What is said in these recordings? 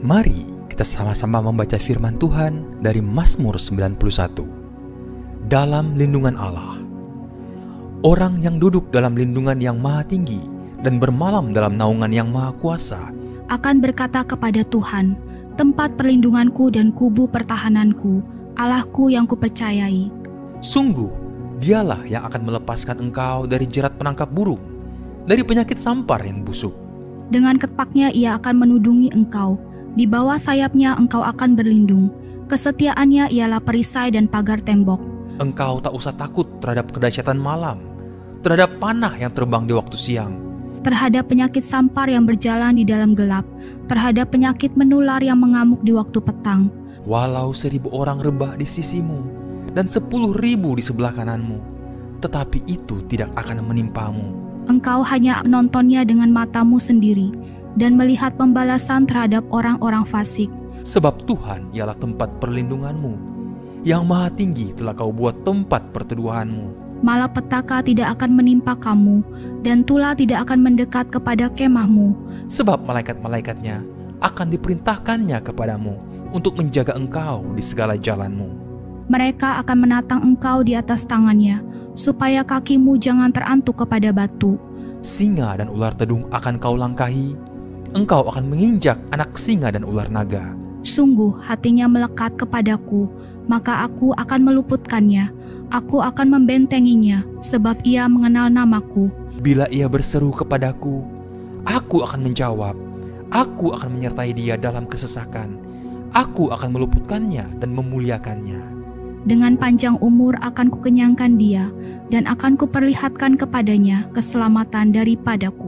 Mari kita sama-sama membaca firman Tuhan dari Mazmur 91. Dalam lindungan Allah. Orang yang duduk dalam lindungan yang maha tinggi dan bermalam dalam naungan yang maha kuasa akan berkata kepada Tuhan, tempat perlindunganku dan kubu pertahananku, Allahku yang kupercayai. Sungguh, dialah yang akan melepaskan engkau dari jerat penangkap burung, dari penyakit sampar yang busuk. Dengan ketpaknya ia akan menudungi engkau, di bawah sayapnya engkau akan berlindung. Kesetiaannya ialah perisai dan pagar tembok. Engkau tak usah takut terhadap kedahsyatan malam, terhadap panah yang terbang di waktu siang, terhadap penyakit sampar yang berjalan di dalam gelap, terhadap penyakit menular yang mengamuk di waktu petang. Walau 1,000 orang rebah di sisimu dan 10.000 di sebelah kananmu, tetapi itu tidak akan menimpamu. Engkau hanya menontonnya dengan matamu sendiri dan melihat pembalasan terhadap orang-orang fasik. Sebab Tuhan ialah tempat perlindunganmu, yang maha tinggi telah kau buat tempat perteduhanmu. Malapetaka tidak akan menimpa kamu, dan tulah tidak akan mendekat kepada kemahmu. Sebab malaikat-malaikatnya akan diperintahkannya kepadamu untuk menjaga engkau di segala jalanmu. Mereka akan menatang engkau di atas tangannya, supaya kakimu jangan terantuk kepada batu. Singa dan ular tedung akan kau langkahi, engkau akan menginjak anak singa dan ular naga. Sungguh hatinya melekat kepadaku, maka aku akan meluputkannya. Aku akan membentenginya, sebab ia mengenal namaku. Bila ia berseru kepadaku, aku akan menjawab. Aku akan menyertai dia dalam kesesakan. Aku akan meluputkannya dan memuliakannya. Dengan panjang umur akan kukenyangkan dia, dan akan kuperlihatkan kepadanya keselamatan daripadaku.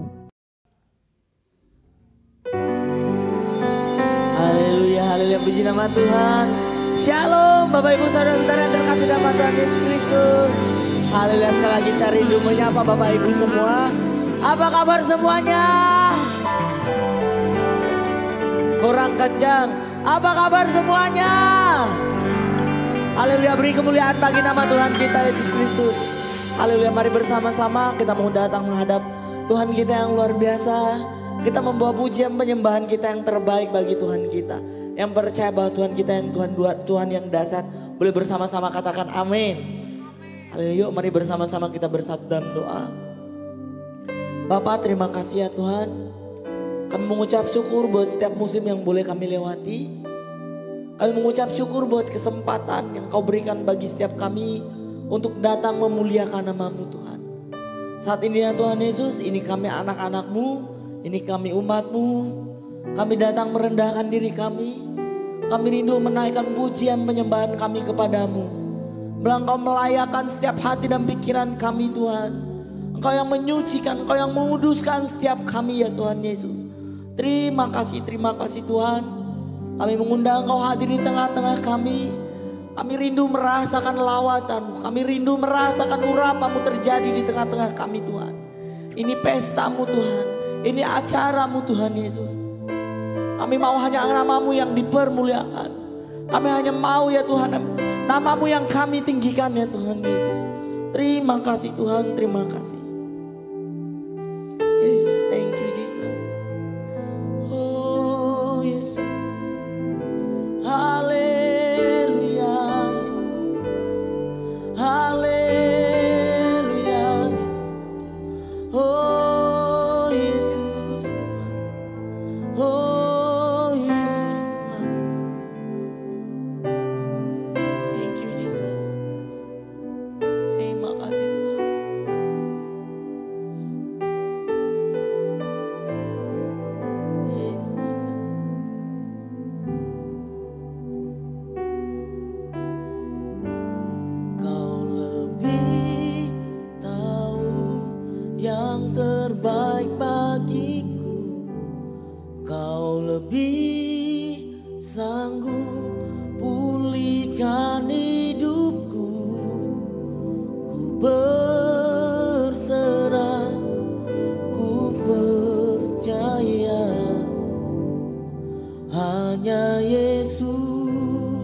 Haleluya, haleluya, puji nama Tuhan. Shalom Bapak Ibu Saudara-saudara yang terkasih dalam Tuhan Yesus Kristus. Haleluya, sekali lagi saya rindu menyapa Bapak Ibu semua. Apa kabar semuanya? Kurang kencang. Apa kabar semuanya? Haleluya, beri kemuliaan bagi nama Tuhan kita Yesus Kristus. Haleluya, mari bersama-sama kita mau datang menghadap Tuhan kita yang luar biasa. Kita membawa pujian penyembahan kita yang terbaik bagi Tuhan kita. Yang percaya bahwa Tuhan kita yang Tuhan yang dahsyat. Boleh bersama-sama katakan amin. Haleluya, yuk mari bersama-sama kita bersatu dalam doa. Bapa, terima kasih ya Tuhan. Kami mengucap syukur buat setiap musim yang boleh kami lewati. Kami mengucap syukur buat kesempatan yang kau berikan bagi setiap kami untuk datang memuliakan nama-Mu Tuhan. Saat ini ya Tuhan Yesus, ini kami anak-anak-Mu, ini kami umat-Mu. Kami datang merendahkan diri kami. Kami rindu menaikkan pujian penyembahan kami kepadamu. Engkau melayakkan setiap hati dan pikiran kami Tuhan. Engkau yang menyucikan, Engkau yang menguduskan setiap kami ya Tuhan Yesus. Terima kasih Tuhan. Kami mengundang Engkau hadir di tengah-tengah kami. Kami rindu merasakan lawatan-Mu. Kami rindu merasakan urapan-Mu terjadi di tengah-tengah kami Tuhan. Ini pesta-Mu Tuhan. Ini acara-Mu Tuhan Yesus. Kami mau hanya nama-Mu yang dipermuliakan. Kami hanya mau ya Tuhan, nama-Mu yang kami tinggikan ya Tuhan Yesus. Terima kasih Tuhan, terima kasih. Yes, thank you Jesus. Oh yes. Haleluya, haleluya. Oh Yesus, oh Yesus. Thank you Jesus. Terima kasih Tuhan. Yes Jesus. Yang terbaik bagiku, Kau lebih sanggup pulihkan hidupku. Ku berserah, ku percaya hanya Yesus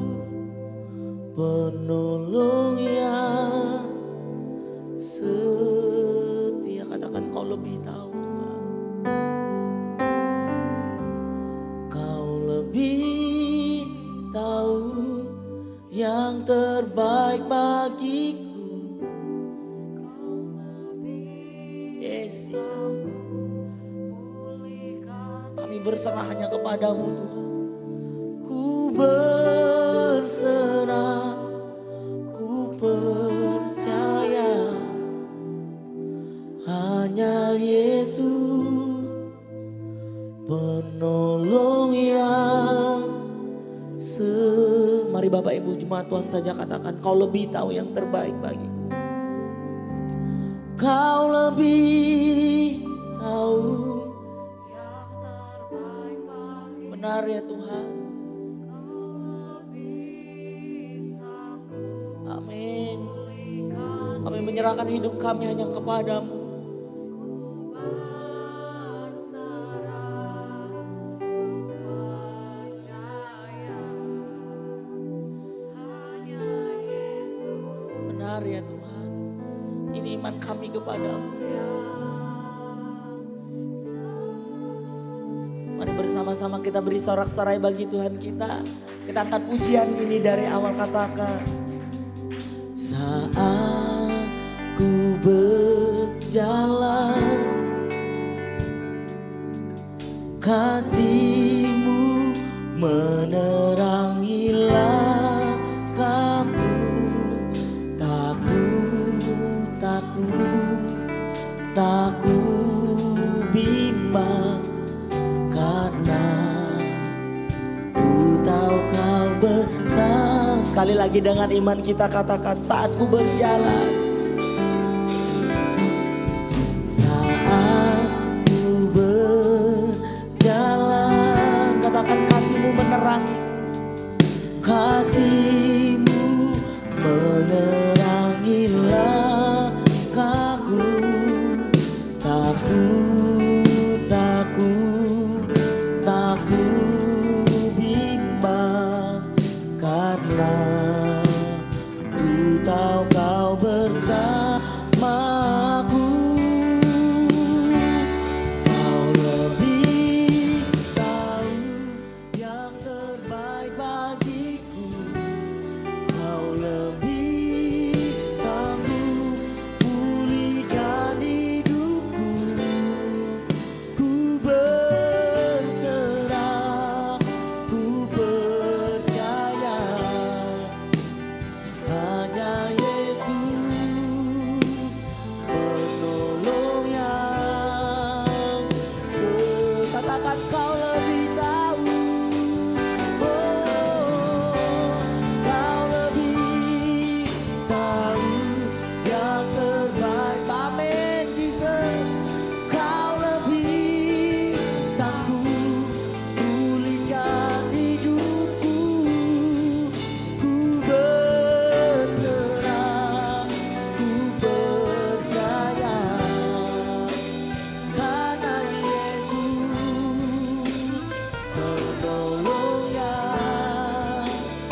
penolong yang setia. Katakan Kau lebih tahu Tuhan. Kau lebih yang terbaik bagiku. Yesus, kami berserah hanya kepadamu Tuhan. Ku berserah, ku percaya, hanya Yesus penolong yang Mari Bapak Ibu jemaat Tuhan saja katakan, Kau lebih tahu yang terbaik bagiku. Kau lebih tahu yang terbaik bagiku. Benar ya Tuhan. Amin. Kami menyerahkan hidup kami hanya kepadamu. Ya Tuhan, ini iman kami kepadamu. Mari bersama-sama kita beri sorak-sorai bagi Tuhan kita. Kita angkat pujian ini dari awal, katakan. Saat ku berjalan, kasih-Mu menerangi langkahku. Tak ku bimbang, karena ku tahu Kau bersama. Sekali lagi dengan iman kita katakan, saat ku berjalan, saat ku berjalan, katakan kasih-Mu menerangi, kasih-Mu menerangi langkahku. Tak ku bimbang, karena ku tahu Kau bersamaku. Kau lebih tahu yang terbaik bagiku. Kau lebih sanggup pulihkan hidupku. Ku berserah, ku percaya, hanya Yesus penolong yang katakan Kau lebih tahu. Kau lebih tahu yang terbaik. Amin Jesus. Kau lebih sanggup pulihkan hidupku. Ku berserah, ku percaya, karena Yesus penolong yang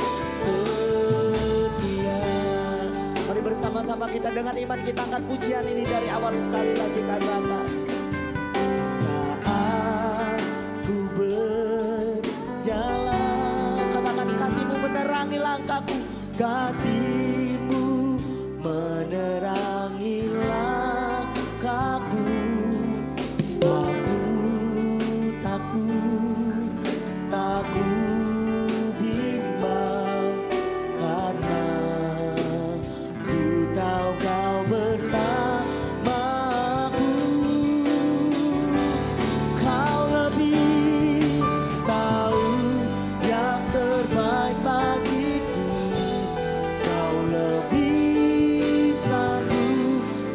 setia. Mari bersama-sama kita dengan iman kita angkat pujian ini dari awal, sekali lagi katakan. Saat ku berjalan, katakan kasih-Mu menerangi langkahku. Kasih-Mu menerangi langkahku. Aku takut bimbang, karena ku tahu Kau bersamaku. Kau lebih tahu yang terbaik bagiku. Kau lebih sanggup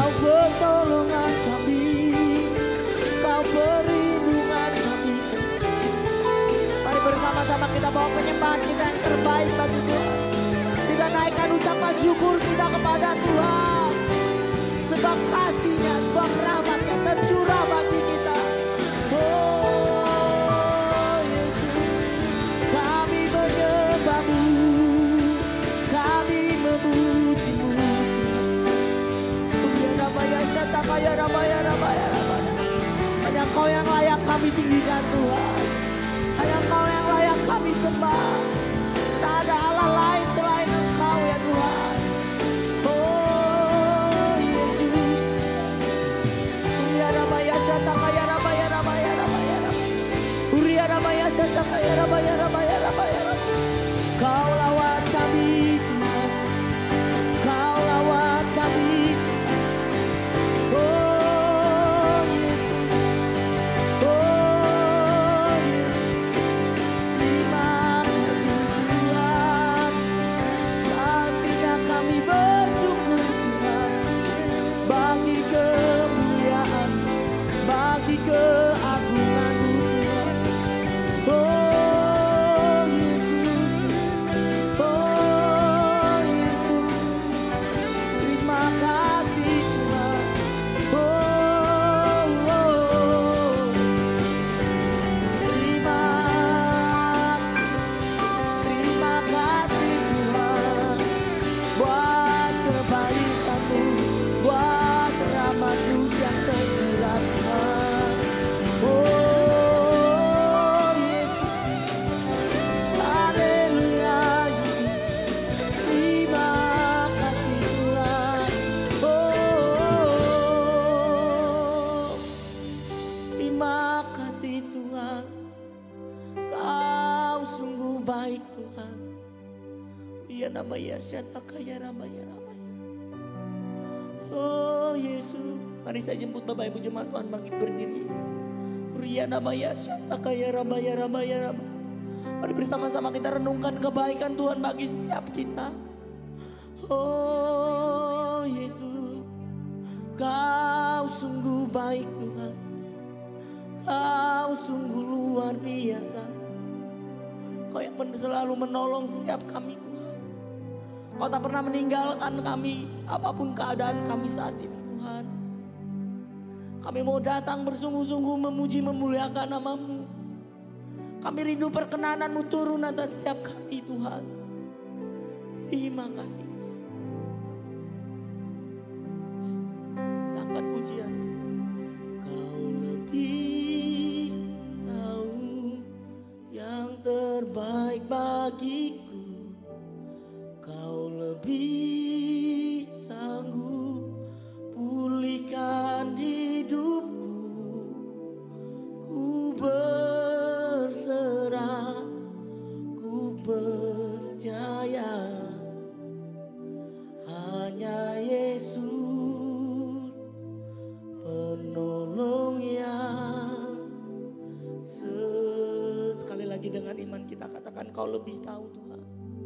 Kau pertolongan kami, Kau perlindungan kami. Mari bersama-sama kita bawa penyembahan kita yang terbaik bagi Tuhan. Kita naikkan ucapan syukur kita kepada Tuhan. Sebab kasih-Nya, sebab rahmat-Nya tercurah bagi kita. Oh Yesus, kami menyembah-Mu, kami memuji-Mu. Hanya Kau yang layak kami tinggikan Tuhan. Hanya Kau yang layak kami sembah. Tak ada Allah lain selain Engkau ya Tuhan. Oh Yesus, Kau lawan kami Tuhan, Kau lawan kami. Oh Yesus, oh Yesus, terima kasih Tuhan. Artinya kami bersyukur Tuhan, bagi kemuliaan, bagi keagungan-Mu Tuhan. Oh Yesus, oh Yesus, terima kasih Tuhan. Oh, terima kasih Tuhan buat kebaikan-Mu, buat rahmat-Mu yang tercurahkan. Oh Yesus, haleluya Yesus, terima kasih Tuhan. Oh, terima kasih Tuhan, Kau sungguh baik Tuhan. Ya namanya kaya ramaya. Oh Yesus, mari saya jemput Bapak Ibu jemaat Tuhan bangkit berdiri. Ria namanya kaya ramaya. Mari bersama-sama kita renungkan kebaikan Tuhan bagi setiap kita. Oh Yesus, Kau sungguh baik Tuhan, Kau sungguh luar biasa. Kau yang selalu menolong setiap kami Tuhan. Kau tak pernah meninggalkan kami apapun keadaan kami saat ini Tuhan. Kami mau datang bersungguh-sungguh memuji memuliakan nama-Mu. Kami rindu perkenanan-Mu turun atas setiap kami Tuhan. Terima kasih Tuhan. Angkat pujian. Kau lebih tahu yang terbaik bagiku. Kau lebih sanggup pulihkan hidupku. Ku berserah, ku percaya, hanya Yesus penolong yang sekali lagi dengan iman kita katakan, Kau lebih tahu Tuhan.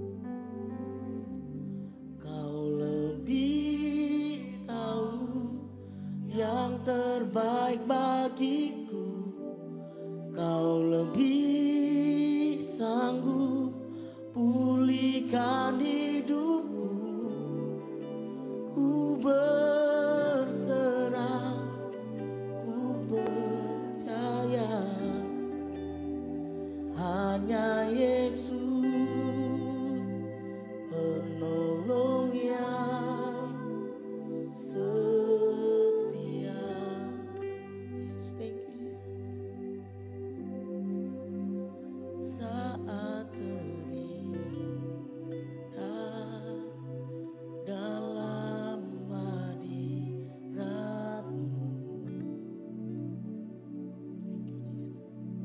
Kau lebih tahu yang terbaik bagiku. Kau lebih sanggup pulihkan hidupku. Ku berserah, ku percaya, hanya Yesus penolong yang setia. Yes, thank you Jesus. Saat terindah dalam hadirat-Mu. Thank you Jesus.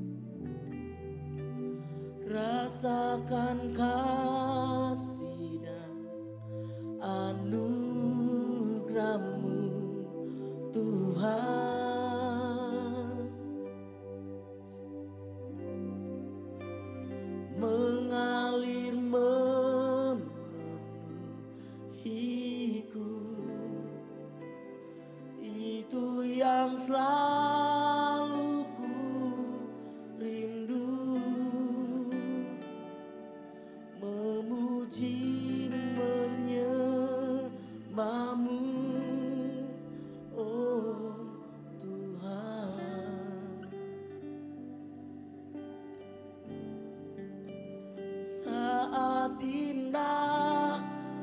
Rasakan kasih dan anugerah-Mu Tuhan. Mengalir memenuhiku yang selalu ku rindu, memuji menyembahmu, oh Tuhan. Saat indah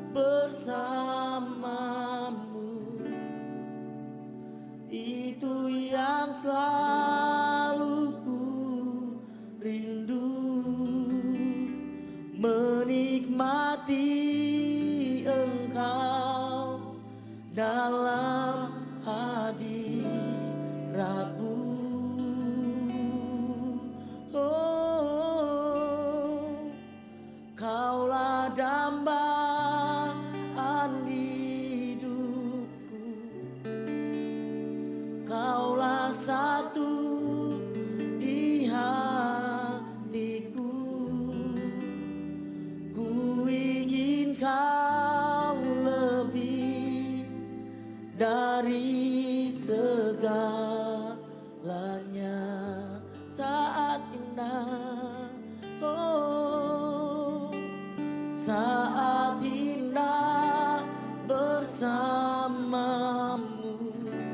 bersamamu, itu yang selalu ku rindu, menikmati Engkau dalam hadirat-Mu. Oh, Kaulah dambaan hidupku, Kaulah satu di hatiku. Ku ingin Kau lebih dari segalanya. Saat indah, oh, saat indah bersamamu,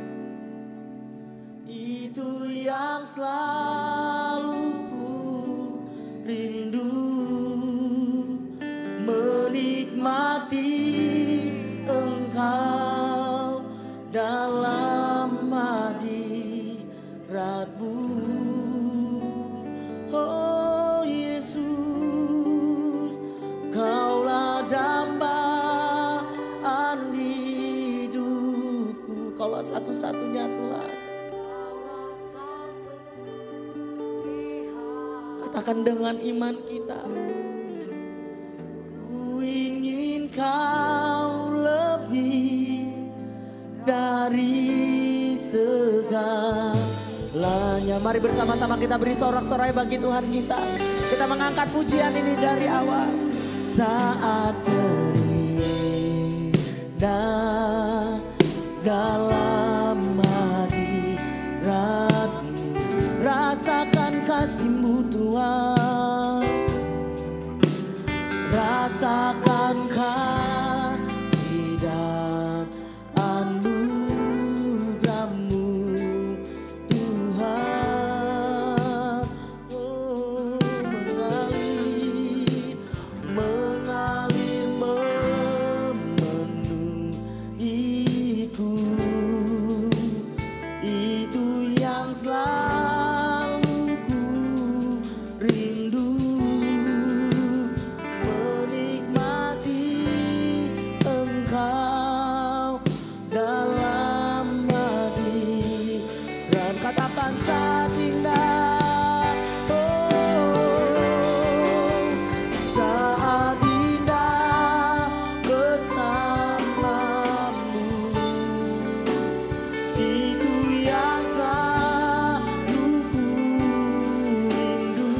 itu yang selalu ku rindu, menikmati Engkau dalam hadirat-Mu. Oh Yesus, Kaulah dambaan hidupku, Kaulah satu-satunya Tuhan. Katakan dengan iman kita, ku ingin Kau lebih dari segalanya. Mari bersama-sama kita beri sorak-sorai bagi Tuhan kita. Kita mengangkat pujian ini dari awal. Saat terindah dalam hadirat-Mu, rasakan kasih-Mu Tuhan, rasakan kasih dan anugerah-Mu Tuhan. Oh, mengalir memenuhiku, itu yang selalu ku rindu, menikmati Engkau dalam hadirat. Katakan saat indah, oh, saat indah bersamamu, itu yang selalu ku rindu,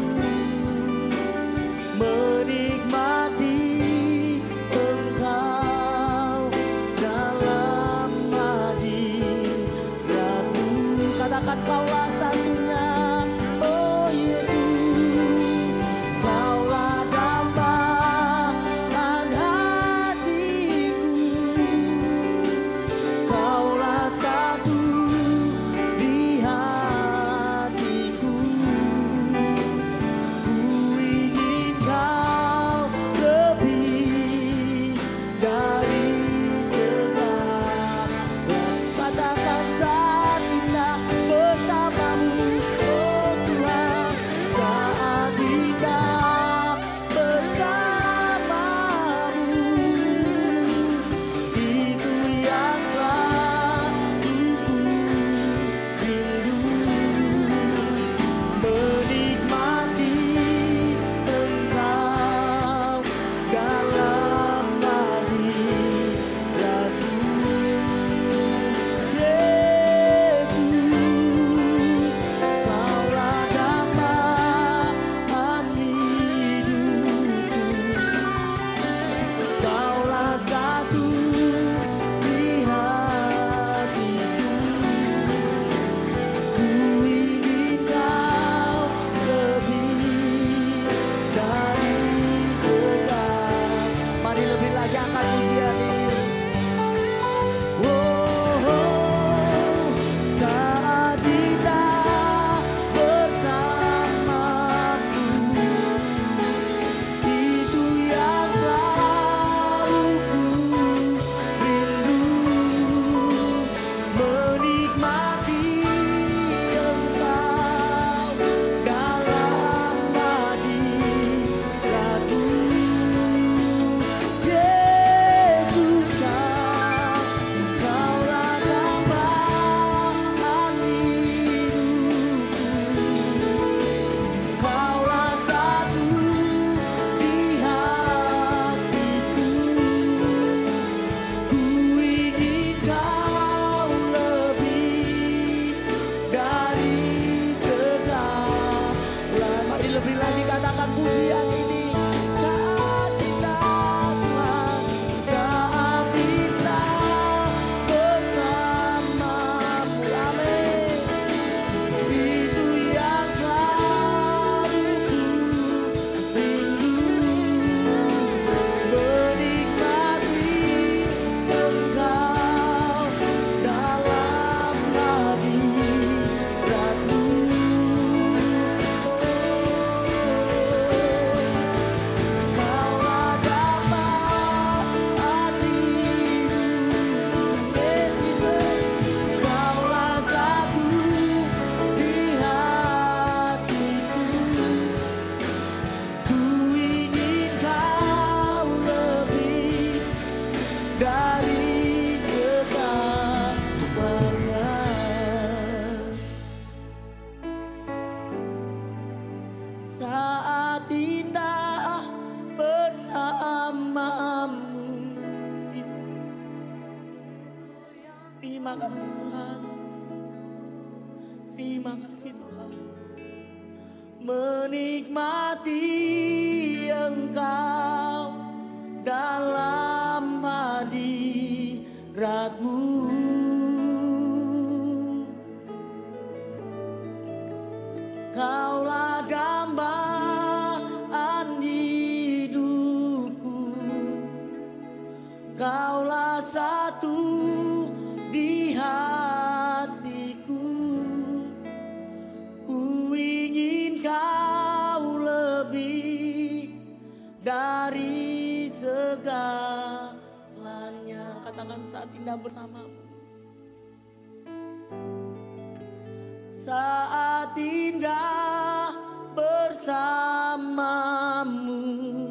menikmati Engkau dalam hadirat-Mu. Katakan Kaulah satunya, oh Yesus, Kaulah dambaan hatiku, Kaulah satu di hatiku. Ku ingin Kau lebih dari segalanya. Katakan saat indah bersama Terima kasih Tuhan. Menikmati Engkau dalam hadirat-Mu. Kaulah dambaan hidupku, Kaulah satu di hatiku. Ku ingin Kau lebih dari segalanya. Katakan saat indah bersamamu. Saat indah bersamamu,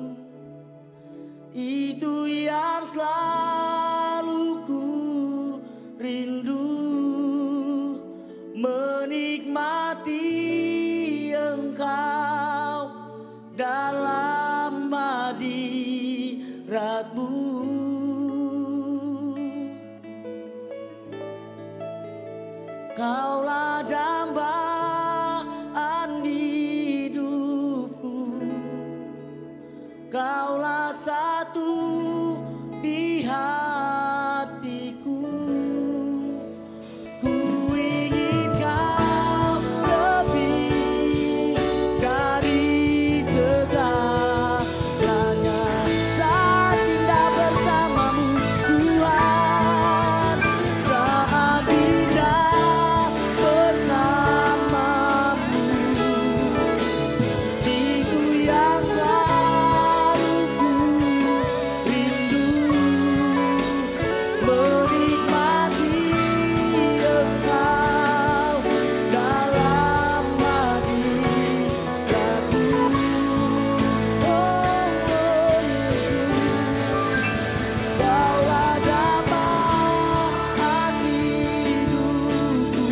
itu yang selalu ku rindu. Menikmati Engkau dalam hadirat-Mu. Kaulah dambaan hidupku, Kaulah satu di hatiku. Ku ingin Kau lebih dari segalanya. Saat indah bersamamu Tuhan, saat indah bersamamu, itu yang selalu ku rindu. Menikmati Engkau dalam hadirat-Mu. Oh Yesus, Kaulah dambaan hidupku,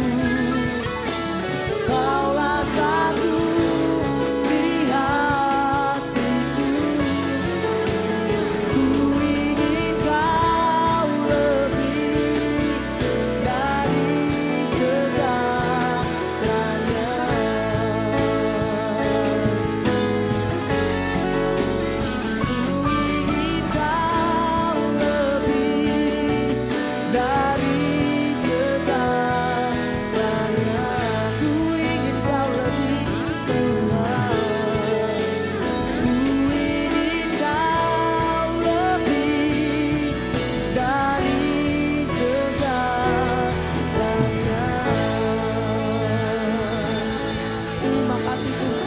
Kaulah satu di hatiku. Ku ingin Kau lebih dari segalanya. Ku ingin Kau lebih dari segalanya. Ku ingin Kau lebih Tuhan. Ku ingin Kau lebih dari segalanya. Terima kasih Tuhan.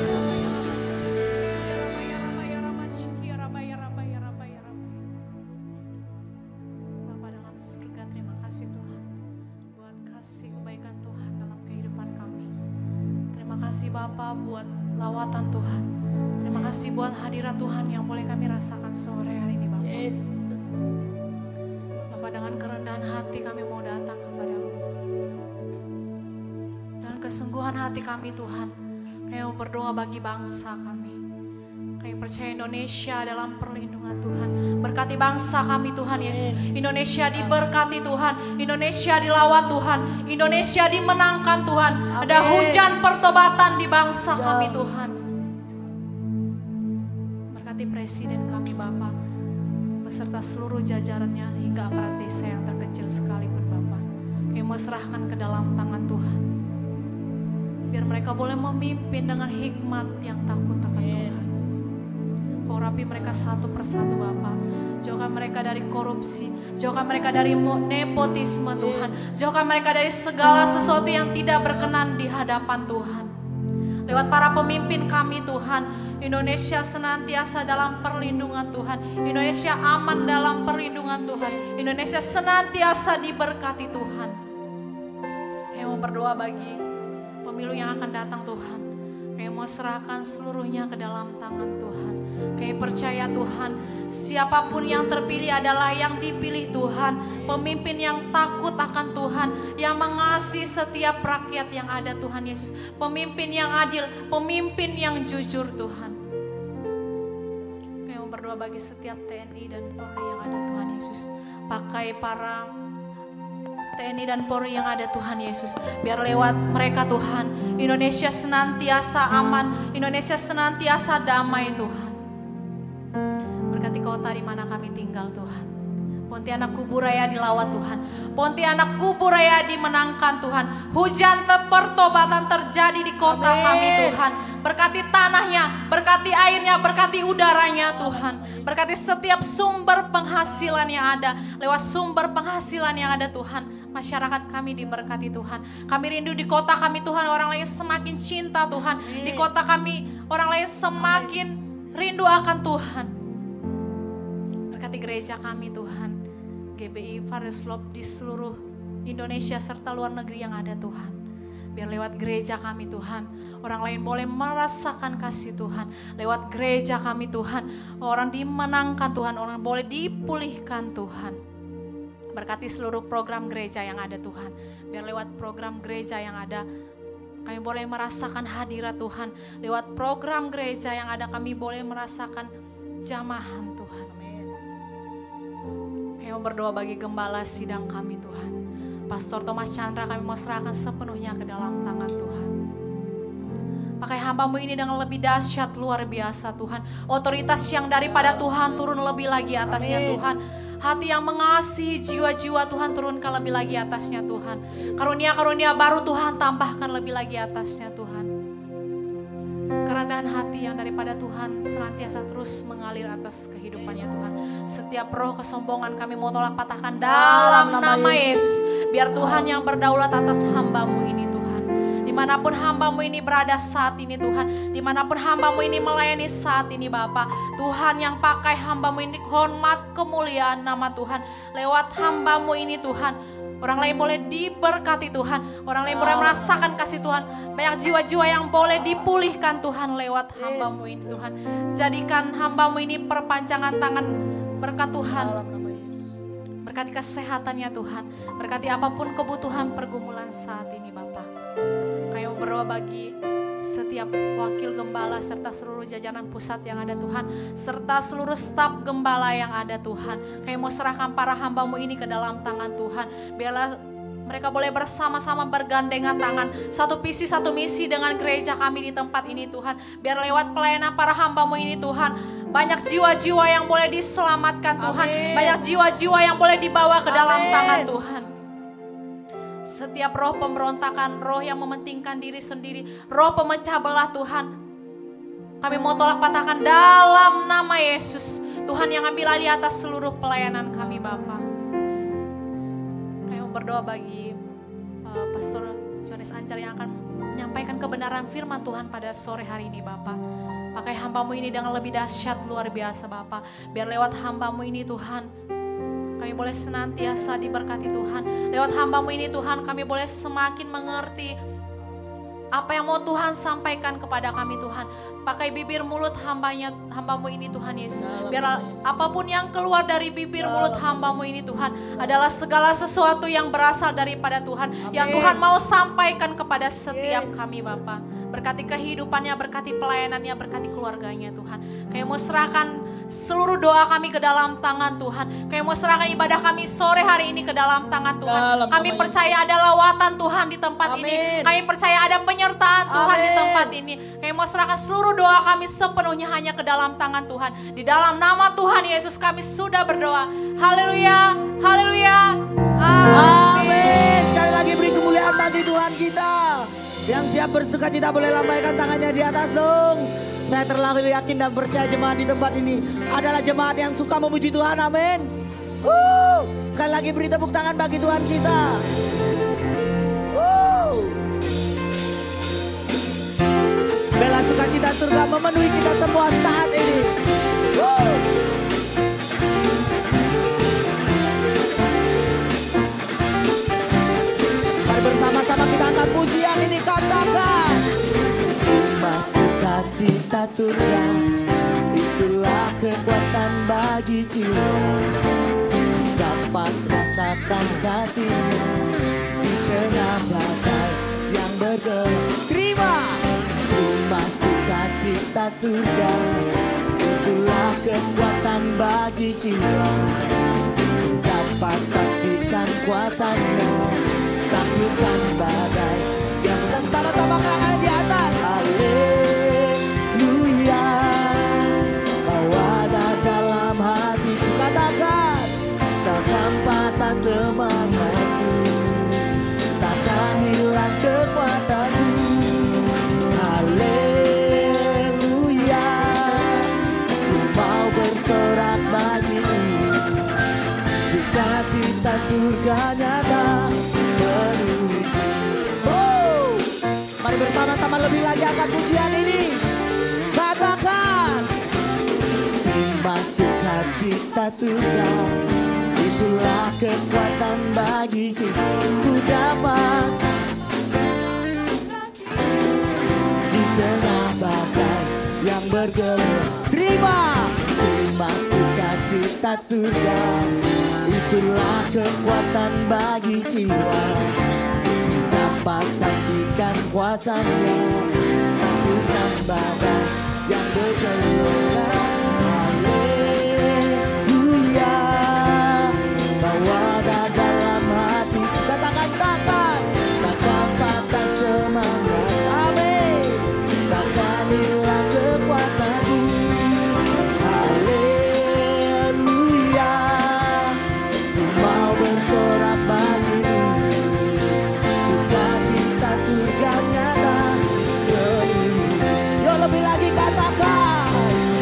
Bapa dalam surga, terima kasih Tuhan buat kasih kebaikan Tuhan dalam kehidupan kami. Terima kasih Bapa buat lawatan Tuhan. Terima kasih buat hadirat Tuhan yang boleh kami rasakan sore hari ini Bapa. Yesus. Bapa, dengan kerendahan hati kami mau datang kepadamu. Dengan kesungguhan hati kami Tuhan, kami mau berdoa bagi bangsa kami. Kami percaya Indonesia dalam perlindungan Tuhan. Berkati bangsa kami Tuhan Yesus. Indonesia diberkati Tuhan. Indonesia dilawat Tuhan. Indonesia dimenangkan Tuhan. Ada hujan pertobatan di bangsa kami Tuhan. Berkati presiden kami Bapa, beserta seluruh jajarannya hingga aparat desa yang terkecil sekalipun Bapa. Kami mau serahkan ke dalam tangan Tuhan. Biar mereka boleh memimpin dengan hikmat yang takut akan Tuhan. Kau rapi mereka satu persatu Bapa. Jauhkan mereka dari korupsi, jauhkan mereka dari nepotisme Tuhan, jauhkan mereka dari segala sesuatu yang tidak berkenan di hadapan Tuhan. Lewat para pemimpin kami Tuhan, Indonesia senantiasa dalam perlindungan Tuhan, Indonesia aman dalam perlindungan Tuhan, Indonesia senantiasa diberkati Tuhan. Kami mau berdoa bagi pemilu yang akan datang Tuhan. Kami mau serahkan seluruhnya ke dalam tangan Tuhan. Kami percaya Tuhan, siapapun yang terpilih adalah yang dipilih Tuhan. Pemimpin yang takut akan Tuhan, yang mengasihi setiap rakyat yang ada Tuhan Yesus. Pemimpin yang adil, pemimpin yang jujur Tuhan. Kami mau berdoa bagi setiap TNI dan Polri yang ada Tuhan Yesus. Pakai para TNI dan Polri yang ada Tuhan Yesus. Biar lewat mereka Tuhan, Indonesia senantiasa aman, Indonesia senantiasa damai Tuhan. Berkati kota di mana kami tinggal Tuhan. Pontianak Kuburaya dilawat Tuhan. Pontianak Kuburaya dimenangkan Tuhan. Hujan pertobatan terjadi di kota kami Tuhan. Berkati tanahnya, berkati airnya, berkati udaranya Tuhan. Berkati setiap sumber penghasilan yang ada. Lewat sumber penghasilan yang ada Tuhan. Masyarakat kami diberkati Tuhan. Kami rindu di kota kami Tuhan. Orang lain semakin cinta Tuhan. Di kota kami orang lain semakin rindu akan Tuhan. Berkati gereja kami Tuhan. GBI Faris Love di seluruh Indonesia serta luar negeri yang ada Tuhan. Biar lewat gereja kami Tuhan, orang lain boleh merasakan kasih Tuhan. Lewat gereja kami Tuhan, orang dimenangkan Tuhan, orang boleh dipulihkan Tuhan. Berkati seluruh program gereja yang ada Tuhan. Biar lewat program gereja yang ada, kami boleh merasakan hadirat Tuhan. Lewat program gereja yang ada, kami boleh merasakan jamahan Tuhan. Kami mau berdoa bagi gembala sidang kami Tuhan. Pastor Thomas Chandra kami mau serahkan sepenuhnya ke dalam tangan Tuhan. Pakai hamba-Mu ini dengan lebih dahsyat luar biasa Tuhan. Otoritas yang daripada Tuhan turun lebih lagi atasnya Tuhan. Hati yang mengasihi jiwa-jiwa Tuhan turunkan lebih lagi atasnya Tuhan. Karunia-karunia baru Tuhan tambahkan lebih lagi atasnya Tuhan. Kerendahan hati yang daripada Tuhan senantiasa terus mengalir atas kehidupannya Tuhan. Setiap roh kesombongan kami mau tolak patahkan dalam nama Yesus. Biar Tuhan yang berdaulat atas hamba-Mu ini Tuhan. Dimanapun hamba-Mu ini berada saat ini Tuhan. Dimanapun hamba-Mu ini melayani saat ini Bapa. Tuhan yang pakai hamba-Mu ini hormat kemuliaan nama Tuhan. Lewat hamba-Mu ini Tuhan. Orang lain boleh diberkati Tuhan. Orang lain boleh merasakan kasih Tuhan. Banyak jiwa-jiwa yang boleh dipulihkan Tuhan lewat hamba-Mu ini Tuhan. Jadikan hamba-Mu ini perpanjangan tangan berkat Tuhan. Berkati kesehatannya Tuhan. Berkati apapun kebutuhan pergumulan saat ini Bapa. Kami berdoa bagi setiap wakil gembala serta seluruh jajaran pusat yang ada Tuhan. Serta seluruh staf gembala yang ada Tuhan. Kami mau serahkan para hamba-Mu ini ke dalam tangan Tuhan. Biarlah mereka boleh bersama-sama bergandengan tangan. Satu visi satu misi dengan gereja kami di tempat ini Tuhan. Biar lewat pelayanan para hamba-Mu ini Tuhan. Banyak jiwa-jiwa yang boleh diselamatkan Tuhan. Banyak jiwa-jiwa yang boleh dibawa ke dalam tangan Tuhan. Setiap roh pemberontakan, roh yang mementingkan diri sendiri, roh pemecah belah Tuhan. Kami mau tolak patahkan dalam nama Yesus. Tuhan yang ambil alih atas seluruh pelayanan kami Bapa. Kami mau berdoa bagi Pastor Johannes Ancar yang akan menyampaikan kebenaran firman Tuhan pada sore hari ini Bapa. Pakai hamba-Mu ini dengan lebih dahsyat luar biasa Bapa. Biar lewat hamba-Mu ini Tuhan, kami boleh senantiasa diberkati Tuhan. Lewat hamba-Mu ini Tuhan, kami boleh semakin mengerti apa yang mau Tuhan sampaikan kepada kami Tuhan. Pakai bibir mulut hamba-Mu ini Tuhan Yesus. Biar apapun yang keluar dari bibir mulut hamba-Mu ini Tuhan adalah segala sesuatu yang berasal daripada Tuhan. Yang Tuhan mau sampaikan kepada setiap kami Bapa. Berkati kehidupannya, berkati pelayanannya, berkati keluarganya Tuhan. Kami mau serahkan seluruh doa kami ke dalam tangan Tuhan. Kami mau serahkan ibadah kami sore hari ini ke dalam tangan Tuhan. Kami percaya ada lawatan Tuhan di tempat ini. Kami percaya ada penyertaan Tuhan di tempat ini. Kami mau serahkan seluruh doa kami sepenuhnya hanya ke dalam tangan Tuhan. Di dalam nama Tuhan Yesus kami sudah berdoa. Haleluya, haleluya, Amin. Sekali lagi beri kemuliaan bagi Tuhan kita. Yang siap bersuka cita boleh lambaikan tangannya di atas dong. Saya terlalu yakin dan percaya jemaat di tempat ini adalah jemaat yang suka memuji Tuhan. Amin. Sekali lagi beri tepuk tangan bagi Tuhan kita. Bela sukacita surga memenuhi kita semua saat ini. Mari bersama-sama kita angkat pujian ini, katakan. Sukacita surga, itulah kekuatan bagi jiwa. Dapat rasakan kasih-Nya di tengah badai yang bergelap. Terima sukacita surga, itulah kekuatan bagi jiwa. Dapat saksikan kuasanya, taklukkan badai. Yang kita sama-sama angkat di atas. Haleluya, kau ada dalam hatiku. Katakan, takkan patah semangatku, takkan hilang kekuatanku. Haleluya, ku mau bersorak bagimu, sukacita surga nyata penuhi. Mari bersama-sama lebih lagi angkat pujian ini. Katakan, terima sukacita surga, itulah kekuatan bagi ku dapat di tengah badai yang bergelora. Terima sukacita surga, itulah kekuatan bagi jiwa. Dapat saksikan kuasanya, taklukkan badai yang bergelora. Haleluya, kau ada dalam hati. Katakan, takkan patah semangat. Amin. Takkan hilang kekuatanku. Haleluya, ku mau bersorak bagimu, sukacita surga nyata penuhi. Yo, lebih lagi katakan,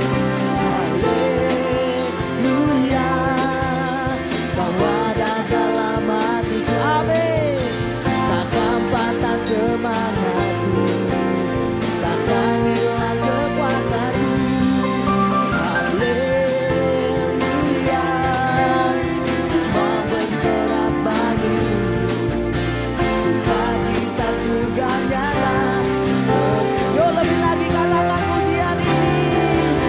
haleluya, kau ada dalam hatiku. Amin. Takkan patah semangatku, takkan hilang kekuatanku. Haleluya, ku mau bersorak bagimu, sukacita surga nyata. Yo, lebih lagi katakan pujian ini.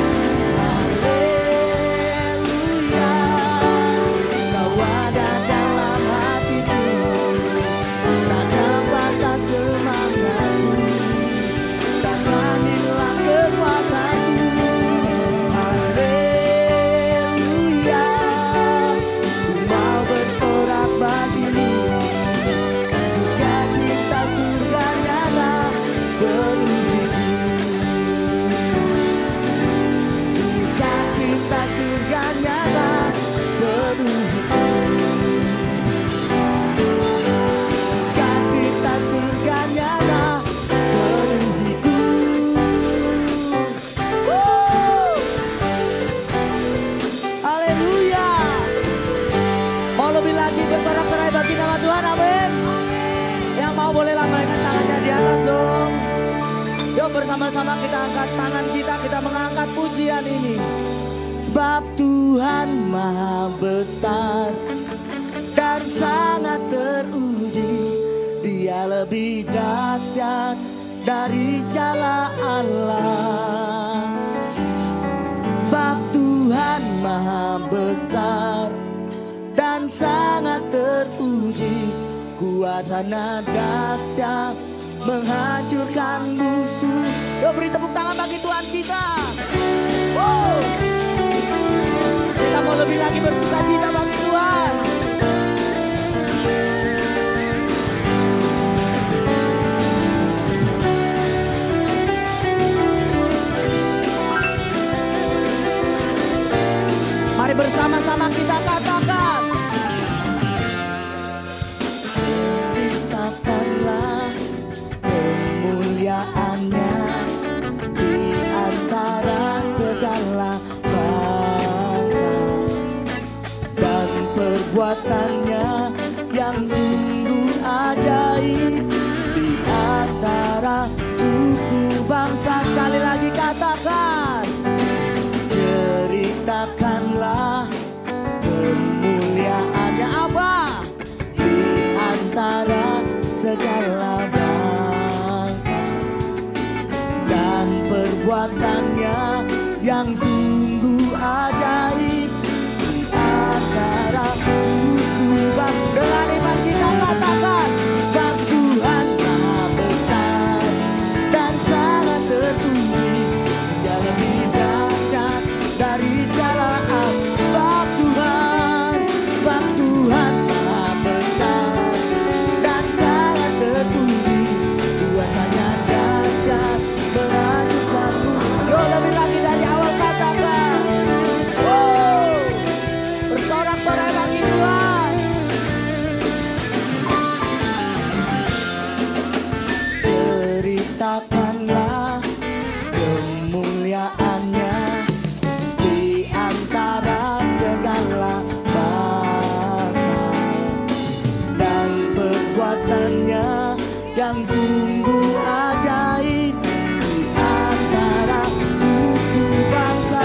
Haleluya, kau ada dalam hatiku, takkan patah semangatku, takkan hilang kekuatanku. Haleluya, ku mau bersorak bagimu, sukacita surga nyata penuhiku. Sukacita surga nyata penuhiku. Sukacita surga nyata penuhiku. Haleluya. Mau lebih lagi bersorak-sorai bagi nama Tuhan, amin. Yang mau boleh lambaikan tangannya di atas dong. Yuk bersama-sama kita angkat tangan kita mengangkat pujian ini. Sebab Tuhan maha besar dan sangat teruji, Dia lebih dahsyat dari segala Allah. Sebab Tuhan maha besar dan sangat teruji, kuasanya dahsyat menghancurkan musuh. Yuk beri tepuk tangan bagi Tuhan kita. Wow. Kita mau lebih lagi bersuka cita bagi Tuhan. Mari bersama-sama kita katakan, ceritakanlah kemuliaannya di antara segala bangsa, dan perbuatannya yang sungguh ajaib di antara suku bangsa. Sekali lagi katakan, ceritakanlah kemuliaannya apa di antara segala bangsa, dan perbuatannya yang sungguh ajaib di antara suku bangsa. Dengan iman kita katakan, dan Tuhan maha besar dan sangat terpuji, Dia lebih dahsyat dari segala sebab Tuhan maha besar kebesarannya yang sungguh ajaib di antara suku bangsa.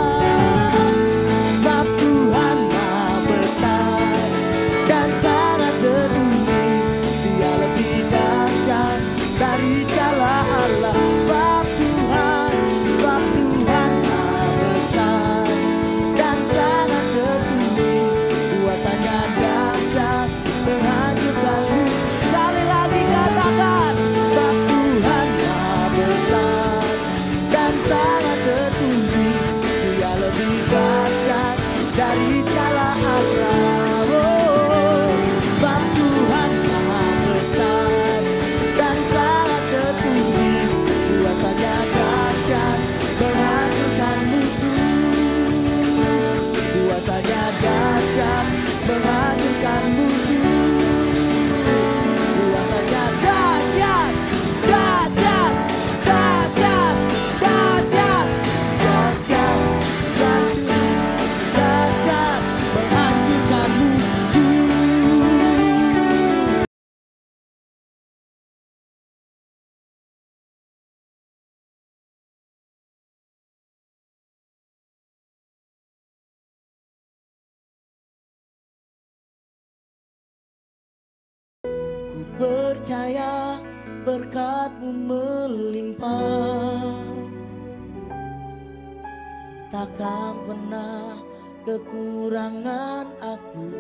Sebab Tuhan Maha besar dan sangat peduli, Dia lebih dahsyat dari segala Allah. Sebab Tuhan Maha besar dan sangat peduli, kuasanya dahsyat menghancurkan musuh. Sekali lagi katakan, sebab Tuhan Maha besar dan sangat peduli, Dia lebih dahsyat dari segala Allah. Oh, sebab Tuhan Maha besar dan sangat peduli, kuasanya dahsyat menghancurkan musuh. Kuasanya dahsyat menghancurkan musuh. Kuasanya dahsyat, dahsyat, dahsyat, dahsyat, dahsyat, dahsyat menghancurkan musuh. Ku percaya berkat-Mu melimpah, takkan pernah kekurangan aku.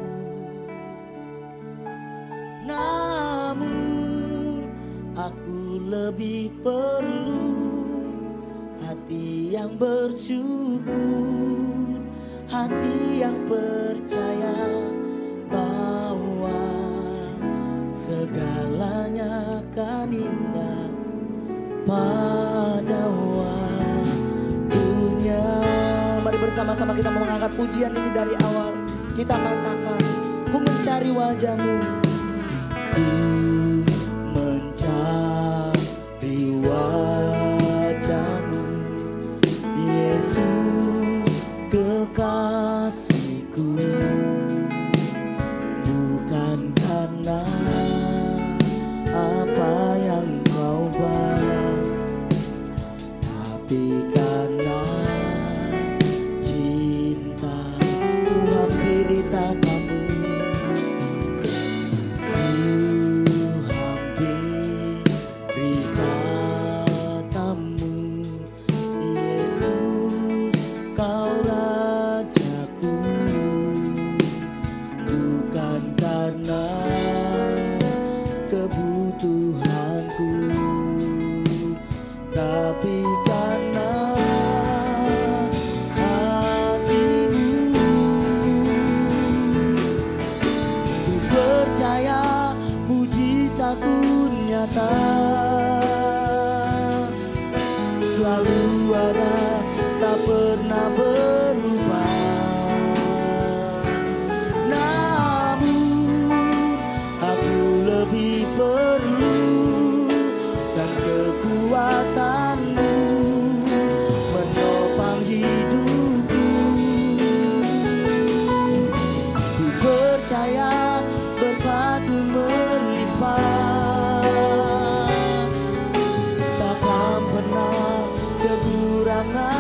Namun aku lebih perlu hati yang bersyukur, hati yang percaya bahwa segalanya akan indah pada waktunya. Mari bersama-sama kita mengangkat pujian ini dari awal. Kita katakan, ku mencari wajah-Mu, ku mencari wajah-Mu, Yesus kekasihku. Bukan karena apa yang Kau bayar, tapi karena cinta Ku hampiri tatamu. Ku hampiri tatamu, Yesus Kau Rajaku. Bukan karena kebutuhanku, tapi karena hati-Mu. Ku percaya mujizat pun nyata, selalu ada, tak pernah berubah. Lebih perlu dan kekuatan-Mu menopang hidupku. Ku percaya berkat-Mu melimpah, takkan pernah kekurangan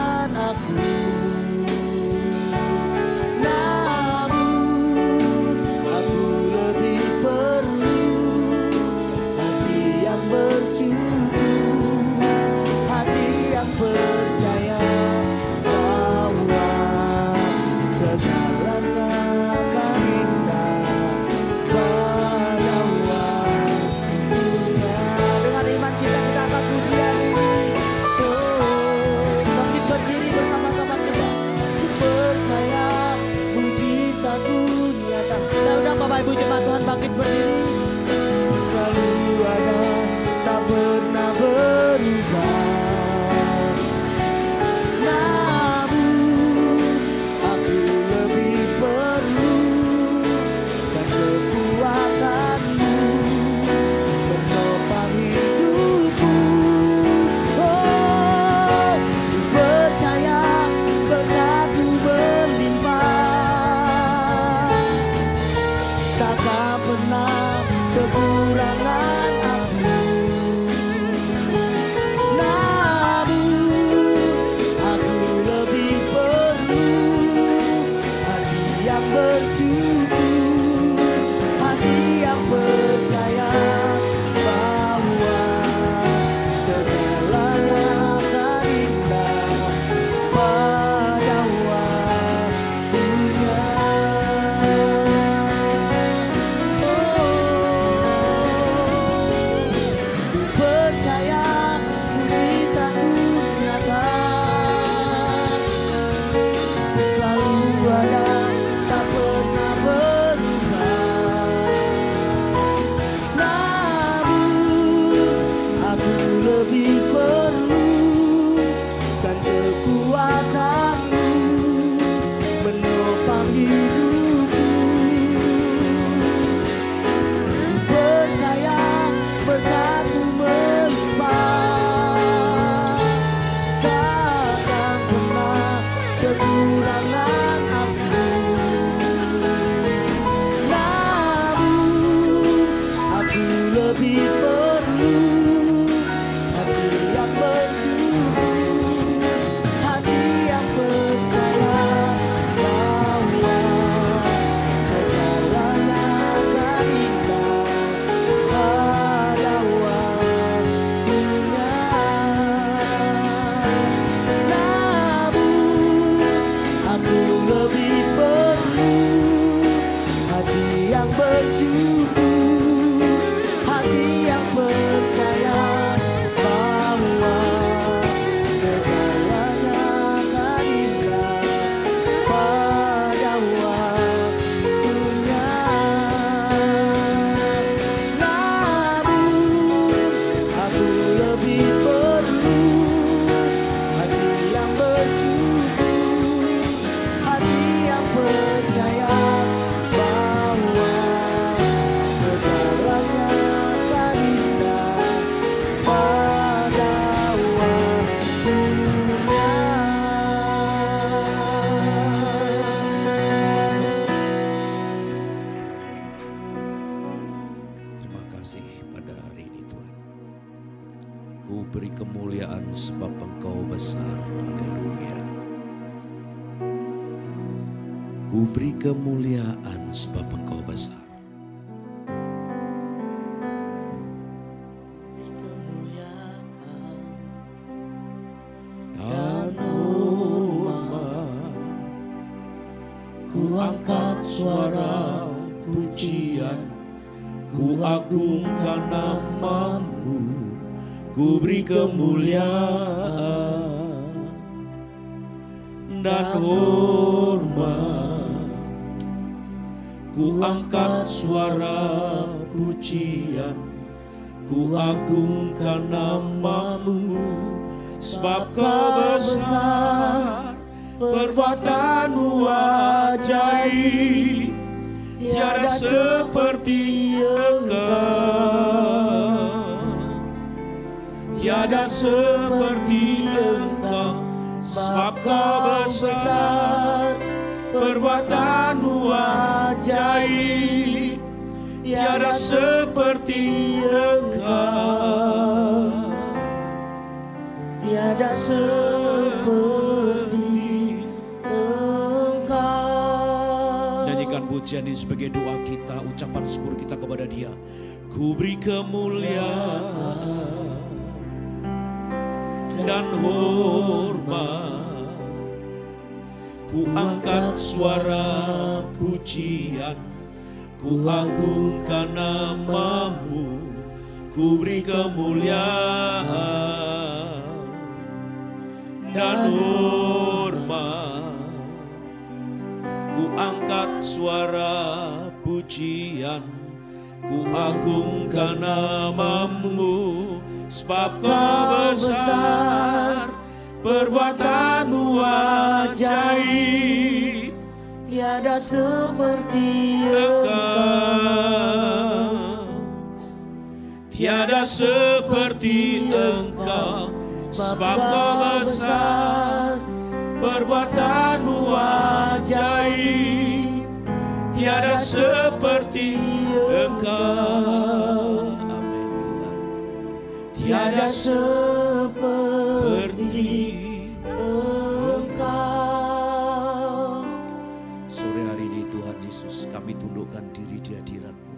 lebih perlu hati yang bersyukur, hati yang percaya bahwa segalanya akan indah pada waktunya. Namun aku lebih perlu hati yang bersyukur, hati yang percaya bahwa segalanya akan indah pada waktunya. Namun aku lebih perlu hati yang bersyukur, hati yang percaya bahwa segalanya akan indah pada waktunya. Terima kasih pada hari ini Tuhan. Ku beri kemuliaan sebab Engkau besar. Haleluya. Ku beri kemuliaan sebab Engkau besar. Beri kemuliaan Dan hormat, ku angkat suara pujian, ku agungkan nama-Mu, ku beri kemuliaan dan hormat, ku angkat suara pujian, ku agungkan nama-Mu, sebab Kau besar, perbuatan-Mu ajaib, tiada seperti Engkau, tiada seperti Engkau, sebab Kau besar, perbuatan-Mu ajaib, tiada seperti Engkau, tiada seperti Engkau. Nyanyikan pujian ini sebagai doa kita, ucapan syukur kita kepada Dia. Ku beri kemuliaan dan hormat, ku angkat suara pujian, ku agungkan nama-Mu, ku beri kemuliaan dan hormat, ku angkat suara pujian, ku agungkan nama-Mu, sebab Kau besar, perbuatan-Mu ajaib, Tiada seperti Engkau, tiada seperti Engkau, sebab Kau besar, perbuatan-Mu ajaib, tiada seperti Engkau. Amin Tuhan. Tiada seperti Engkau. Sore hari ini Tuhan Yesus, kami tundukkan diri di hadirat-Mu.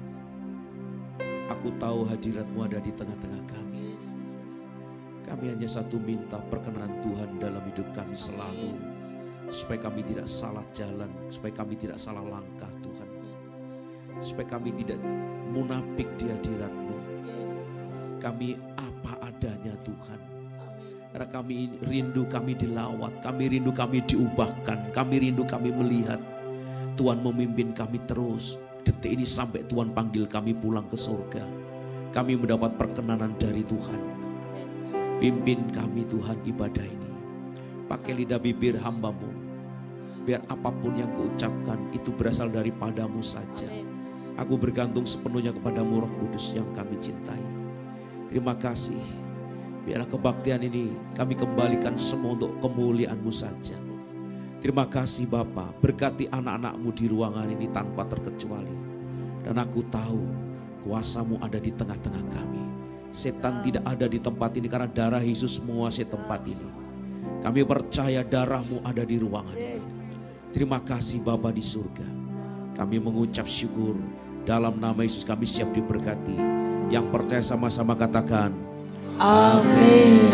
Aku tahu hadirat-Mu ada di tengah-tengah kami. Kami hanya satu minta perkenan Tuhan dalam hidup kami selalu. Supaya kami tidak salah jalan, supaya kami tidak salah langkah Tuhan. Supaya kami tidak munafik di hadirat-Mu. Kami apa adanya Tuhan. Karena kami rindu kami dilawat, kami rindu kami diubahkan, kami rindu kami melihat Tuhan memimpin kami terus. Detik ini sampai Tuhan panggil kami pulang ke surga. Kami mendapat perkenanan dari Tuhan. Pimpin kami Tuhan ibadah ini. Pakai lidah bibir hamba-Mu. Biar apapun yang kuucapkan itu berasal daripada-Mu saja. Aku bergantung sepenuhnya kepada-Mu Roh Kudus yang kami cintai. Terima kasih. Biarlah kebaktian ini kami kembalikan semua untuk kemuliaan-Mu saja. Terima kasih Bapa, berkati anak-anak-Mu di ruangan ini tanpa terkecuali. Dan aku tahu Kuasa-Mu ada di tengah-tengah kami. Setan tidak ada di tempat ini karena darah Yesus menguasai tempat ini. Kami percaya darah-Mu ada di ruangan ini. Terima kasih Bapa di surga. Kami mengucap syukur. Dalam nama Yesus kami siap diberkati. Yang percaya sama-sama katakan amin.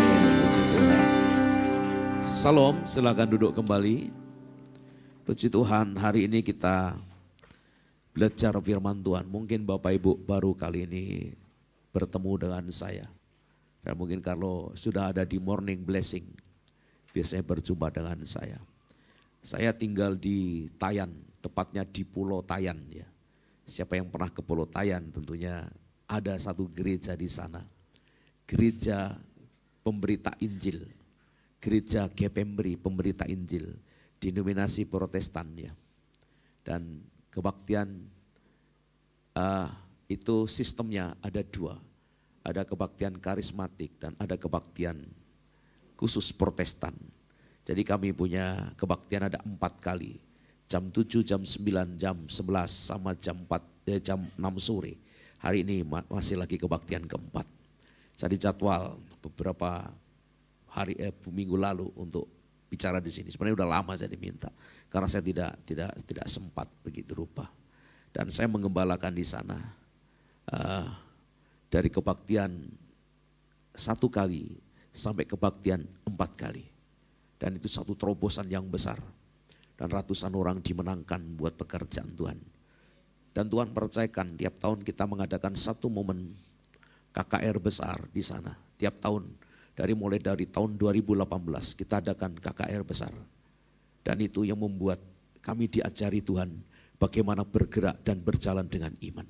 Salam, silakan duduk kembali. Puji Tuhan, hari ini kita belajar firman Tuhan. Mungkin Bapak Ibu baru kali ini bertemu dengan saya. Dan mungkin kalau sudah ada di morning blessing, biasanya berjumpa dengan saya. Saya tinggal di Tayan, tepatnya di Pulau Tayan ya. Siapa yang pernah ke Pulau Tayan tentunya ada satu gereja di sana. Gereja Pemberita Injil. Gereja Gepembri Pemberita Injil. Denominasi Protestan ya. Dan kebaktian itu sistemnya ada dua. Ada kebaktian karismatik dan ada kebaktian khusus Protestan. Jadi kami punya kebaktian ada 4 kali. Jam 7, jam 9, jam 11 sama jam 6 sore. Hari ini masih lagi kebaktian keempat. Saya dijadwal beberapa minggu lalu untuk bicara di sini. Sebenarnya udah lama saya diminta karena saya tidak sempat begitu rupa. Dan saya mengembalakan di sana dari kebaktian 1 kali sampai kebaktian 4 kali. Dan itu satu terobosan yang besar. Dan ratusan orang dimenangkan buat pekerjaan Tuhan. Dan Tuhan percayakan tiap tahun kita mengadakan satu momen KKR besar di sana. Tiap tahun mulai dari tahun 2018 kita adakan KKR besar. Dan itu yang membuat kami diajari Tuhan bagaimana bergerak dan berjalan dengan iman.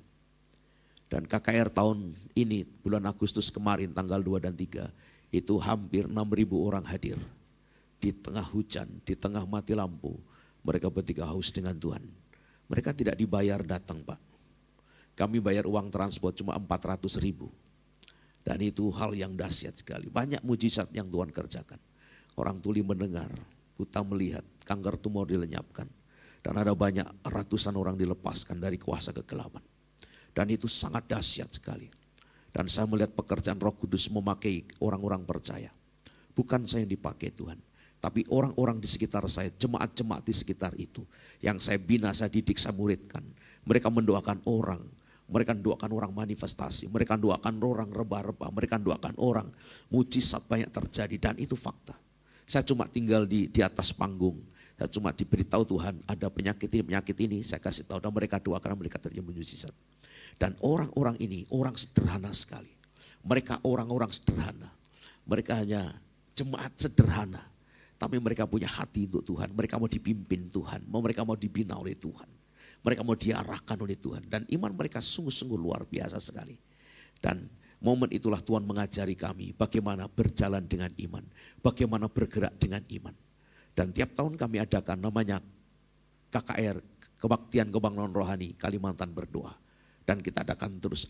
Dan KKR tahun ini bulan Agustus kemarin tanggal 2 dan 3 itu hampir 6.000 orang hadir. Di tengah hujan, di tengah mati lampu, mereka bertiga haus dengan Tuhan. Mereka tidak dibayar datang Pak. Kami bayar uang transport cuma 400.000. Dan itu hal yang dahsyat sekali. Banyak mujizat yang Tuhan kerjakan. Orang tuli mendengar, buta melihat, kanker tumor dilenyapkan. Dan ada banyak ratusan orang dilepaskan dari kuasa kegelapan. Dan itu sangat dahsyat sekali. Dan saya melihat pekerjaan Roh Kudus memakai orang-orang percaya. Bukan saya yang dipakai Tuhan. Tapi orang-orang di sekitar saya, jemaat-jemaat di sekitar itu. Yang saya bina, saya didik, saya muridkan. Mereka mendoakan orang. Mereka doakan orang manifestasi. Mereka doakan orang reba-reba. Mereka doakan orang mujizat banyak terjadi. Dan itu fakta. Saya cuma tinggal di atas panggung. Saya cuma diberitahu Tuhan ada penyakit ini. Saya kasih tahu dan mereka doakan mereka terjadi mujizat. Dan orang-orang ini orang sederhana sekali. Mereka orang-orang sederhana. Mereka hanya jemaat sederhana. Tapi mereka punya hati untuk Tuhan. Mereka mau dipimpin Tuhan. Mereka mau dibina oleh Tuhan. Mereka mau diarahkan oleh Tuhan. Dan iman mereka sungguh-sungguh luar biasa sekali. Dan momen itulah Tuhan mengajari kami bagaimana berjalan dengan iman. Bagaimana bergerak dengan iman. Dan tiap tahun kami adakan namanya KKR, Kebaktian Kebangkitan Rohani Kalimantan Berdoa. Dan kita adakan terus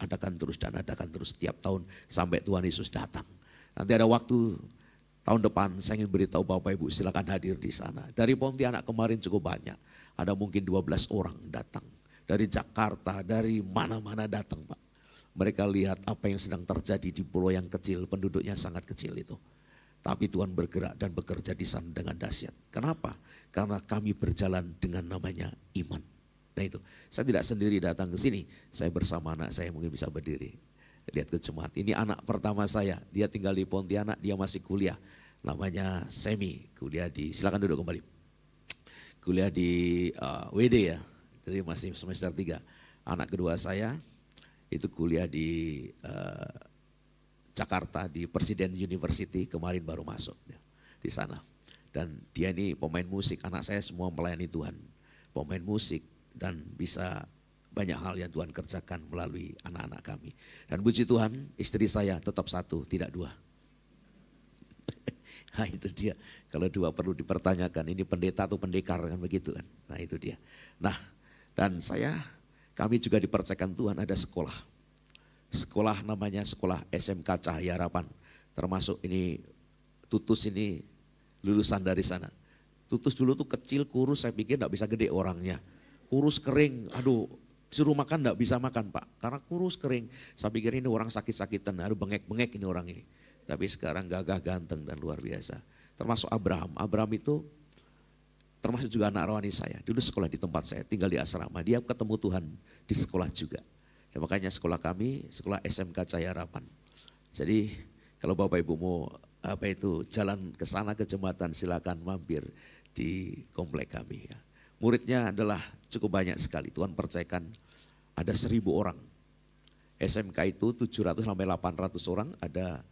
tiap tahun sampai Tuhan Yesus datang. Nanti ada waktu tahun depan saya ingin beritahu Bapak Ibu silakan hadir di sana. Dari Pontianak kemarin cukup banyak. Ada mungkin 12 orang datang. Dari Jakarta, dari mana-mana datang Pak. Mereka lihat apa yang sedang terjadi di pulau yang kecil, penduduknya sangat kecil itu. Tapi Tuhan bergerak dan bekerja di sana dengan dahsyat. Kenapa? Karena kami berjalan dengan namanya iman. Nah itu, saya tidak sendiri datang ke sini. Saya bersama anak saya mungkin bisa berdiri. Lihat ke jemaat. Ini anak pertama saya. Dia tinggal di Pontianak, dia masih kuliah. Namanya Semi, kuliah silakan duduk kembali. Kuliah di WD ya, jadi masih semester 3. Anak kedua saya itu kuliah di Jakarta di Presiden University, kemarin baru masuk ya, di sana. Dan dia ini pemain musik, anak saya semua melayani Tuhan. Pemain musik dan bisa banyak hal yang Tuhan kerjakan melalui anak-anak kami. Dan puji Tuhan, istri saya tetap 1, tidak 2. Nah itu dia, kalau 2 perlu dipertanyakan, ini pendeta atau pendekar kan begitu kan. Nah itu dia. Nah dan kami juga dipercayakan Tuhan ada sekolah. Sekolah namanya sekolah SMK Cahaya Harapan. Termasuk ini Tutus ini lulusan dari sana. Tutus dulu tuh kecil, kurus, saya pikir gak bisa gede orangnya. Kurus kering, aduh Suruh makan enggak bisa makan Pak, karena kurus kering. Saya pikir ini orang sakit-sakitan, aduh bengek-bengek ini orang ini. Tapi sekarang gagah ganteng dan luar biasa. Termasuk Abraham. Abraham itu termasuk juga anak rohani saya. Dulu sekolah di tempat saya, tinggal di asrama. Dia ketemu Tuhan di sekolah juga. Dan makanya sekolah kami, sekolah SMK Cahaya Harapan. Jadi kalau Bapak Ibu mau jalan ke sana ke jembatan, silakan mampir di komplek kami ya. Muridnya adalah cukup banyak sekali. Tuhan percayakan ada 1.000 orang. SMK itu 700 sampai 800 orang, ada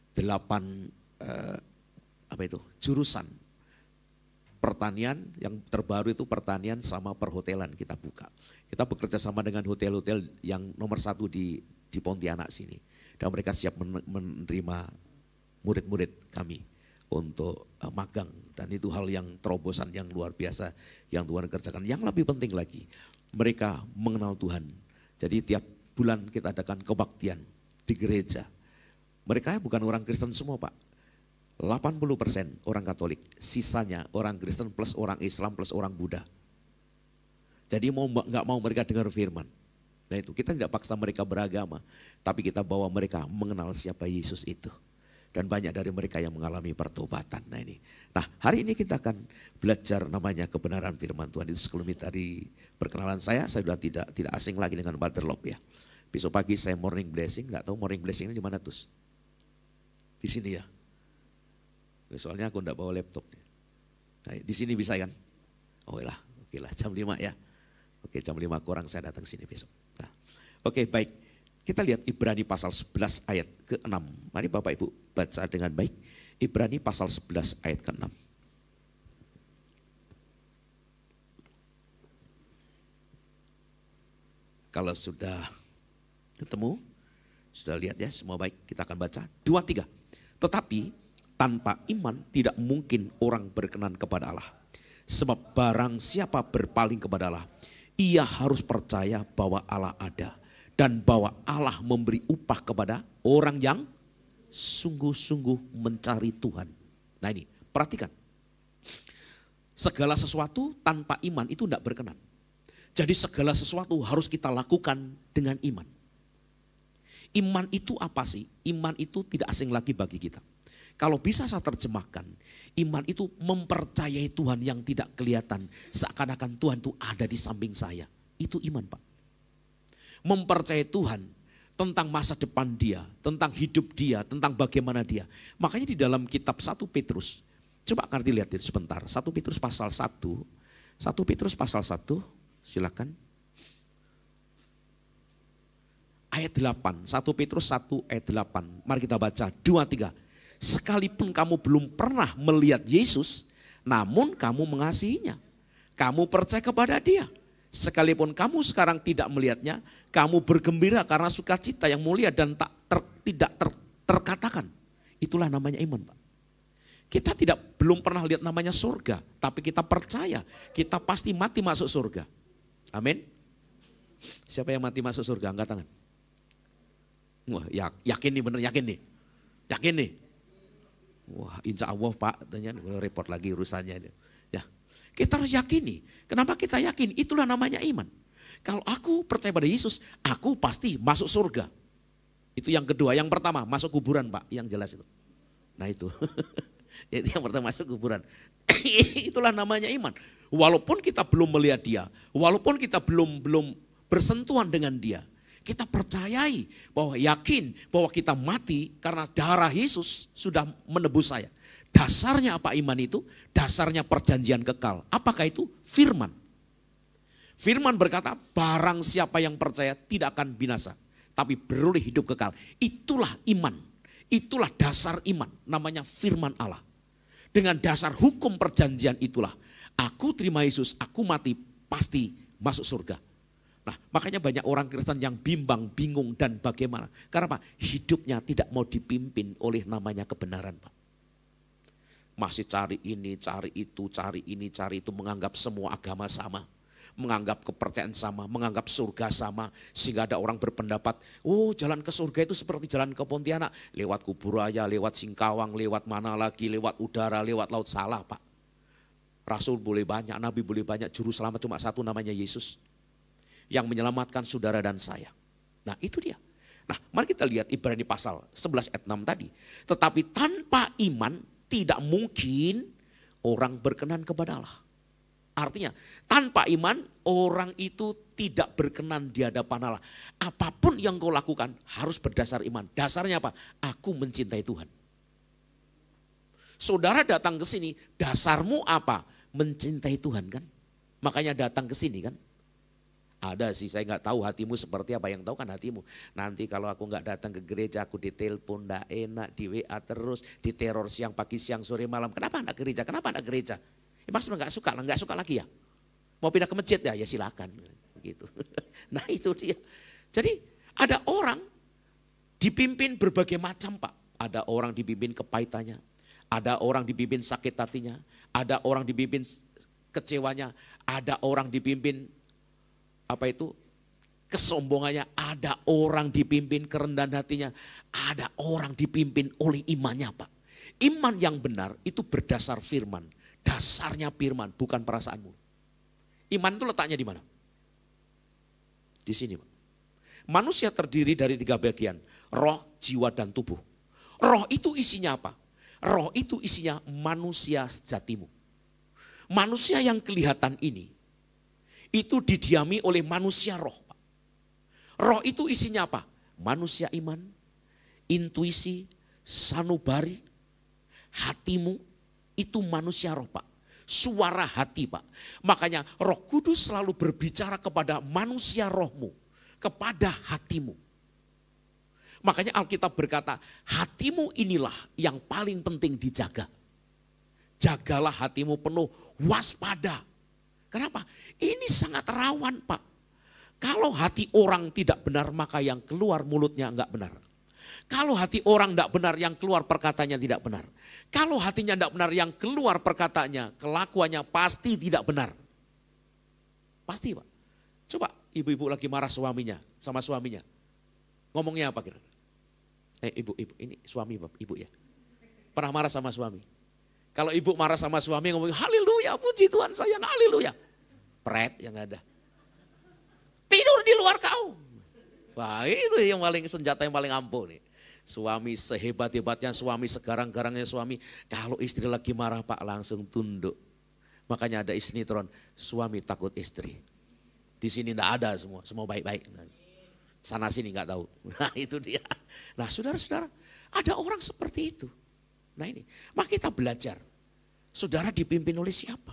8 jurusan. Pertanian yang terbaru itu pertanian sama perhotelan kita buka. Kita bekerja sama dengan hotel-hotel yang nomor 1 di Pontianak sini. Dan mereka siap menerima murid-murid kami untuk magang. Dan itu hal yang terobosan yang luar biasa yang Tuhan kerjakan. Yang lebih penting lagi, mereka mengenal Tuhan. Jadi tiap bulan kita adakan kebaktian di gereja. Mereka bukan orang Kristen semua Pak. 80% orang Katolik, sisanya orang Kristen plus orang Islam plus orang Buddha. Jadi nggak mau mereka dengar firman. Nah itu kita tidak paksa mereka beragama, tapi kita bawa mereka mengenal siapa Yesus itu. Dan banyak dari mereka yang mengalami pertobatan. Nah ini. Nah hari ini kita akan belajar namanya kebenaran firman Tuhan. Itu sekelumit dari perkenalan saya sudah tidak asing lagi dengan Brother Lop ya. Besok pagi saya morning blessing, nggak tahu morning blessing ini di mana tuh? Di sini ya. Soalnya aku enggak bawa laptop. Nah, di sini bisa kan? Oh lah, oke lah jam 5 ya. Oke jam 5 kurang saya datang sini besok. Nah, oke baik. Kita lihat Ibrani pasal 11 ayat ke-6. Mari Bapak Ibu baca dengan baik. Ibrani pasal 11 ayat ke-6. Kalau sudah ketemu, sudah lihat ya semua baik, kita akan baca. 2, 3. Tetapi tanpa iman tidak mungkin orang berkenan kepada Allah. Sebab barang siapa berpaling kepada Allah, ia harus percaya bahwa Allah ada. Dan bahwa Allah memberi upah kepada orang yang sungguh-sungguh mencari Tuhan. Nah ini, perhatikan. Segala sesuatu tanpa iman itu tidak berkenan. Jadi segala sesuatu harus kita lakukan dengan iman. Iman itu apa sih? Iman itu tidak asing lagi bagi kita. Kalau bisa saya terjemahkan, iman itu mempercayai Tuhan yang tidak kelihatan. Seakan-akan Tuhan itu ada di samping saya. Itu iman Pak. Mempercayai Tuhan tentang masa depan dia, tentang hidup dia, tentang bagaimana dia. Makanya di dalam kitab 1 Petrus, coba akan dilihat sebentar. 1 Petrus pasal 1, 1 Petrus pasal 1, silakan. Ayat 8, 1 Petrus 1 ayat 8. Mari kita baca 2, 3. Sekalipun kamu belum pernah melihat Yesus, namun kamu mengasihinya. Kamu percaya kepada dia. Sekalipun kamu sekarang tidak melihatnya, kamu bergembira karena sukacita yang mulia dan tidak terkatakan. Itulah namanya iman Pak. Kita belum pernah lihat namanya surga, tapi kita percaya kita pasti mati masuk surga. Amin. Siapa yang mati masuk surga? Angkat tangan. Wah, yakin nih, bener yakin nih. Yakin nih. Wah, insya Allah Pak, tanya repot lagi urusannya. Ya, kita harus yakini. Kenapa kita yakin? Itulah namanya iman. Kalau aku percaya pada Yesus, aku pasti masuk surga. Itu yang kedua. Yang pertama, masuk kuburan Pak, yang jelas itu. Nah itu. Itu yang pertama, masuk kuburan. Itulah namanya iman. Walaupun kita belum melihat dia, walaupun kita belum bersentuhan dengan dia, kita percayai bahwa yakin bahwa kita mati karena darah Yesus sudah menebus saya. Dasarnya apa iman itu? Dasarnya perjanjian kekal. Apakah itu? Firman. Firman berkata, barang siapa yang percaya tidak akan binasa, tapi beroleh hidup kekal. Itulah iman. Itulah dasar iman. Namanya firman Allah. Dengan dasar hukum perjanjian itulah, aku terima Yesus, aku mati, pasti masuk surga. Nah, makanya banyak orang Kristen yang bimbang, bingung dan bagaimana. Karena apa? Hidupnya tidak mau dipimpin oleh namanya kebenaran Pak. Masih cari ini, cari itu, cari ini, cari itu. Menganggap semua agama sama. Menganggap kepercayaan sama, menganggap surga sama. Sehingga ada orang berpendapat, oh jalan ke surga itu seperti jalan ke Pontianak. Lewat Kuburaya, lewat Singkawang, lewat mana lagi, lewat udara, lewat laut. Salah Pak. Rasul boleh banyak, Nabi boleh banyak, juru selamat cuma satu namanya Yesus. yang menyelamatkan saudara dan saya. Nah itu dia. Nah mari kita lihat Ibrani pasal 11 ayat 6 tadi. Tetapi tanpa iman tidak mungkin orang berkenan kepada Allah. Artinya tanpa iman orang itu tidak berkenan di hadapan Allah. Apapun yang kau lakukan harus berdasar iman. Dasarnya apa? Aku mencintai Tuhan. Saudara datang ke sini, dasarmu apa? Mencintai Tuhan kan? Makanya datang ke sini kan? Ada sih, saya nggak tahu hatimu seperti apa, yang tahu kan hatimu. Nanti kalau aku nggak datang ke gereja, aku ditelepon, nggak enak, di WA terus, diteror siang, pagi, siang, sore, malam. Kenapa anak gereja? Kenapa anak gereja? Ya maksudnya nggak suka lagi ya? Mau pindah ke masjid ya silakan. Begitu. Nah itu dia. Jadi ada orang dipimpin berbagai macam Pak. Ada orang dipimpin kepahitannya, ada orang dipimpin sakit hatinya, ada orang dipimpin kecewanya, ada orang dipimpin kesombongannya, ada orang dipimpin kerendahan hatinya, ada orang dipimpin oleh imannya Pak. Iman yang benar itu berdasar firman, dasarnya firman bukan perasaanmu. Iman itu letaknya di mana? Di sini Pak. Manusia terdiri dari 3 bagian, roh, jiwa dan tubuh. Roh itu isinya apa? Roh itu isinya manusia sejatimu. Manusia yang kelihatan ini itu didiami oleh manusia roh. Roh itu isinya apa? Manusia iman, intuisi, sanubari, hatimu itu manusia roh Pak. Suara hati Pak. Makanya Roh Kudus selalu berbicara kepada manusia rohmu, kepada hatimu. Makanya Alkitab berkata, hatimu inilah yang paling penting dijaga. Jagalah hatimu penuh, waspada. Kenapa? Ini sangat rawan Pak. Kalau hati orang tidak benar maka yang keluar mulutnya enggak benar. Kalau hati orang enggak benar yang keluar perkataannya tidak benar. Kalau hatinya enggak benar yang keluar perkataannya, kelakuannya pasti tidak benar. Pasti Pak. Coba ibu-ibu lagi marah sama suaminya. Ngomongnya apa kira? Ibu, ini suami ibu ya. Pernah marah sama suami? Kalau ibu marah sama suami ngomong, haleluya, puji Tuhan sayang, haleluya. Pret yang ada. Tidur di luar kau. Wah itu yang paling senjata yang paling ampuh nih. Suami sehebat-hebatnya suami, segarang-garangnya suami. Kalau istri lagi marah Pak langsung tunduk. Makanya ada sinetron, suami takut istri. Di sini enggak ada semua baik-baik. Sana sini enggak tahu. Nah itu dia. Nah saudara-saudara, ada orang seperti itu. Nah ini, maka kita belajar. Saudara dipimpin oleh siapa?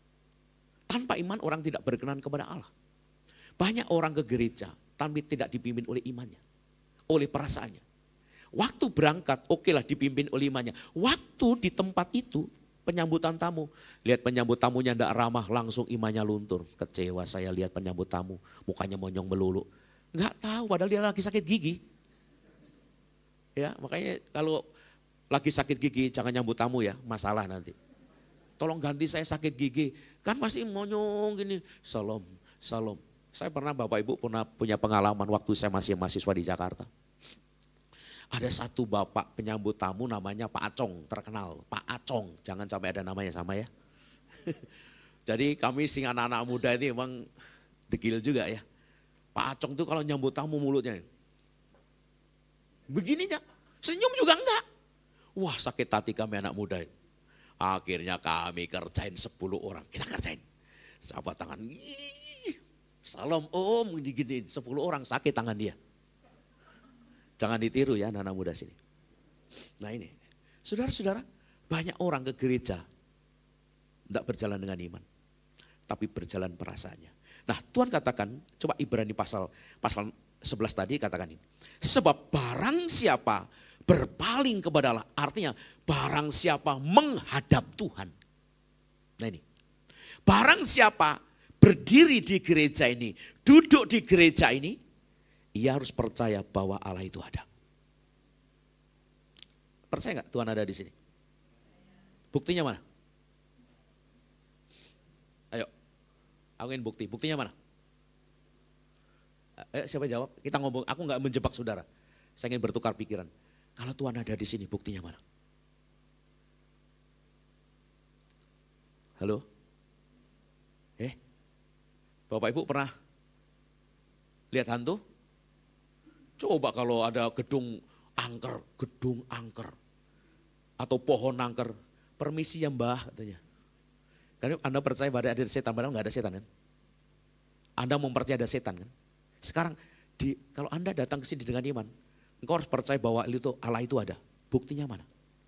Tanpa iman orang tidak berkenan kepada Allah. Banyak orang ke gereja tapi tidak dipimpin oleh imannya, oleh perasaannya. Waktu berangkat okelah dipimpin oleh imannya. Waktu di tempat itu penyambutan tamu, lihat penyambut tamunya tidak ramah langsung imannya luntur. Kecewa saya lihat penyambut tamu, mukanya monyong melulu. Enggak tahu padahal dia lagi sakit gigi. Ya makanya kalau lagi sakit gigi jangan nyambut tamu ya, masalah nanti. Tolong ganti saya sakit gigi. Kan pasti monyong gini. Salam, salam. Saya pernah Bapak Ibu punya pengalaman waktu saya masih mahasiswa di Jakarta. Ada satu bapak penyambut tamu namanya Pak Acong, terkenal. Pak Acong, jangan sampai ada namanya sama ya. Jadi kami sing anak-anak muda ini emang degil juga ya. Pak Acong itu kalau nyambut tamu mulutnya. Begininya, senyum juga enggak. Wah sakit hati kami anak muda. Akhirnya kami kerjain 10 orang. Kita kerjain. Sahabat tangan. Salam om, diginiin 10 orang sakit tangan dia. Jangan ditiru ya anak-anak muda sini. Nah ini, saudara-saudara banyak orang ke gereja. Tidak berjalan dengan iman. Tapi berjalan perasaannya. Nah Tuhan katakan, coba Ibrani pasal 11 tadi katakan ini. Sebab barang siapa berpaling kepada Allah, artinya barang siapa menghadap Tuhan. Nah ini, barang siapa berdiri di gereja ini, duduk di gereja ini, ia harus percaya bahwa Allah itu ada. Percaya nggak Tuhan ada di sini? Buktinya mana? Ayo, aku ingin bukti. Buktinya mana? Siapa jawab? Kita ngomong. Aku nggak menjebak saudara. Saya ingin bertukar pikiran. Kalau Tuhan ada di sini, buktinya mana? Halo? Bapak Ibu pernah Lihat hantu? Coba kalau ada gedung angker. Atau pohon angker. Permisi ya mbah katanya. Karena Anda percaya bahwa ada setan, padahal nggak ada setan kan? Anda mempercayai ada setan kan? Sekarang kalau Anda datang ke sini dengan iman, engkau harus percaya bahwa Allah itu ada. Buktinya mana?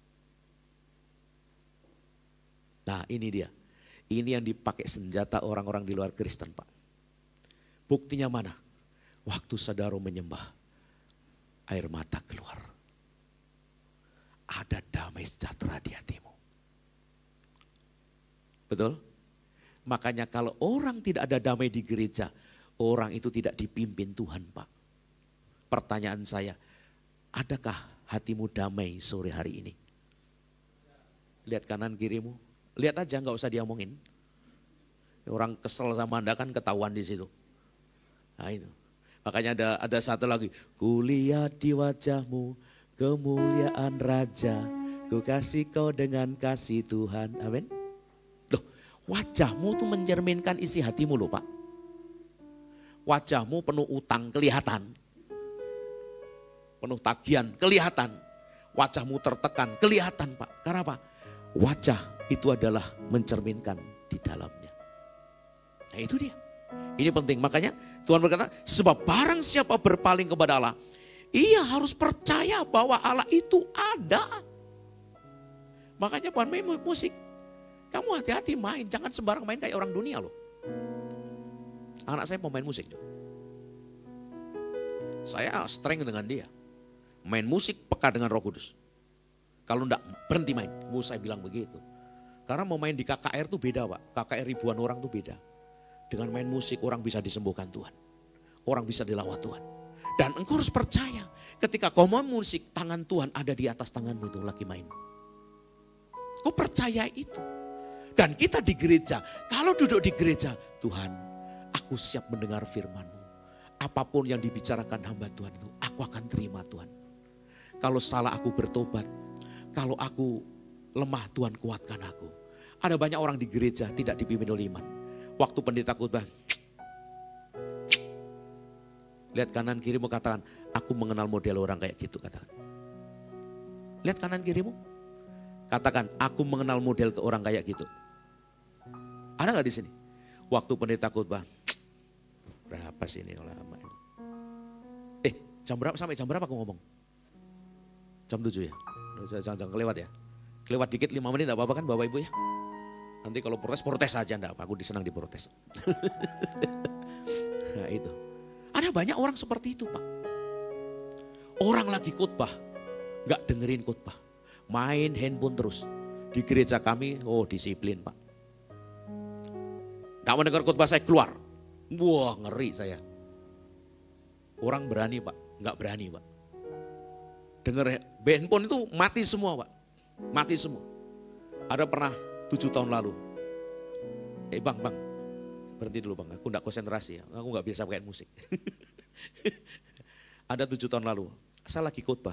Nah ini dia. Ini yang dipakai senjata orang-orang di luar Kristen Pak. Buktinya mana? Waktu saudara menyembah, air mata keluar. Ada damai sejahtera di hatimu. Betul? Makanya kalau orang tidak ada damai di gereja, orang itu tidak dipimpin Tuhan Pak. Pertanyaan saya, adakah hatimu damai sore hari ini? Lihat kanan kirimu, lihat aja nggak usah diomongin. Orang kesel sama Anda kan ketahuan di situ. Nah itu. Makanya ada satu lagi. Kulihat di wajahmu kemuliaan Raja. Ku kasih kau dengan kasih Tuhan. Amin. Loh, wajahmu tuh mencerminkan isi hatimu loh Pak. Wajahmu penuh utang kelihatan. Penuh tagihan kelihatan. Wajahmu tertekan kelihatan Pak. Karena apa? Wajah itu adalah mencerminkan di dalamnya. Nah itu dia. Ini penting. Makanya Tuhan berkata, sebab barang siapa berpaling kepada Allah, ia harus percaya bahwa Allah itu ada. Makanya bukan main musik. Kamu hati-hati main, jangan sembarang main kayak orang dunia loh. Anak saya pemain musik. Saya strength dengan dia. Main musik peka dengan Roh Kudus. Kalau enggak berhenti main, saya bilang begitu. Karena mau main di KKR tuh beda Pak. KKR ribuan orang tuh beda. Dengan main musik orang bisa disembuhkan Tuhan. Orang bisa dilawat Tuhan. Dan engkau harus percaya ketika kau main musik, tangan Tuhan ada di atas tanganmu itu lagi main. Kau percaya itu. Dan kita di gereja, kalau duduk di gereja, Tuhan aku siap mendengar firman-Mu. Apapun yang dibicarakan hamba Tuhan itu, aku akan terima Tuhan. Kalau salah aku bertobat, kalau aku lemah Tuhan kuatkan aku. Ada banyak orang di gereja tidak dipimpin oleh iman. Waktu pendeta khotbah, lihat kanan kirimu katakan, aku mengenal model orang kayak gitu katakan. Lihat kanan kirimu, katakan, aku mengenal model ke orang kayak gitu. Ada nggak di sini? Waktu pendeta khotbah, berapa sih ini lama ini? Jam berapa sampai jam berapa aku ngomong? Jam 7 ya? Jangan kelewat ya. Kelewat dikit 5 menit, gak apa-apa kan Bapak Ibu ya? Nanti kalau protes aja enggak apa, aku disenang diprotes. Nah itu. Ada banyak orang seperti itu Pak. Orang lagi khotbah, gak dengerin khotbah. Main handphone terus. Di gereja kami, disiplin Pak. Gak mendengar khotbah saya keluar. Wah ngeri saya. Orang berani Pak, gak berani Pak. Dengar handphone itu mati semua Pak. Mati semua. Ada pernah 7 tahun lalu. Bang, berhenti dulu Bang, aku enggak konsentrasi ya, aku enggak biasa pakai musik. Ada 7 tahun lalu, saya lagi khotbah.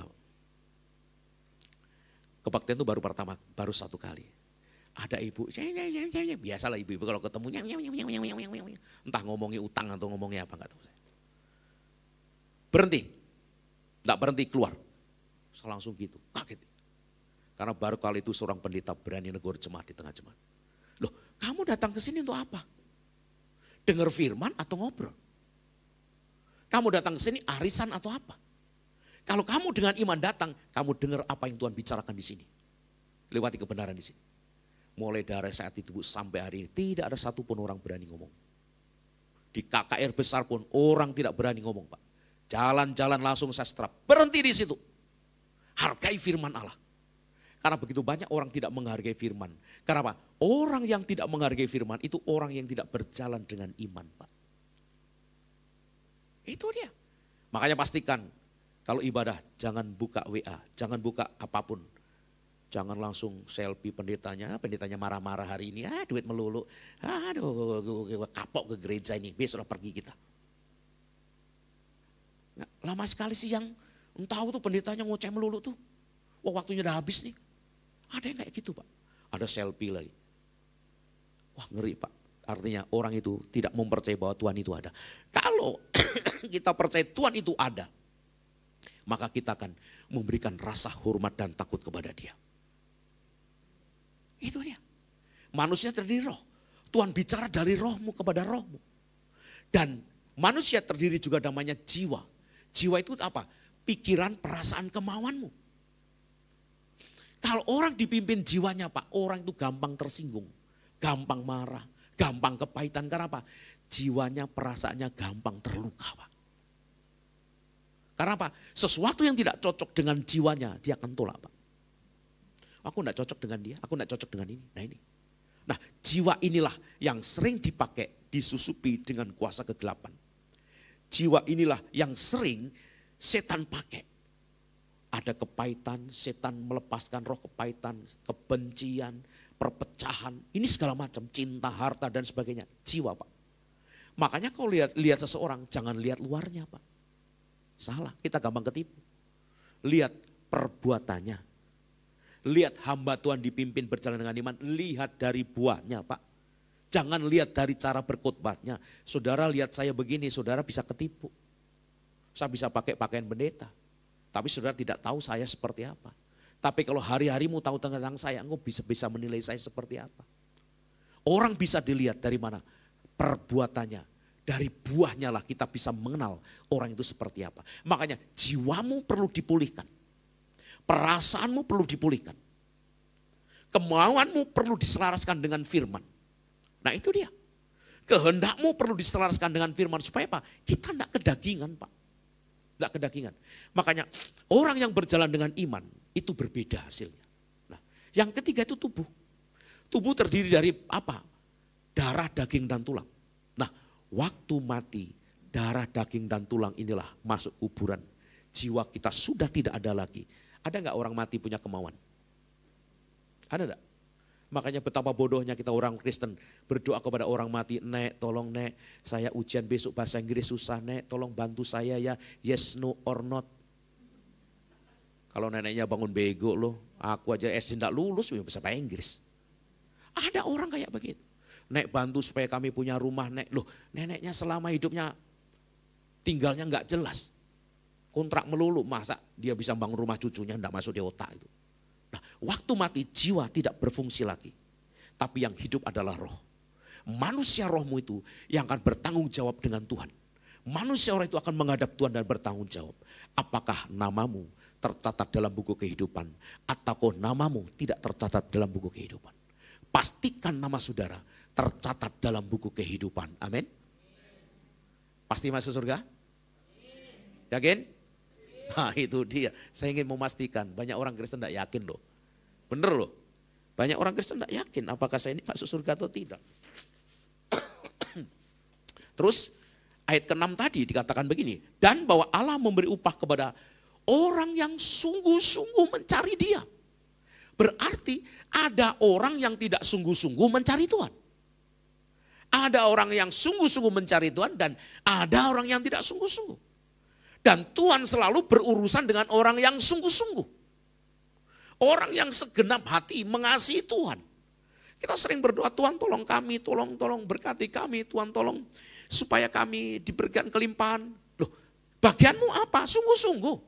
Kebaktian itu baru satu kali. Ada ibu, biasalah ibu-ibu kalau ketemu, entah ngomongin utang atau ngomongin apa enggak tahu saya. Berhenti, enggak berhenti keluar. Saya langsung gitu, kaget. Karena baru kali itu seorang pendeta berani negur jemaat di tengah jemaat. Loh, kamu datang ke sini untuk apa? Dengar firman atau ngobrol? Kamu datang ke sini arisan atau apa? Kalau kamu dengan iman datang, kamu dengar apa yang Tuhan bicarakan di sini. Lewati kebenaran di sini. Mulai dari saat itu sampai hari ini tidak ada satupun orang berani ngomong. Di KKR besar pun orang tidak berani ngomong Pak. Jalan-jalan langsung saya strap. Berhenti di situ. Hargai firman Allah. Karena begitu banyak orang tidak menghargai firman. Karena apa? Orang yang tidak menghargai firman itu orang yang tidak berjalan dengan iman Pak. Itu dia. Makanya pastikan kalau ibadah jangan buka WA, jangan buka apapun. Jangan langsung selfie pendetanya marah-marah hari ini, duit melulu. Aduh, kapok ke gereja ini, besok pergi kita. Nah, lama sekali sih yang tahu tuh pendetanya ngoceh melulu tuh. Wah waktunya udah habis nih. Ada yang kayak gitu Pak. Ada selfie lagi. Wah ngeri Pak. Artinya orang itu tidak mempercayai bahwa Tuhan itu ada. Kalau kita percaya Tuhan itu ada, maka kita akan memberikan rasa hormat dan takut kepada Dia. Itu dia. Manusia terdiri roh. Tuhan bicara dari rohmu kepada rohmu. Dan manusia terdiri juga namanya jiwa. Jiwa itu apa? Pikiran, perasaan, kemauanmu. Kalau orang dipimpin jiwanya Pak, orang itu gampang tersinggung. Gampang marah, gampang kepahitan. Karena apa? Jiwanya, perasaannya gampang terluka Pak. Karena apa? Sesuatu yang tidak cocok dengan jiwanya, dia akan tolak Pak. Aku tidak cocok dengan dia, aku tidak cocok dengan ini. Nah ini. Nah jiwa inilah yang sering dipakai, disusupi dengan kuasa kegelapan. Jiwa inilah yang sering setan pakai. Ada kepahitan, setan melepaskan roh kepahitan, kebencian, perpecahan. Ini segala macam, cinta, harta dan sebagainya. Jiwa Pak. Makanya kalau lihat seseorang, jangan lihat luarnya Pak. Salah, kita gampang ketipu. Lihat perbuatannya. Lihat hamba Tuhan dipimpin berjalan dengan iman. Lihat dari buahnya Pak. Jangan lihat dari cara berkhotbahnya. Saudara lihat saya begini, saudara bisa ketipu. Saya bisa pakai pakaian pendeta. Tapi saudara tidak tahu saya seperti apa. Tapi kalau hari-harimu tahu tentang saya, engkau bisa menilai saya seperti apa. Orang bisa dilihat dari mana? Perbuatannya. Dari buahnya lah kita bisa mengenal orang itu seperti apa. Makanya jiwamu perlu dipulihkan. Perasaanmu perlu dipulihkan. Kemauanmu perlu diselaraskan dengan firman. Nah itu dia. Kehendakmu perlu diselaraskan dengan firman. Supaya apa? Kita tidak kedagingan Pak. Tidak kedagingan. Makanya orang yang berjalan dengan iman itu berbeda hasilnya. Nah, yang ketiga itu tubuh. Tubuh terdiri dari apa? Darah, daging, dan tulang. Nah, waktu mati, darah, daging, dan tulang inilah masuk kuburan. Jiwa kita sudah tidak ada lagi. Ada nggak orang mati punya kemauan? Ada enggak? Makanya betapa bodohnya kita orang Kristen berdoa kepada orang mati. Nek, tolong nek, saya ujian besok bahasa Inggris susah nek, tolong bantu saya ya. Yes, no, or not. Kalau neneknya bangun bego loh, aku aja SD tidak lulus bisa bahasa Inggris. Ada orang kayak begitu. Nek bantu supaya kami punya rumah nek. Loh neneknya selama hidupnya tinggalnya nggak jelas. Kontrak melulu, masa dia bisa bangun rumah cucunya tidak masuk di otak itu. Nah waktu mati jiwa tidak berfungsi lagi. Tapi yang hidup adalah roh. Manusia rohmu itu yang akan bertanggung jawab dengan Tuhan. Manusia orang itu akan menghadap Tuhan dan bertanggung jawab. Apakah namamu tercatat dalam buku kehidupan atau namamu tidak tercatat dalam buku kehidupan. Pastikan nama saudara tercatat dalam buku kehidupan. Amin. Pasti masuk surga? Yakin? Nah itu dia. Saya ingin memastikan banyak orang Kristen tidak yakin loh. Bener loh. Banyak orang Kristen tidak yakin apakah saya ini masuk surga atau tidak. Terus ayat ke-6 tadi dikatakan begini. Dan bahwa Allah memberi upah kepada orang yang sungguh-sungguh mencari Dia. Berarti ada orang yang tidak sungguh-sungguh mencari Tuhan. Ada orang yang sungguh-sungguh mencari Tuhan dan ada orang yang tidak sungguh-sungguh. Dan Tuhan selalu berurusan dengan orang yang sungguh-sungguh. Orang yang segenap hati mengasihi Tuhan. Kita sering berdoa, Tuhan tolong kami, tolong berkati kami, Tuhan tolong supaya kami diberikan kelimpahan. Loh, bagianmu apa? Sungguh-sungguh.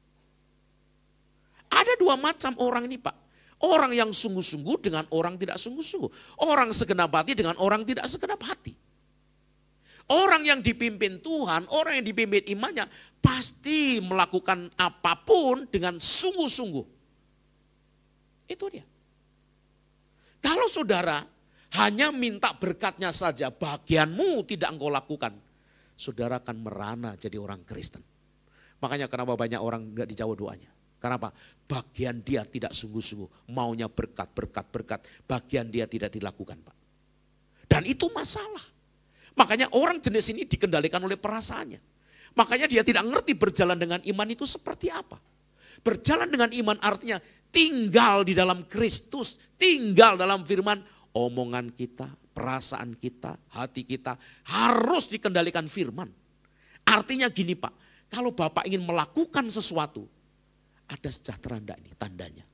Ada dua macam orang ini Pak. Orang yang sungguh-sungguh dengan orang tidak sungguh-sungguh. Orang segenap hati dengan orang tidak segenap hati. Orang yang dipimpin Tuhan, orang yang dipimpin imannya pasti melakukan apapun dengan sungguh-sungguh. Itu dia. Kalau saudara hanya minta berkatnya saja, bagianmu tidak engkau lakukan, saudara akan merana jadi orang Kristen. Makanya kenapa banyak orang enggak dijawab doanya. Kenapa? Bagian dia tidak sungguh-sungguh, maunya berkat, bagian dia tidak dilakukan Pak. Dan itu masalah. Makanya orang jenis ini dikendalikan oleh perasaannya. Makanya dia tidak ngerti berjalan dengan iman itu seperti apa. Berjalan dengan iman artinya tinggal di dalam Kristus, tinggal dalam firman. Omongan kita, perasaan kita, hati kita harus dikendalikan firman. Artinya gini Pak, kalau Bapak ingin melakukan sesuatu, ada sejahtera enggak nih tandanya.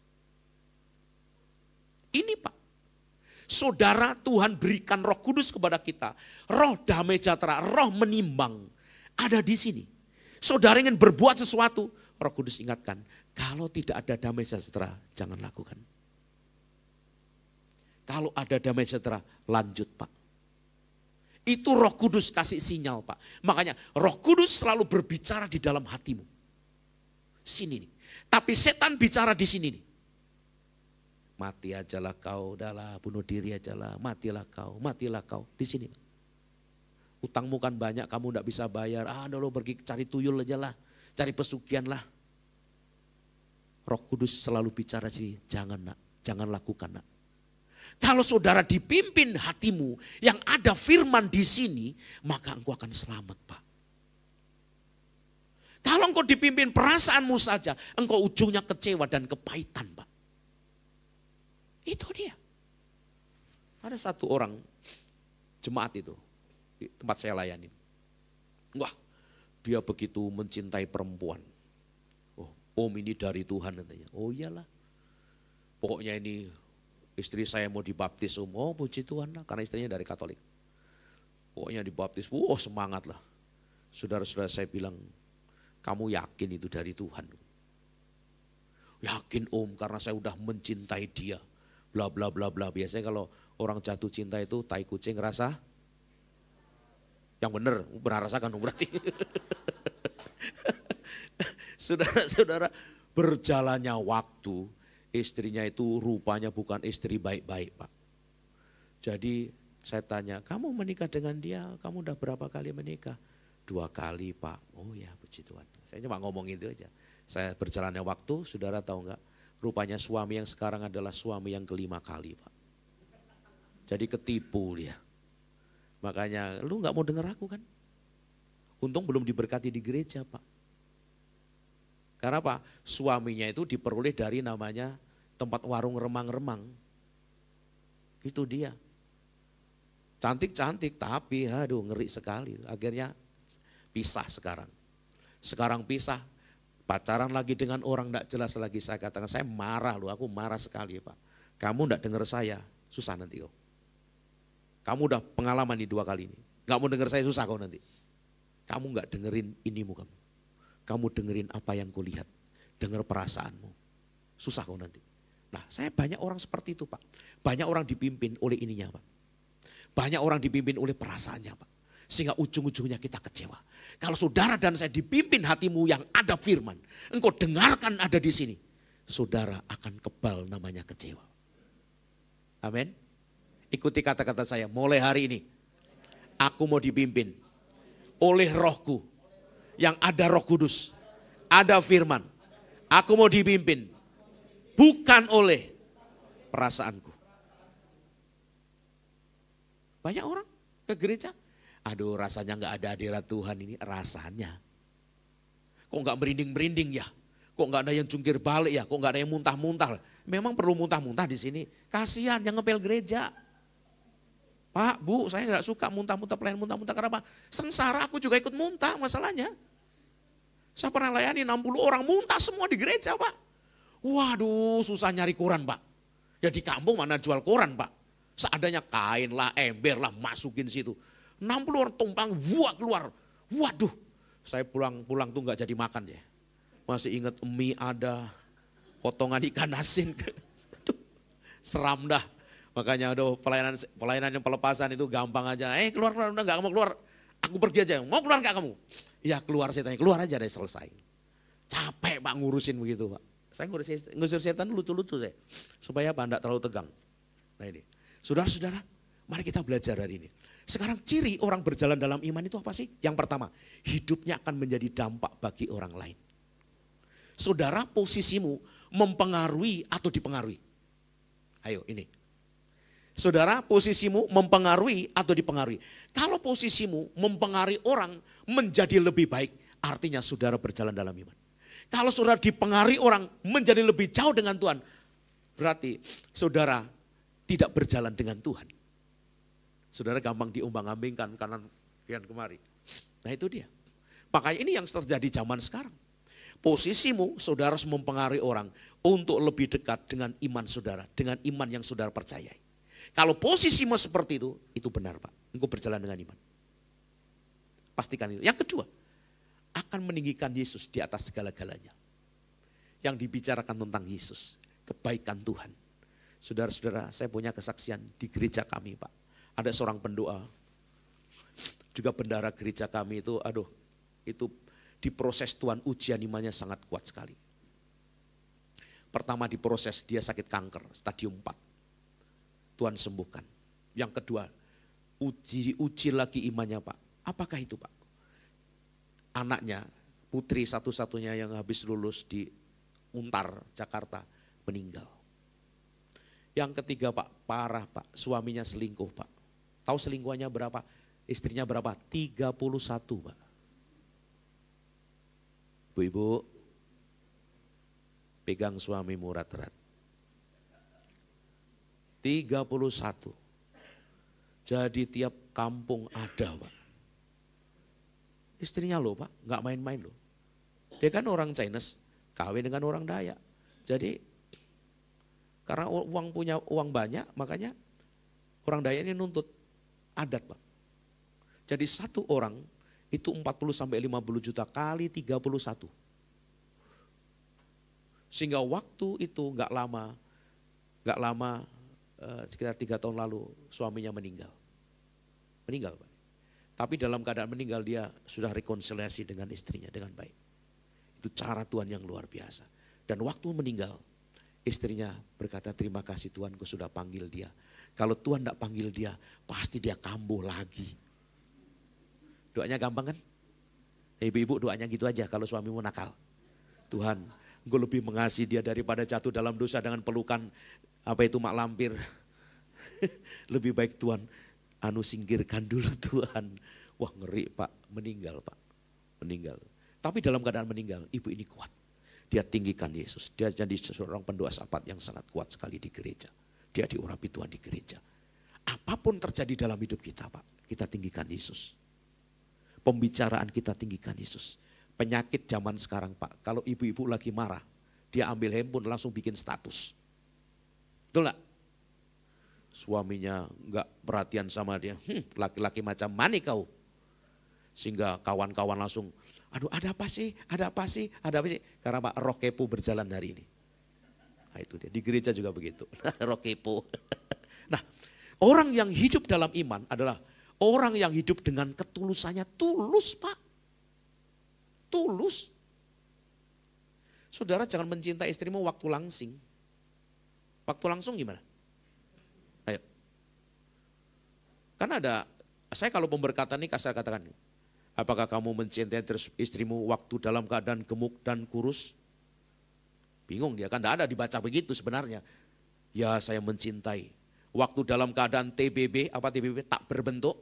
Ini Pak. Saudara Tuhan berikan Roh Kudus kepada kita. Roh damai sejahtera, roh menimbang. ada di sini. Saudara ingin berbuat sesuatu, Roh Kudus ingatkan, kalau tidak ada damai sejahtera, jangan lakukan. Kalau ada damai sejahtera, lanjut Pak. Itu Roh Kudus kasih sinyal Pak. Makanya Roh Kudus selalu berbicara di dalam hatimu. Sini nih. Tapi setan bicara di sini nih. Mati ajalah kau, udahlah bunuh diri ajalah, matilah kau. Di sini. Utangmu kan banyak, kamu tidak bisa bayar. Lo pergi cari tuyul aja lah, cari pesugihan lah. Roh Kudus selalu bicara sini, jangan nak, jangan lakukan nak. Kalau saudara dipimpin hatimu yang ada firman di sini, maka engkau akan selamat Pak. Kalau engkau dipimpin perasaanmu saja, engkau ujungnya kecewa dan kepahitan Pak. Itu dia. Ada satu orang jemaat itu, di tempat saya layani. Wah, dia begitu mencintai perempuan. Oh, om ini dari Tuhan katanya. Oh iyalah. Pokoknya ini istri saya mau dibaptis om. Oh puji Tuhan lah, karena istrinya dari Katolik. Pokoknya dibaptis, semangat lah. Saudara-saudara saya bilang, kamu yakin itu dari Tuhan? Yakin om, karena saya udah mencintai dia. Bla bla bla bla. Biasanya kalau orang jatuh cinta itu tai kucing rasa. Yang benar, pernah rasakan dong berarti. Saudara-saudara, berjalannya waktu, istrinya itu rupanya bukan istri baik-baik Pak. Jadi saya tanya, kamu menikah dengan dia, kamu udah berapa kali menikah? 2 kali Pak. Oh ya puji Tuhan. Saya cuma ngomong itu aja. Saya berjalannya waktu, saudara tahu enggak? Rupanya suami yang sekarang adalah suami yang ke-5 kali Pak. Jadi ketipu dia. Makanya lu gak mau dengar aku kan? Untung belum diberkati di gereja Pak. Karena apa? Suaminya itu diperoleh dari namanya tempat warung remang-remang. Itu dia. Cantik-cantik tapi aduh ngeri sekali. Akhirnya pisah sekarang. Sekarang pisah. Pacaran lagi dengan orang gak jelas lagi. Saya katakan saya marah loh, aku marah sekali Pak. Kamu gak dengar saya, susah nanti kau. Kamu udah pengalaman di 2 kali ini. Gak mau denger saya susah kau nanti. Kamu gak dengerin inimu kamu. Kamu dengerin apa yang kau lihat. Denger perasaanmu. Susah kau nanti. Nah saya banyak orang seperti itu Pak. Banyak orang dipimpin oleh ininya Pak. Banyak orang dipimpin oleh perasaannya Pak. Sehingga ujung-ujungnya kita kecewa. Kalau saudara dan saya dipimpin hatimu yang ada firman. Engkau dengarkan ada di sini. Saudara akan kebal namanya kecewa. Amin. Ikuti kata-kata saya, mulai hari ini aku mau dipimpin oleh Rohku yang ada Roh Kudus, ada firman. Aku mau dipimpin bukan oleh perasaanku. Banyak orang ke gereja, aduh rasanya gak ada hadirat Tuhan ini, rasanya. Kok gak merinding-merinding ya? Kok gak ada yang jungkir balik ya? Kok gak ada yang muntah-muntah? Memang perlu muntah-muntah di sini. Kasihan yang ngepel gereja. Pak, Bu, saya gak suka muntah-muntah, pelayan muntah-muntah. Kenapa? Sengsara, aku juga ikut muntah masalahnya. Saya pernah layani 60 orang muntah semua di gereja Pak. Waduh susah nyari koran Pak. Ya di kampung mana jual koran Pak. Seadanya kain lah, ember lah, masukin situ. 60 orang tumpang, keluar. Waduh, saya pulang tuh gak jadi makan ya. Masih ingat mie ada, potongan ikan asin. Seram dah. Makanya aduh pelayanan yang pelepasan itu gampang aja. Keluar, udah gak mau keluar. Aku pergi aja, mau keluar gak kamu? Ya keluar setannya, keluar aja deh selesai. Capek Pak ngurusin begitu Pak. Saya ngusir setan lucu-lucu saya. Supaya Pak enggak terlalu tegang. Nah ini, saudara-saudara mari kita belajar hari ini. Sekarang ciri orang berjalan dalam iman itu apa sih? Yang pertama, hidupnya akan menjadi dampak bagi orang lain. Saudara posisimu mempengaruhi atau dipengaruhi? Ayo ini. Saudara, posisimu mempengaruhi atau dipengaruhi? Kalau posisimu mempengaruhi orang menjadi lebih baik, artinya saudara berjalan dalam iman. Kalau saudara dipengaruhi orang menjadi lebih jauh dengan Tuhan, berarti saudara tidak berjalan dengan Tuhan. Saudara gampang diombang-ambingkan kanan kemari. Nah itu dia. Makanya ini yang terjadi zaman sekarang. Posisimu saudara harus mempengaruhi orang untuk lebih dekat dengan iman saudara, dengan iman yang saudara percayai. Kalau posisimu seperti itu benar Pak. Engkau berjalan dengan iman. Pastikan itu. Yang kedua, akan meninggikan Yesus di atas segala-galanya. Yang dibicarakan tentang Yesus, kebaikan Tuhan. Saudara-saudara, saya punya kesaksian di gereja kami, Pak. Ada seorang pendoa, juga bendara gereja kami itu, itu diproses Tuhan, ujian imannya sangat kuat sekali. Pertama diproses, dia sakit kanker, stadium 4. Tuhan sembuhkan. Yang kedua, uji lagi imannya, Pak. Apakah itu, Pak? Anaknya, putri satu-satunya yang habis lulus di Untar, Jakarta, meninggal. Yang ketiga, Pak, parah, Pak. Suaminya selingkuh, Pak. Tahu selingkuhannya berapa? Istrinya berapa? 31, Pak. Ibu-ibu, pegang suamimu erat-erat. 31. Jadi tiap kampung ada, Pak. Istrinya loh, Pak, nggak main-main loh. Dia kan orang Chinese, kawin dengan orang Dayak. Jadi karena punya uang banyak, makanya orang Dayak ini nuntut adat, Pak. Jadi satu orang itu 40 sampai 50 juta kali 31. Sehingga waktu itu nggak lama sekitar 3 tahun lalu suaminya meninggal. Meninggal, Pak. Tapi dalam keadaan meninggal dia sudah rekonsiliasi dengan istrinya dengan baik. Itu cara Tuhan yang luar biasa. Dan waktu meninggal, istrinya berkata, terima kasih Tuhan, kau sudah panggil dia. Kalau Tuhan tidak panggil dia, pasti dia kambuh lagi. Doanya gampang kan? Ibu-ibu doanya gitu aja kalau suamimu nakal. Tuhan, engkau lebih mengasihi dia daripada jatuh dalam dosa dengan pelukan mak lampir. Lebih baik Tuhan, singkirkan dulu Tuhan. Wah ngeri Pak, meninggal Pak. Meninggal. Tapi dalam keadaan meninggal, ibu ini kuat. Dia tinggikan Yesus. Dia jadi seorang pendoa syafaat yang sangat kuat sekali di gereja. Dia diurapi Tuhan di gereja. Apapun terjadi dalam hidup kita Pak, kita tinggikan Yesus. Pembicaraan kita tinggikan Yesus. Penyakit zaman sekarang Pak, kalau ibu-ibu lagi marah, dia ambil handphone langsung bikin status. Betul gak? Suaminya gak perhatian sama dia, laki-laki macam mana kau? Sehingga kawan-kawan langsung, aduh ada apa sih, ada apa sih, ada apa sih. Karena Pak roh kepo berjalan hari ini. Nah itu dia, di gereja juga begitu, roh kepo. Nah orang yang hidup dalam iman adalah orang yang hidup dengan ketulusannya, tulus Pak. Tulus. Saudara jangan mencintai istrimu waktu langsing. Waktu langsung gimana? Ayo. Kan ada, saya kalau pemberkatan ini saya katakan, apakah kamu mencintai terus istrimu waktu dalam keadaan gemuk dan kurus? Bingung dia, kan tidak ada dibaca begitu sebenarnya. Ya saya mencintai. Waktu dalam keadaan TBB, apa TBB? Tak berbentuk.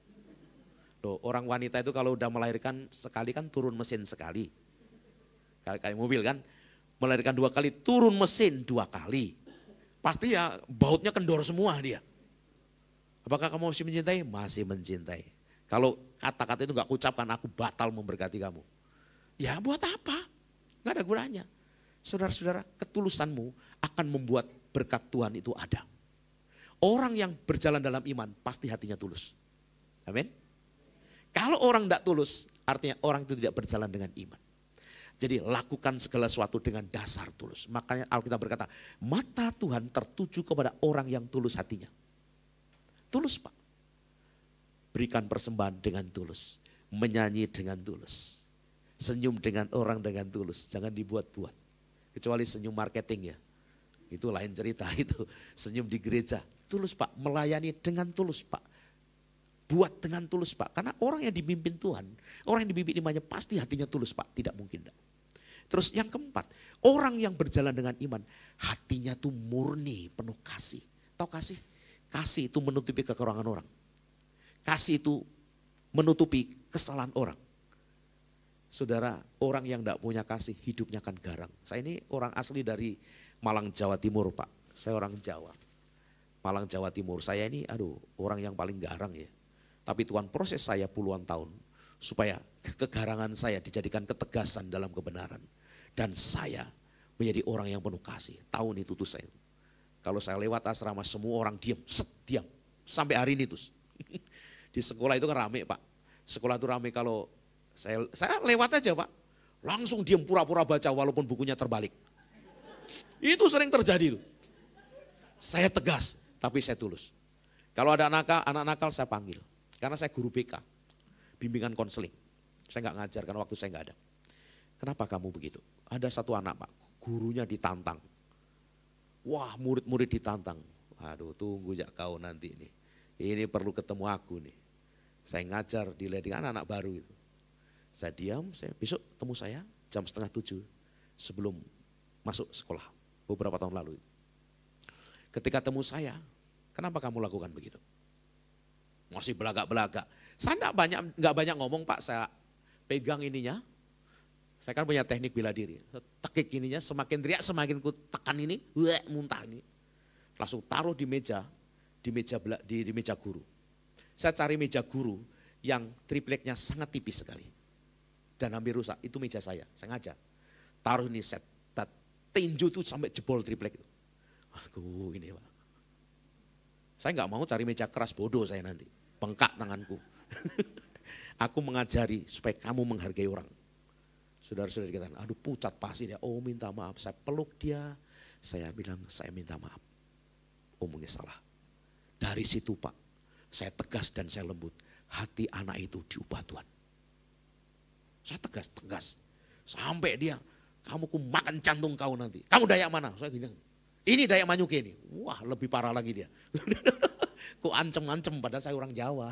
Loh, orang wanita itu kalau udah melahirkan sekali kan turun mesin sekali. Kayak mobil kan, melahirkan 2 kali, turun mesin 2 kali. Pasti ya bautnya kendor semua dia. Apakah kamu masih mencintai? Masih mencintai. Kalau kata-kata itu gak kucapkan, aku batal memberkati kamu. Ya buat apa? Gak ada gunanya. Saudara-saudara, ketulusanmu akan membuat berkat Tuhan itu ada. Orang yang berjalan dalam iman pasti hatinya tulus. Amin. Kalau orang tidak tulus, artinya orang itu tidak berjalan dengan iman. Jadi lakukan segala sesuatu dengan dasar tulus. Makanya Alkitab berkata, mata Tuhan tertuju kepada orang yang tulus hatinya. Tulus Pak. Berikan persembahan dengan tulus. Menyanyi dengan tulus. Senyum dengan orang dengan tulus. Jangan dibuat-buat. Kecuali senyum marketing ya. Itu lain cerita itu. Senyum di gereja. Tulus Pak. Melayani dengan tulus Pak. Buat dengan tulus Pak. Karena orang yang dipimpin Tuhan, orang yang dipimpin imannya pasti hatinya tulus Pak. Tidak mungkin tidak. Terus yang keempat, orang yang berjalan dengan iman, hatinya tuh murni, penuh kasih. Tahu kasih? Kasih itu menutupi kekurangan orang. Kasih itu menutupi kesalahan orang. Saudara, orang yang tidak punya kasih hidupnya akan garang. Saya ini orang asli dari Malang, Jawa Timur Pak. Saya orang Jawa. Malang, Jawa Timur. Saya ini orang yang paling garang ya. Tapi Tuhan proses saya puluhan tahun supaya kegarangan saya dijadikan ketegasan dalam kebenaran. Dan saya menjadi orang yang penuh kasih. Tahun itu tuh saya. Kalau saya lewat asrama semua orang diam, diam. Sampai hari ini tuh. Di sekolah itu kan rame Pak. Sekolah itu rame kalau Saya lewat aja Pak. Langsung diam pura-pura baca walaupun bukunya terbalik. Itu sering terjadi tuh. Saya tegas, tapi saya tulus. Kalau ada anak nakal saya panggil. Karena saya guru BK, bimbingan konseling. Saya nggak ngajar karena waktu saya nggak ada. Kenapa kamu begitu? Ada satu anak Pak, gurunya ditantang. Wah, murid-murid ditantang. Aduh, tunggu ya kau nanti ini. Ini perlu ketemu aku nih. Saya ngajar di leding anak-anak baru itu. Saya diam, besok temu saya jam 6:30 sebelum masuk sekolah beberapa tahun lalu. Ketika temu saya, kenapa kamu lakukan begitu? Masih belagak-belagak. Saya nggak banyak ngomong Pak, saya pegang ininya. Saya kan punya teknik bela diri. Tekik ininya, semakin teriak semakin ku tekan ini, muntah ini. Langsung taruh di meja guru. Saya cari meja guru yang tripleknya sangat tipis sekali. Dan hampir rusak, itu meja saya, sengaja. Taruh ini set, tinju tuh sampai jebol triplek itu. Aku ini Pak. Saya nggak mau cari meja keras, bodoh saya nanti. Bengkak tanganku. Aku mengajari supaya kamu menghargai orang. Saudara-saudara dikatakan, aduh pucat pasti dia. Oh minta maaf, saya peluk dia. Saya bilang, saya minta maaf. Oh mungkin salah. Dari situ Pak, saya tegas dan saya lembut. Hati anak itu diubah Tuhan. Saya tegas. Sampai dia, kamu ku makan jantung kau nanti. Kamu Dayak mana? Saya bilang, ini Dayak Manyuke ini. Wah lebih parah lagi dia. Ku ancem-ancem padahal saya orang Jawa.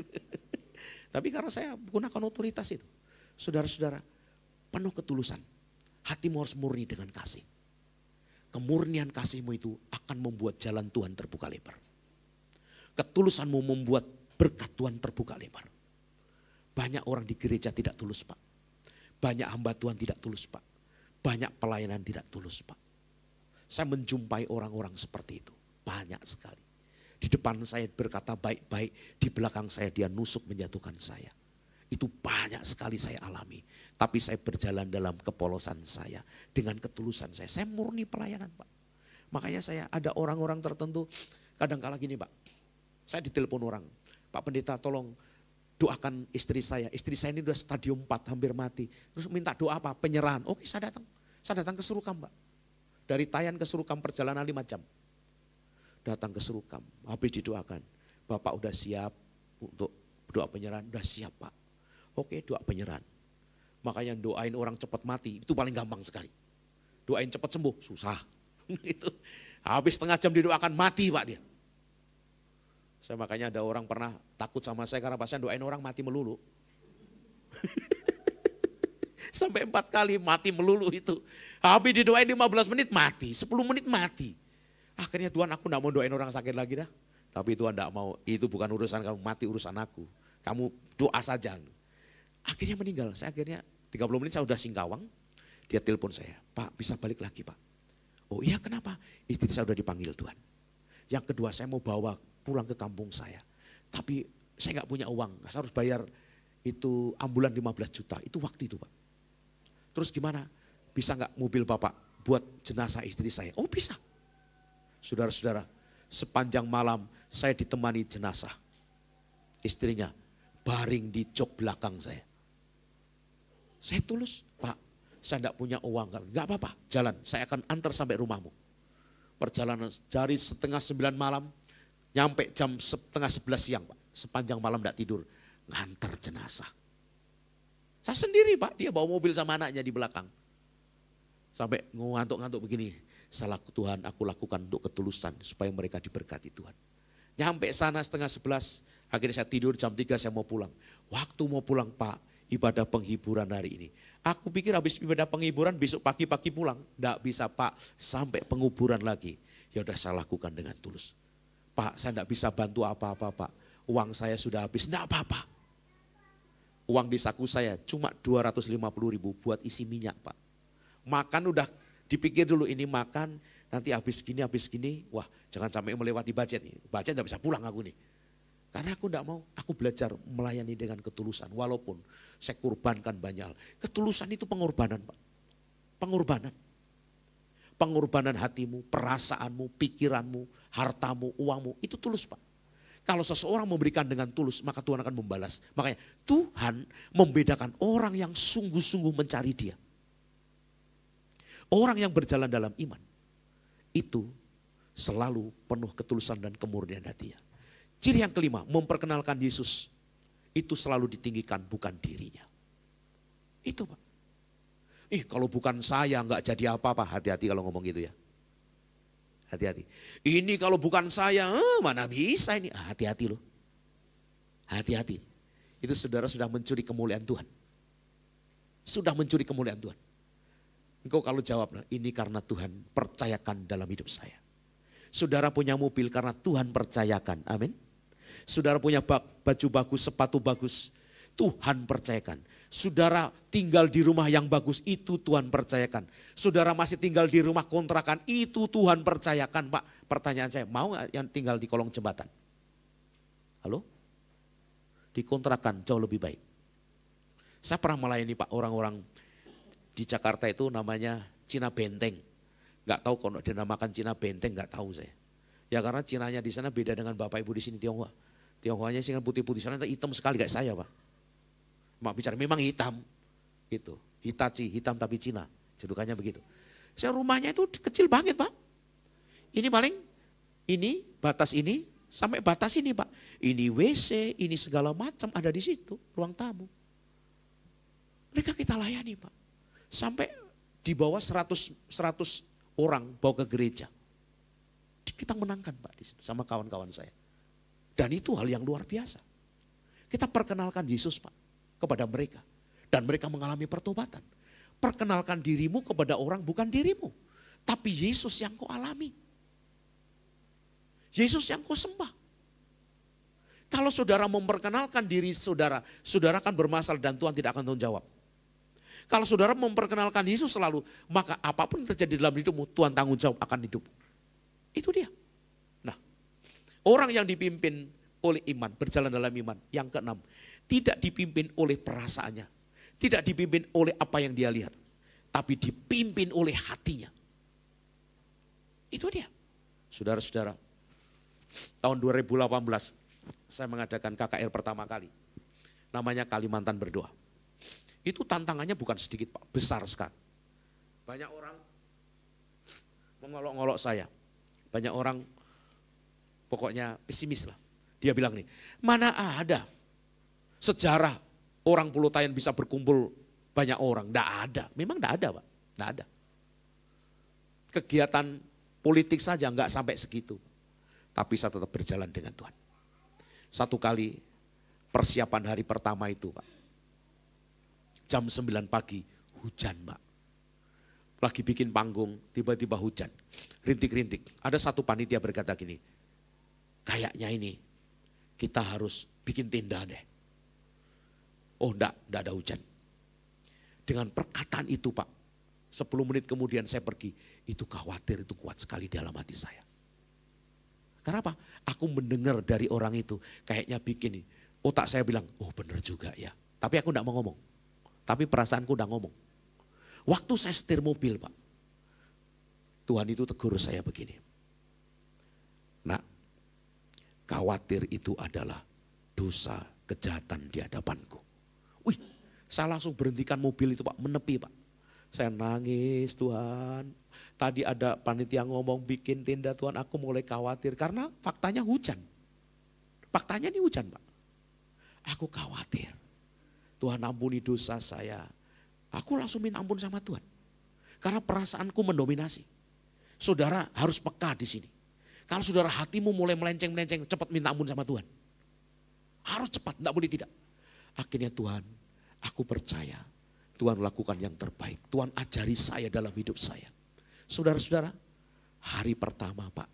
Tapi karena saya gunakan otoritas itu. Saudara-saudara, penuh ketulusan. Hatimu harus murni dengan kasih. Kemurnian kasihmu itu akan membuat jalan Tuhan terbuka lebar. Ketulusanmu membuat berkat Tuhan terbuka lebar. Banyak orang di gereja tidak tulus Pak. Banyak hamba Tuhan tidak tulus Pak. Banyak pelayanan tidak tulus Pak. Saya menjumpai orang-orang seperti itu. Banyak sekali. Di depan saya berkata baik-baik, di belakang saya dia nusuk menjatuhkan saya. Itu banyak sekali saya alami. Tapi saya berjalan dalam kepolosan saya. Dengan ketulusan saya. Saya murni pelayanan Pak. Makanya saya ada orang-orang tertentu. Kadang-kala gini Pak. Saya ditelepon orang. Pak Pendeta tolong doakan istri saya. Istri saya ini udah stadium 4 hampir mati. Terus minta doa apa? Penyerahan. Oke saya datang. Saya datang ke Serukam Pak. Dari Tayan ke Serukam perjalanan 5 jam. Datang ke Serukam. Habis didoakan. Bapak udah siap untuk doa penyerahan. Udah siap Pak. Oke doa penyerahan. Makanya doain orang cepat mati. Itu paling gampang sekali. Doain cepat sembuh. Susah. Itu. Habis setengah jam didoakan mati Pak dia. Saya makanya ada orang pernah takut sama saya karena pasien doain orang mati melulu. Sampai 4 kali mati melulu itu. Habis didoain 15 menit mati, 10 menit mati. Akhirnya Tuhan aku gak mau doain orang sakit lagi dah. Tapi Tuhan gak mau, itu bukan urusan kamu, mati urusan aku. Kamu doa saja. Akhirnya meninggal, saya akhirnya 30 menit saya udah Singkawang. Dia telepon saya, Pak bisa balik lagi Pak. Oh iya kenapa? Istri saya udah dipanggil Tuhan. Yang kedua saya mau bawa pulang ke kampung saya. Tapi saya gak punya uang, saya harus bayar itu ambulan 15 juta. Itu waktu itu Pak. Terus gimana? Bisa gak mobil Bapak buat jenazah istri saya? Oh bisa. Saudara-saudara, sepanjang malam saya ditemani jenazah. Istrinya baring di jok belakang saya. Saya tulus, Pak saya gak punya uang. Gak apa-apa, jalan. Saya akan antar sampai rumahmu. Perjalanan dari 8:30 malam, nyampe jam 10:30 siang Pak. Sepanjang malam gak tidur, ngantar jenazah. Saya sendiri Pak, dia bawa mobil sama anaknya di belakang. Sampai ngantuk-ngantuk begini, salah Tuhan aku lakukan untuk ketulusan supaya mereka diberkati Tuhan. Nyampe sana 10:30, akhirnya saya tidur jam 3 saya mau pulang. Waktu mau pulang Pak, ibadah penghiburan hari ini. Aku pikir habis ibadah penghiburan besok pagi-pagi pulang. Nggak bisa Pak, sampai penguburan lagi. Ya udah saya lakukan dengan tulus. Pak saya nggak bisa bantu apa-apa Pak, uang saya sudah habis, nggak apa-apa. Uang di saku saya cuma 250.000 buat isi minyak Pak. Makan udah dipikir dulu ini makan nanti habis gini, wah jangan sampai melewati budget nih. Budget gak bisa pulang aku nih. Karena aku gak mau, aku belajar melayani dengan ketulusan. Walaupun saya kurbankan banyak hal. Ketulusan itu pengorbanan Pak. Pengorbanan. Pengorbanan hatimu, perasaanmu, pikiranmu, hartamu, uangmu itu tulus Pak. Kalau seseorang memberikan dengan tulus, maka Tuhan akan membalas. Makanya Tuhan membedakan orang yang sungguh-sungguh mencari Dia. Orang yang berjalan dalam iman, itu selalu penuh ketulusan dan kemurnian hatinya. Ciri yang kelima, memperkenalkan Yesus. Itu selalu ditinggikan, bukan dirinya. Itu Pak. Kalau bukan saya nggak jadi apa-apa. Hati-hati kalau ngomong gitu ya. Hati-hati. Ini kalau bukan saya, mana bisa ini. Hati-hati loh. Hati-hati. Itu saudara sudah mencuri kemuliaan Tuhan. Sudah mencuri kemuliaan Tuhan. Engkau kalau jawab, ini karena Tuhan percayakan dalam hidup saya. Saudara punya mobil karena Tuhan percayakan. Amin. Saudara punya baju bagus, sepatu bagus. Tuhan percayakan. Saudara tinggal di rumah yang bagus, itu Tuhan percayakan. Saudara masih tinggal di rumah kontrakan, itu Tuhan percayakan. Pak, pertanyaan saya, mau gak yang tinggal di kolong jembatan? Halo? Di kontrakan jauh lebih baik. Saya pernah melayani Pak orang-orang di Jakarta itu namanya Cina Benteng. Gak tahu kalau dinamakan Cina Benteng, gak tahu saya. Ya karena Cinanya di sana beda dengan Bapak Ibu di sini Tionghoa. Tionghoanya sih kan putih-putih, sana hitam sekali kayak saya Pak. Mak bicara memang hitam gitu. Hitachi, hitam tapi Cina. Julukannya begitu. Saya rumahnya itu kecil banget Pak. Ini paling ini batas ini sampai batas ini Pak. Ini WC, ini segala macam ada di situ, ruang tamu. Mereka kita layani Pak. Sampai di bawah 100 orang bawa ke gereja. Kita menangkan Pak di situ sama kawan-kawan saya. Dan itu hal yang luar biasa. Kita perkenalkan Yesus Pak kepada mereka. Dan mereka mengalami pertobatan. Perkenalkan dirimu kepada orang bukan dirimu. Tapi Yesus yang kau alami. Yesus yang kau sembah. Kalau saudara memperkenalkan diri saudara, saudara akan bermasalah dan Tuhan tidak akan tanggung jawab. Kalau saudara memperkenalkan Yesus selalu, maka apapun yang terjadi dalam hidupmu, Tuhan tanggung jawab akan hidupmu. Itu dia. Nah, orang yang dipimpin oleh iman, berjalan dalam iman. Yang keenam, tidak dipimpin oleh perasaannya. Tidak dipimpin oleh apa yang dia lihat. Tapi dipimpin oleh hatinya. Itu dia. Saudara-saudara, tahun 2018 saya mengadakan KKR pertama kali. Namanya Kalimantan Berdoa. Itu tantangannya bukan sedikit Pak, besar sekali. Banyak orang mengolok-ngolok saya. Banyak orang pokoknya pesimis lah. Dia bilang nih, mana ada sejarah orang Pulau Tayan bisa berkumpul banyak orang. Nggak ada, memang nggak ada Pak, nggak ada. Kegiatan politik saja nggak sampai segitu. Tapi saya tetap berjalan dengan Tuhan. Satu kali persiapan hari pertama itu Pak. Jam 9 pagi hujan Pak. Lagi bikin panggung tiba-tiba hujan. Rintik-rintik. Ada satu panitia berkata gini. Kayaknya ini kita harus bikin tenda deh. Oh enggak ada hujan. Dengan perkataan itu Pak. 10 menit kemudian saya pergi. Itu khawatir, itu kuat sekali di dalam hati saya. Kenapa? Aku mendengar dari orang itu. Kayaknya bikin nih. Otak saya bilang, oh benar juga ya. Tapi aku enggak mau ngomong. Tapi perasaanku udah ngomong. Waktu saya setir mobil Pak. Tuhan itu tegur saya begini. Nak, khawatir itu adalah dosa kejahatan di hadapanku. Wih, saya langsung berhentikan mobil itu Pak, menepi Pak. Saya nangis Tuhan. Tadi ada panitia ngomong bikin tenda Tuhan, aku mulai khawatir. Karena faktanya hujan. Faktanya ini hujan Pak. Aku khawatir. Tuhan ampuni dosa saya. Aku langsung minta ampun sama Tuhan. Karena perasaanku mendominasi. Saudara harus peka di sini. Kalau saudara hatimu mulai melenceng-melenceng, cepat minta ampun sama Tuhan. Harus cepat, tidak boleh tidak. Akhirnya Tuhan, aku percaya Tuhan lakukan yang terbaik. Tuhan ajari saya dalam hidup saya. Saudara-saudara, hari pertama Pak,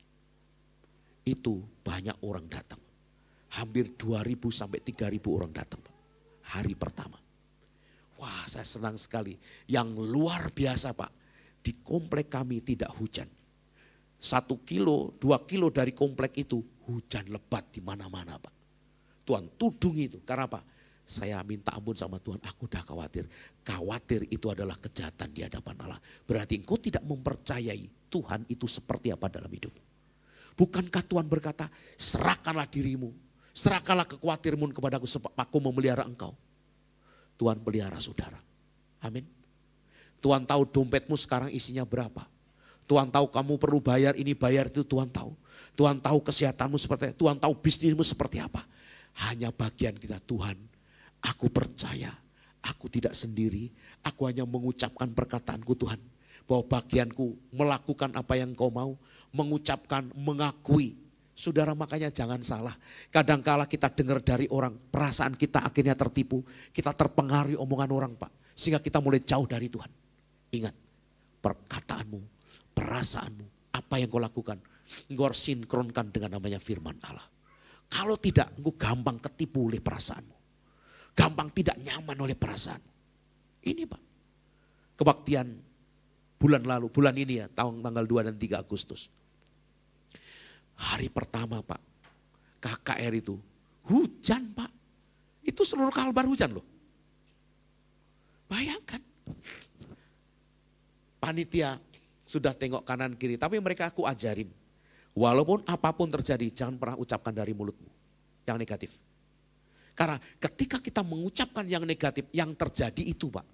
itu banyak orang datang. Hampir 2.000 sampai 3.000 orang datang Pak. Hari pertama. Wah, saya senang sekali. Yang luar biasa Pak, di komplek kami tidak hujan. 1 kilo, 2 kilo dari komplek itu hujan lebat di mana-mana Pak. Tuhan tudung itu. Karena apa? Saya minta ampun sama Tuhan, aku udah khawatir. Khawatir itu adalah kejahatan di hadapan Allah. Berarti engkau tidak mempercayai Tuhan itu seperti apa dalam hidup. Bukankah Tuhan berkata, serahkanlah dirimu, serahkanlah kekhawatiranmu kepadaku sebab aku memelihara engkau. Tuhan pelihara saudara. Amin. Tuhan tahu dompetmu sekarang isinya berapa. Tuhan tahu kamu perlu bayar ini, bayar itu, Tuhan tahu. Tuhan tahu kesehatanmu seperti apa, Tuhan tahu bisnismu seperti apa. Hanya bagian kita, Tuhan, aku percaya, aku tidak sendiri. Aku hanya mengucapkan perkataanku Tuhan. Bahwa bagianku melakukan apa yang kau mau, mengucapkan, mengakui. Saudara, makanya jangan salah. Kadangkala kita dengar dari orang, perasaan kita akhirnya tertipu. Kita terpengaruhi omongan orang, Pak. Sehingga kita mulai jauh dari Tuhan. Ingat, perkataanmu, perasaanmu, apa yang kau lakukan, engkau harus sinkronkan dengan namanya firman Allah. Kalau tidak, engkau gampang ketipu oleh perasaanmu. Gampang tidak nyaman oleh perasaanmu. Ini Pak, kebaktian bulan lalu, bulan ini ya, tahun tanggal 2 dan 3 Agustus. Hari pertama Pak, KKR itu hujan Pak. Itu seluruh Kalbar hujan loh. Bayangkan. Panitia sudah tengok kanan kiri, tapi mereka aku ajarin. Walaupun apapun terjadi, jangan pernah ucapkan dari mulutmu yang negatif. Karena ketika kita mengucapkan yang negatif, yang terjadi itu Pak.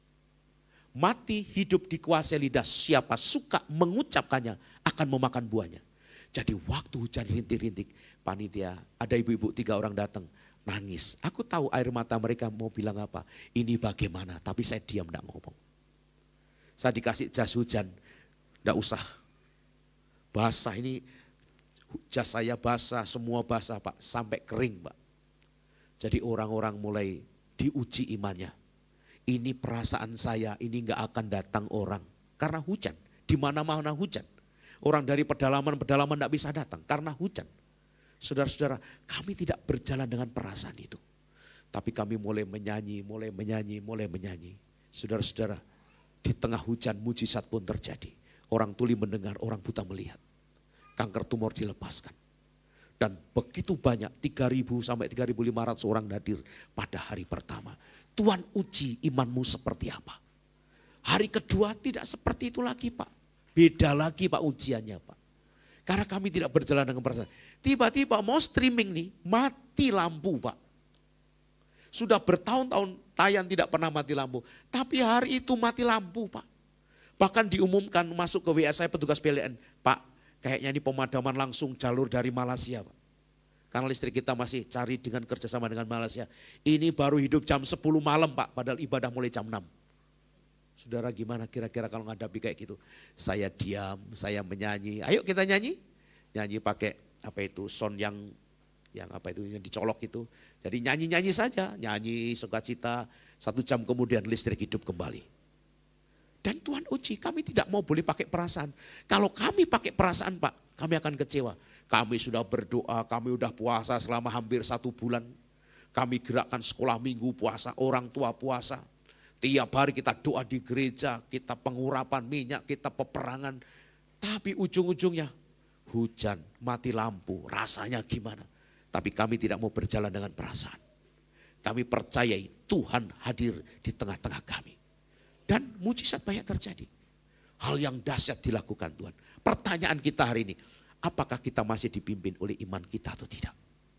Mati hidup dikuasai lidah, siapa suka mengucapkannya akan memakan buahnya. Jadi waktu hujan rintik-rintik, panitia, ada ibu-ibu 3 orang datang, nangis. Aku tahu air mata mereka mau bilang apa, ini bagaimana, tapi saya diam tidak ngomong. Saya dikasih jas hujan, tidak usah. Basah ini, jas saya basah, semua basah Pak, sampai kering Pak. Jadi orang-orang mulai diuji imannya. Ini perasaan saya, ini enggak akan datang orang. Karena hujan, di mana-mana hujan. Orang dari pedalaman-pedalaman tidak bisa datang karena hujan. Saudara-saudara, kami tidak berjalan dengan perasaan itu. Tapi kami mulai menyanyi. Saudara-saudara, di tengah hujan mujizat pun terjadi. Orang tuli mendengar, orang buta melihat. Kanker tumor dilepaskan. Dan begitu banyak, 3.000 sampai 3.500 orang hadir pada hari pertama. Tuhan uji imanmu seperti apa. Hari kedua tidak seperti itu lagi Pak. Beda lagi Pak ujiannya Pak. Karena kami tidak berjalan dengan perasaan. Tiba-tiba mau streaming nih, mati lampu Pak. Sudah bertahun-tahun tayang tidak pernah mati lampu. Tapi hari itu mati lampu Pak. Bahkan diumumkan masuk ke WA saya petugas PLN. Pak, kayaknya ini pemadaman langsung jalur dari Malaysia Pak. Karena listrik kita masih cari dengan kerjasama dengan Malaysia. Ini baru hidup jam 10 malam Pak, padahal ibadah mulai jam 6. Saudara gimana kira-kira kalau menghadapi kayak gitu? Saya diam, saya menyanyi. Ayo kita nyanyi. Nyanyi pakai apa itu sound yang apa itu yang dicolok itu. Jadi nyanyi-nyanyi saja, nyanyi sukacita. 1 jam kemudian listrik hidup kembali. Dan Tuhan uji, kami tidak mau boleh pakai perasaan. Kalau kami pakai perasaan Pak, kami akan kecewa. Kami sudah berdoa, kami sudah puasa selama hampir 1 bulan. Kami gerakkan sekolah minggu puasa, orang tua puasa. Tiap hari kita doa di gereja, kita pengurapan minyak, kita peperangan. Tapi ujung-ujungnya hujan, mati lampu, rasanya gimana. Tapi kami tidak mau berjalan dengan perasaan. Kami percayai Tuhan hadir di tengah-tengah kami. Dan mujizat banyak terjadi. Hal yang dahsyat dilakukan Tuhan. Pertanyaan kita hari ini, apakah kita masih dipimpin oleh iman kita atau tidak?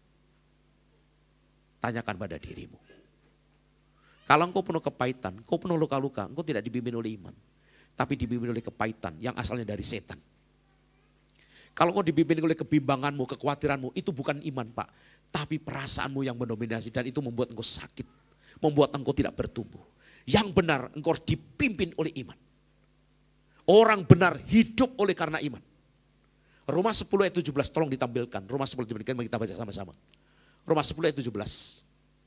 Tanyakan pada dirimu. Kalau engkau penuh kepahitan, engkau penuh luka-luka, engkau tidak dibimbing oleh iman. Tapi dibimbing oleh kepahitan yang asalnya dari setan. Kalau engkau dibimbing oleh kebimbanganmu, kekhawatiranmu, itu bukan iman Pak. Tapi perasaanmu yang mendominasi dan itu membuat engkau sakit. Membuat engkau tidak bertumbuh. Yang benar engkau harus dipimpin oleh iman. Orang benar hidup oleh karena iman. Roma 10 ayat 17 tolong ditampilkan. Roma 10 ayat 17 kita baca sama-sama. Roma 10 ayat 17.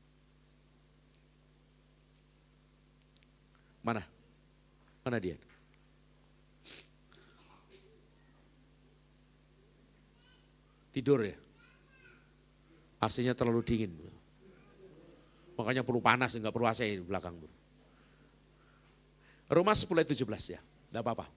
Mana? Mana dia? Tidur ya? AC-nya terlalu dingin. Makanya perlu panas, enggak perlu AC di belakang. Roma 10 ayat 17 ya, enggak apa-apa.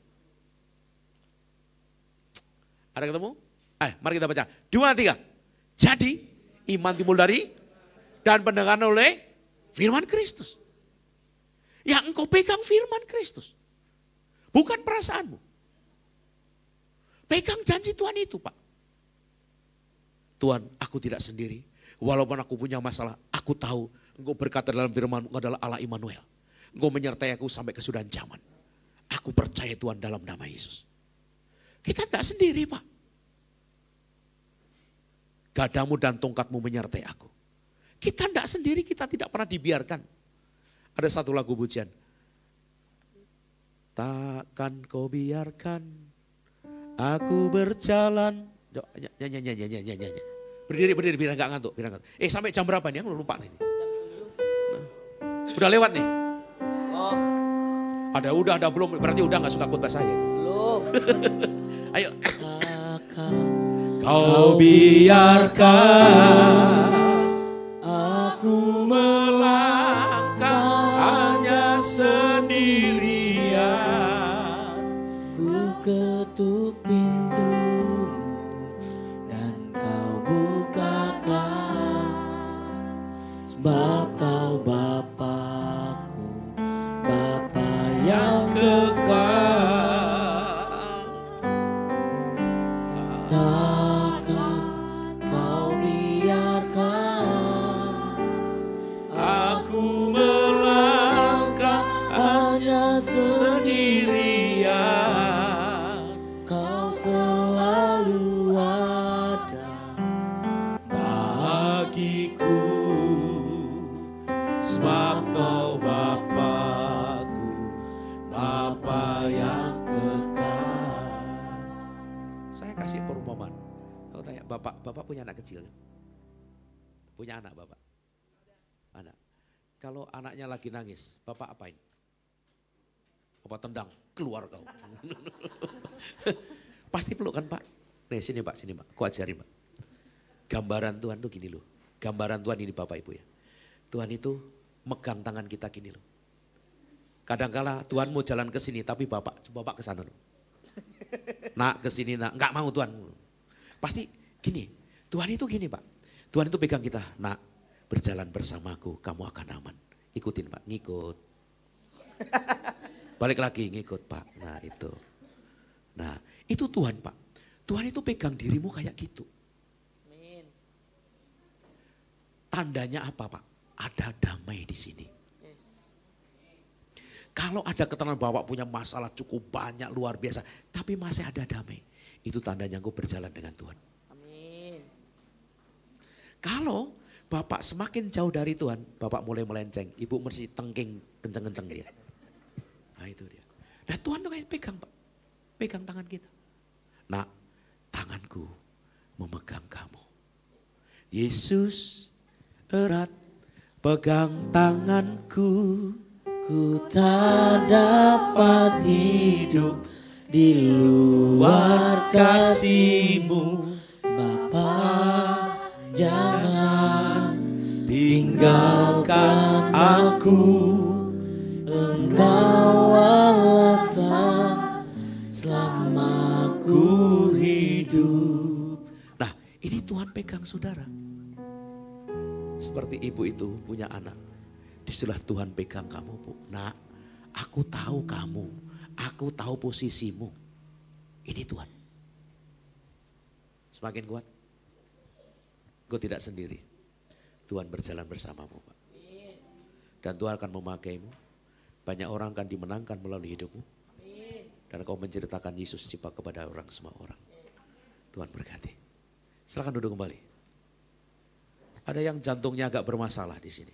Ada ketemu? Mari kita baca. 2, 3. Jadi iman timbul dari dan pendengaran oleh firman Kristus. Yang engkau pegang firman Kristus. Bukan perasaanmu. Pegang janji Tuhan itu Pak. Tuhan, aku tidak sendiri. Walaupun aku punya masalah, aku tahu Engkau berkata dalam firman, Engkau adalah Allah Immanuel. Engkau menyertai aku sampai kesudahan zaman. Aku percaya Tuhan dalam nama Yesus. Kita tidak sendiri, Pak. Gadamu dan tongkatmu menyertai aku. Kita tidak sendiri, kita tidak pernah dibiarkan. Ada satu lagu pujian. Takkan kau biarkan aku berjalan. Nyanyi. Berdiri biar enggak ngantuk. Sampai jam berapa nih? Aku lupa nih. Nah, udah lewat nih. Ada belum? Berarti udah nggak suka khotbah saya itu. Belum. Ayo. Kau biarkan aku melangkah hanya sendirian. Ku ketuk pintumu dan kau bukakan. Sebab kau Bapakku, Bapa yang Kekal. takkan kau biarkan Aku melangkah hanya sendirian. kau selalu ada. Bagiku, sebab kau Bapakku, Bapa yang kekal. Saya kasih perumpamaan. Aku tanya, Bapak punya anak kecil kan? Punya anak Bapak? Anak. Kalau anaknya lagi nangis, Bapak apain? Bapak tendang, keluar kau. Pasti peluk kan Pak? Nih sini Pak, aku ajarin Pak. Gambaran Tuhan tuh gini loh. Gambaran Tuhan ini Bapak Ibu ya. Tuhan itu megang tangan kita gini loh. Kadangkala Tuhan mau jalan ke sini tapi Bapak ke sana loh. Nak ke sini nak, enggak mau Tuhan. Pasti gini, Tuhan itu gini Pak. Tuhan itu pegang kita, nak berjalan bersamaku kamu akan aman. Ikutin Pak, ngikut. Balik lagi ngikut Pak, nah itu. Nah itu Tuhan Pak. Tuhan itu pegang dirimu kayak gitu. Tandanya apa Pak? Ada damai di sini. Kalau ada keterangan bahwa punya masalah cukup banyak, luar biasa. Tapi masih ada damai. Itu tandanya engkau berjalan dengan Tuhan. Amin. Kalau Bapak semakin jauh dari Tuhan, Bapak mulai melenceng. Ibu mesti tengking kenceng-kenceng dia. Nah itu dia. Nah Tuhan tuh kayak pegang Pak. Pegang tangan kita. Nah tanganku memegang kamu. Yesus erat pegang tanganku. Ku tak dapat hidup di luar kasih-Mu. Bapa, jangan tinggalkan aku. Engkau alasan selama ku hidup. Nah ini Tuhan pegang saudara. Seperti ibu itu punya anak. Disitulah Tuhan pegang kamu Bu. Nak, aku tahu kamu. Aku tahu posisimu. Ini Tuhan. Semakin kuat. Kau tidak sendiri. Tuhan berjalan bersamamu Pak. Dan Tuhan akan memakaimu. Banyak orang akan dimenangkan melalui hidupmu. Dan kau menceritakan Yesus Cipa kepada orang semua orang. Tuhan berkati. Silakan duduk kembali. Ada yang jantungnya agak bermasalah di sini.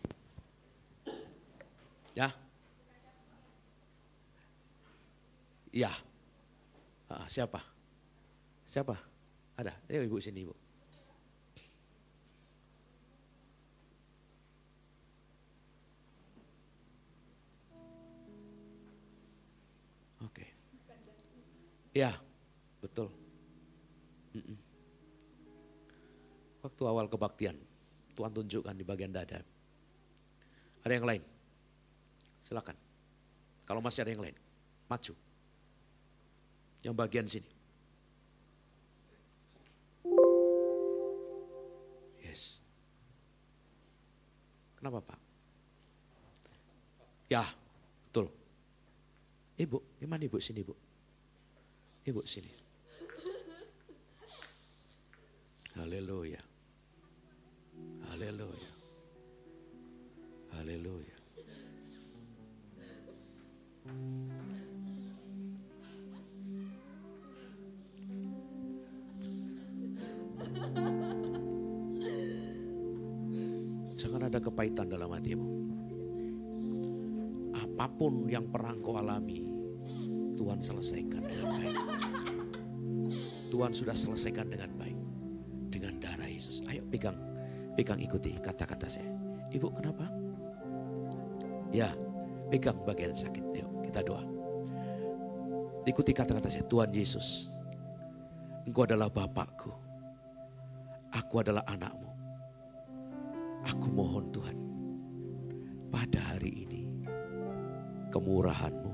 Ya. Iya. Siapa? Siapa? Ada. Ayo Ibu sini Ibu. Oke. Ya, betul. Waktu awal kebaktian, Tuhan tunjukkan di bagian dada. Ada yang lain? Silakan. Kalau masih ada yang lain, maju. Yang bagian sini. Yes. Kenapa Pak? Ya, betul. Ibu, gimana Ibu sini Ibu? Ibu sini. Haleluya. Haleluya. Haleluya. Jangan ada kepahitan dalam hatimu. Apapun yang pernah kau alami, Tuhan selesaikan dengan baik. Tuhan sudah selesaikan dengan baik. Dengan darah Yesus. Ayo pegang ikuti kata-kata saya. Ibu kenapa? Ya, pegang bagian sakit. Yuk kita doa. Ikuti kata-kata saya. Tuhan Yesus, Engkau adalah Bapakku. Aku adalah anakmu. Aku mohon Tuhan, pada hari ini kemurahan-Mu,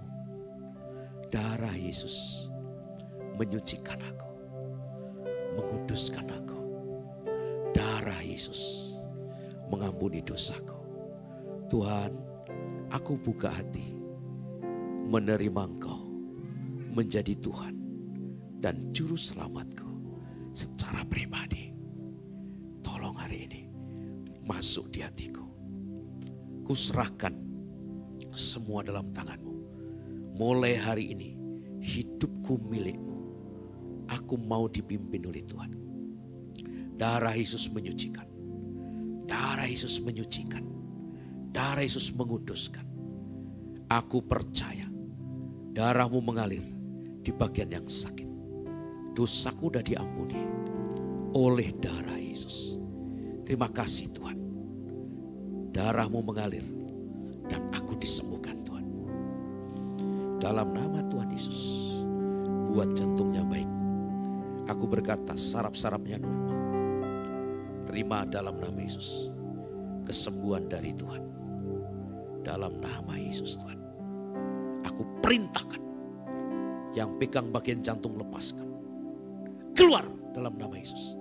darah Yesus menyucikan aku, menguduskan aku. Darah Yesus mengampuni dosaku. Tuhan, aku buka hati menerima Engkau menjadi Tuhan dan Juru Selamatku secara pribadi. Tolong hari ini masuk di hatiku. Kuserahkan semua dalam tangan-Mu. Mulai hari ini hidupku milik-Mu. Aku mau dipimpin oleh Tuhan. Darah Yesus menyucikan. Darah Yesus menyucikan. Darah Yesus menguduskan. Aku percaya darah-Mu mengalir di bagian yang sakit. Dosaku sudah diampuni oleh darah Yesus. Terima kasih Tuhan. Darah-Mu mengalir dan aku disembuhkan Tuhan. Dalam nama Tuhan Yesus, buat jantungnya baik. Aku berkata saraf-sarafnya normal. Terima dalam nama Yesus kesembuhan dari Tuhan. Dalam nama Yesus Tuhan. Aku perintahkan yang pegang bagian jantung lepaskan. Keluar dalam nama Yesus.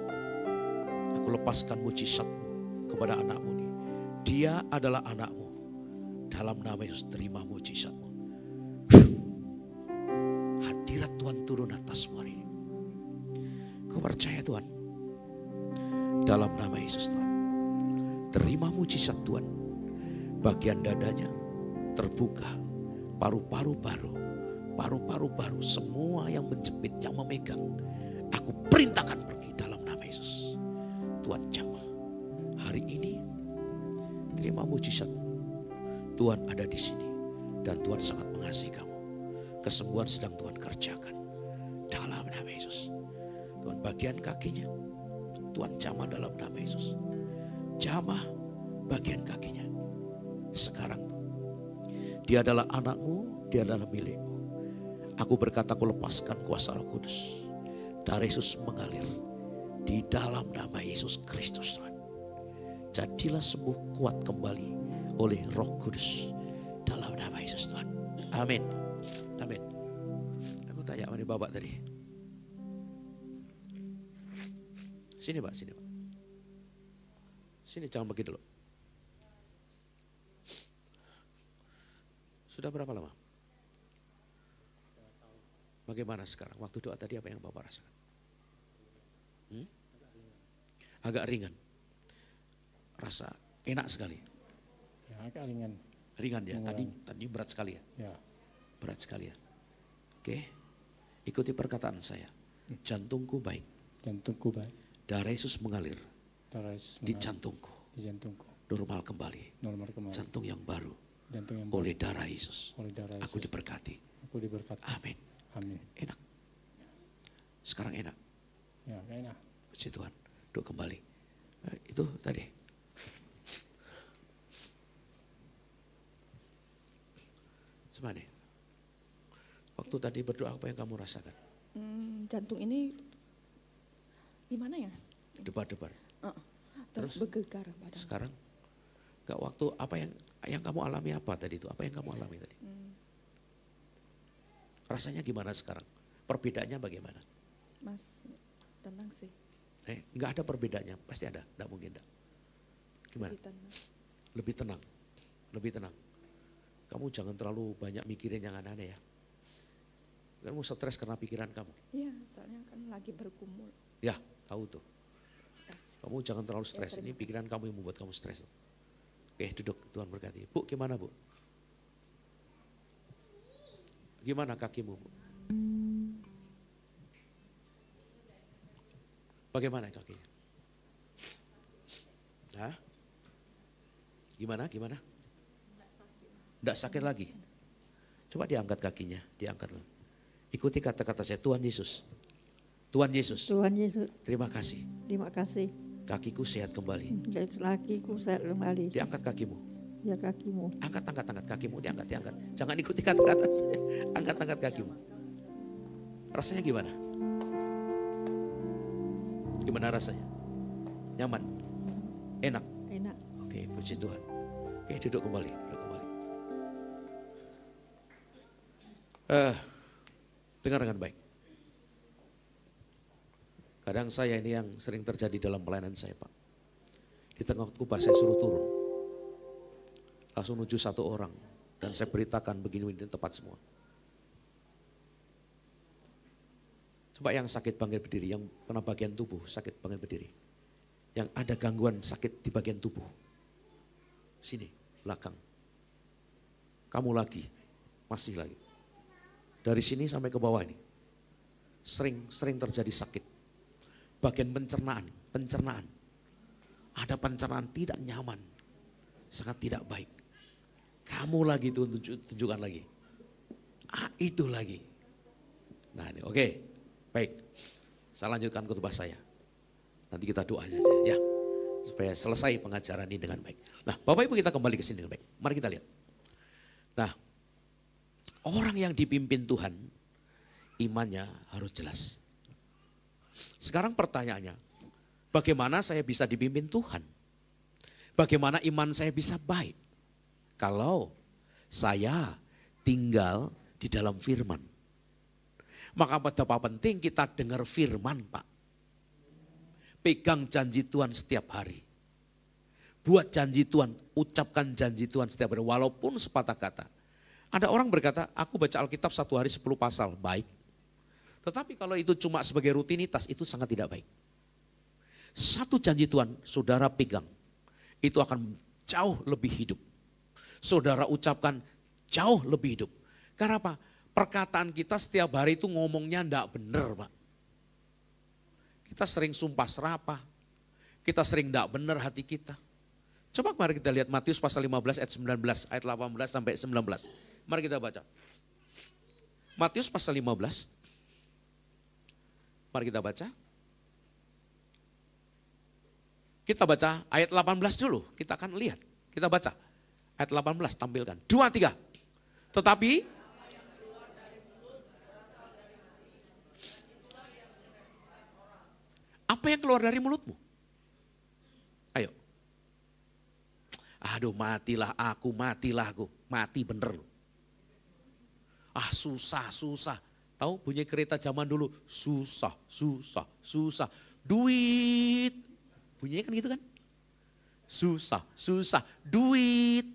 Aku lepaskan mujizat-Mu kepada anak-Mu ini. Dia adalah anak-Mu. Dalam nama Yesus terima mujizat-Mu. Hadirat Tuhan turun atasmu hari ini. Kau percaya Tuhan? Dalam nama Yesus Tuhan. Terima mujizat Tuhan. Bagian dadanya terbuka. Paru-paru baru. Semua yang menjepit, yang memegang. Aku perintahkan pergi dalam nama Yesus. Tuhan jamah. Hari ini terima mujizat. Tuhan ada di sini. Dan Tuhan sangat mengasihi kamu. Kesembuhan sedang Tuhan kerjakan. Dalam nama Yesus. Tuhan bagian kakinya. Tuhan jamah dalam nama Yesus. Jamah bagian kakinya. Sekarang dia adalah anakmu, dia adalah milikmu. Aku berkata aku lepaskan kuasa Roh Kudus. Darah Yesus mengalir di dalam nama Yesus Kristus Tuhan. Jadilah sembuh kuat kembali oleh Roh Kudus dalam nama Yesus Tuhan. Amin. Amin. Aku tanya sama Bapak tadi. Sini Pak, sini Pak. Sini jangan pergi dulu. Sudah berapa lama? Bagaimana sekarang? Waktu doa tadi apa yang Bapak rasakan? Agak ringan. Rasa enak sekali. Ya, agak ringan. Ringan ya. Tadi berat sekali ya. Ya. Berat sekali ya. Oke. Ikuti perkataan saya. Jantungku baik. Jantungku baik. Darah Yesus mengalir. Darah Yesus Di mengalir jantungku. di jantungku. Normal kembali. Normal kembali. Jantung yang baru. Jantung yang Oleh darah Yesus. oleh darah Yesus. Aku diberkati. Aku diberkati. Amin. Amin. Enak. Sekarang enak. Ya, enak. Puji Tuhan. Duduk kembali. Itu tadi. Semana. Waktu tadi berdoa apa yang kamu rasakan? Jantung ini gimana ya? Debar-debar. Terus bergegar badan. Sekarang enggak waktu apa yang kamu alami apa tadi itu? Apa yang kamu alami tadi? Rasanya gimana sekarang? Perbedaannya bagaimana? Mas, tenang sih. Enggak ada perbedaannya, pasti ada, enggak mungkin enggak. Gimana? Lebih tenang. Lebih tenang. Kamu jangan terlalu banyak mikirin yang aneh-aneh ya. Kamu stres karena pikiran kamu. Iya, soalnya kan lagi bergumul. Ya, tahu tuh. Kamu jangan terlalu stres, ini pikiran kamu yang membuat kamu stres. Oke, duduk, Tuhan berkati. Bu, gimana Bu? Gimana kakimu Bu? Bagaimana kakinya? Hah? Gimana? Tidak sakit lagi. Coba diangkat kakinya, diangkat. Ikuti kata-kata saya, Tuhan Yesus. Tuhan Yesus. Tuhan Yesus. Terima kasih. Terima kasih. Kakiku sehat kembali. Kakiku sehat kembali. Diangkat kakimu. Ya kakimu. Angkat kakimu, diangkat. Jangan ikuti kata-kata saya. Angkat kakimu. Rasanya gimana? Gimana rasanya? Nyaman? Enak? Enak. Oke, puji Tuhan. Oke, duduk kembali. Dengar dengan baik. Kadang saya ini yang sering terjadi dalam pelayanan saya, Pak. Di tengah khotbah saya suruh turun. Langsung menuju satu orang. Dan saya beritakan begini di tempat semua. Coba yang sakit bangkit berdiri, yang kena bagian tubuh sakit bangkit berdiri. Yang ada gangguan sakit di bagian tubuh. Sini, belakang. Kamu lagi, masih lagi. Dari sini sampai ke bawah ini. Sering terjadi sakit. Bagian pencernaan. Ada pencernaan tidak nyaman. Sangat tidak baik. Kamu lagi tunjukkan lagi. Itu lagi. Nah ini oke. Baik. Saya lanjutkan khotbah saya. Nanti kita doa saja ya. Supaya selesai pengajaran ini dengan baik. Nah Bapak Ibu kita kembali ke sini dengan baik. Mari kita lihat. Nah orang yang dipimpin Tuhan imannya harus jelas. Sekarang pertanyaannya, bagaimana saya bisa dipimpin Tuhan? Bagaimana iman saya bisa baik? Kalau saya tinggal di dalam firman. Maka betapa penting kita dengar firman, Pak. Pegang janji Tuhan setiap hari. Buat janji Tuhan, ucapkan janji Tuhan setiap hari, walaupun sepatah kata. Ada orang berkata, aku baca Alkitab 1 hari 10 pasal, baik. Tetapi kalau itu cuma sebagai rutinitas, itu sangat tidak baik. Satu janji Tuhan, saudara pegang. Itu akan jauh lebih hidup. Saudara ucapkan jauh lebih hidup. Karena apa? Perkataan kita setiap hari itu ngomongnya enggak benar, Pak. Kita sering sumpah serapah. Kita sering enggak benar hati kita. Coba mari kita lihat Matius pasal 15 ayat 19, ayat 18 sampai 19. Mari kita baca. Matius pasal 15. Mari kita baca. Kita baca ayat 18 dulu, kita akan lihat. Kita baca ayat 18, tampilkan. 2, 3. Tetapi apa yang keluar dari mulutmu? Ayo. Aduh matilah aku. Mati bener. Susah. Tahu bunyi kereta zaman dulu, susah. Duit. Bunyinya kan gitu kan? Susah. Duit.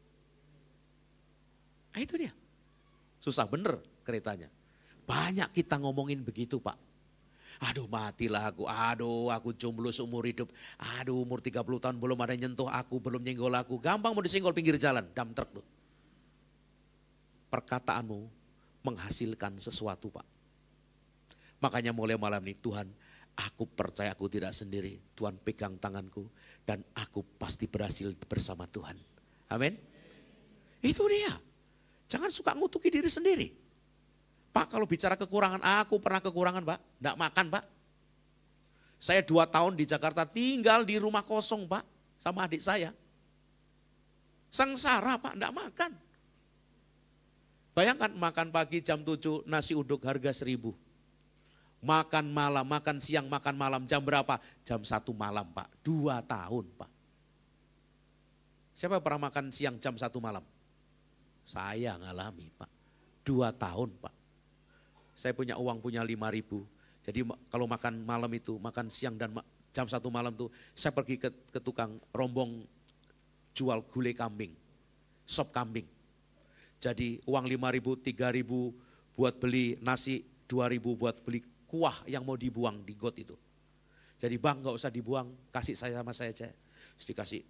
Itu dia. Susah bener keretanya. Banyak kita ngomongin begitu, Pak. Aduh matilah aku, aku jomblo seumur hidup. Aduh umur 30 tahun belum ada yang nyentuh aku, belum nyenggol aku. Gampang mau disenggol pinggir jalan, dump truck tuh. Perkataanmu menghasilkan sesuatu, Pak. Makanya mulai malam ini Tuhan, aku percaya aku tidak sendiri. Tuhan pegang tanganku dan aku pasti berhasil bersama Tuhan. Amin. Itu dia. Jangan suka ngutuki diri sendiri. Pak kalau bicara kekurangan, aku pernah kekurangan Pak. Enggak makan Pak. Saya 2 tahun di Jakarta tinggal di rumah kosong Pak. Sama adik saya. Sengsara Pak, enggak makan. Bayangkan makan pagi jam 7 nasi uduk harga 1.000. Makan malam, makan siang, makan malam jam berapa? Jam 1 malam Pak. 2 tahun Pak. Siapa pernah makan siang jam 1 malam? Saya ngalami Pak. 2 tahun Pak. Saya punya uang punya 5.000. Jadi kalau makan malam itu, makan siang dan jam 1 malam itu, saya pergi ke tukang rombong jual gulai kambing, sop kambing. Jadi uang 5.000, 3.000 buat beli nasi, 2.000 buat beli kuah yang mau dibuang di got itu. Jadi bang gak usah dibuang, kasih saya sama saya aja. Terus dikasih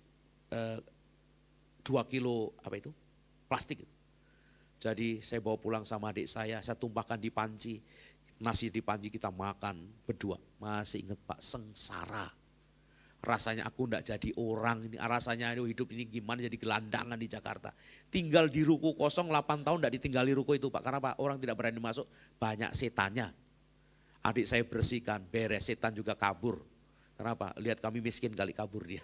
2 kilo apa itu plastik. Jadi saya bawa pulang sama adik saya tumpahkan di panci. Nasi di panci kita makan berdua. Masih ingat Pak, sengsara. Rasanya aku enggak jadi orang ini, rasanya hidup ini gimana jadi gelandangan di Jakarta. Tinggal di ruko kosong 8 tahun enggak ditinggali ruko itu Pak. Karena Pak orang tidak berani masuk, banyak setannya. Adik saya bersihkan, beres, setan juga kabur. Kenapa? Lihat kami miskin kali kabur dia.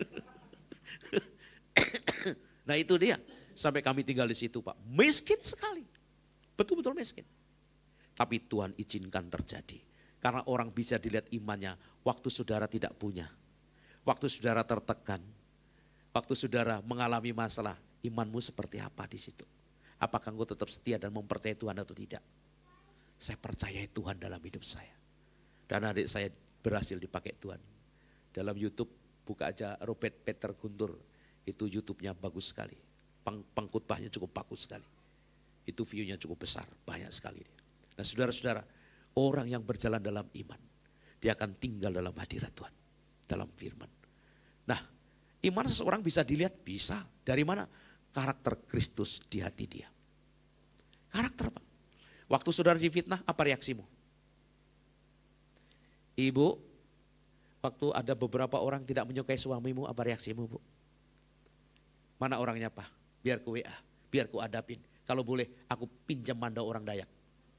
Nah itu dia, sampai kami tinggal di situ Pak. Miskin sekali, betul-betul miskin. Tapi Tuhan izinkan terjadi. Karena orang bisa dilihat imannya waktu saudara tidak punya. Waktu saudara tertekan, waktu saudara mengalami masalah, imanmu seperti apa di situ? Apakah engkau tetap setia dan mempercayai Tuhan atau tidak? Saya percayai Tuhan dalam hidup saya. Dan adik saya berhasil dipakai Tuhan. Dalam YouTube buka aja Robert Peter Guntur, itu YouTube-nya bagus sekali. Pengkhotbahnya cukup bagus sekali. Itu view-nya cukup besar, banyak sekali. Nah saudara-saudara, orang yang berjalan dalam iman, dia akan tinggal dalam hadirat Tuhan, dalam firman. Nah, iman seseorang bisa dilihat, bisa. Dari mana? Karakter Kristus di hati dia. Karakter apa? Waktu saudara difitnah, apa reaksimu? Ibu, waktu ada beberapa orang tidak menyukai suamimu, apa reaksimu Bu? Mana orangnya Pak? Biar ku WA, biar ku adapin. Kalau boleh, aku pinjam mandau orang Dayak.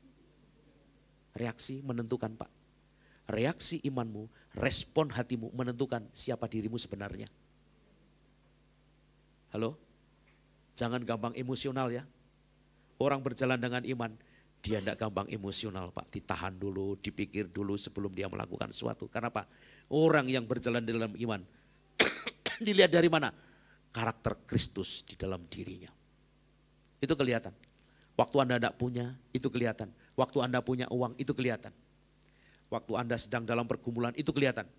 Reaksi menentukan Pak. Reaksi imanmu, respon hatimu menentukan siapa dirimu sebenarnya. Halo? Jangan gampang emosional ya. Orang berjalan dengan iman, dia tidak gampang emosional Pak. Ditahan dulu, dipikir dulu sebelum dia melakukan sesuatu. Karena Pak, orang yang berjalan dalam iman, dilihat dari mana? Karakter Kristus di dalam dirinya. Itu kelihatan. Waktu Anda tidak punya, itu kelihatan. Waktu Anda punya uang, itu kelihatan. Waktu Anda sedang dalam pergumulan, itu kelihatan.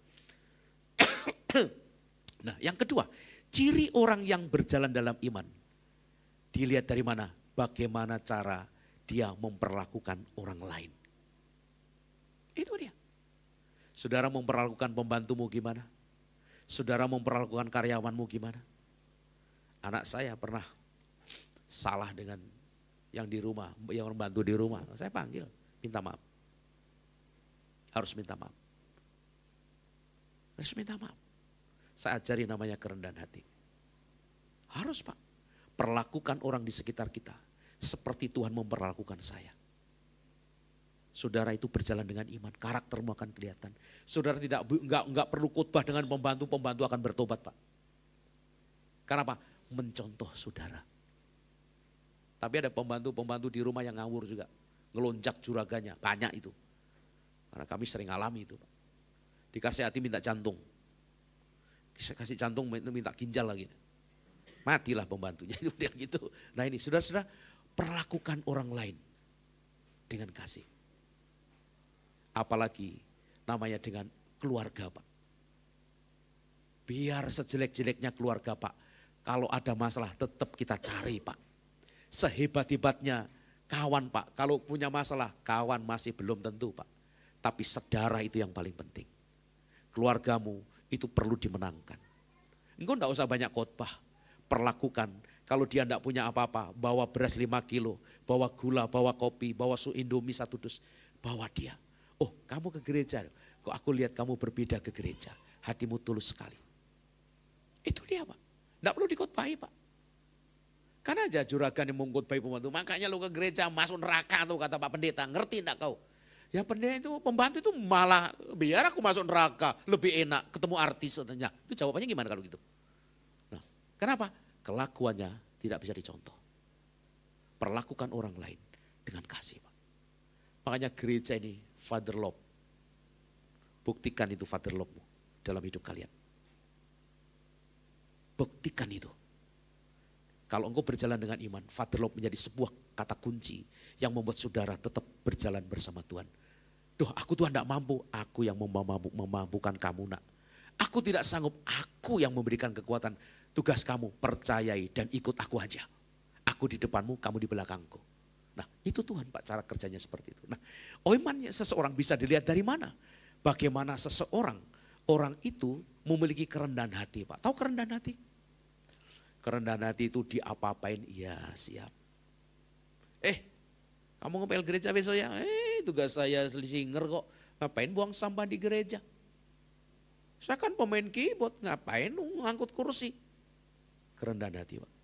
Nah yang kedua, ciri orang yang berjalan dalam iman. Dilihat dari mana? Bagaimana cara dia memperlakukan orang lain. Itu dia. Saudara memperlakukan pembantumu gimana? Saudara memperlakukan karyawanmu gimana? Anak saya pernah salah dengan yang di rumah, yang membantu di rumah. Saya panggil, minta maaf. Harus minta maaf. Harus minta maaf. Saya ajari namanya kerendahan hati. Harus Pak. Perlakukan orang di sekitar kita seperti Tuhan memperlakukan saya. Saudara itu berjalan dengan iman, karaktermu akan kelihatan. Saudara enggak perlu khotbah dengan pembantu akan bertobat Pak. Karena apa? Mencontoh saudara. Tapi ada pembantu di rumah yang ngawur juga. Ngelonjak juraganya, banyak itu. Karena kami sering alami itu Pak. Dikasih hati minta jantung. Kasih jantung minta ginjal lagi. Matilah pembantunya itu dia gitu. Nah ini saudara-saudara, perlakukan orang lain dengan kasih. Apalagi namanya dengan keluarga Pak. Biar sejelek-jeleknya keluarga Pak, kalau ada masalah tetap kita cari Pak. Sehebat-hebatnya kawan Pak, kalau punya masalah kawan masih belum tentu Pak. Tapi saudara itu yang paling penting. Keluargamu itu perlu dimenangkan. Engkau enggak usah banyak khotbah. Perlakukan, kalau dia enggak punya apa-apa, bawa beras 5 kilo, bawa gula, bawa kopi, bawa Indomie 1 dus, bawa dia. Oh kamu ke gereja, kok aku lihat kamu berbeda ke gereja, hatimu tulus sekali. Itu dia Pak, enggak perlu dikhotbahi Pak. Karena aja juragan yang mengkhotbahi pembantu, makanya lu ke gereja masuk neraka tuh kata Pak Pendeta, ngerti enggak kau? Ya pendeta itu, pembantu itu malah biar aku masuk neraka, lebih enak ketemu artis katanya. Itu jawabannya gimana kalau gitu? Nah, kenapa? Kelakuannya tidak bisa dicontoh. Perlakukan orang lain dengan kasih Pak. Makanya gereja ini father love. Buktikan itu father love-mu dalam hidup kalian. Buktikan itu. Kalau engkau berjalan dengan iman, father love menjadi sebuah kata kunci yang membuat saudara tetap berjalan bersama Tuhan. Duh, aku Tuhan tidak mampu, aku yang memampukan kamu nak. Aku tidak sanggup, aku yang memberikan kekuatan. Tugas kamu percayai dan ikut aku aja. Aku di depanmu, kamu di belakangku. Nah itu Tuhan Pak, cara kerjanya seperti itu. Nah imannya seseorang bisa dilihat dari mana? Bagaimana seseorang orang itu memiliki kerendahan hati, Pak. Tahu kerendahan hati? Kerendahan hati itu diapa-apain, iya siap. Kamu ngepel gereja besok ya? Tugas saya singer kok. Ngapain buang sampah di gereja? Saya kan pemain keyboard, ngapain ngangkut kursi? Kerendahan hati, Pak.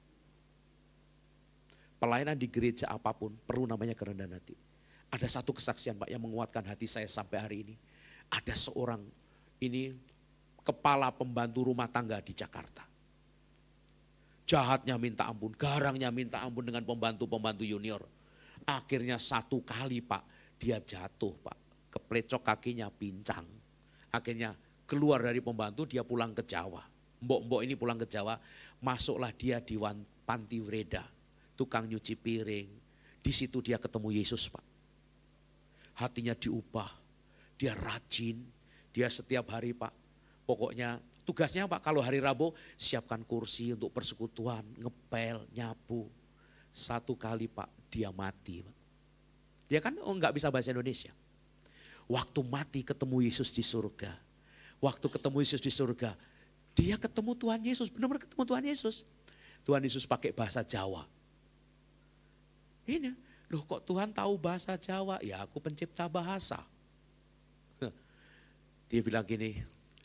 Pelayanan di gereja apapun perlu namanya kerendahan hati. Ada satu kesaksian, Pak, yang menguatkan hati saya sampai hari ini. Ada seorang ini kepala pembantu rumah tangga di Jakarta. Jahatnya minta ampun, garangnya minta ampun dengan pembantu-pembantu junior. Akhirnya satu kali, Pak, dia jatuh, Pak. Keplecok kakinya, pincang. Akhirnya keluar dari pembantu, dia pulang ke Jawa. Mbok-mbok ini pulang ke Jawa, masuklah dia di panti Wreda, tukang nyuci piring. Di situ dia ketemu Yesus, Pak. Hatinya diubah, dia rajin, dia setiap hari, Pak. Pokoknya tugasnya, Pak, kalau hari Rabu siapkan kursi untuk persekutuan, ngepel, nyapu. Satu kali, Pak, dia mati, Pak. Dia kan nggak bisa bahasa Indonesia. Waktu mati ketemu Yesus di surga. Waktu ketemu Yesus di surga, dia ketemu Tuhan Yesus, benar-benar ketemu Tuhan Yesus. Tuhan Yesus pakai bahasa Jawa. Ini, loh kok Tuhan tahu bahasa Jawa? Ya aku pencipta bahasa. Dia bilang gini,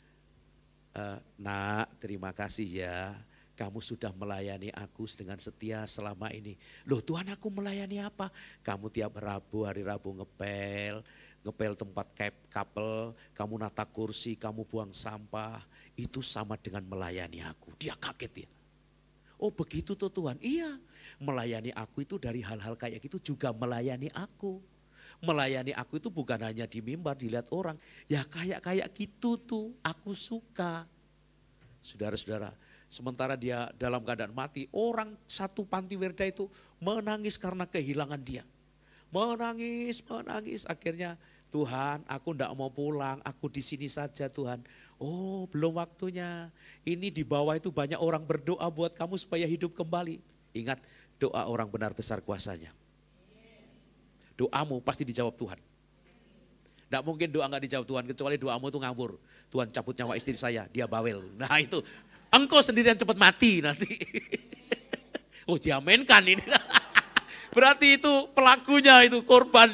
nak terima kasih ya, kamu sudah melayani aku dengan setia selama ini. Loh Tuhan, aku melayani apa? Kamu tiap Rabu, hari Rabu ngepel tempat kapel, kamu nata kursi, kamu buang sampah. Itu sama dengan melayani aku. Dia kaget ya. Oh begitu tuh Tuhan, iya. Melayani aku itu dari hal-hal kayak gitu juga melayani aku. Melayani aku itu bukan hanya di mimbar dilihat orang. Ya kayak gitu tuh aku suka. Saudara-saudara, sementara dia dalam keadaan mati, orang satu panti Wreda itu menangis karena kehilangan dia. Menangis. Akhirnya, Tuhan, aku enggak mau pulang, aku di sini saja Tuhan. Oh, belum waktunya. Ini di bawah itu banyak orang berdoa buat kamu supaya hidup kembali. Ingat, doa orang benar besar kuasanya. Doamu pasti dijawab Tuhan. Enggak mungkin doa enggak dijawab Tuhan, kecuali doamu itu ngawur. Tuhan cabut nyawa istri saya, dia bawel. Nah itu, engkau sendirian cepat mati nanti. Oh diaminkan ini. Berarti itu pelakunya, itu korban.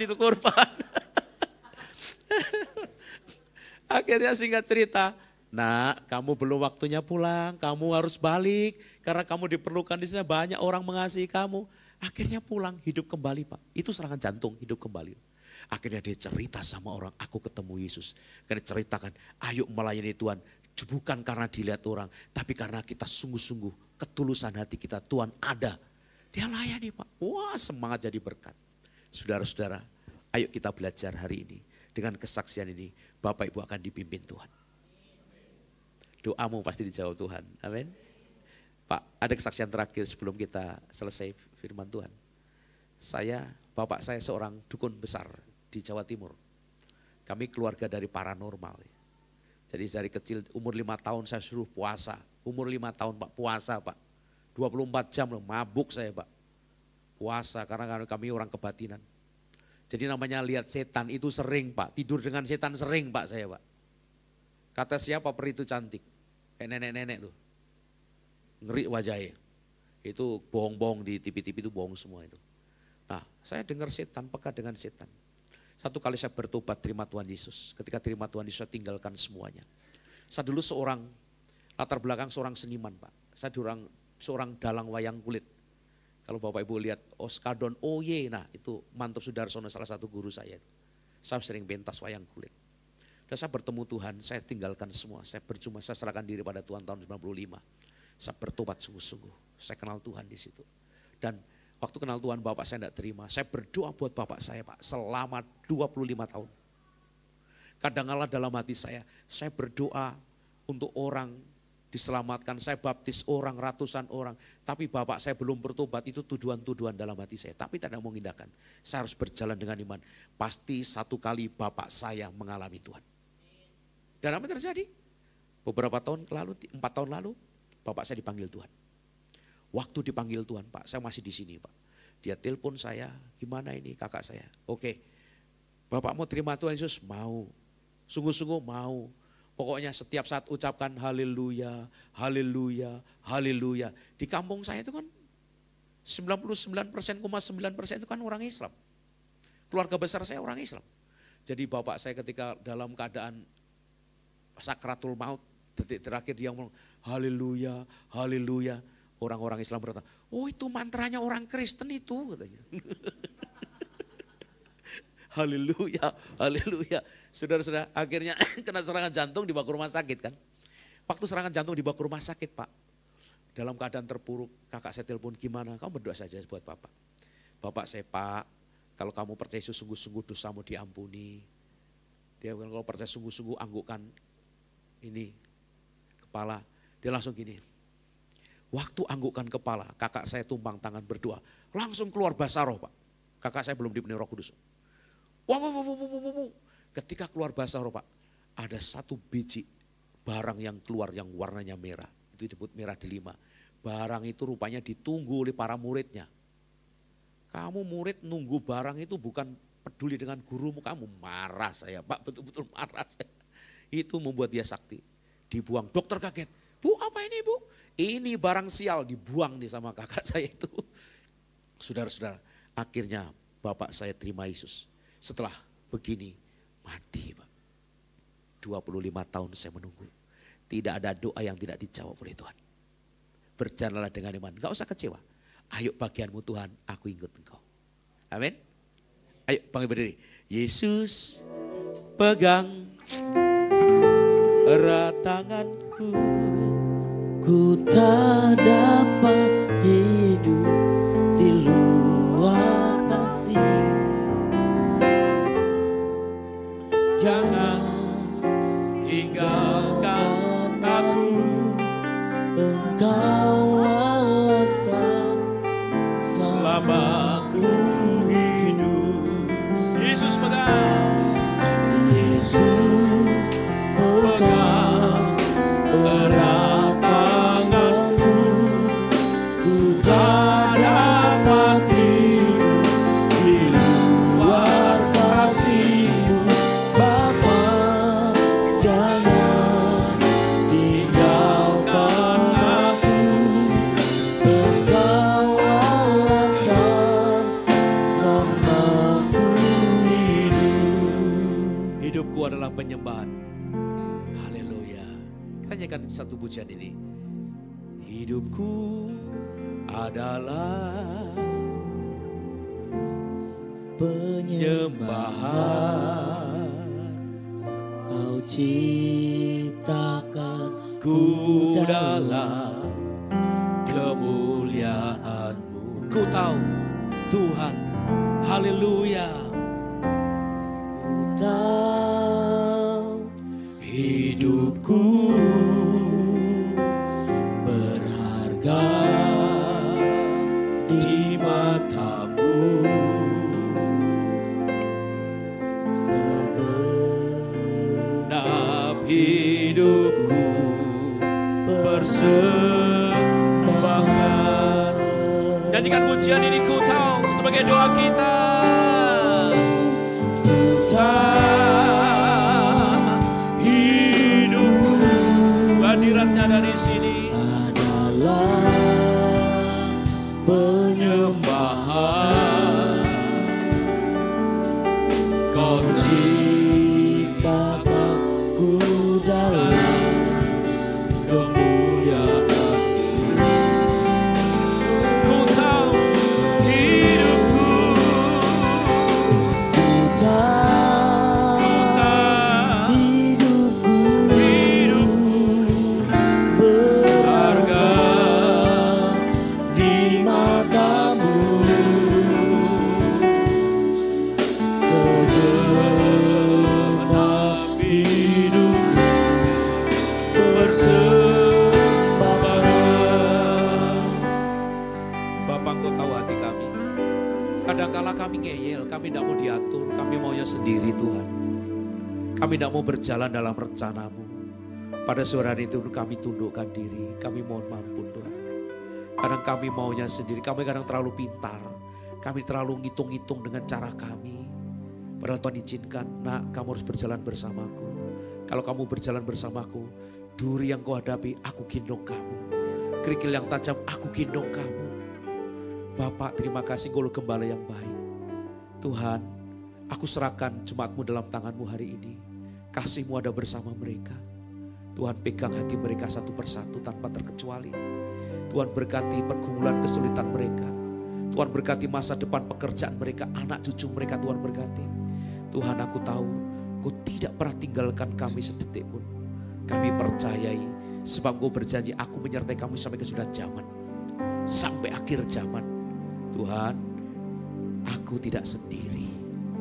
Akhirnya singkat cerita, nak kamu belum waktunya pulang, kamu harus balik. Karena kamu diperlukan di sana, banyak orang mengasihi kamu. Akhirnya pulang, hidup kembali Pak. Itu serangan jantung, hidup kembali. Akhirnya dia cerita sama orang, aku ketemu Yesus. Karena ceritakan, ayo melayani Tuhan. Bukan karena dilihat orang, tapi karena kita sungguh-sungguh ketulusan hati kita, Tuhan ada. Dia layani Pak. Wah semangat jadi berkat. Saudara-saudara, ayo kita belajar hari ini. Dengan kesaksian ini, Bapak Ibu akan dipimpin Tuhan. Doamu pasti dijawab Tuhan. Amin. Pak, ada kesaksian terakhir sebelum kita selesai firman Tuhan. Bapak saya seorang dukun besar di Jawa Timur. Kami keluarga dari paranormal. Jadi dari kecil umur 5 tahun saya suruh puasa. Umur 5 tahun Pak, puasa Pak. 24 jam loh, mabuk saya Pak. Puasa karena kami orang kebatinan. Jadi namanya lihat setan itu sering Pak. Tidur dengan setan sering Pak saya Pak. Kata siapa peri itu cantik. Kayak nenek-nenek tuh. Ngeri wajahnya. Itu bohong-bohong di TV-TV itu bohong semua itu. Nah saya dengar setan, peka dengan setan. Satu kali saya bertobat terima Tuhan Yesus. Ketika terima Tuhan Yesus saya tinggalkan semuanya. Saya dulu latar belakang seorang seniman Pak. Saya seorang dalang wayang kulit. Kalau Bapak Ibu lihat Oskadon Oye, nah itu Mantap Sudarsono salah satu guru saya. Saya sering pentas wayang kulit. Dan saya bertemu Tuhan, saya tinggalkan semua. Saya percuma, saya serahkan diri pada Tuhan tahun 95. Saya bertobat sungguh-sungguh. Saya kenal Tuhan di situ. Dan waktu kenal Tuhan Bapak saya tidak terima. Saya berdoa buat Bapak saya Pak selama 25 tahun. Kadang-kala dalam hati saya berdoa untuk orang diselamatkan, saya baptis orang, ratusan orang. Tapi Bapak saya belum bertobat, itu tuduhan-tuduhan dalam hati saya. Tapi tidak mau mengindahkan, saya harus berjalan dengan iman. Pasti satu kali Bapak saya mengalami Tuhan. Dan apa terjadi? Beberapa tahun lalu, 4 tahun lalu, Bapak saya dipanggil Tuhan. Waktu dipanggil Tuhan Pak, saya masih di sini Pak. Dia telepon saya, gimana ini kakak saya? Oke, Bapak mau terima Tuhan Yesus? Mau, sungguh-sungguh mau. Pokoknya setiap saat ucapkan haleluya, haleluya, haleluya. Di kampung saya itu kan 99,9% itu kan orang Islam. Keluarga besar saya orang Islam. Jadi bapak saya ketika dalam keadaan sakratul maut, detik terakhir dia ngomong haleluya, haleluya. Orang-orang Islam berkata, oh itu mantranya orang Kristen itu katanya. Haleluya, haleluya. Saudara-saudara, akhirnya kena serangan jantung dibawa ke rumah sakit kan. Waktu serangan jantung dibawa ke rumah sakit Pak. Dalam keadaan terpuruk, kakak saya telepon, gimana? Kamu berdoa saja buat Bapak. Bapak saya, Pak, kalau kamu percaya sungguh-sungguh dosamu diampuni. Dia bilang kalau percaya sungguh-sungguh anggukkan ini kepala. Dia langsung gini. Waktu anggukkan kepala, kakak saya tumpang tangan berdoa. Langsung keluar bahasa roh Pak. Kakak saya belum dipenuhi Roh Kudus. Ketika keluar bahasa roh Pak, ada satu biji barang yang keluar yang warnanya merah. Itu disebut merah delima. Barang itu rupanya ditunggu oleh para muridnya. Kamu murid nunggu barang itu bukan peduli dengan gurumu, kamu marah saya Pak, betul-betul marah saya. Itu membuat dia sakti. Dibuang, dokter kaget. Bu apa ini Bu? Ini barang sial, dibuang nih sama kakak saya itu. Saudara-saudara, akhirnya bapak saya terima Yesus. Setelah begini, mati Pak. 25 tahun saya menunggu. Tidak ada doa yang tidak dijawab oleh Tuhan. Berjalanlah dengan iman, gak usah kecewa. Ayo bagianmu Tuhan, aku ikut engkau. Amin. Ayo bangkit berdiri. Yesus pegang erat tanganku. Ku tak dapat hidup di luar kasih. Jangan tinggalkan aku. Engkau alasan Selama ku hidup. Yesus pegang. Yesus pegang erat tanganku. Ku tak dapat hidup di luar kasih-Mu. Bapa, jangan tinggalkan aku. Engkau alasan sama ku hidup. Hidupku adalah penyembahan. Haleluya. Kita nyanyikan satu pujian ini. Hidupku adalah Penyembahan Kau ciptakan ku dalam kemuliaan-Mu. Ku tahu Tuhan. Haleluya. Ku tahu Hidupku berharga di mata-Mu. Segenap hidupku persembahkan. Nyanyikan pujian ini, ku tahu, sebagai doa kita. Tuhan, hidupku, hadiratnya dari sini adalah penyembahan. Kau ciptakan ku dalam kemuliaan. Ku tahu hidupku, ku tahu hidupku berharga di mata-Mu. Segenap hidup persembahkan. Bapa, Engkau tahu hati kami. Kadangkala kami ngeyel, kami tidak mau diatur, kami maunya sendiri Tuhan. Kami tidak mau berjalan dalam rencana-Mu. Pada sore hari itu kami tundukkan diri, kami mohon mampun Tuhan. Kadang kami maunya sendiri, kami kadang terlalu pintar. Kami terlalu ngitung-ngitung dengan cara kami. Padahal Tuhan izinkan, nak kamu harus berjalan bersamaku. Kalau kamu berjalan bersamaku, duri yang kau hadapi, aku gendong kamu. Kerikil yang tajam, aku gendong kamu. Bapak, terima kasih Engkau Gembala yang baik. Tuhan, aku serahkan jemaatmu dalam tanganmu hari ini. Kasih-Mu ada bersama mereka. Tuhan, pegang hati mereka satu persatu tanpa terkecuali. Tuhan, berkati pergumulan kesulitan mereka. Tuhan, berkati masa depan pekerjaan mereka, anak cucu mereka. Tuhan, berkati. Tuhan, aku tahu Kau tidak pernah tinggalkan kami sedetik pun. Kami percayai sebab Kau berjanji, aku menyertai kamu sampai kesudahan zaman. Sampai akhir zaman. Tuhan, aku tidak sendiri.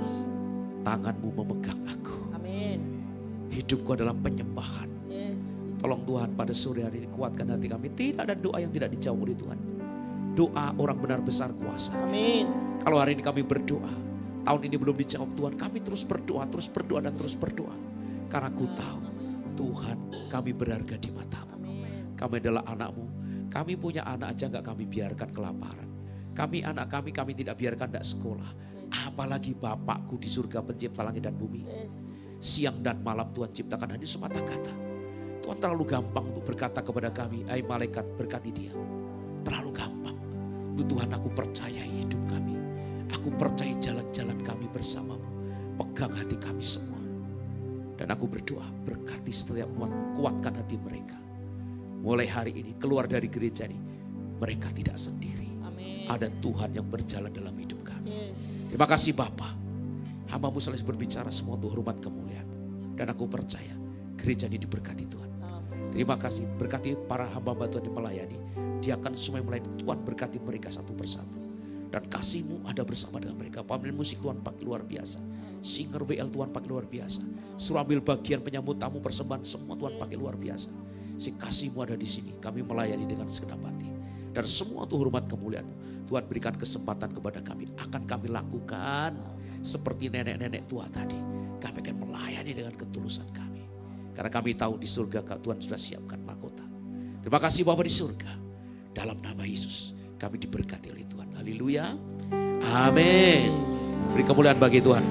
Tangan-Mu memegang aku. Amin. Hidupku adalah penyembahan. Yes. Tolong Tuhan pada sore hari ini kuatkan hati kami. Tidak ada doa yang tidak dijawab oleh Tuhan. Doa orang benar besar kuasa. Amin. Kalau hari ini kami berdoa, tahun ini belum dijawab Tuhan, kami terus berdoa dan terus berdoa. Karena aku tahu Tuhan, kami berharga di mata-Mu. Kami adalah anak-Mu. Kami punya anak aja gak kami biarkan kelaparan. Anak kami tidak biarkan tidak sekolah. Apalagi Bapakku di surga pencipta langit dan bumi. Siang dan malam Tuhan ciptakan hanya semata kata. Tuhan terlalu gampang untuk berkata kepada kami, hai malaikat berkati dia. Terlalu gampang. Tuhan, aku percaya hidup kami. Aku percaya jalan-jalan kami bersama-Mu. Pegang hati kami semua. Dan aku berdoa, berkati setiap umat-Mu, kuatkan hati mereka. Mulai hari ini, keluar dari gereja ini, mereka tidak sendiri. Amin. Ada Tuhan yang berjalan dalam hidup kami. Yes. Terima kasih Bapa. Hamba-Mu selalu berbicara semua untuk hormat kemuliaan. Dan aku percaya, gereja ini diberkati Tuhan. Terima kasih, berkati para hamba-hamba Tuhan yang melayani. Dia akan semua melayani, Tuhan berkati mereka satu persatu. Dan kasih-Mu ada bersama dengan mereka. Pemain musik Tuhan pakai luar biasa. Singer WL Tuhan pakai luar biasa. Suruh ambil bagian penyambut tamu persembahan semua Tuhan pakai luar biasa. Si kasih-Mu ada di sini. Kami melayani dengan segenap hati. Dan semua itu hormat kemuliaan-Mu. Tuhan berikan kesempatan kepada kami. Akan kami lakukan seperti nenek-nenek tua tadi. Kami akan melayani dengan ketulusan kami. Karena kami tahu di surga Tuhan sudah siapkan mahkota. Terima kasih Bapa di surga. Dalam nama Yesus kami diberkati oleh Tuhan. Haleluya. Amin. Beri kemuliaan bagi Tuhan.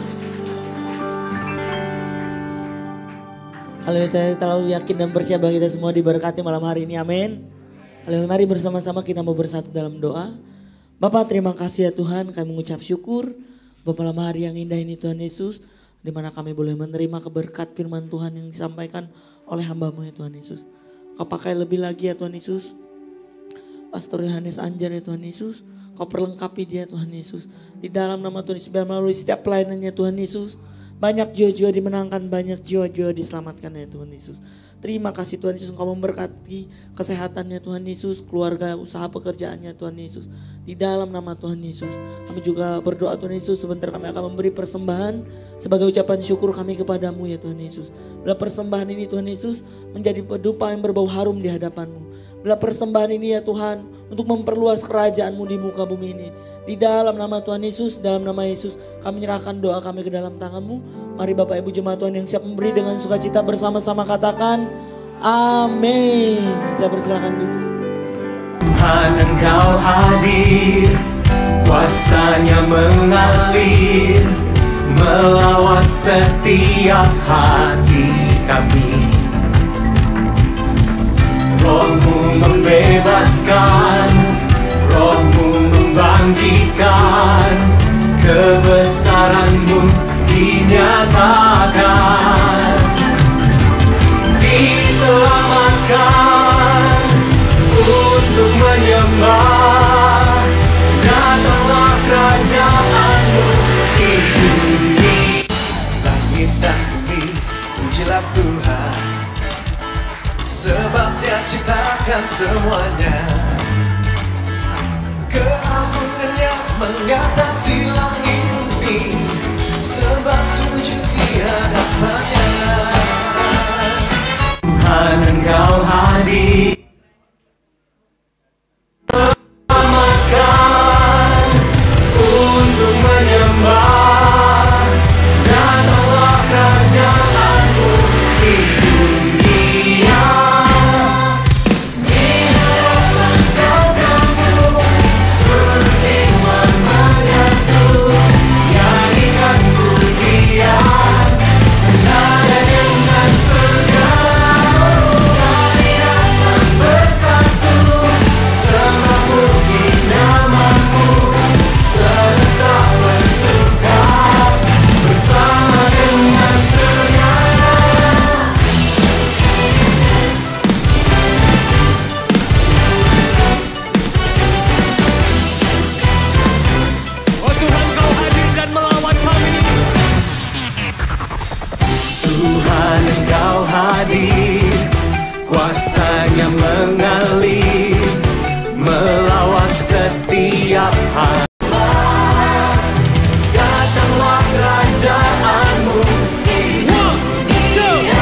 Haleluya, saya terlalu yakin dan percaya bahwa kita semua diberkati malam hari ini. Amin. Haleluya, mari bersama-sama kita mau bersatu dalam doa. Bapak, terima kasih ya Tuhan, kami mengucap syukur Bapak malam hari yang indah ini Tuhan Yesus, di mana kami boleh menerima keberkat firman Tuhan yang disampaikan oleh hamba-Mu ya Tuhan Yesus. Kau pakai lebih lagi ya Tuhan Yesus Pastor Yohanes Anjar ya Tuhan Yesus. Kau perlengkapi dia Tuhan Yesus. Di dalam nama Tuhan Yesus, biar melalui setiap pelayanannya Tuhan Yesus, banyak jiwa-jiwa dimenangkan, banyak jiwa-jiwa diselamatkan ya Tuhan Yesus. Terima kasih Tuhan Yesus, Engkau memberkati kesehatannya Tuhan Yesus, keluarga, usaha pekerjaannya Tuhan Yesus. Di dalam nama Tuhan Yesus, kami juga berdoa Tuhan Yesus, sebentar kami akan memberi persembahan sebagai ucapan syukur kami kepadamu ya Tuhan Yesus. Bila persembahan ini Tuhan Yesus menjadi dupa yang berbau harum di hadapan-Mu. Bila persembahan ini ya Tuhan untuk memperluas kerajaan-Mu di muka bumi ini. Di dalam nama Tuhan Yesus, dalam nama Yesus kami menyerahkan doa kami ke dalam tangan-Mu. Mari Bapak Ibu jemaat Tuhan yang siap memberi dengan sukacita bersama-sama katakan amin. Saya persilakan duduk. Tuhan Engkau hadir, kuasa-Nya mengalir, melawat setiap hati kami. Roh-Mu membebaskan, Roh-Mu membangkitkan, kebesaran-Mu dinyatakan. Diselamatkan untuk menyembah, datanglah kerajaan-Mu di dunia. Langit dan bumi pujilah Tuhan, sebab Dia ciptakan semuanya. Keagungannya mengatasi langit bumi, sebab sujud di hadapan-Nya. Tuhan Engkau hadir, selamatkan untuk menyembah, datanglah kerajaan-Mu di dunia. Nyanyikan pujian senada dengan Tuhan Engkau hadir, kuasanya mengalir, melawat setiap hamba. Datanglah kerajaanmu di dunia.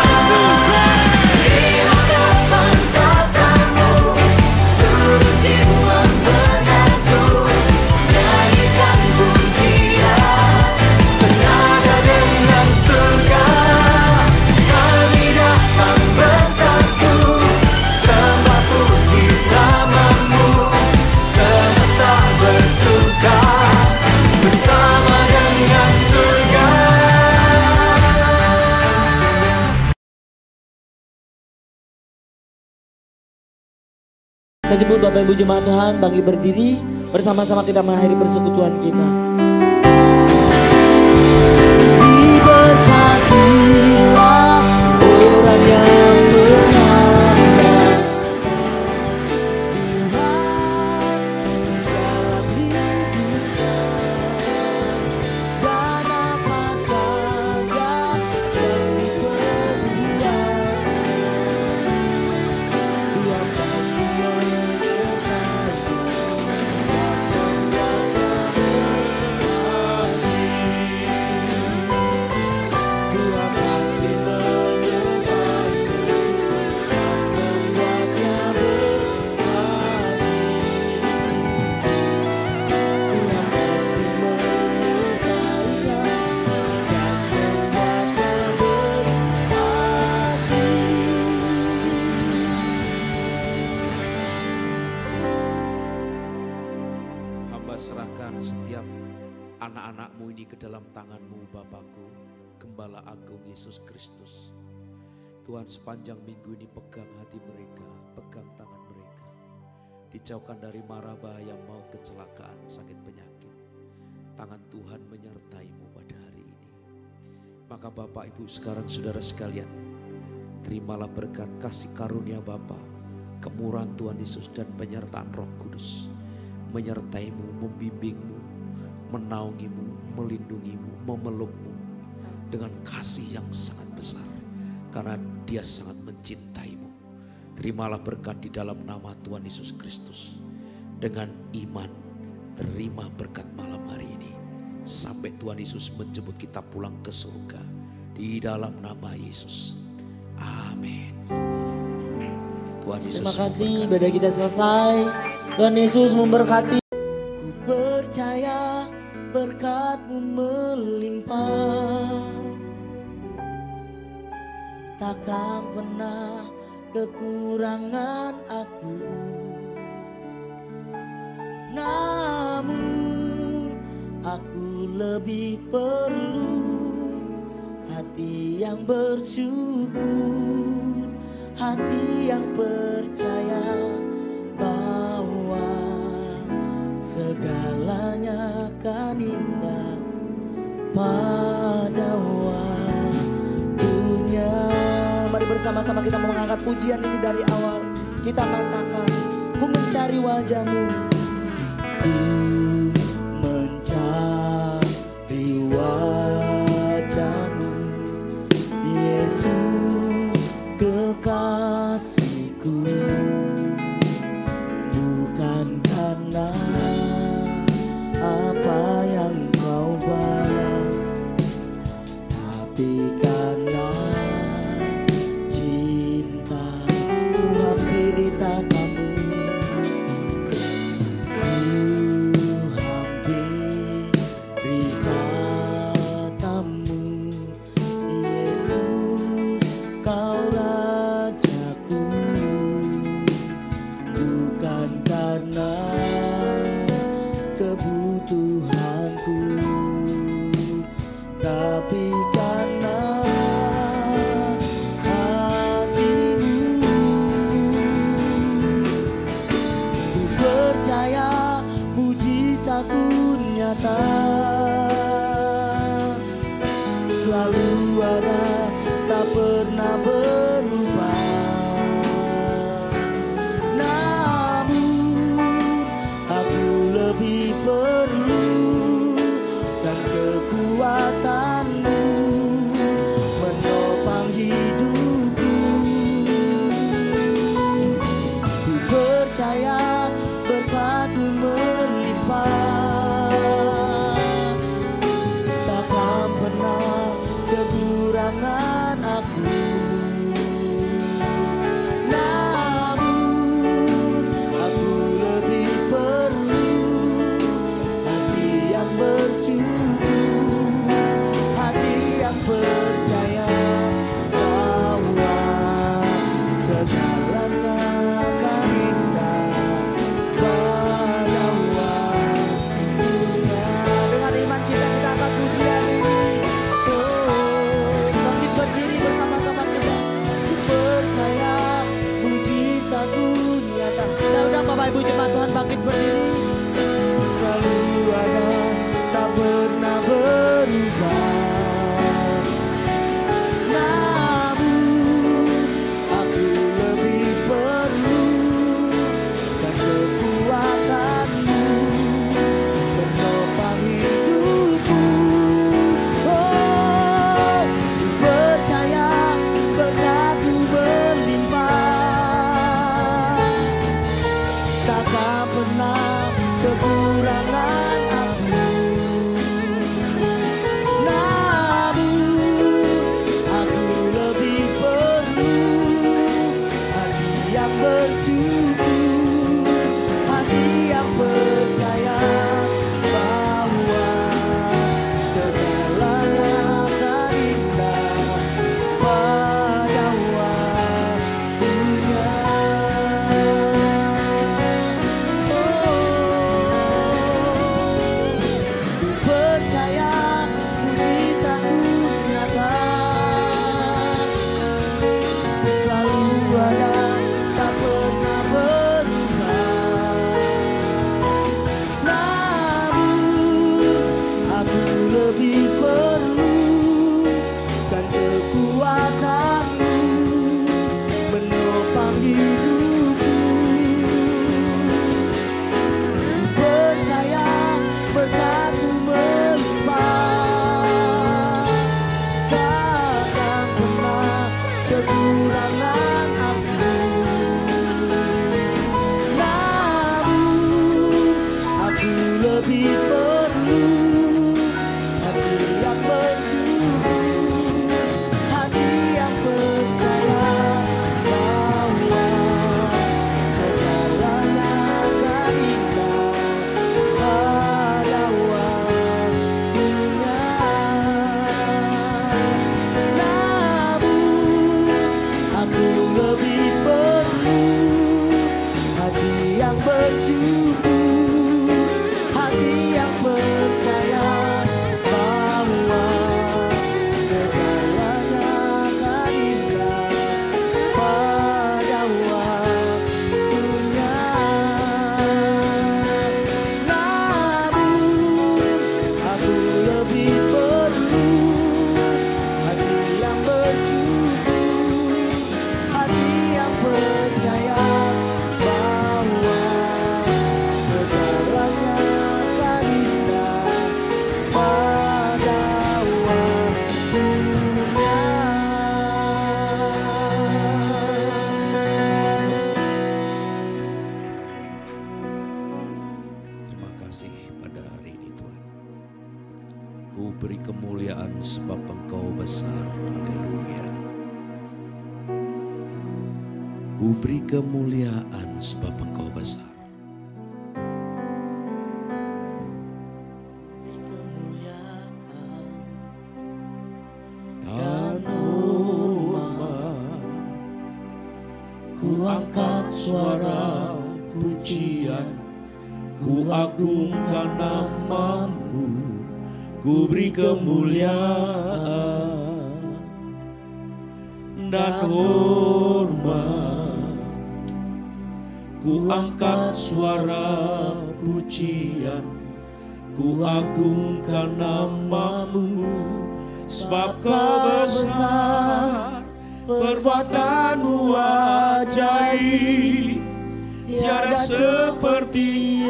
Di hadapan tatamu, seluruh jiwa mengagum, nyanyikan pujian, senada dengan surga. Kami datang bersatu, sembah puji namamu, semesta bersuka bersama dengan surga. Saya jemput Bapak Ibu Jemaat Tuhan bagi berdiri bersama-sama kita mengakhiri persekutuan kita. Diberkatilah orang yang berandang Tuhan dalam hidupnya, dan apa saja yang diperbuat Tuhan pasti serahkan setiap anak-anakmu ini ke dalam tangan-Mu Bapakku, Gembala Agung Yesus Kristus. Tuhan, sepanjang minggu ini pegang hati mereka, pegang tangan mereka. Dijauhkan dari mara bahaya, maut, kecelakaan, sakit penyakit. Tangan Tuhan menyertai-Mu pada hari ini. Maka Bapak Ibu sekarang saudara sekalian, terimalah berkat kasih karunia Bapa, kemurahan Tuhan Yesus dan penyertaan Roh Kudus menyertai-Mu, membimbing-Mu, menaungi-Mu, melindungi-Mu, memeluk-Mu dengan kasih yang sangat besar, karena Dia sangat mencintai-Mu. Terimalah berkat di dalam nama Tuhan Yesus Kristus. Dengan iman, terima berkat malam hari ini sampai Tuhan Yesus menjemput kita pulang ke surga, di dalam nama Yesus. Amin. Tuhan Yesus Terima kasih, memberkati. ibadah kita selesai. Tuhan Yesus memberkati. Ku percaya berkat-Mu melimpah, takkan pernah kekurangan aku. Namun aku lebih perlu hati yang bersyukur, hati yang percaya bahwa segalanya akan indah pada waktunya. Mari bersama-sama kita mengangkat pujian ini dari awal. Kita katakan, ku mencari wajah-Mu, ku mencari wajah-Mu, Yesus kekasihku. Bukan karena apa yang Kau bayar, tapi karena cinta Ku hampiri tatamu. Ku hampiri tatamu, Yesus Kau Rajaku. Bukan karena kebutuhanku, tapi karena hati-Mu. Ku percaya mujizat-Mu nyata, selalu ada, tak pernah berubah. Lebih perlu dan kekuatan-Mu menolong Ku beri kemuliaan sebab Engkau besar. Beri kemuliaan dan hormat. Ku angkat suara pujian, ku agungkan nama-Mu, ku beri kemuliaan dan hormat. Ku angkat suara pujian, ku agungkan nama-Mu, sebab Kau besar, perbuatan-Mu ajaib, tiada seperti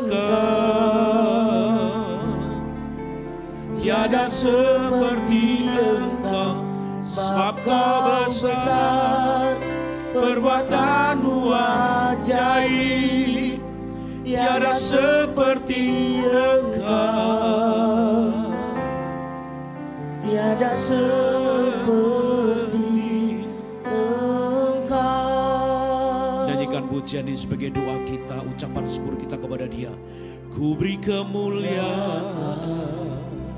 Engkau, tiada seperti Engkau, sebab Kau besar, perbuatan-Mu ajaib, tiada seperti Engkau, tiada seperti Engkau. Nyanyikan pujian ini sebagai doa kita, ucapan syukur kita kepada Dia. Ku beri kemuliaan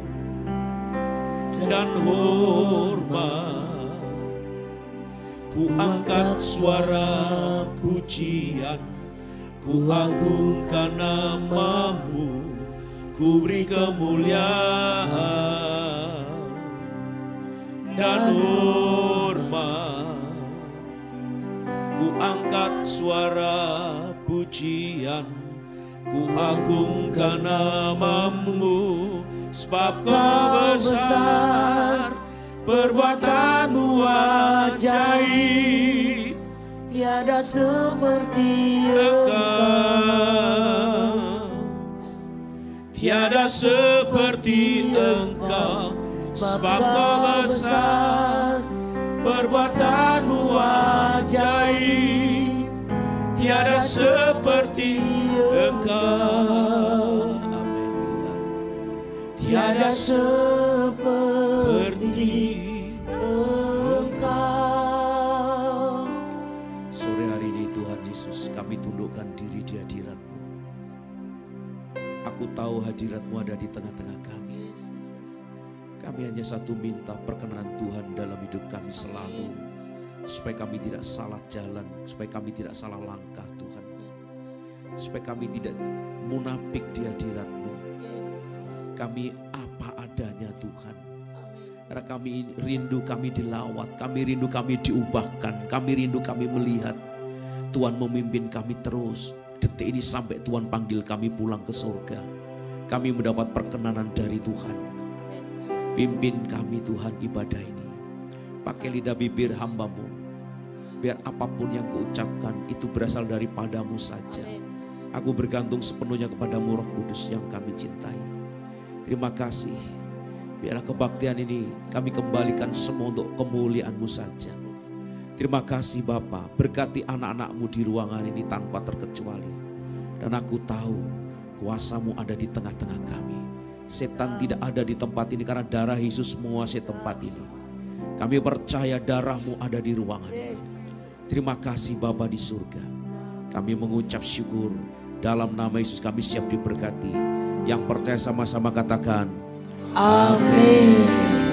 dan hormat, ku angkat suara pujian, ku agungkan nama-Mu, ku beri kemuliaan dan hormat. Ku angkat suara pujian, ku agungkan nama-Mu, sebab Kau besar, perbuatan-Mu ajaib, tiada seperti Engkau, tiada seperti Engkau, sebab Kau besar, perbuatan-Mu ajaib, tiada seperti Engkau. Amin Tuhan. Tiada seperti Engkau. Sore hari ini Tuhan Yesus, kami tundukkan diri di hadirat-Mu. Aku tahu hadirat-Mu ada di tengah-tengah kami. Kami hanya satu minta perkenanan Tuhan dalam hidup kami selalu. Supaya kami tidak salah jalan, supaya kami tidak salah langkah Tuhan. Supaya kami tidak munafik di hadirat-Mu. Kami apa adanya Tuhan. Karena kami rindu kami dilawat, kami rindu kami diubahkan, kami rindu kami melihat Tuhan memimpin kami terus. Detik ini sampai Tuhan panggil kami pulang ke surga. Kami mendapat perkenanan dari Tuhan. Pimpin kami Tuhan ibadah ini. Pakai lidah bibir hamba-Mu. Biar apapun yang kuucapkan itu berasal daripada-Mu saja. Aku bergantung sepenuhnya kepada-Mu Roh Kudus yang kami cintai. Terima kasih. Biarlah kebaktian ini kami kembalikan semua untuk kemuliaan-Mu saja. Terima kasih Bapa, berkati anak-anak-Mu di ruangan ini tanpa terkecuali. Dan aku tahu kuasa-Mu ada di tengah-tengah kami. Setan tidak ada di tempat ini karena darah Yesus menguasai tempat ini. Kami percaya darah-Mu ada di ruangan ini. Terima kasih Bapa di surga. Kami mengucap syukur. Dalam nama Yesus kami siap diberkati. Yang percaya sama-sama katakan Amin.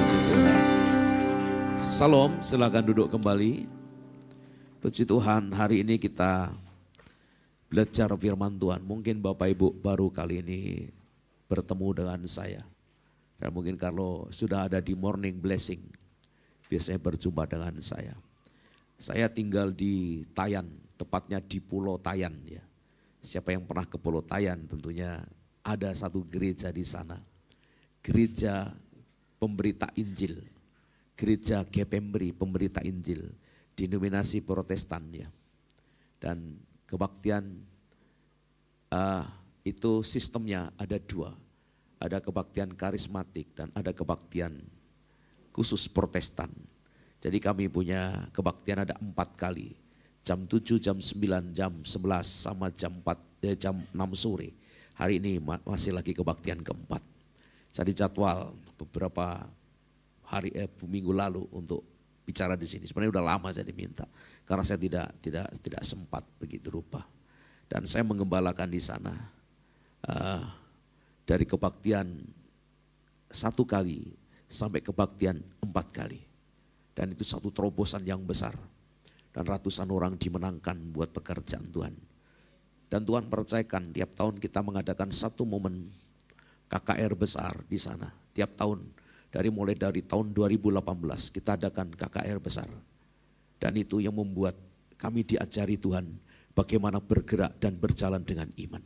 Salam, silakan duduk kembali. Puji Tuhan, hari ini kita belajar firman Tuhan. Mungkin Bapak Ibu baru kali ini bertemu dengan saya. Dan mungkin kalau sudah ada di Morning Blessing, biasanya berjumpa dengan saya. Saya tinggal di Tayan, tepatnya di Pulau Tayan ya. Siapa yang pernah ke Pulau Tayan tentunya ada satu gereja di sana. Gereja Pemberita Injil. Gereja Gepembri Pemberita Injil. Denominasi Protestan ya. Dan kebaktian itu sistemnya ada dua. Ada kebaktian karismatik dan ada kebaktian khusus Protestan. Jadi kami punya kebaktian ada 4 kali. Jam 7, jam 9, jam 11 sama jam 6 sore. Hari ini masih lagi kebaktian keempat. Saya dijadwal beberapa hari minggu lalu untuk bicara di sini. Sebenarnya udah lama saya diminta karena saya tidak sempat begitu rupa. Dan saya mengembalakan di sana dari kebaktian 1 kali sampai kebaktian 4 kali. Dan itu satu terobosan yang besar. Dan ratusan orang dimenangkan buat pekerjaan Tuhan. Dan Tuhan percayakan tiap tahun kita mengadakan satu momen KKR besar di sana. Tiap tahun mulai dari tahun 2018 kita adakan KKR besar. Dan itu yang membuat kami diajari Tuhan bagaimana bergerak dan berjalan dengan iman.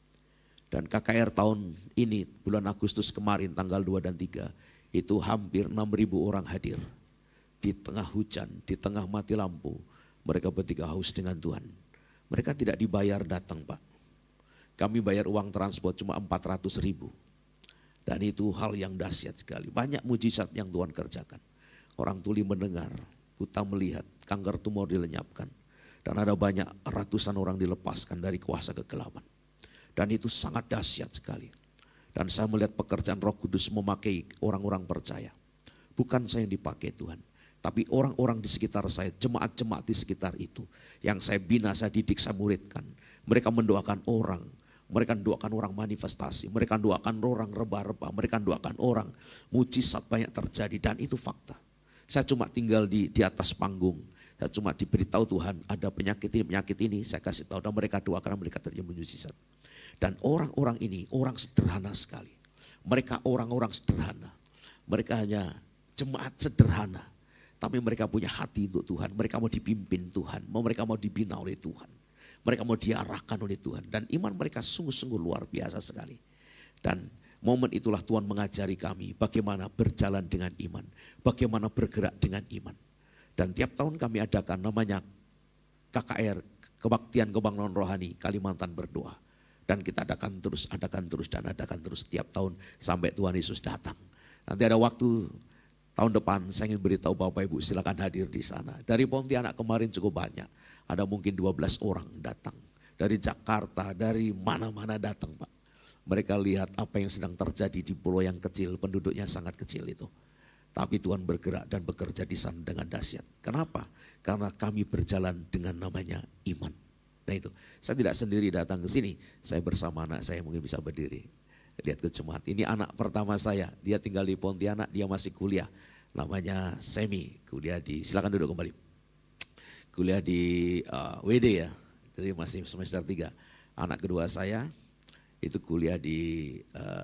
Dan KKR tahun ini bulan Agustus kemarin tanggal 2 dan 3 itu hampir 6.000 orang hadir. Di tengah hujan, di tengah mati lampu, mereka bertiga haus dengan Tuhan. Mereka tidak dibayar datang, Pak. Kami bayar uang transport cuma 400.000. Dan itu hal yang dahsyat sekali. Banyak mujizat yang Tuhan kerjakan. Orang tuli mendengar, buta melihat, kanker tumor dilenyapkan. Dan ada banyak ratusan orang dilepaskan dari kuasa kegelapan. Dan itu sangat dahsyat sekali. Dan saya melihat pekerjaan Roh Kudus memakai orang-orang percaya. Bukan saya yang dipakai Tuhan. Tapi orang-orang di sekitar saya, jemaat-jemaat di sekitar itu. Yang saya bina, saya didik, saya muridkan. Mereka mendoakan orang. Mereka doakan orang manifestasi. Mereka doakan orang reba-reba. Mereka doakan orang mujizat banyak terjadi. Dan itu fakta. Saya cuma tinggal di atas panggung. Saya cuma diberitahu Tuhan ada penyakit ini. Saya kasih tahu dan mereka doakan, mereka terjadi mujizat. Dan orang-orang ini orang sederhana sekali. Mereka orang-orang sederhana. Mereka hanya jemaat sederhana. Tapi mereka punya hati untuk Tuhan. Mereka mau dipimpin Tuhan. Mereka mau dibina oleh Tuhan. Mereka mau diarahkan oleh Tuhan. Dan iman mereka sungguh-sungguh luar biasa sekali. Dan momen itulah Tuhan mengajari kami bagaimana berjalan dengan iman. Bagaimana bergerak dengan iman. Dan tiap tahun kami adakan namanya KKR, Kebaktian Kebangkitan Rohani Kalimantan Berdoa. Dan kita adakan terus tiap tahun sampai Tuhan Yesus datang. Nanti ada waktu tahun depan saya ingin beritahu Bapak Ibu silakan hadir di sana. Dari Pontianak kemarin cukup banyak. Ada mungkin 12 orang datang. Dari Jakarta, dari mana-mana datang Pak. Mereka lihat apa yang sedang terjadi di pulau yang kecil, penduduknya sangat kecil itu. Tapi Tuhan bergerak dan bekerja di sana dengan dahsyat. Kenapa? Karena kami berjalan dengan namanya iman. Nah itu, saya tidak sendiri datang ke sini. Saya bersama anak saya mungkin bisa berdiri. Lihat ke jemaat. Ini anak pertama saya. Dia tinggal di Pontianak, dia masih kuliah. Namanya Semi. Kuliah silakan duduk kembali. Kuliah di WD ya. Jadi masih semester 3. Anak kedua saya itu kuliah di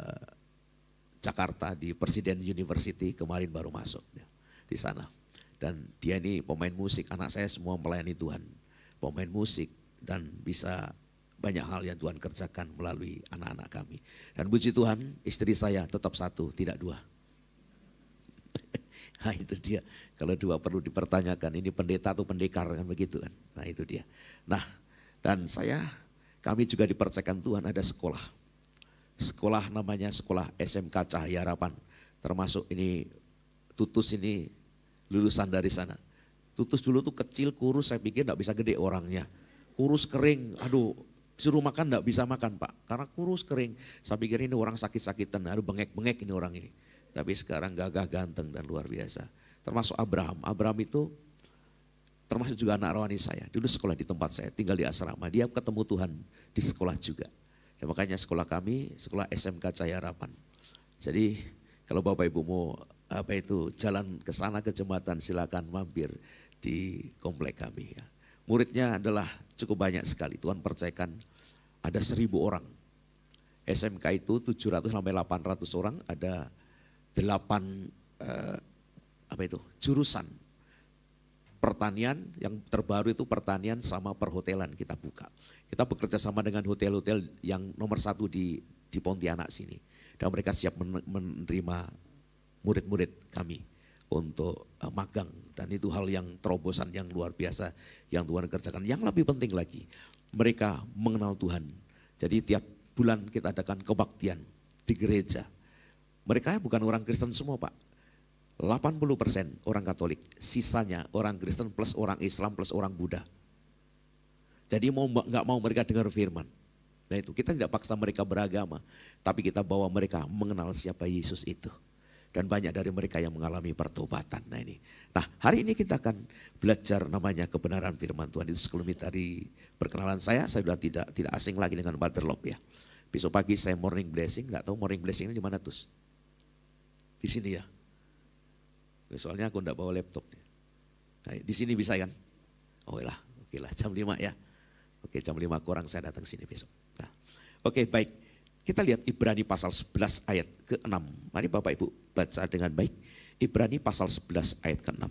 Jakarta di Presiden University. Kemarin baru masuk ya, di sana. Dan dia ini pemain musik. Anak saya semua melayani Tuhan. Pemain musik. Dan bisa banyak hal yang Tuhan kerjakan melalui anak-anak kami. Dan puji Tuhan, istri saya tetap 1, tidak 2. Nah itu dia, kalau 2 perlu dipertanyakan, ini pendeta atau pendekar kan begitu kan. Nah itu dia. Nah dan kami juga dipercayakan Tuhan ada sekolah. Sekolah namanya sekolah SMK Cahaya Harapan. Termasuk ini Tutus ini lulusan dari sana. Tutus dulu tuh kecil, kurus, saya pikir gak bisa gede orangnya. Kurus kering, aduh suruh makan gak bisa makan Pak. Karena kurus kering, saya pikir ini orang sakit-sakitan, aduh bengek-bengek ini orang ini. Tapi sekarang gagah ganteng dan luar biasa. Termasuk Abraham. Abraham itu termasuk juga anak rohani saya. Dulu sekolah di tempat saya, tinggal di asrama. Dia ketemu Tuhan di sekolah juga. Dan makanya sekolah kami, sekolah SMK Cahaya Harapan. Jadi kalau Bapak Ibu mau jalan ke sana ke jembatan, silakan mampir di komplek kami ya. Muridnya adalah cukup banyak sekali. Tuhan percayakan ada 1.000 orang. SMK itu 700 sampai 800 orang, ada 8 jurusan. Pertanian yang terbaru itu pertanian sama perhotelan kita buka. Kita bekerja sama dengan hotel-hotel yang nomor 1 di Pontianak sini. Dan mereka siap menerima murid-murid kami untuk magang. Dan itu hal yang terobosan yang luar biasa yang Tuhan kerjakan. Yang lebih penting lagi, mereka mengenal Tuhan. Jadi tiap bulan kita adakan kebaktian di gereja. Mereka bukan orang Kristen semua Pak. 80% orang Katolik, sisanya orang Kristen plus orang Islam plus orang Buddha. Jadi nggak mau mereka dengar firman. Nah itu kita tidak paksa mereka beragama, tapi kita bawa mereka mengenal siapa Yesus itu. Dan banyak dari mereka yang mengalami pertobatan. Nah ini. Nah hari ini kita akan belajar namanya kebenaran firman Tuhan. Itu sekelumit dari perkenalan saya sudah tidak asing lagi dengan Brother Lop ya. Besok pagi saya morning blessing, nggak tahu morning blessing ini di mana tuh? Di sini ya. Soalnya aku enggak bawa laptop. Nah, di sini bisa kan? Oh lah, oke lah jam 5 ya. Oke jam 5 kurang saya datang sini besok. Nah, oke baik. Kita lihat Ibrani pasal 11 ayat ke-6. Mari Bapak Ibu baca dengan baik. Ibrani pasal 11 ayat ke-6.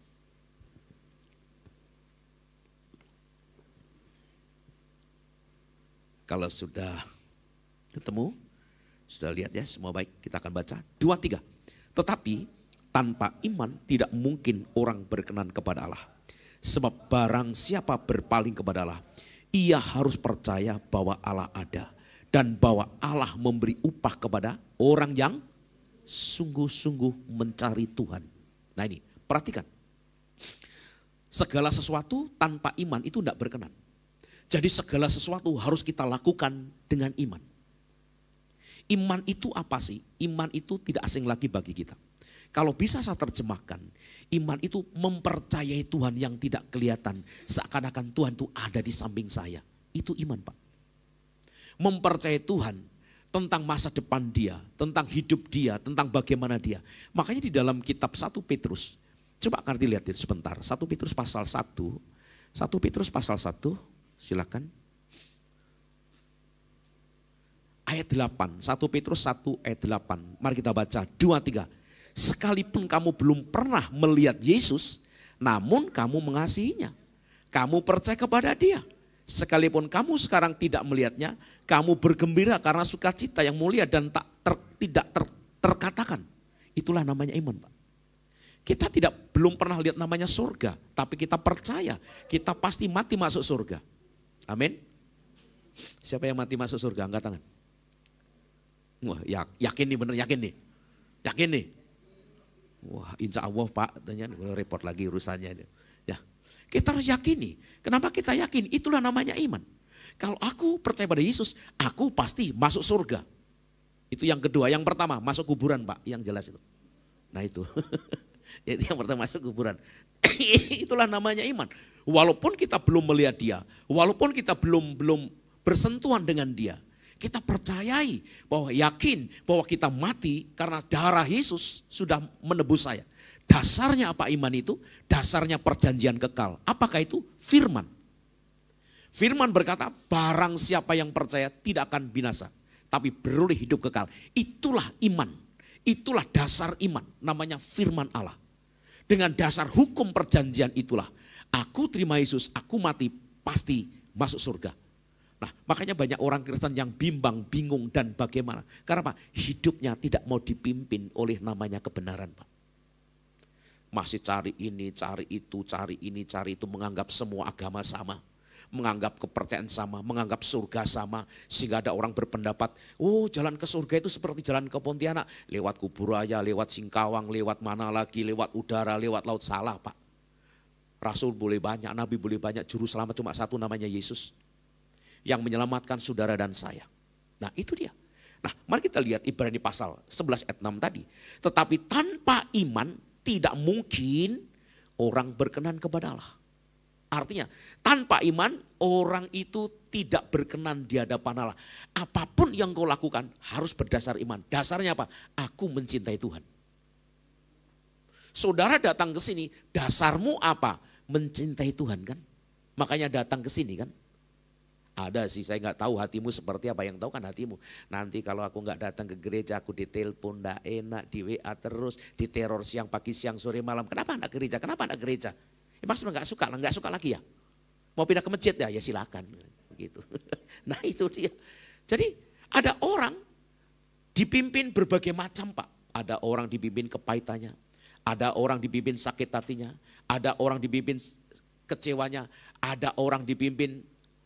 Kalau sudah ketemu, sudah lihat ya semua baik, kita akan baca. 2, 3. Tetapi tanpa iman tidak mungkin orang berkenan kepada Allah. Sebab barang siapa berpaling kepada Allah, ia harus percaya bahwa Allah ada. Dan bahwa Allah memberi upah kepada orang yang sungguh-sungguh mencari Tuhan. Nah ini, perhatikan. Segala sesuatu tanpa iman itu tidak berkenan. Jadi segala sesuatu harus kita lakukan dengan iman. Iman itu apa sih? Iman itu tidak asing lagi bagi kita. Kalau bisa saya terjemahkan, iman itu mempercayai Tuhan yang tidak kelihatan. Seakan-akan Tuhan itu ada di samping saya. Itu iman Pak. Mempercayai Tuhan tentang masa depan dia, tentang hidup dia, tentang bagaimana dia. Makanya di dalam kitab 1 Petrus, coba nanti lihat sebentar. 1 Petrus pasal 1, 1 Petrus pasal 1, silakan. Ayat 8, 1 Petrus 1 ayat 8. Mari kita baca 2, 3. Sekalipun kamu belum pernah melihat Yesus, namun kamu mengasihinya. Kamu percaya kepada dia. Sekalipun kamu sekarang tidak melihatnya, kamu bergembira karena sukacita yang mulia dan tidak terkatakan. Itulah namanya iman Pak. Kita belum pernah lihat namanya surga, tapi kita percaya kita pasti mati masuk surga. Amin. Siapa yang mati masuk surga? Angkat tangan. Wah, yakin nih, bener yakin nih. Yakin nih. Wah, insya Allah Pak, tanya repot lagi urusannya. Ya, kita harus yakini. Kenapa kita yakin? Itulah namanya iman. Kalau aku percaya pada Yesus, aku pasti masuk surga. Itu yang kedua. Yang pertama, masuk kuburan Pak, yang jelas itu. Nah itu. Itu yang pertama, masuk kuburan. Itulah namanya iman. Walaupun kita belum melihat dia, walaupun kita belum bersentuhan dengan dia, kita percayai bahwa yakin bahwa kita mati karena darah Yesus sudah menebus saya. Dasarnya apa iman itu? Dasarnya perjanjian kekal. Apakah itu? Firman. Firman berkata barang siapa yang percaya tidak akan binasa, tapi beroleh hidup kekal. Itulah iman. Itulah dasar iman. Namanya firman Allah. Dengan dasar hukum perjanjian itulah. Aku terima Yesus, aku mati pasti masuk surga. Nah, makanya banyak orang Kristen yang bimbang, bingung dan bagaimana. Karena apa? Hidupnya tidak mau dipimpin oleh namanya kebenaran Pak. Masih cari ini, cari itu, cari ini, cari itu. Menganggap semua agama sama. Menganggap kepercayaan sama, menganggap surga sama. Sehingga ada orang berpendapat, oh jalan ke surga itu seperti jalan ke Pontianak. Lewat Kuburaya, lewat Singkawang, lewat mana lagi, lewat udara, lewat laut. Salah Pak. Rasul boleh banyak, Nabi boleh banyak, juru selamat cuma satu namanya Yesus. Yang menyelamatkan saudara dan saya. Nah itu dia. Nah mari kita lihat Ibrani pasal 11 ayat 6 tadi. Tetapi tanpa iman tidak mungkin orang berkenan kepada Allah. Artinya tanpa iman orang itu tidak berkenan di hadapan Allah. Apapun yang kau lakukan harus berdasar iman. Dasarnya apa? Aku mencintai Tuhan. Saudara datang ke sini, dasarmu apa? Mencintai Tuhan kan? Makanya datang ke sini kan? Ada sih, saya nggak tahu hatimu seperti apa, yang tahu kan hatimu. Nanti kalau aku nggak datang ke gereja, aku ditelepon, nggak enak, di WA terus, diteror siang, pagi, siang, sore, malam. Kenapa anak gereja? Kenapa anak gereja? Maksudnya nggak suka lagi ya? Mau pindah ke masjid ya silakan. Begitu. Nah itu dia. Jadi ada orang dipimpin berbagai macam Pak. Ada orang dipimpin kepahitannya, ada orang dipimpin sakit hatinya, ada orang dipimpin kecewanya, ada orang dipimpin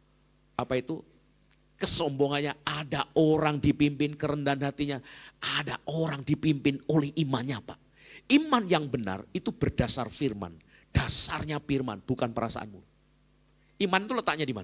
kesombongannya, ada orang dipimpin kerendahan hatinya, ada orang dipimpin oleh imannya Pak. Iman yang benar itu berdasar firman, dasarnya firman bukan perasaanmu. Iman itu letaknya di mana?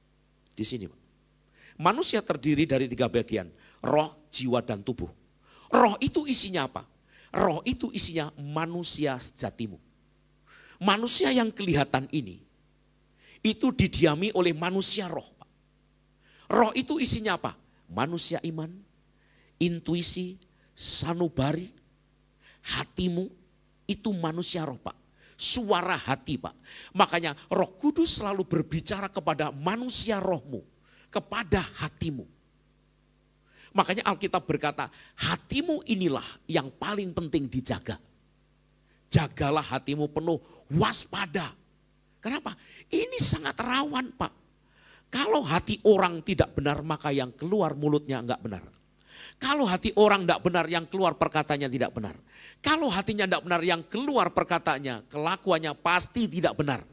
Di sini Pak. Manusia terdiri dari 3 bagian, roh, jiwa dan tubuh. Roh itu isinya apa? Roh itu isinya manusia sejatimu. Manusia yang kelihatan ini, itu didiami oleh manusia roh. Pak. Roh itu isinya apa? Manusia iman, intuisi, sanubari, hatimu, itu manusia roh Pak. Suara hati Pak. Makanya Roh Kudus selalu berbicara kepada manusia rohmu, kepada hatimu. Makanya Alkitab berkata, hatimu inilah yang paling penting dijaga. Jagalah hatimu penuh waspada. Kenapa? Ini sangat rawan Pak. Kalau hati orang tidak benar, maka yang keluar mulutnya enggak benar. Kalau hati orang enggak benar, yang keluar perkataannya tidak benar. Kalau hatinya enggak benar, yang keluar perkataannya, kelakuannya pasti tidak benar.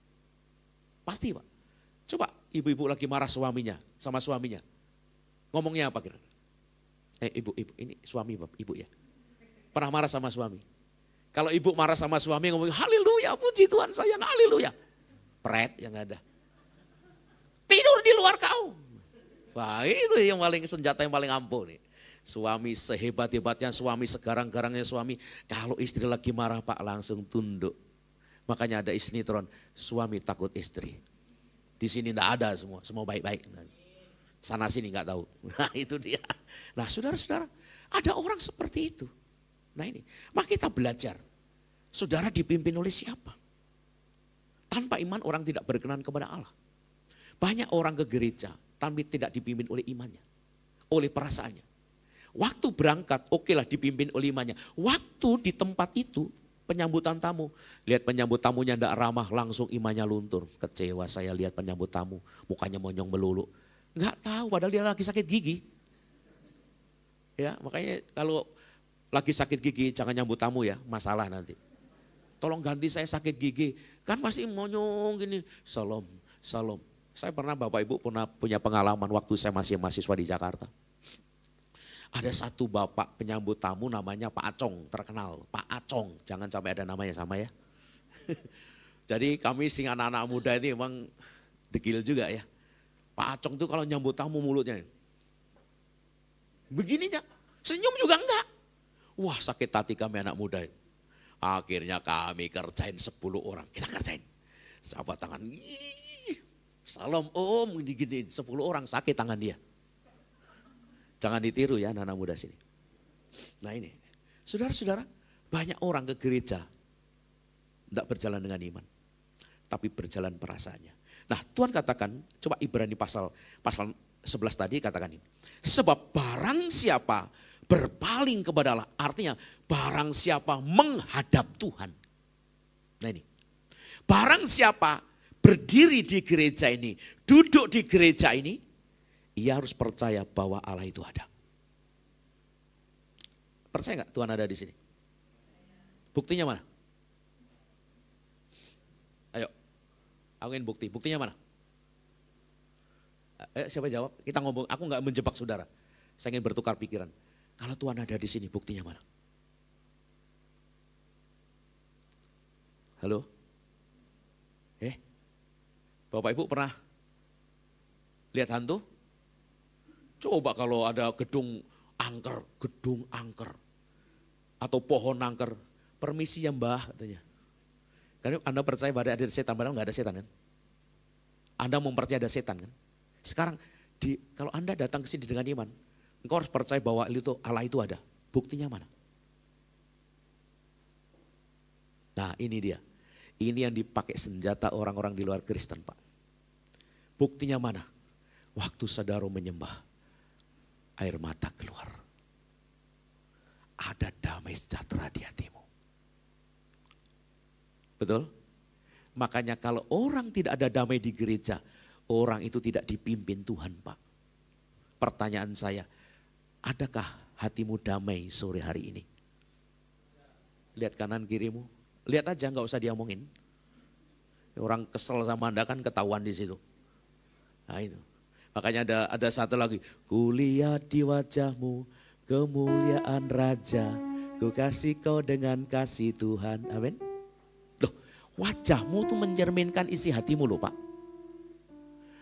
Pasti Pak. Coba ibu-ibu lagi marah sama suaminya. Ngomongnya apa kira? Ibu, ini suami ibu ya. Pernah marah sama suami. Kalau ibu marah sama suami ngomong, haleluya, puji Tuhan sayang, haleluya. Pret yang ada. Tidur di luar kau. Wah itu yang paling senjata yang paling ampuh nih. Suami sehebat-hebatnya suami, segarang-garangnya suami. Kalau istri lagi marah Pak langsung tunduk. Makanya ada sinetron, suami takut istri. Di sini enggak ada semua baik-baik. Sana sini nggak tahu. Nah itu dia. Nah saudara-saudara, ada orang seperti itu. Nah ini, maka kita belajar. Saudara dipimpin oleh siapa? Tanpa iman orang tidak berkenan kepada Allah. Banyak orang ke gereja, tapi tidak dipimpin oleh imannya. Oleh perasaannya. Waktu berangkat, okelah dipimpin oleh imannya. Waktu di tempat itu, penyambutan tamu. Lihat penyambut tamunya tidak ramah, langsung imannya luntur. Kecewa saya lihat penyambut tamu, mukanya monyong melulu. Enggak tahu padahal dia lagi sakit gigi. Ya, makanya kalau lagi sakit gigi jangan nyambut tamu ya, masalah nanti. Tolong ganti saya sakit gigi. Kan masih monyong gini. Salam, salam. Saya pernah Bapak Ibu pernah punya pengalaman waktu saya masih mahasiswa di Jakarta. Ada satu bapak penyambut tamu namanya Pak Acong, terkenal. Pak Acong, jangan sampai ada namanya sama ya. Jadi kami sing anak-anak muda ini memang degil juga ya. Pak Acong itu kalau nyambut tamu mulutnya. Begininya, senyum juga enggak. Wah sakit hati kami anak muda. Akhirnya kami kerjain 10 orang, kita kerjain. Sahabat tangan, salam om, diginiin 10 orang sakit tangan dia. Jangan ditiru ya anak-anak muda sini. Nah ini, saudara-saudara, banyak orang ke gereja tidak berjalan dengan iman, tapi berjalan perasaannya. Nah Tuhan katakan, coba Ibrani pasal 11 tadi katakan ini. Sebab barang siapa berpaling kepada Allah, artinya barang siapa menghadap Tuhan. Nah ini, barang siapa berdiri di gereja ini, duduk di gereja ini, ia harus percaya bahwa Allah itu ada. Percaya nggak Tuhan ada di sini? Buktinya mana? Ayo, aku ingin bukti. Buktinya mana? Siapa jawab? Kita ngomong. Aku nggak menjebak saudara. Saya ingin bertukar pikiran. Kalau Tuhan ada di sini, buktinya mana? Halo? Bapak Ibu pernah lihat hantu? Coba kalau ada gedung angker, atau pohon angker, permisi ya mbah katanya. Karena Anda percaya bahwa ada setan, padahal nggak ada setan kan? Anda mempercayai ada setan kan? Sekarang kalau Anda datang ke sini dengan iman, engkau harus percaya bahwa Allah itu ada. Buktinya mana? Nah ini dia. Ini yang dipakai senjata orang-orang di luar Kristen Pak. Buktinya mana? Waktu saudara menyembah, air mata keluar. Ada damai sejahtera di hatimu. Betul? Makanya kalau orang tidak ada damai di gereja, orang itu tidak dipimpin Tuhan Pak. Pertanyaan saya, adakah hatimu damai sore hari ini? Lihat kanan kirimu, lihat aja nggak usah diomongin. Orang kesel sama Anda kan ketahuan di situ. Nah itu. Makanya ada satu lagi, kulihat di wajahmu kemuliaan Raja, ku kasih kau dengan kasih Tuhan. Amin. Loh, wajahmu tuh mencerminkan isi hatimu loh Pak.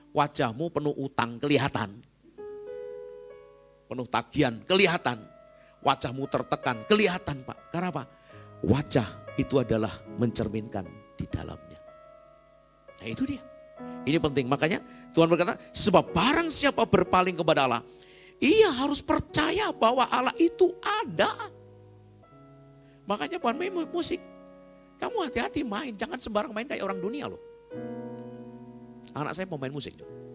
Wajahmu penuh utang kelihatan. Penuh tagihan kelihatan. wajahmu tertekan, kelihatan Pak. Karena apa? Wajah itu adalah mencerminkan di dalamnya. Nah itu dia. Ini penting, makanya Tuhan berkata, sebab barang siapa berpaling kepada Allah, ia harus percaya bahwa Allah itu ada. Makanya bukan main musik. Kamu hati-hati main, jangan sembarang main kayak orang dunia loh. Anak saya pemain musik.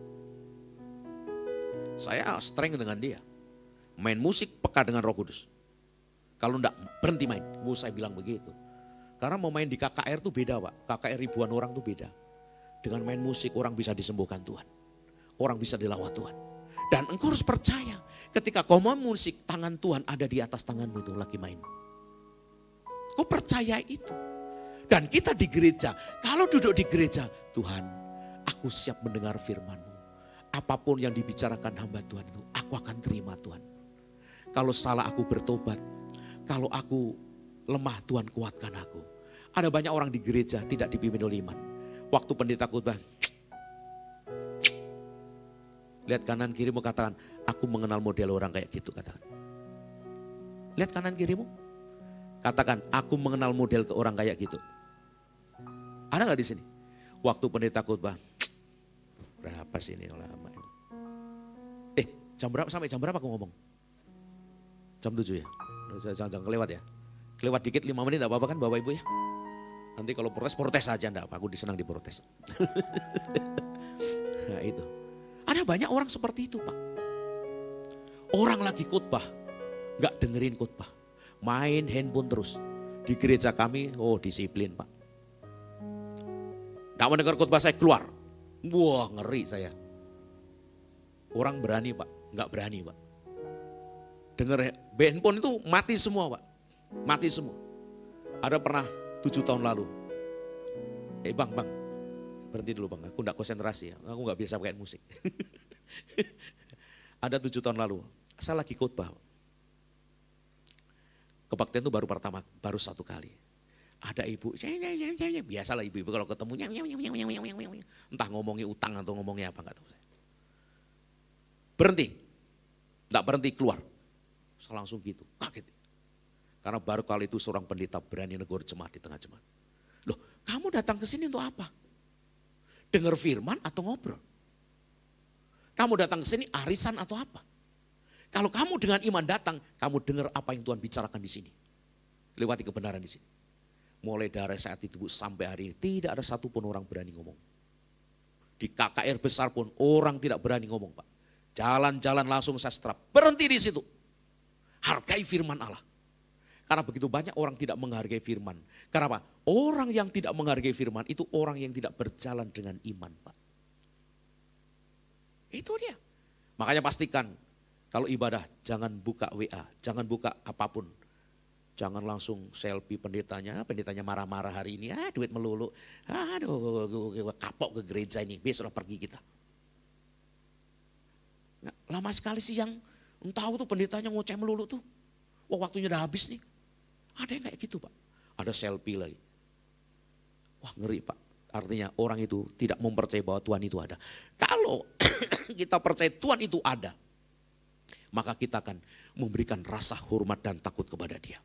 Saya strength dengan dia. Main musik peka dengan Roh Kudus. Kalau enggak berhenti main, saya bilang begitu. Karena mau main di KKR tuh beda Pak. KKR ribuan orang tuh beda. Dengan main musik orang bisa disembuhkan Tuhan. Orang bisa dilawat Tuhan. Dan engkau harus percaya ketika kau main musik, tangan Tuhan ada di atas tanganmu itu lagi main. Kau percaya itu. Dan kita di gereja, kalau duduk di gereja, Tuhan aku siap mendengar firman-Mu. Apapun yang dibicarakan hamba Tuhan itu, aku akan terima Tuhan. Kalau salah aku bertobat, kalau aku lemah Tuhan kuatkan aku. Ada banyak orang di gereja tidak dipimpin oleh iman. Waktu pendeta khotbah, lihat kanan kirimu katakan, aku mengenal model orang kayak gitu katakan. Lihat kanan kirimu, katakan, aku mengenal model ke orang kayak gitu. Ada nggak di sini? Waktu pendeta khotbah, berapa sih ini lama ini? Jam berapa sampai jam berapa aku ngomong? Jam 7 ya? Jangan kelewat ya. Kelewat dikit 5 menit gak apa-apa kan Bapak Ibu ya? Nanti kalau protes aja enggak apa, aku disenang diprotes. Nah itu. Ada banyak orang seperti itu Pak. Orang lagi khotbah, gak dengerin khotbah. Main handphone terus. Di gereja kami, disiplin Pak. Gak mendengar khotbah saya keluar. Wah ngeri saya. Orang berani Pak, gak berani Pak. Dengar handphone itu mati semua Pak. Mati semua. Ada pernah 7 tahun lalu. Bang, berhenti dulu Bang, aku enggak konsentrasi ya. Aku enggak biasa pakai musik. Ada 7 tahun lalu, saya lagi khotbah. Kebaktian itu baru 1 kali. Ada ibu, biasalah ibu-ibu kalau ketemu, entah ngomongin utang atau ngomongin apa enggak tahu saya. Berhenti, enggak berhenti keluar. Saya langsung gitu, kaget. Karena baru kali itu seorang pendeta berani negur jemaat di tengah jemaat. Loh, kamu datang ke sini untuk apa? Dengar firman atau ngobrol? Kamu datang ke sini arisan atau apa? Kalau kamu dengan iman datang, kamu dengar apa yang Tuhan bicarakan di sini. Lewati kebenaran di sini. Mulai dari saat itu Bu, sampai hari ini tidak ada satupun orang berani ngomong. Di KKR besar pun orang tidak berani ngomong Pak. Jalan-jalan langsung saya strap. Berhenti di situ. Hargai firman Allah. Karena begitu banyak orang tidak menghargai firman. Karena apa? Orang yang tidak menghargai firman itu orang yang tidak berjalan dengan iman Pak. Itu dia. Makanya pastikan kalau ibadah jangan buka WA, jangan buka apapun. Jangan langsung selfie pendetanya marah-marah hari ini, duit melulu. Aduh, kapok ke gereja ini, besok pergi kita. Nah, lama sekali sih yang tahu tuh pendetanya ngoceh melulu tuh. Wah waktunya udah habis nih. Ada yang kayak gitu Pak. Ada selfie lagi. Wah ngeri Pak. Artinya orang itu tidak mempercayai bahwa Tuhan itu ada. Kalau kita percaya Tuhan itu ada, maka kita akan memberikan rasa hormat dan takut kepada Dia.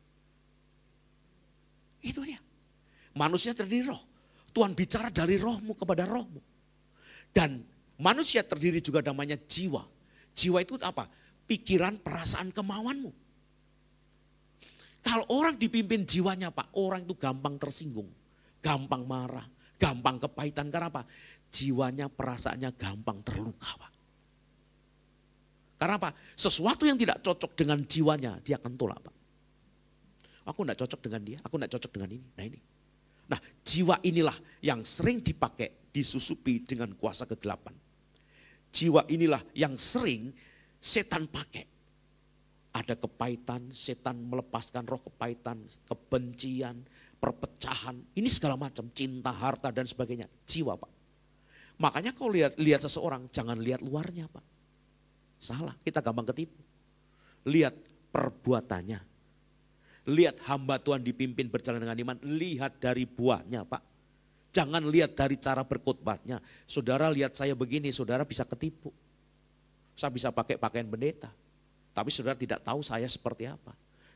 Itu dia. Manusia terdiri roh. Tuhan bicara dari rohmu kepada rohmu. Dan manusia terdiri juga namanya jiwa. Jiwa itu apa? Pikiran, perasaan, kemauanmu. Kalau orang dipimpin jiwanya Pak, orang itu gampang tersinggung. Gampang marah, gampang kepahitan. Karena apa? Jiwanya, perasaannya gampang terluka Pak. Karena apa? Sesuatu yang tidak cocok dengan jiwanya, dia akan tolak Pak. Aku tidak cocok dengan dia, aku tidak cocok dengan ini. Nah ini. Nah jiwa inilah yang sering dipakai, disusupi dengan kuasa kegelapan. Jiwa inilah yang sering setan pakai. Ada kepahitan, setan melepaskan roh kepahitan, kebencian, perpecahan. Ini segala macam, cinta, harta dan sebagainya. Jiwa Pak. Makanya kalau lihat seseorang, jangan lihat luarnya Pak. Salah, kita gampang ketipu. Lihat perbuatannya. Lihat hamba Tuhan dipimpin berjalan dengan iman, lihat dari buahnya Pak. Jangan lihat dari cara berkhotbahnya. Saudara lihat saya begini, saudara bisa ketipu. Saya bisa pakai pakaian pendeta. Tapi saudara tidak tahu saya seperti apa.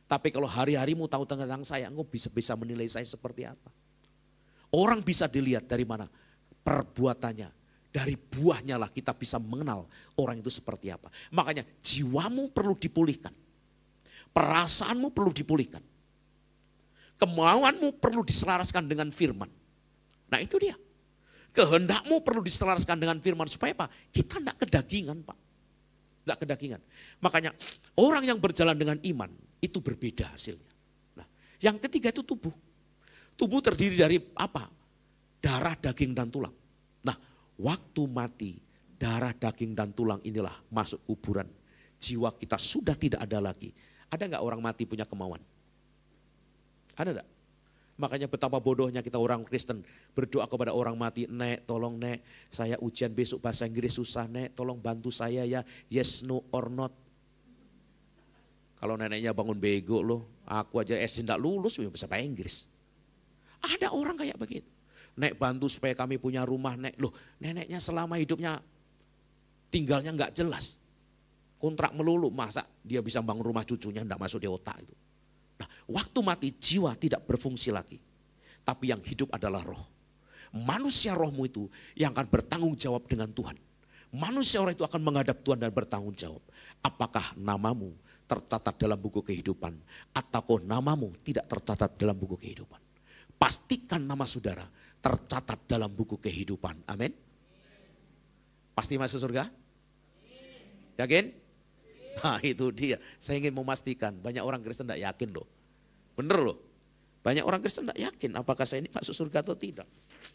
Tapi kalau hari-harimu tahu tentang saya, engkau bisa menilai saya seperti apa. Orang bisa dilihat dari mana? Perbuatannya. Dari buahnya lah kita bisa mengenal orang itu seperti apa. Makanya jiwamu perlu dipulihkan. Perasaanmu perlu dipulihkan. Kemauanmu perlu diselaraskan dengan firman. Nah itu dia. Kehendakmu perlu diselaraskan dengan firman. Supaya apa? Kita tidak kedagingan Pak. Tidak kedagingan. Makanya orang yang berjalan dengan iman itu berbeda hasilnya. Nah, yang ketiga itu tubuh. Tubuh terdiri dari apa? Darah, daging, dan tulang. Nah, waktu mati, darah, daging, dan tulang inilah masuk kuburan. Jiwa kita sudah tidak ada lagi. Ada nggak orang mati punya kemauan? Ada enggak? Makanya betapa bodohnya kita orang Kristen berdoa kepada orang mati, Nek tolong Nek, saya ujian besok bahasa Inggris susah Nek, tolong bantu saya ya, yes, no, or not. Kalau neneknya bangun bego loh, aku aja SD tidak lulus bisa bahasa Inggris. Ada orang kayak begitu. Nek bantu supaya kami punya rumah Nek, loh neneknya selama hidupnya tinggalnya nggak jelas. Kontrak melulu, masa dia bisa bangun rumah cucunya tidak masuk di otak itu. Nah, waktu mati jiwa tidak berfungsi lagi. Tapi yang hidup adalah roh. Manusia rohmu itu yang akan bertanggung jawab dengan Tuhan. Manusia roh itu akan menghadap Tuhan dan bertanggung jawab. Apakah namamu tercatat dalam buku kehidupan atau namamu tidak tercatat dalam buku kehidupan? Pastikan nama saudara tercatat dalam buku kehidupan. Amin. Pasti masuk surga? Yakin? Nah itu dia, saya ingin memastikan banyak orang Kristen tidak yakin loh. Bener loh, banyak orang Kristen tidak yakin apakah saya ini masuk surga atau tidak.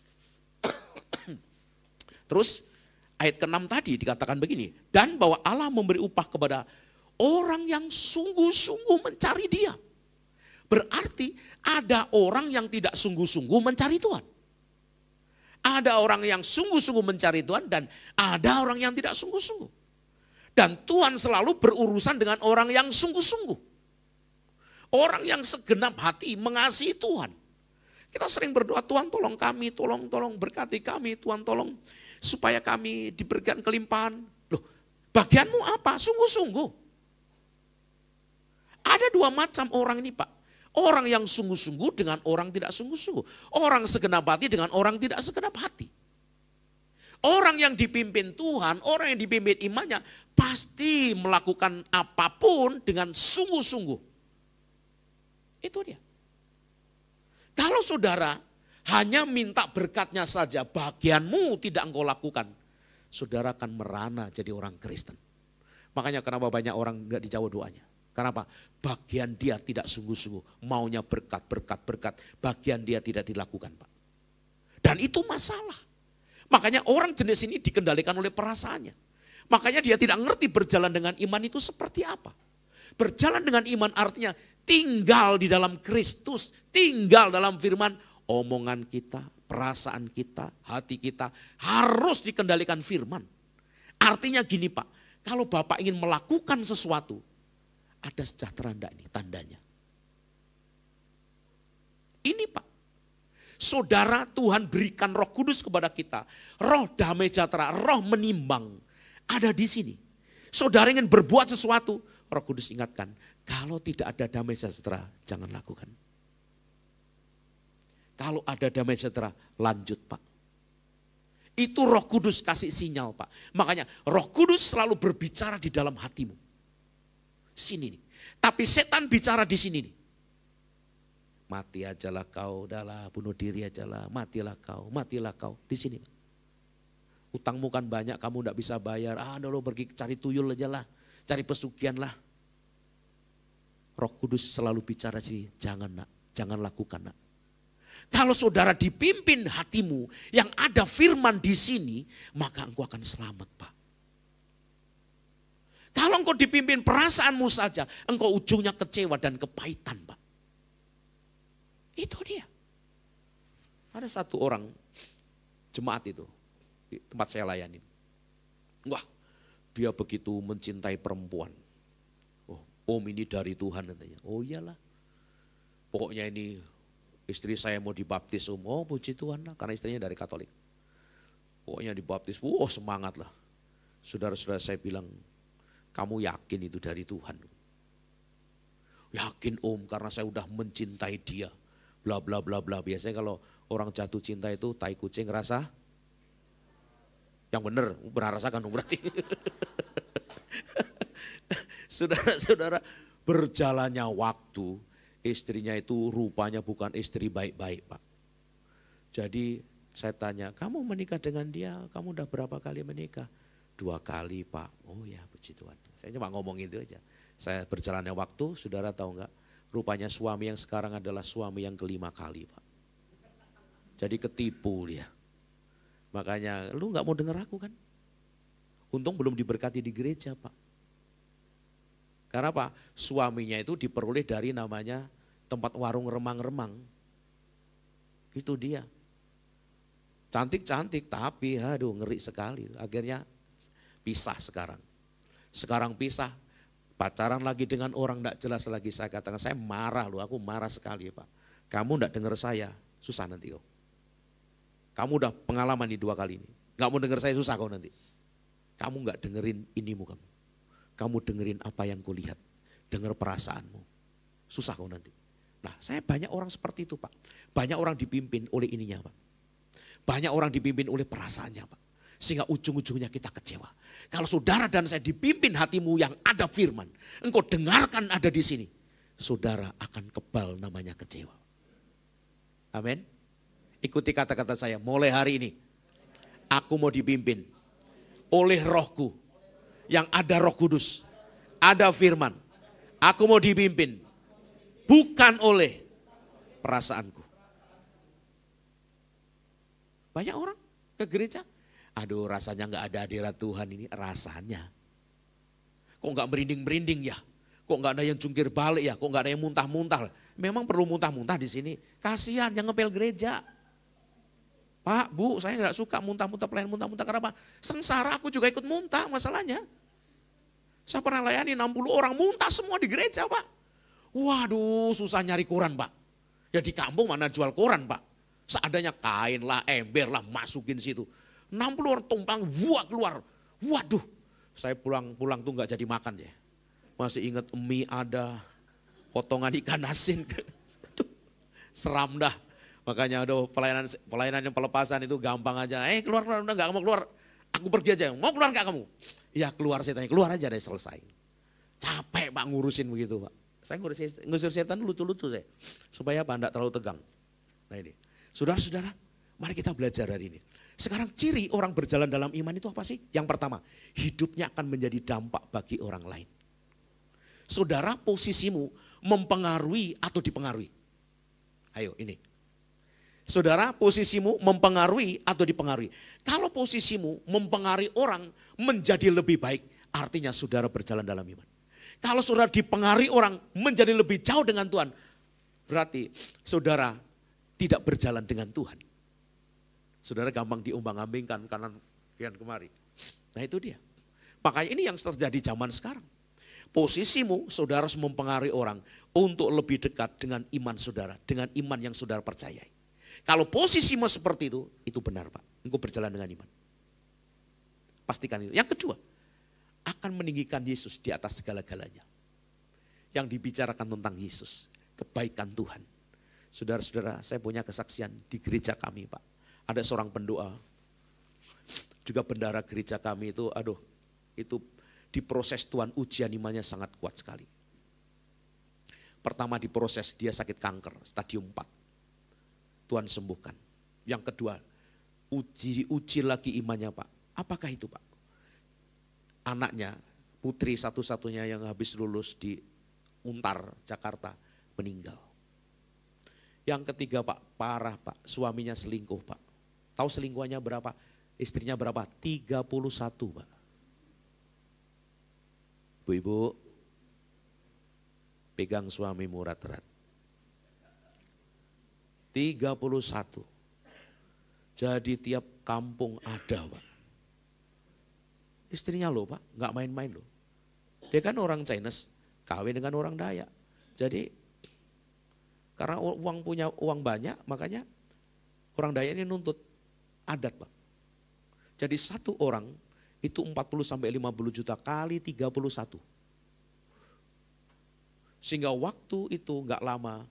Terus ayat ke-6 tadi dikatakan begini, dan bahwa Allah memberi upah kepada orang yang sungguh-sungguh mencari Dia. Berarti ada orang yang tidak sungguh-sungguh mencari Tuhan. Ada orang yang sungguh-sungguh mencari Tuhan dan ada orang yang tidak sungguh-sungguh. Dan Tuhan selalu berurusan dengan orang yang sungguh-sungguh. Orang yang segenap hati mengasihi Tuhan. Kita sering berdoa, Tuhan tolong kami, tolong berkati kami, Tuhan tolong supaya kami diberikan kelimpahan. Loh, bagianmu apa? Sungguh-sungguh. Ada dua macam orang ini Pak. Orang yang sungguh-sungguh dengan orang tidak sungguh-sungguh. Orang segenap hati dengan orang tidak segenap hati. Orang yang dipimpin Tuhan, orang yang dipimpin imannya pasti melakukan apapun dengan sungguh-sungguh. Itu dia. Kalau saudara hanya minta berkatnya saja, bagianmu tidak engkau lakukan, saudara akan merana jadi orang Kristen. Makanya kenapa banyak orang enggak dijawab doanya. Kenapa? Bagian dia tidak sungguh-sungguh, maunya berkat, bagian dia tidak dilakukan Pak. Dan itu masalah. Makanya orang jenis ini dikendalikan oleh perasaannya. Makanya dia tidak ngerti berjalan dengan iman itu seperti apa. Berjalan dengan iman artinya tinggal di dalam Kristus, tinggal dalam firman, omongan kita, perasaan kita, hati kita harus dikendalikan firman. Artinya gini Pak, kalau Bapak ingin melakukan sesuatu, ada sejahtera enggak nih tandanya. Ini Pak. Saudara, Tuhan berikan Roh Kudus kepada kita. Roh damai sejahtera, roh menimbang ada di sini. Saudara ingin berbuat sesuatu, Roh Kudus ingatkan, kalau tidak ada damai sejahtera, jangan lakukan. Kalau ada damai sejahtera, lanjut Pak. Itu Roh Kudus kasih sinyal Pak. Makanya Roh Kudus selalu berbicara di dalam hatimu. Sini nih. Tapi setan bicara di sini nih. Mati ajalah kau, udahlah bunuh diri ajalah, matilah kau, di sini. Utangmu kan banyak, kamu tidak bisa bayar, lo pergi cari tuyul aja lah, cari pesugihan lah. Roh Kudus selalu bicara sini, jangan nak, jangan lakukan nak. Kalau saudara dipimpin hatimu yang ada firman di sini, maka engkau akan selamat Pak. Kalau engkau dipimpin perasaanmu saja, engkau ujungnya kecewa dan kepahitan Pak. Itu dia. Ada satu orang jemaat itu di tempat saya layani. Wah, dia begitu mencintai perempuan. Oh, om ini dari Tuhan katanya. Oh iyalah. Pokoknya ini istri saya mau dibaptis om. Oh puji Tuhan lah, karena istrinya dari Katolik. Pokoknya dibaptis, semangat lah. Saudara-saudara saya bilang, kamu yakin itu dari Tuhan? Yakin om karena saya udah mencintai dia. Bla bla bla bla. Biasanya kalau orang jatuh cinta itu tai kucing rasa. Yang benar, berarasakan dong berarti. Saudara-saudara, berjalannya waktu, istrinya itu rupanya bukan istri baik-baik Pak. Jadi saya tanya, kamu menikah dengan dia, kamu udah berapa kali menikah? 2 kali Pak. Oh ya puji Tuhan. Saya cuma ngomong itu aja. Saya berjalannya waktu, saudara tahu enggak? Rupanya suami yang sekarang adalah suami yang ke-5 kali Pak. Jadi ketipu dia. Makanya lu gak mau denger aku kan? Untung belum diberkati di gereja Pak. Karena apa? Suaminya itu diperoleh dari namanya tempat warung remang-remang. Itu dia. Cantik-cantik tapi aduh ngeri sekali. Akhirnya pisah sekarang. Sekarang pisah. Pacaran lagi dengan orang gak jelas lagi. Saya katakan saya marah loh, aku marah sekali Pak. Kamu gak denger saya, susah nanti kau. Kamu udah pengalaman di 2 kali ini. Gak mau denger saya susah kau nanti. Kamu gak dengerin inimu kamu. Kamu dengerin apa yang kau lihat. Denger perasaanmu. Susah kau nanti. Nah saya banyak orang seperti itu Pak. Banyak orang dipimpin oleh ininya Pak. Banyak orang dipimpin oleh perasaannya Pak. Sehingga ujung-ujungnya kita kecewa. Kalau saudara dan saya dipimpin hatimu yang ada firman. Engkau dengarkan ada di sini. Saudara akan kebal namanya kecewa. Amin. Ikuti kata-kata saya, mulai hari ini aku mau dipimpin oleh Rohku yang ada Roh Kudus, ada firman. Aku mau dipimpin bukan oleh perasaanku. Banyak orang ke gereja, aduh rasanya gak ada hadirat Tuhan ini, rasanya. Kok gak merinding-merinding ya? Kok gak ada yang jungkir balik ya? Kok gak ada yang muntah-muntah? Memang perlu muntah-muntah di sini. Kasihan yang ngepel gereja. Pak, Bu, saya gak suka muntah-muntah, pelayan muntah-muntah. Karena apa? Sengsara, aku juga ikut muntah masalahnya. Saya pernah layani 60 orang muntah semua di gereja Pak. Waduh susah nyari koran Pak. Ya di kampung mana jual koran Pak. Seadanya kain lah, ember lah, masukin situ. 60 orang tumpang, wah keluar. Waduh, saya pulang tuh gak jadi makan ya. Masih ingat mie ada, potongan ikan asin. Seram dah. Makanya aduh pelayanan yang pelepasan itu gampang aja. Keluar, udah gak mau keluar. Aku pergi aja, mau keluar gak kamu? Ya keluar setannya, keluar aja deh selesai. Capek Pak ngurusin begitu Pak. Saya ngusir setan lucu-lucu saya. Supaya apa? Enggak terlalu tegang. Nah ini, saudara-saudara, mari kita belajar hari ini. Sekarang ciri orang berjalan dalam iman itu apa sih? Yang pertama, hidupnya akan menjadi dampak bagi orang lain. Saudara, posisimu mempengaruhi atau dipengaruhi? Ayo ini. Saudara, posisimu mempengaruhi atau dipengaruhi? Kalau posisimu mempengaruhi orang menjadi lebih baik, artinya saudara berjalan dalam iman. Kalau saudara dipengaruhi orang menjadi lebih jauh dengan Tuhan, berarti saudara tidak berjalan dengan Tuhan. Saudara gampang diombang-ambingkan kanan kemari. Nah itu dia. Makanya ini yang terjadi zaman sekarang. Posisimu saudara harus mempengaruhi orang untuk lebih dekat dengan iman saudara, dengan iman yang saudara percayai. Kalau posisimu seperti itu benar Pak. Engkau berjalan dengan iman. Pastikan itu. Yang kedua, akan meninggikan Yesus di atas segala-galanya. Yang dibicarakan tentang Yesus, kebaikan Tuhan. Saudara-saudara, saya punya kesaksian di gereja kami Pak. Ada seorang pendoa, juga bendara gereja kami itu, itu diproses Tuhan ujian imannya sangat kuat sekali. Pertama diproses dia sakit kanker, stadium 4. Tuhan sembuhkan. Yang kedua, uji lagi imannya Pak. Apakah itu Pak? Anaknya, putri satu-satunya yang habis lulus di Untar, Jakarta, meninggal. Yang ketiga Pak, parah Pak, suaminya selingkuh Pak. Tahu selingkuhannya berapa? Istrinya berapa? 31 Pak. Ibu-ibu, pegang suamimu erat-erat. 31. Jadi tiap kampung ada Pak. Istrinya loh Pak, gak main-main loh. Dia kan orang Chinese, kawin dengan orang Dayak. Jadi karena punya uang banyak, makanya orang Dayak ini nuntut adat Pak. Jadi satu orang itu 40 sampai 50 juta kali 31. Sehingga waktu itu nggak lama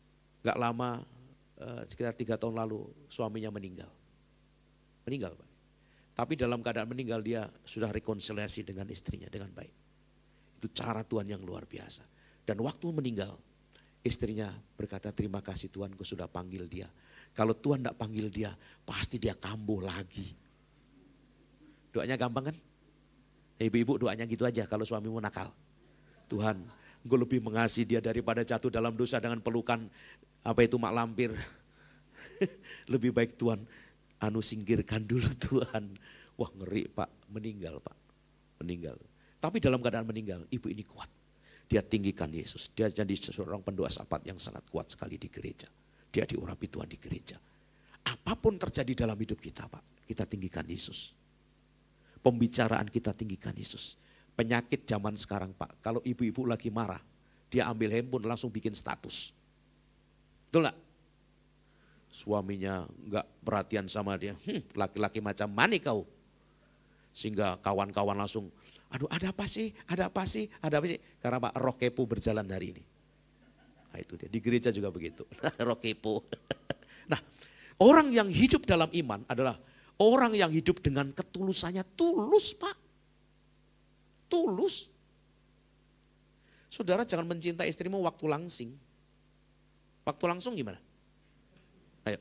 sekitar 3 tahun lalu suaminya meninggal. Meninggal Pak. Tapi dalam keadaan meninggal dia sudah rekonsiliasi dengan istrinya dengan baik. Itu cara Tuhan yang luar biasa. Dan waktu meninggal istrinya berkata, terima kasih Tuhan kau sudah panggil dia. Kalau Tuhan tidak panggil dia pasti dia kambuh lagi. Doanya gampang kan? Ibu-ibu doanya gitu aja kalau suamimu nakal. Tuhan, Engkau lebih mengasihi dia daripada jatuh dalam dosa dengan pelukan mak lampir. Lebih baik Tuhan singkirkan dulu Tuhan. Wah ngeri Pak, meninggal Pak. Meninggal. Tapi dalam keadaan meninggal, ibu ini kuat. Dia tinggikan Yesus. Dia jadi seorang pendoa syafaat yang sangat kuat sekali di gereja. Dia diurapi Tuhan di gereja. Apapun terjadi dalam hidup kita Pak, kita tinggikan Yesus. Pembicaraan kita tinggikan Yesus. Penyakit zaman sekarang Pak, kalau ibu-ibu lagi marah, dia ambil handphone langsung bikin status. Betul gak? Suaminya gak perhatian sama dia, laki-laki macam mana kau? Sehingga kawan-kawan langsung, aduh ada apa sih, ada apa sih, ada apa sih? Karena Pak roh kepo berjalan hari ini. Nah itu dia, di gereja juga begitu, roh kepo. Nah orang yang hidup dalam iman adalah orang yang hidup dengan ketulusannya, tulus Pak. Tulus. Saudara jangan mencintai istrimu waktu langsing. Waktu langsung gimana? Ayo.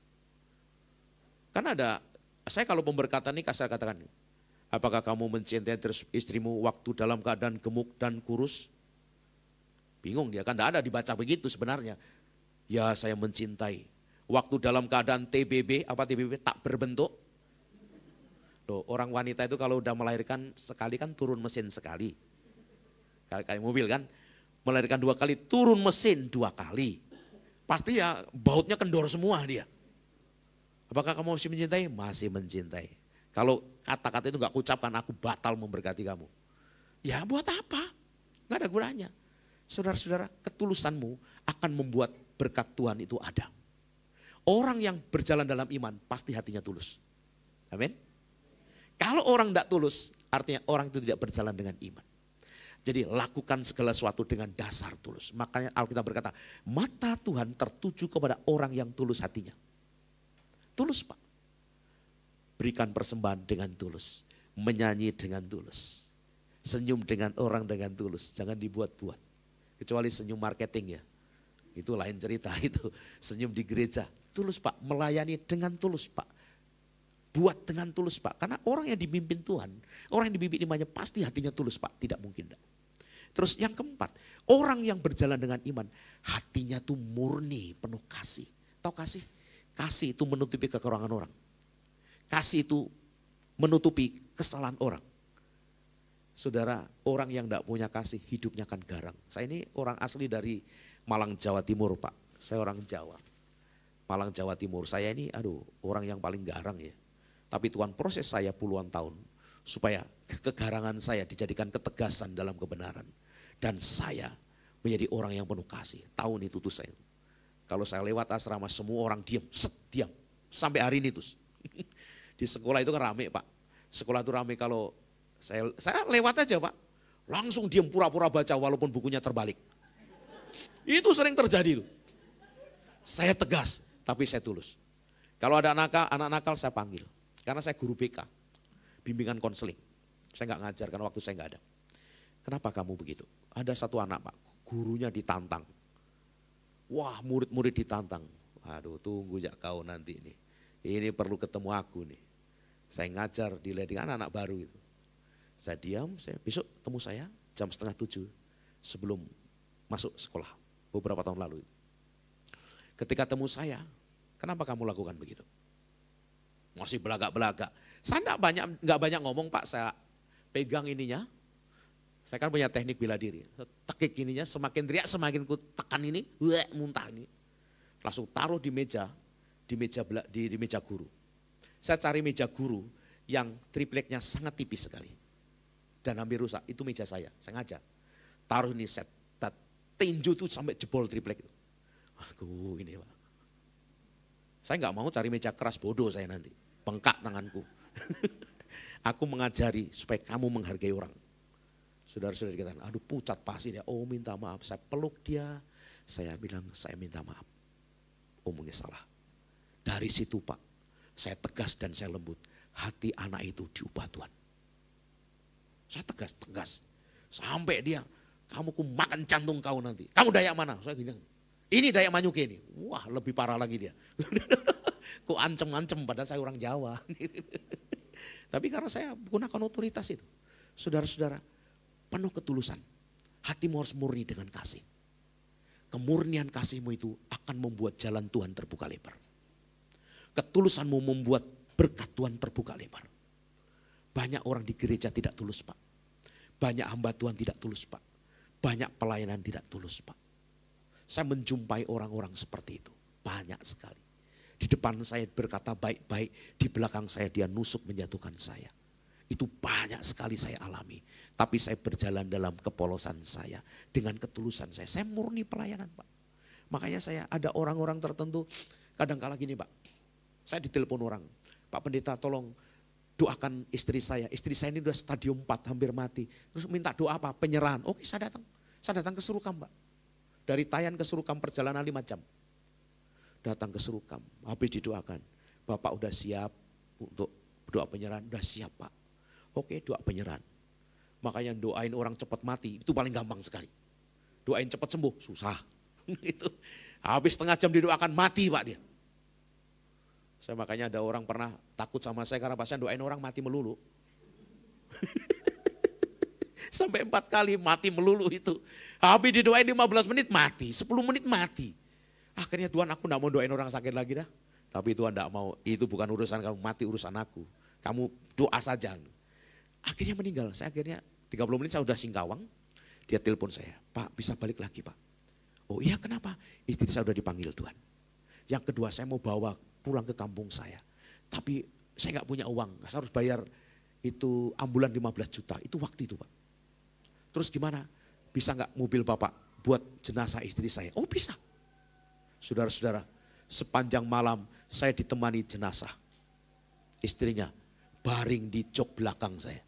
Kan ada, saya kalau pemberkatan ini saya katakan, apakah kamu mencintai istrimu waktu dalam keadaan gemuk dan kurus? Bingung dia kan, tidak ada dibaca begitu sebenarnya. Ya saya mencintai. Waktu dalam keadaan TBB, apa TBB? Tak berbentuk. Loh, orang wanita itu kalau udah melahirkan sekali kan turun mesin sekali. Kayak mobil kan, melahirkan 2 kali, turun mesin 2 kali. Pasti ya bautnya kendor semua dia. Apakah kamu masih mencintai? Masih mencintai. Kalau kata-kata itu gak kuucapkan, aku batal memberkati kamu. Ya buat apa? Gak ada gunanya. Saudara-saudara, ketulusanmu akan membuat berkat Tuhan itu ada. Orang yang berjalan dalam iman pasti hatinya tulus. Amin. Kalau orang tidak tulus, artinya orang itu tidak berjalan dengan iman. Jadi lakukan segala sesuatu dengan dasar tulus. Makanya Alkitab berkata, mata Tuhan tertuju kepada orang yang tulus hatinya. Tulus Pak. Berikan persembahan dengan tulus. Menyanyi dengan tulus. Senyum dengan orang dengan tulus. Jangan dibuat-buat. Kecuali senyum marketing ya. Itu lain cerita itu. Senyum di gereja. Tulus Pak. Melayani dengan tulus Pak. Buat dengan tulus Pak. Karena orang yang dipimpin Tuhan, orang yang dipimpin imannya pasti hatinya tulus Pak. Tidak mungkin tidak. Terus yang keempat, orang yang berjalan dengan iman, hatinya tuh murni, penuh kasih. Tahu kasih? Kasih itu menutupi kekurangan orang. Kasih itu menutupi kesalahan orang. Saudara, orang yang tidak punya kasih hidupnya akan garang. Saya ini orang asli dari Malang, Jawa Timur Pak. Saya orang Jawa. Malang, Jawa Timur. Saya ini orang yang paling garang ya. Tapi Tuhan proses saya puluhan tahun supaya kegarangan saya dijadikan ketegasan dalam kebenaran. Dan saya menjadi orang yang penuh kasih. Tahun itu tuh saya. Kalau saya lewat asrama semua orang diam, diam. Sampai hari ini tuh. Di sekolah itu kan rame Pak. Sekolah itu rame kalau saya lewat aja Pak. Langsung diam pura-pura baca walaupun bukunya terbalik. Itu sering terjadi tuh. Saya tegas tapi saya tulus. Kalau ada anak nakal saya panggil. Karena saya guru BK, bimbingan konseling. Saya gak ngajar karena waktu saya gak ada. Kenapa kamu begitu? Ada satu anak Pak, gurunya ditantang. Wah murid-murid ditantang. Aduh tunggu ya kau nanti ini. Ini perlu ketemu aku nih. Saya ngajar di leading anak-anak baru itu. Saya diam, besok temu saya jam 6:30 sebelum masuk sekolah. Beberapa tahun lalu. Ketika temu saya, kenapa kamu lakukan begitu? Masih belagak-belagak. Saya nggak banyak ngomong Pak, saya pegang ininya. Saya kan punya teknik bela diri. Tekik ininya, semakin teriak semakin ku tekan ini, muntah ini. Langsung taruh di meja guru. Saya cari meja guru yang tripleknya sangat tipis sekali. Dan hampir rusak, itu meja saya ngajar. Taruh ini set, tinju tuh sampai jebol triplek itu. Aku ini Pak. Saya nggak mau cari meja keras, bodoh saya nanti. Bengkak tanganku. Aku mengajari supaya kamu menghargai orang. Saudara-saudara dikatakan, aduh pucat pasti dia. Oh minta maaf, saya peluk dia. Saya bilang, saya minta maaf. Oh mungkin salah. Dari situ Pak, saya tegas dan saya lembut. Hati anak itu diubah Tuhan. Saya tegas. Sampai dia, kamu ku makan jantung kau nanti. Kamu Dayak mana? Saya bilang, ini Dayak Manyuke ini. Wah lebih parah lagi dia. Ku ancem-ancem padahal saya orang Jawa. Tapi karena saya gunakan otoritas itu. Saudara-saudara, penuh ketulusan. Hatimu harus murni dengan kasih. Kemurnian kasihmu itu akan membuat jalan Tuhan terbuka lebar. Ketulusanmu membuat berkat Tuhan terbuka lebar. Banyak orang di gereja tidak tulus Pak. Banyak hamba Tuhan tidak tulus Pak. Banyak pelayanan tidak tulus Pak. Saya menjumpai orang-orang seperti itu. Banyak sekali. Di depan saya berkata baik-baik. Di belakang saya dia nusuk menjatuhkan saya. Itu banyak sekali saya alami. Tapi saya berjalan dalam kepolosan saya. Dengan ketulusan saya. Saya murni pelayanan Pak. Makanya saya ada orang-orang tertentu. Kadang-kala gini Pak. Saya ditelepon orang. Pak Pendeta tolong doakan istri saya. Istri saya ini udah stadium 4 hampir mati. Terus minta doa apa? Penyerahan. Oke saya datang. Saya datang ke Serukam Pak. Dari Tayan ke Serukam perjalanan 5 jam. Datang ke Serukam. Habis didoakan. Bapak udah siap untuk doa penyerahan. Udah siap Pak. Oke doa penyerahan. Makanya doain orang cepat mati. Itu paling gampang sekali. Doain cepat sembuh. Susah. Itu. Habis setengah jam didoakan mati Pak dia. Saya makanya ada orang pernah takut sama saya karena pasien doain orang mati melulu. Sampai 4 kali mati melulu itu. Habis didoain 15 menit mati, 10 menit mati. Akhirnya Tuhan aku gak mau doain orang sakit lagi dah. Tapi Tuhan gak mau, itu bukan urusan kamu, mati urusan aku. Kamu doa saja. Akhirnya meninggal, saya akhirnya 30 menit saya udah Singkawang. Dia telepon saya, Pak bisa balik lagi Pak. Oh iya kenapa? Istri saya udah dipanggil Tuhan. Yang kedua saya mau bawa pulang ke kampung saya. Tapi saya gak punya uang, saya harus bayar itu ambulan 15 juta. Itu waktu itu Pak. Terus gimana? Bisa gak mobil Bapak buat jenazah istri saya? Oh bisa. Saudara-saudara, sepanjang malam saya ditemani jenazah. Istrinya baring di jok belakang saya.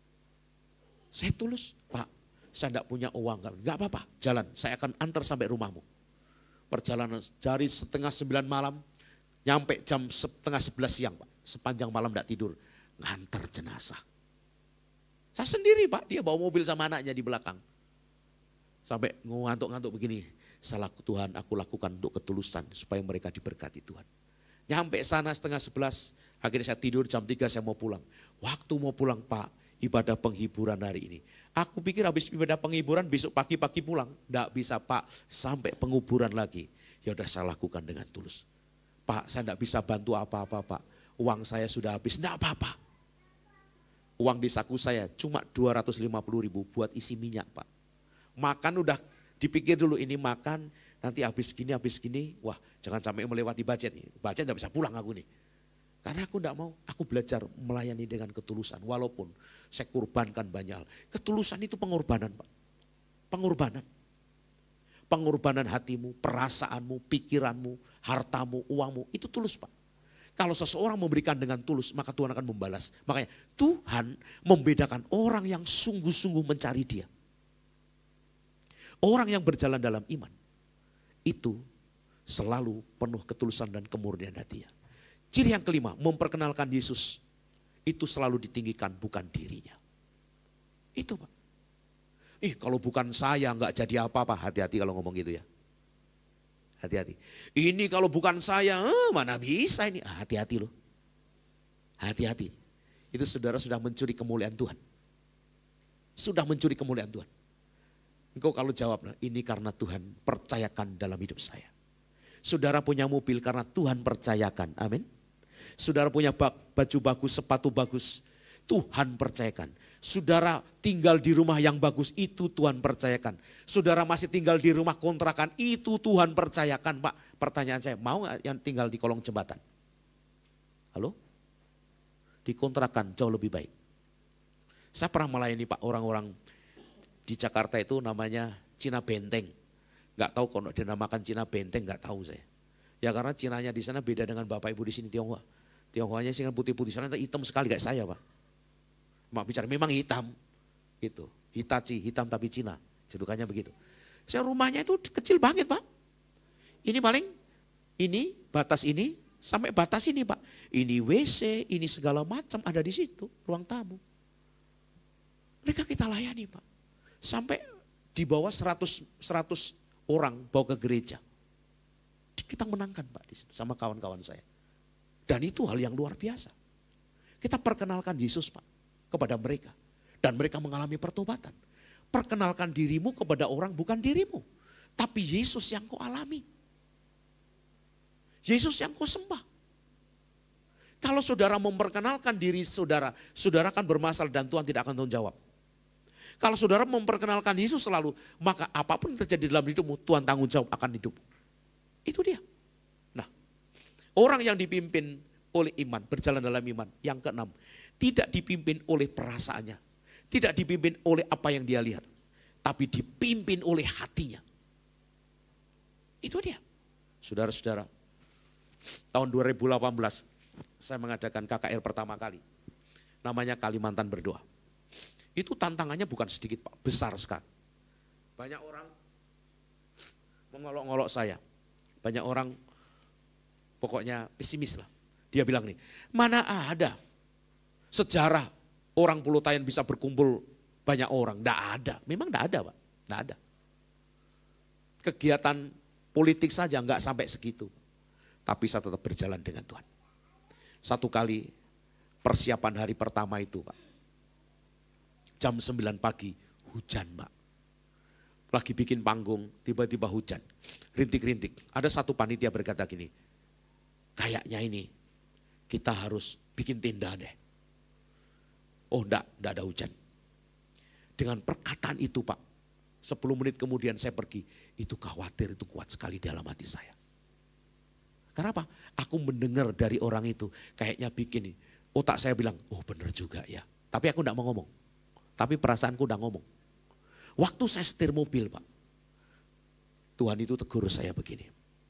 Saya tulus, Pak saya gak punya uang. Gak apa-apa, jalan. Saya akan antar sampai rumahmu. Perjalanan dari setengah 9 malam, nyampe jam setengah 11 siang Pak. Sepanjang malam gak tidur, ngantar jenazah. Saya sendiri Pak, dia bawa mobil sama anaknya di belakang. Sampai ngantuk-ngantuk begini, salahku Tuhan aku lakukan untuk ketulusan supaya mereka diberkati Tuhan. Nyampe sana setengah 11, akhirnya saya tidur jam 3 saya mau pulang. Waktu mau pulang Pak, ibadah penghiburan hari ini. Aku pikir habis ibadah penghiburan besok pagi-pagi pulang. Nggak bisa Pak, sampai penguburan lagi. Ya udah saya lakukan dengan tulus. Pak saya nggak bisa bantu apa-apa Pak, uang saya sudah habis, nggak apa-apa. Uang di saku saya cuma 250.000 buat isi minyak Pak. Makan udah dipikir dulu ini makan, nanti habis gini, wah jangan sampai melewati budget nih. Budget gak bisa pulang aku nih. Karena aku gak mau, aku belajar melayani dengan ketulusan. Walaupun saya kurbankan banyak hal. Ketulusan itu pengorbanan Pak. Pengorbanan. Pengorbanan hatimu, perasaanmu, pikiranmu, hartamu, uangmu, itu tulus Pak. Kalau seseorang memberikan dengan tulus, maka Tuhan akan membalas. Makanya Tuhan membedakan orang yang sungguh-sungguh mencari Dia. Orang yang berjalan dalam iman, itu selalu penuh ketulusan dan kemurnian hatinya. Ciri yang kelima, memperkenalkan Yesus. Itu selalu ditinggikan, bukan dirinya. Itu Pak. Kalau bukan saya nggak jadi apa-apa, hati-hati kalau ngomong gitu ya. Hati-hati. Ini kalau bukan saya, mana bisa ini. Hati-hati loh. Hati-hati. Itu saudara sudah mencuri kemuliaan Tuhan. Sudah mencuri kemuliaan Tuhan. Engkau kalau jawab, ini karena Tuhan percayakan dalam hidup saya. Saudara punya mobil karena Tuhan percayakan. Amin. Saudara punya baju bagus, sepatu bagus. Tuhan percayakan. Saudara tinggal di rumah yang bagus, itu Tuhan percayakan. Saudara masih tinggal di rumah kontrakan, itu Tuhan percayakan Pak. Pertanyaan saya, mau gak yang tinggal di kolong jembatan? Halo? Di kontrakan jauh lebih baik. Saya pernah melayani Pak orang-orang di Jakarta itu namanya Cina Benteng. Gak tahu kalau dinamakan Cina Benteng, gak tahu saya. Ya karena Cinanya di sana beda dengan Bapak Ibu di sini Tionghoa. Tionghoanya sih kan putih-putih, sana hitam sekali kayak saya Pak. Mak bicara memang hitam gitu. Hitachi, hitam tapi Cina. Julukannya begitu. Saya rumahnya itu kecil banget Pak. Ini paling, ini batas ini sampai batas ini Pak. Ini WC, ini segala macam ada di situ, ruang tamu. Mereka kita layani Pak. Sampai di bawah 100 orang bawa ke gereja. Kita menangkan Pak di situ sama kawan-kawan saya. Dan itu hal yang luar biasa. Kita perkenalkan Yesus Pak kepada mereka. Dan mereka mengalami pertobatan. Perkenalkan dirimu kepada orang bukan dirimu. Tapi Yesus yang kau alami. Yesus yang kau sembah. Kalau saudara memperkenalkan diri saudara, saudara akan bermasalah dan Tuhan tidak akan tanggung jawab. Kalau saudara memperkenalkan Yesus selalu, maka apapun yang terjadi dalam hidupmu, Tuhan tanggung jawab akan hidupmu. Itu dia. Nah, orang yang dipimpin oleh iman, berjalan dalam iman. Yang keenam, tidak dipimpin oleh perasaannya. Tidak dipimpin oleh apa yang dia lihat. Tapi dipimpin oleh hatinya. Itu dia. Saudara-saudara, tahun 2018 saya mengadakan KKR pertama kali. Namanya Kalimantan Berdoa. Itu tantangannya bukan sedikit Pak, besar sekali. Banyak orang mengolok-ngolok saya. Banyak orang pokoknya pesimis lah. Dia bilang nih, mana ada sejarah orang Pulau Tayan bisa berkumpul banyak orang. Tidak ada, memang tidak ada Pak, tidak ada. Kegiatan politik saja enggak sampai segitu. Tapi saya tetap berjalan dengan Tuhan. Satu kali persiapan hari pertama itu Pak. Jam 9 pagi hujan Pak. Lagi bikin panggung tiba-tiba hujan. Rintik-rintik. Ada satu panitia berkata gini. Kayaknya ini kita harus bikin tenda deh. Oh enggak ada hujan. Dengan perkataan itu Pak. 10 menit kemudian saya pergi. Itu khawatir, itu kuat sekali dalam hati saya. Kenapa? Aku mendengar dari orang itu kayaknya bikin nih. Otak saya bilang, oh benar juga ya. Tapi aku enggak mau ngomong. Tapi perasaanku udah ngomong. Waktu saya setir mobil Pak. Tuhan itu tegur saya begini.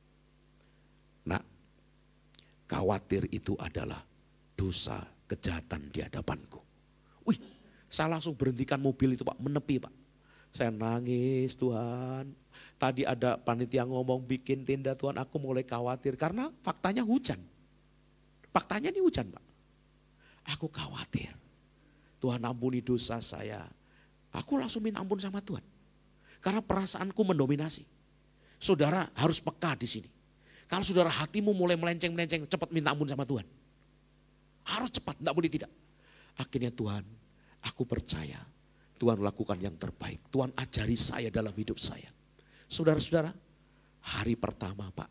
Nah, khawatir itu adalah dosa kejahatan di hadapanku. Wih, saya langsung berhentikan mobil itu Pak, menepi Pak. Saya nangis Tuhan. Tadi ada panitia ngomong bikin tenda Tuhan, aku mulai khawatir. Karena faktanya hujan. Faktanya ini hujan Pak. Aku khawatir. Tuhan ampuni dosa saya. Aku langsung minta ampun sama Tuhan. Karena perasaanku mendominasi. Saudara harus peka di sini. Kalau saudara hatimu mulai melenceng-melenceng, cepat minta ampun sama Tuhan. Harus cepat, tidak boleh tidak. Akhirnya Tuhan, aku percaya Tuhan lakukan yang terbaik. Tuhan ajari saya dalam hidup saya. Saudara-saudara, hari pertama Pak,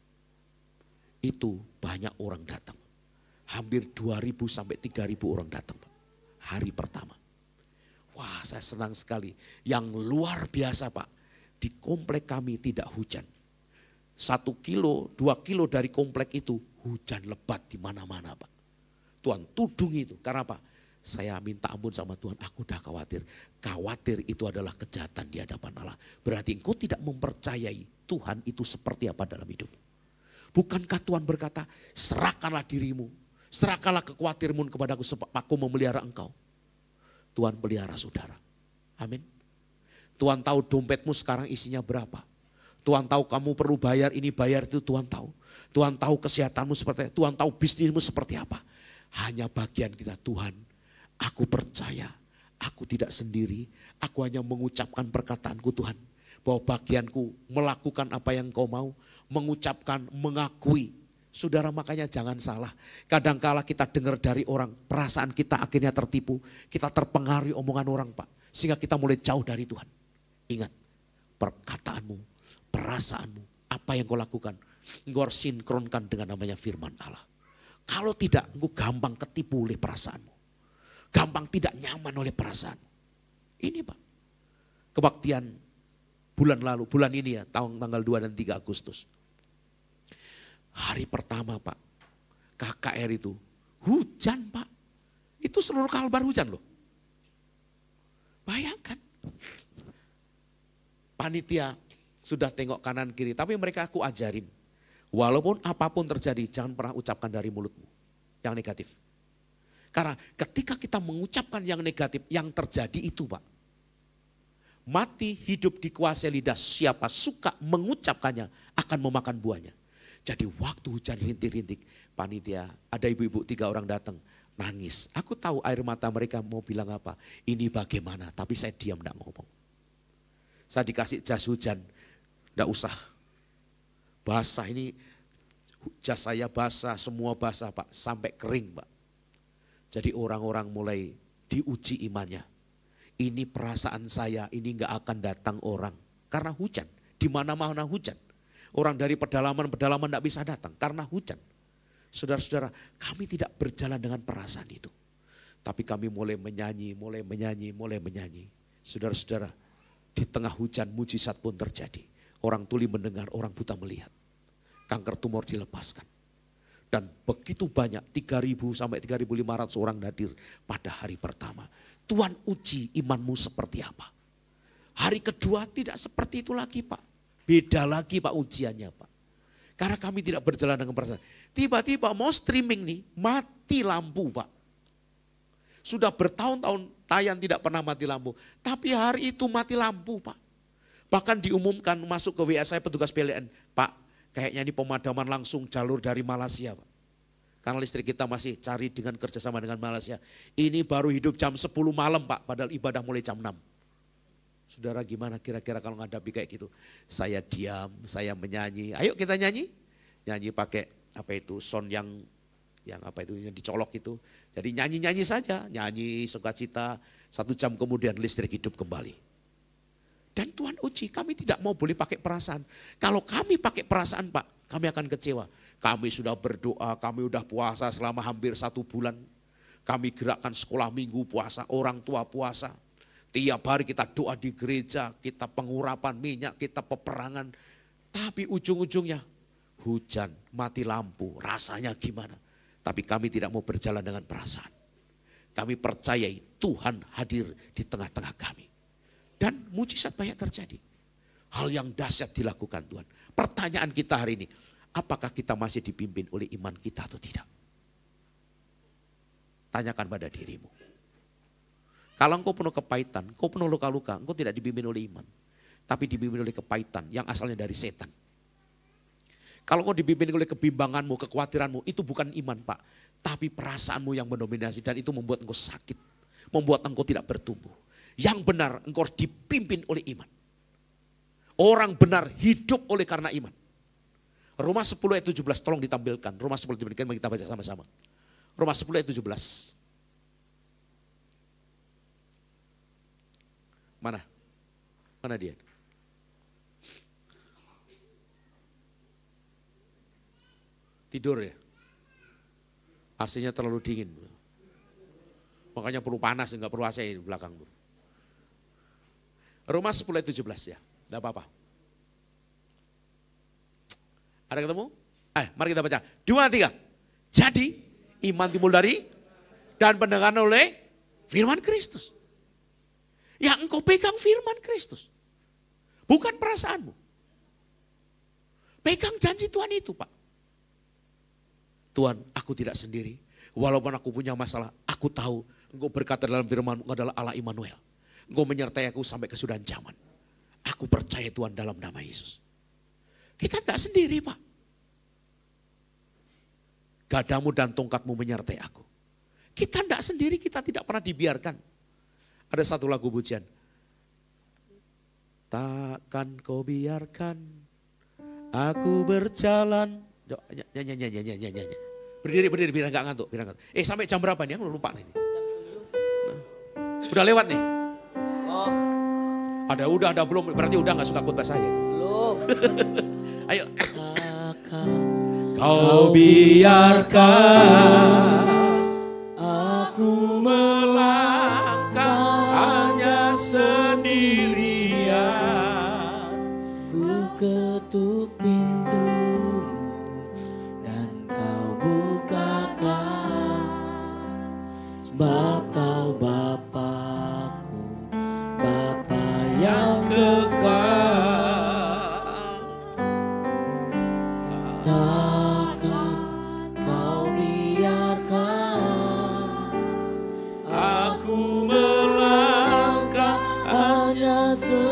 itu banyak orang datang. Hampir 2.000 sampai 3.000 orang datang Pak. Hari pertama. Wah, saya senang sekali. Yang luar biasa Pak, di komplek kami tidak hujan. 1 kilo, 2 kilo dari komplek itu hujan lebat di mana-mana Pak. Tuhan tudung itu. Karena apa? Saya minta ampun sama Tuhan, aku udah khawatir. Khawatir itu adalah kejahatan di hadapan Allah. Berarti engkau tidak mempercayai Tuhan itu seperti apa dalam hidupmu. Bukankah Tuhan berkata, serahkanlah dirimu, serahkanlah kekhawatiranmu kepadaku sebab aku memelihara engkau. Tuhan pelihara saudara. Amin. Tuhan tahu dompetmu sekarang isinya berapa. Tuhan tahu kamu perlu bayar ini, bayar itu, Tuhan tahu. Tuhan tahu kesehatanmu seperti apa, Tuhan tahu bisnismu seperti apa. Hanya bagian kita, Tuhan, aku percaya, aku tidak sendiri, aku hanya mengucapkan perkataanku Tuhan. Bahwa bagianku melakukan apa yang kau mau, mengucapkan, mengakui. Saudara makanya jangan salah, kadangkala kita dengar dari orang, perasaan kita akhirnya tertipu, kita terpengaruhi omongan orang Pak. Sehingga kita mulai jauh dari Tuhan. Ingat, perkataanmu, perasaanmu, apa yang kau lakukan, engkau harus sinkronkan dengan namanya firman Allah. Kalau tidak, engkau gampang ketipu oleh perasaanmu. Gampang tidak nyaman oleh perasaanmu. Ini Pak, kebaktian bulan lalu, bulan ini ya, tanggal 2 dan 3 Agustus. Hari pertama Pak, KKR itu hujan Pak. Itu seluruh Kalbar hujan loh. Bayangkan. Panitia sudah tengok kanan kiri, tapi mereka aku ajarin. Walaupun apapun terjadi, jangan pernah ucapkan dari mulutmu yang negatif. Karena ketika kita mengucapkan yang negatif, yang terjadi itu Pak. Mati hidup dikuasai lidah, siapa suka mengucapkannya akan memakan buahnya. Jadi waktu hujan rintik-rintik, panitia, ada ibu-ibu 3 orang datang, nangis. Aku tahu air mata mereka mau bilang apa, ini bagaimana, tapi saya diam tidak ngomong. Saya dikasih jas hujan, tidak usah. Basah ini, jas saya basah, semua basah Pak, sampai kering Pak. Jadi orang-orang mulai diuji imannya. Ini perasaan saya, ini enggak akan datang orang. Karena hujan, di mana-mana hujan. Orang dari pedalaman-pedalaman tidak bisa datang karena hujan. Saudara-saudara, kami tidak berjalan dengan perasaan itu. Tapi kami mulai menyanyi. Saudara-saudara, di tengah hujan mujizat pun terjadi. Orang tuli mendengar, orang buta melihat. Kanker tumor dilepaskan. Dan begitu banyak, 3.000 sampai 3.500 orang hadir pada hari pertama. Tuhan uji imanmu seperti apa. Hari kedua tidak seperti itu lagi Pak. Beda lagi Pak ujiannya Pak. Karena kami tidak berjalan dengan perasaan. Tiba-tiba mau streaming nih, mati lampu Pak. Sudah bertahun-tahun tayang tidak pernah mati lampu. Tapi hari itu mati lampu Pak. Bahkan diumumkan masuk ke WA saya petugas PLN. Pak, kayaknya ini pemadaman langsung jalur dari Malaysia Pak. Karena listrik kita masih cari dengan kerjasama dengan Malaysia. Ini baru hidup jam 10 malam Pak, padahal ibadah mulai jam 6. Saudara gimana kira-kira kalau menghadapi kayak gitu? Saya diam, saya menyanyi. Ayo kita nyanyi. Nyanyi pakai apa itu sound yang apa itu yang dicolok itu. Jadi nyanyi-nyanyi saja, nyanyi sukacita. 1 jam kemudian listrik hidup kembali. Dan Tuhan uji, kami tidak mau boleh pakai perasaan. Kalau kami pakai perasaan Pak, kami akan kecewa. Kami sudah berdoa, kami sudah puasa selama hampir 1 bulan. Kami gerakkan sekolah minggu puasa, orang tua puasa. Tiap hari kita doa di gereja, kita pengurapan minyak, kita peperangan. Tapi ujung-ujungnya hujan, mati lampu, rasanya gimana. Tapi kami tidak mau berjalan dengan perasaan. Kami percayai Tuhan hadir di tengah-tengah kami. Dan mujizat banyak terjadi. Hal yang dahsyat dilakukan Tuhan. Pertanyaan kita hari ini, apakah kita masih dipimpin oleh iman kita atau tidak? Tanyakan pada dirimu. Kalau engkau penuh kepahitan, engkau penuh luka-luka, engkau tidak dipimpin oleh iman. Tapi dipimpin oleh kepahitan yang asalnya dari setan. Kalau engkau dipimpin oleh kebimbanganmu, kekhawatiranmu, itu bukan iman Pak. Tapi perasaanmu yang mendominasi dan itu membuat engkau sakit. Membuat engkau tidak bertumbuh. Yang benar engkau harus dipimpin oleh iman. Orang benar hidup oleh karena iman. Roma 10 ayat 17 tolong ditampilkan. Roma 10 ayat 17 kita baca sama-sama. Roma 10 ayat 17. Mana? Mana dia? Tidur ya? AC-nya terlalu dingin. Makanya perlu panas, enggak perlu AC di belakang. Roma 10 ayat 17 ya. Enggak apa-apa. Ada ketemu? Mari kita baca. 2, 3. Jadi iman timbul dari dan pendengaran oleh firman Kristus. Yang engkau pegang firman Kristus. Bukan perasaanmu. Pegang janji Tuhan itu Pak. Tuhan, aku tidak sendiri. Walaupun aku punya masalah, aku tahu engkau berkata dalam firman-Mu adalah Allah Immanuel. Engkau menyertai aku sampai kesudahan zaman. Aku percaya Tuhan dalam nama Yesus. Kita tidak sendiri Pak. Gadamu dan tongkatmu menyertai aku. Kita tidak sendiri, kita tidak pernah dibiarkan. Ada satu lagu pujian. Takkan kau biarkan aku berjalan. Nyanyi. Berdiri biar enggak ngantuk. Sampai jam berapa nih? Aku lupa nih. Nah, udah lewat nih. Ada belum? Berarti udah nggak suka khotbah saya itu. Belum. Ayo. Kau biarkan aku melangkah hanya sendirian. Ku ketuk pintumu dan kau bukakan. Sebab kau Bapakku, Bapa yang kekal. Takkan kau biarkan aku melangkah hanya sendirian.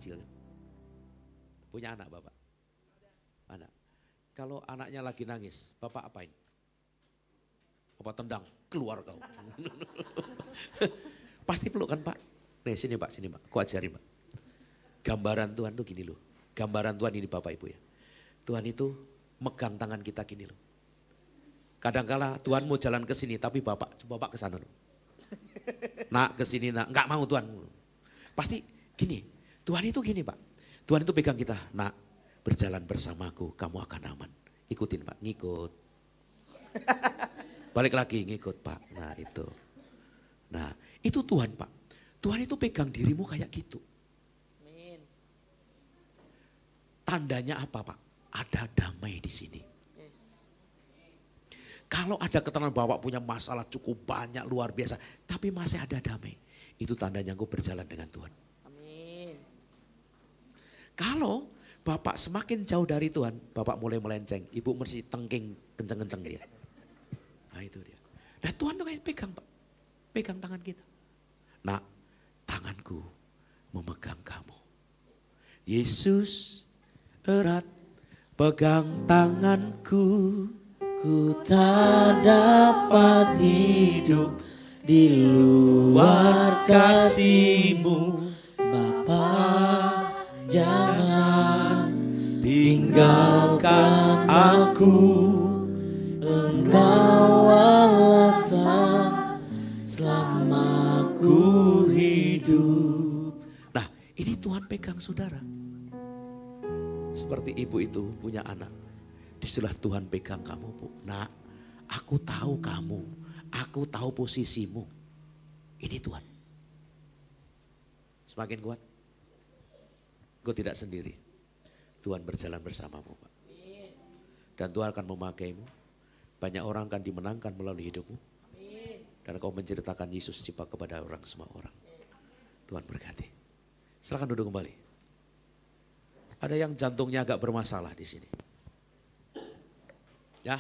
kecil kan? Punya anak Bapak? Anak. Kalau anaknya lagi nangis, Bapak apain? Bapak tendang, keluar kau. Pasti peluk kan Pak? Nih sini Pak, aku ajarin Pak. Gambaran Tuhan tuh gini loh. Gambaran Tuhan ini Bapak Ibu ya. Tuhan itu megang tangan kita gini loh. Kadangkala Tuhan mau jalan ke sini tapi Bapak ke sana loh. Nak ke sini nak, enggak mau Tuhan. Pasti gini, Tuhan itu gini Pak. Tuhan itu pegang kita, nak berjalan bersamaku, kamu akan aman. Ikutin Pak, ngikut. Balik lagi ngikut Pak, nah itu. Nah itu Tuhan Pak. Tuhan itu pegang dirimu kayak gitu. Amin. Tandanya apa Pak? Ada damai di sini. Yes. Kalau ada keterangan Bapak punya masalah cukup banyak, luar biasa. Tapi masih ada damai. Itu tandanya engkau berjalan dengan Tuhan. Amin. Kalau Bapak semakin jauh dari Tuhan, Bapak mulai melenceng. Ibu mesti tengking kenceng-kenceng dia. Nah itu dia. Nah Tuhan tuh kayak pegang Pak. Pegang tangan kita. Nah tanganku memegang kamu. Yesus erat pegang tanganku. Ku tak dapat hidup di luar kasih-Mu. Bapa, jangan tinggalkan aku. Engkau alasan selama ku hidup. Nah ini Tuhan pegang saudara. Seperti ibu itu punya anak. Disitulah Tuhan pegang kamu Bu. Nak, aku tahu kamu. Aku tahu posisimu. Ini Tuhan. Semakin kuat. Kau tidak sendiri. Tuhan berjalan bersamamu Pak. Dan Tuhan akan memakaimu. Banyak orang akan dimenangkan melalui hidupmu. Dan kau menceritakan Yesus Cipa kepada orang semua orang. Tuhan berkati. Silakan duduk kembali. Ada yang jantungnya agak bermasalah di sini. Ya.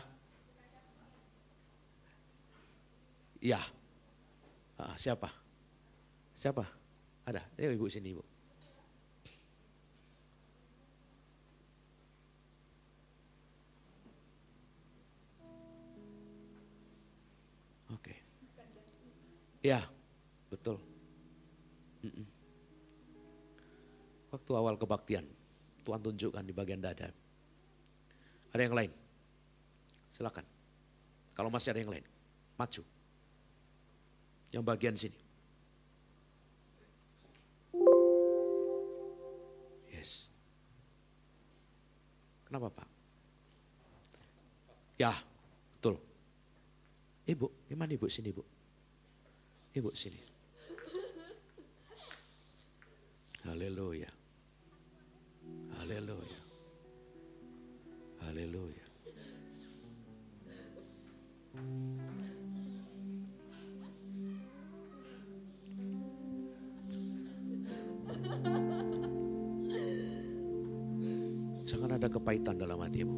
Ya. Siapa? Siapa? Ada. Ayo Ibu sini Ibu. Oke. Ya, betul. Waktu awal kebaktian, Tuhan tunjukkan di bagian dada. Ada yang lain? Silakan. Kalau masih ada yang lain, maju. Yang bagian sini. Yes. Kenapa Pak? Ya, betul. Ibu, gimana Ibu? Sini Ibu. Ibu sini. Haleluya. Haleluya. Haleluya. Jangan ada kepahitan dalam hatimu.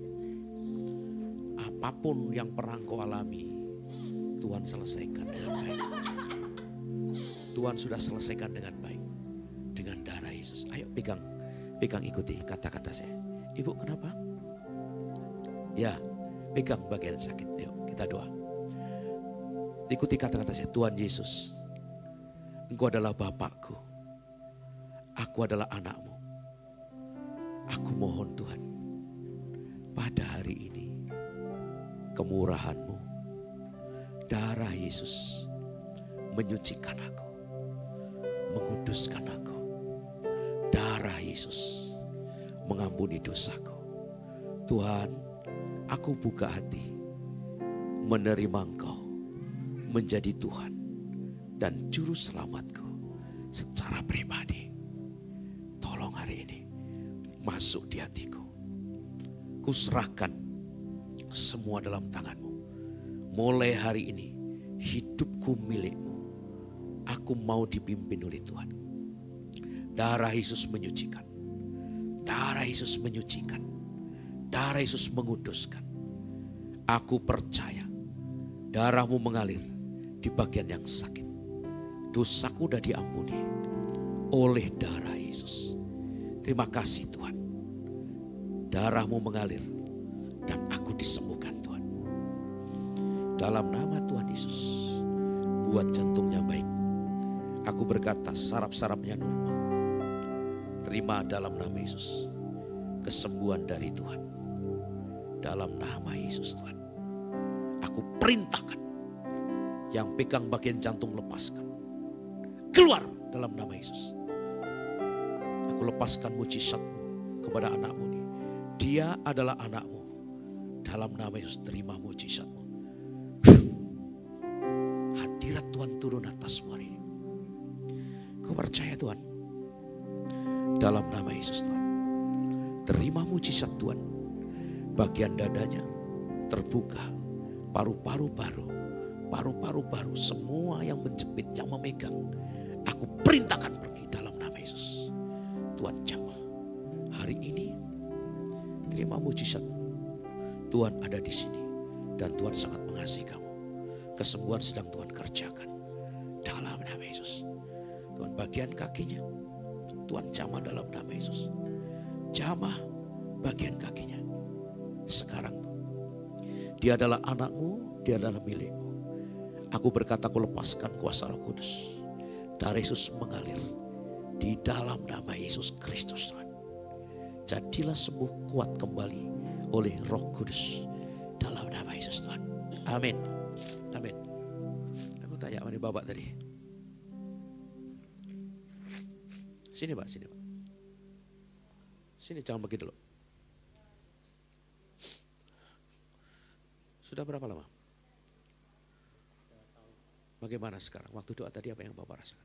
Apapun yang pernah kau alami, Tuhan selesaikan dengan baik. Tuhan sudah selesaikan dengan baik. Dengan darah Yesus. Ayo pegang ikuti kata-kata saya. Ibu kenapa? Ya, pegang bagian sakit. Yuk kita doa. Ikuti kata-kata saya. Tuhan Yesus, Engkau adalah Bapakku. Aku adalah anakmu. Aku mohon Tuhan, pada hari ini kemurahan-Mu, darah Yesus menyucikan aku, menguduskan aku. Darah Yesus mengampuni dosaku. Tuhan, aku buka hati menerima Engkau menjadi Tuhan dan juru selamatku secara pribadi. Tolong hari ini masuk di hatiku. Kuserahkan semua dalam tangan-Mu. Mulai hari ini hidupku milik-Mu. Aku mau dipimpin oleh Tuhan. Darah Yesus menyucikan. Darah Yesus menyucikan. Darah Yesus menguduskan. Aku percaya darah-Mu mengalir di bagian yang sakit. Dosaku udah diampuni. oleh darah Yesus. Terima kasih Tuhan. Darah-Mu mengalir dan aku disembuhkan Tuhan. Dalam nama Tuhan Yesus, buat jantungnya baik. Aku berkata saraf-sarafnya normal. Terima dalam nama Yesus kesembuhan dari Tuhan. Dalam nama Yesus Tuhan. Aku perintahkan yang pegang bagian jantung lepaskan. Keluar dalam nama Yesus. Aku lepaskan mujizat-Mu kepada anak-Mu ini. Dia adalah anak-Mu. Dalam nama Yesus terima mujizat-Mu. Hadirat Tuhan turun atasmu hari ini. Kau percaya Tuhan. Dalam nama Yesus Tuhan. Terima mujizat Tuhan. Bagian dadanya terbuka. Paru-paru baru. Paru-paru baru. Semua yang menjepit, yang memegang. Aku perintahkan pergi dalam nama Yesus. Tuhan jamah. Hari ini terima mujizat. Tuhan ada di sini. Dan Tuhan sangat mengasihi kamu. Kesembuhan sedang Tuhan kerjakan. Dalam nama Yesus. Tuhan bagian kakinya. Tuhan jamah dalam nama Yesus. Jamah bagian kakinya. Sekarang dia adalah anakmu, dia adalah milikmu. Aku berkata aku lepaskan kuasa Roh Kudus. Darah Yesus mengalir di dalam nama Yesus Kristus Tuhan. Jadilah sembuh kuat kembali oleh Roh Kudus dalam nama Yesus Tuhan. Amin. Amin. Aku tanya sama Bapak tadi. Sini Pak, sini Pak. Sini jangan pergi dulu. Sudah berapa lama? Bagaimana sekarang? Waktu doa tadi apa yang Bapak rasakan?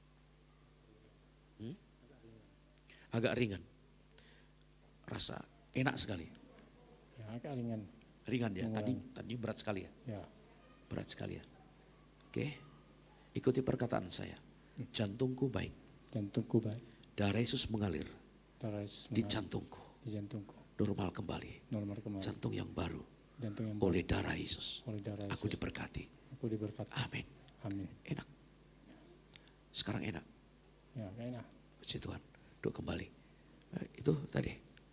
Agak ringan. Rasa enak sekali. Ya, agak ringan. Ringan ya. Tadi berat sekali ya. Ya. Berat sekali ya. Oke. Ikuti perkataan saya. Jantungku baik. Jantungku baik. Darah Yesus mengalir. Darah Yesus Di mengalir jantungku. di jantungku. Normal kembali. Normal kembali. Jantung yang baru. Jantung yang Oleh darah Yesus. Oleh darah Yesus. Aku diberkati. Aku diberkati. Amin. Amin. Enak. Sekarang enak. Ya, enak. Puji Tuhan. Duduk kembali. Itu tadi.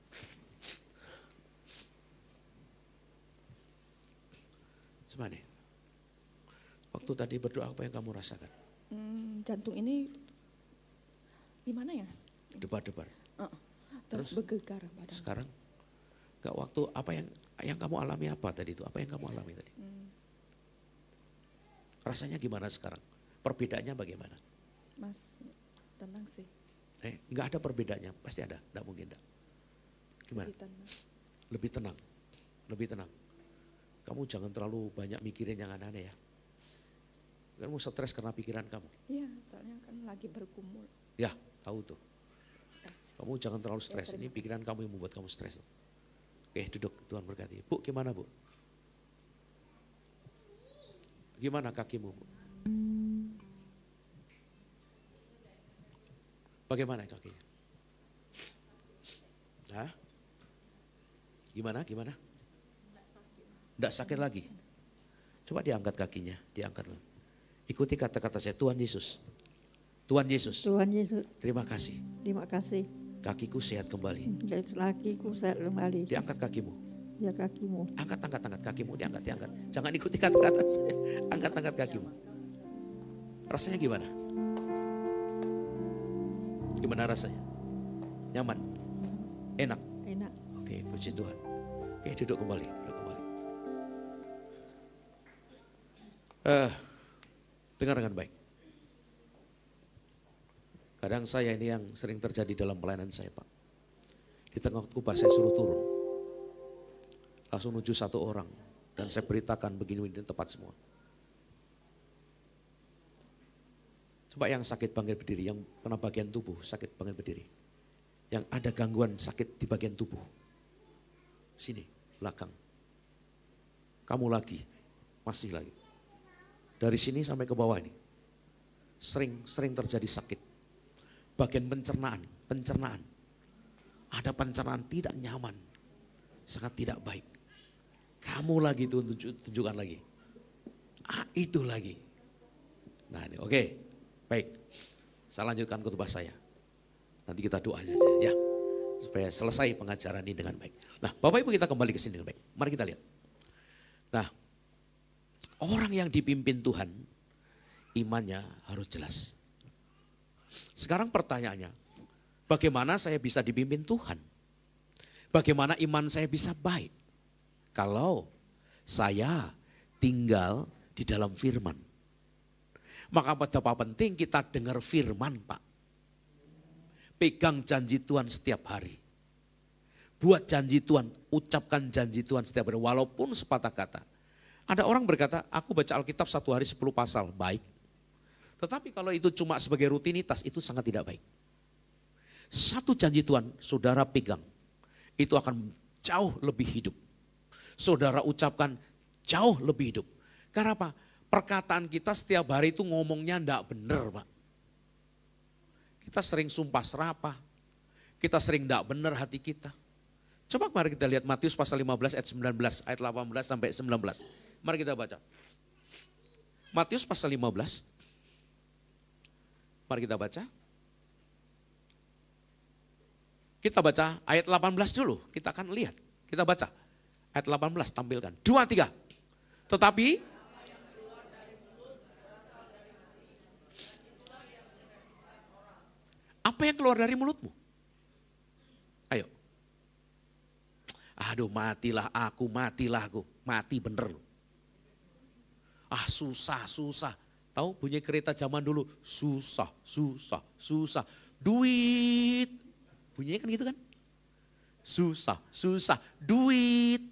Semana. Waktu tadi berdoa apa yang kamu rasakan? Jantung ini gimana ya? Debar-debar. Terus bergegar badan. Sekarang? Gak waktu apa yang kamu alami apa tadi itu? Apa yang kamu alami tadi? Rasanya gimana sekarang? Perbedaannya bagaimana? Mas, tenang sih. Nggak ada perbedaannya, pasti ada, nggak mungkin enggak. Gimana? Lebih tenang, lebih tenang. Kamu jangan terlalu banyak mikirin yang aneh-aneh ya. Kamu stres karena pikiran kamu. Iya, soalnya kan lagi bergumul. Ya, tahu tuh. Kamu jangan terlalu stres, ini pikiran kamu yang membuat kamu stres. Oke, duduk, Tuhan berkati. Bu, gimana Bu? Gimana kakimu Bu? Bagaimana kakinya? Hah? Gimana? Tidak sakit lagi. Coba diangkat kakinya, diangkat. Ikuti kata-kata saya, Tuhan Yesus. Tuhan Yesus. Tuhan Yesus. Terima kasih. Terima kasih. Kakiku sehat kembali. Kakiku sehat kembali. Diangkat kakimu. Ya kakimu. Angkat kakimu, diangkat. Jangan ikuti kata-kata saya. Angkat kakimu. Rasanya gimana? Gimana rasanya? Nyaman? Enak? Enak. Oke, puji Tuhan. Oke, duduk kembali. Dengar dengan baik. Kadang saya ini yang sering terjadi dalam pelayanan saya Pak. Di tengah khotbah saya suruh turun. Langsung menuju satu orang. Dan saya beritakan begini di tempat semua. Coba yang sakit bangkit berdiri, yang kena bagian tubuh sakit bangkit berdiri. Yang ada gangguan sakit di bagian tubuh. Sini, belakang. Kamu lagi, masih lagi. Dari sini sampai ke bawah ini. Sering terjadi sakit. Bagian pencernaan. Ada pencernaan tidak nyaman. Sangat tidak baik. Kamu lagi tunjukkan lagi. Itu lagi. Nah ini oke. Baik. Saya lanjutkan khotbah saya. Nanti kita doa saja ya. Supaya selesai pengajaran ini dengan baik. Nah Bapak Ibu kita kembali ke sini dengan baik. Mari kita lihat. Nah orang yang dipimpin Tuhan imannya harus jelas. Sekarang pertanyaannya, bagaimana saya bisa dipimpin Tuhan? Bagaimana iman saya bisa baik? Kalau saya tinggal di dalam firman. Maka betapa penting kita dengar firman Pak. Pegang janji Tuhan setiap hari. Buat janji Tuhan, ucapkan janji Tuhan setiap hari. Walaupun sepatah kata. Ada orang berkata, aku baca Alkitab 1 hari 10 pasal, baik. Tetapi kalau itu cuma sebagai rutinitas, itu sangat tidak baik. Satu janji Tuhan, saudara pegang. Itu akan jauh lebih hidup. Saudara ucapkan jauh lebih hidup. Karena apa? Perkataan kita setiap hari itu ngomongnya enggak benar Pak. Kita sering sumpah serapah. Kita sering enggak benar hati kita. Coba mari kita lihat Matius pasal 15 ayat 19, ayat 18 sampai 19. Mari kita baca. Matius pasal 15. Mari kita baca. Kita baca ayat 18 dulu, kita akan lihat. Kita baca ayat 18 tampilkan. 2, 3. Tetapi apa yang keluar dari mulutmu? Ayo. Aduh matilah aku. Mati bener loh. Ah susah. Tahu bunyi kereta zaman dulu? Susah. Duit. Bunyinya kan gitu kan? Susah. Duit.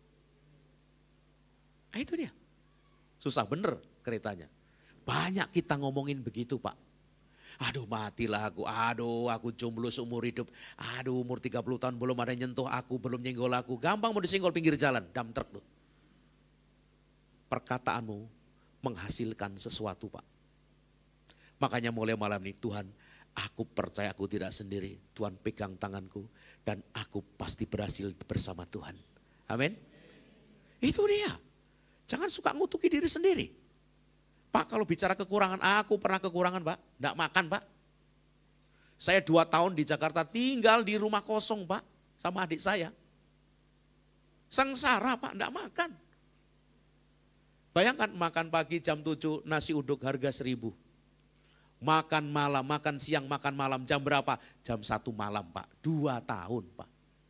Nah itu dia. Susah bener keretanya. Banyak kita ngomongin begitu Pak. Aduh matilah aku, aku jomblo seumur hidup. Aduh umur 30 tahun belum ada yang nyentuh aku, belum nyenggol aku. Gampang mau disenggol pinggir jalan, dump truck tuh. Perkataanmu menghasilkan sesuatu Pak. Makanya mulai malam ini Tuhan, aku percaya aku tidak sendiri. Tuhan pegang tanganku dan aku pasti berhasil bersama Tuhan. Amin. Itu dia. Jangan suka ngutuki diri sendiri. Pak kalau bicara kekurangan, aku pernah kekurangan Pak. Enggak makan Pak. Saya 2 tahun di Jakarta tinggal di rumah kosong Pak. Sama adik saya. Sengsara Pak, enggak makan. Bayangkan makan pagi jam 7 nasi uduk harga 1.000. Makan malam, makan siang, makan malam jam berapa? Jam 1 malam Pak. 2 tahun Pak.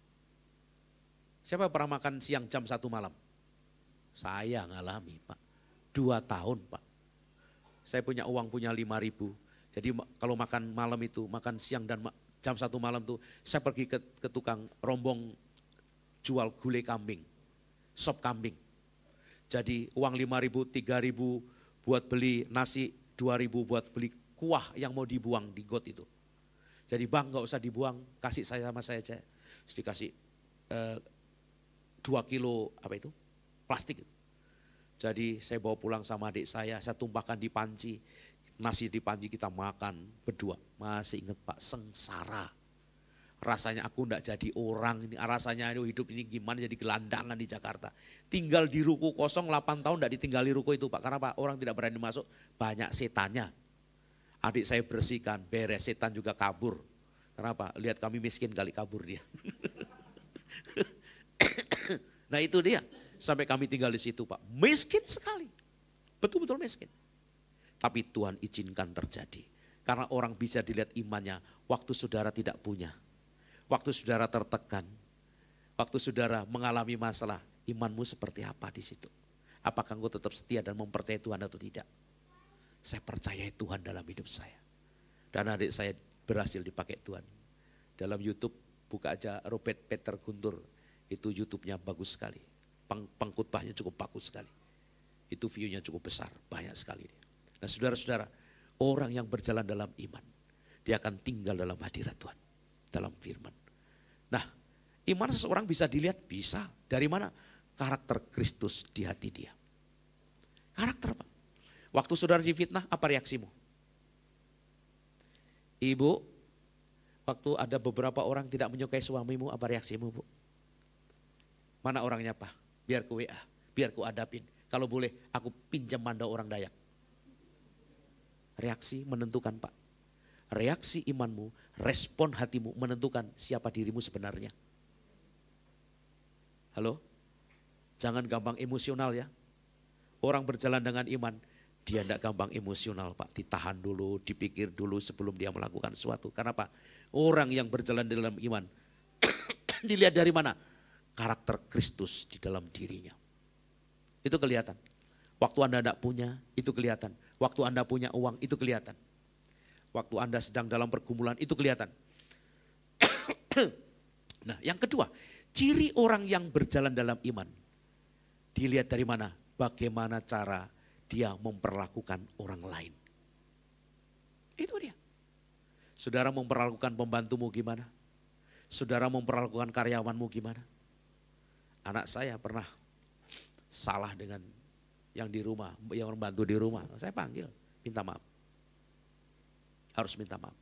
Siapa pernah makan siang jam 1 malam? Saya ngalami Pak. 2 tahun Pak. Saya punya uang punya 5.000. Jadi kalau makan malam itu, makan siang dan jam 1 malam tuh, saya pergi ke tukang rombong jual gulai kambing, sop kambing. Jadi uang 5.000, 3.000 buat beli nasi, 2.000 buat beli kuah yang mau dibuang di got itu. Jadi bang gak usah dibuang, kasih saya sama saya aja. Terus dikasih 2 kilo apa itu, plastik. Jadi saya bawa pulang sama adik saya tumpahkan di panci. Nasi di panci kita makan berdua. Masih ingat Pak, sengsara. Rasanya aku enggak jadi orang, ini rasanya hidup ini gimana jadi gelandangan di Jakarta. Tinggal di ruko kosong 8 tahun enggak ditinggali ruko itu Pak. Karena Pak orang tidak berani masuk, banyak setannya. Adik saya bersihkan, beres, setan juga kabur. Kenapa? Lihat kami miskin kali kabur dia. Nah itu dia. Sampai kami tinggal di situ Pak. Miskin sekali. Betul-betul miskin. Tapi Tuhan izinkan terjadi. Karena orang bisa dilihat imannya waktu saudara tidak punya. Waktu saudara tertekan. Waktu saudara mengalami masalah. Imanmu seperti apa di situ? Apakah engkau tetap setia dan mempercayai Tuhan atau tidak? Saya percayai Tuhan dalam hidup saya. Dan adik saya berhasil dipakai Tuhan. Dalam YouTube buka aja Robert Peter Guntur. Itu YouTube-nya bagus sekali. Pengkhotbahnya cukup bagus sekali. Itu view-nya cukup besar, banyak sekali. Nah saudara-saudara, orang yang berjalan dalam iman, dia akan tinggal dalam hadirat Tuhan, dalam firman. Nah, iman seseorang bisa dilihat, bisa. Dari mana? Karakter Kristus di hati dia. Karakter apa? Waktu saudara difitnah, apa reaksimu? Ibu, waktu ada beberapa orang tidak menyukai suamimu, apa reaksimu Bu? Mana orangnya Pak? Biar ku WA, biar ku adapin. Kalau boleh aku pinjam mandau orang Dayak. Reaksi menentukan Pak. Reaksi imanmu, Respon hatimu menentukan siapa dirimu sebenarnya. Halo? Jangan gampang emosional ya. Orang berjalan dengan iman, dia tidak gampang emosional Pak. Ditahan dulu, dipikir dulu sebelum dia melakukan sesuatu. Karena apa? Orang yang berjalan di dalam iman, dilihat dari mana? Karakter Kristus di dalam dirinya. Itu kelihatan. Waktu Anda tidak punya, itu kelihatan. Waktu Anda punya uang, itu kelihatan. Waktu Anda sedang dalam pergumulan, itu kelihatan. Nah, yang kedua, ciri orang yang berjalan dalam iman. Dilihat dari mana? Bagaimana cara dia memperlakukan orang lain. Itu dia. Saudara memperlakukan pembantumu gimana? Saudara memperlakukan karyawanmu gimana? Anak saya pernah salah dengan yang di rumah, yang membantu di rumah. Saya panggil, minta maaf. Harus minta maaf.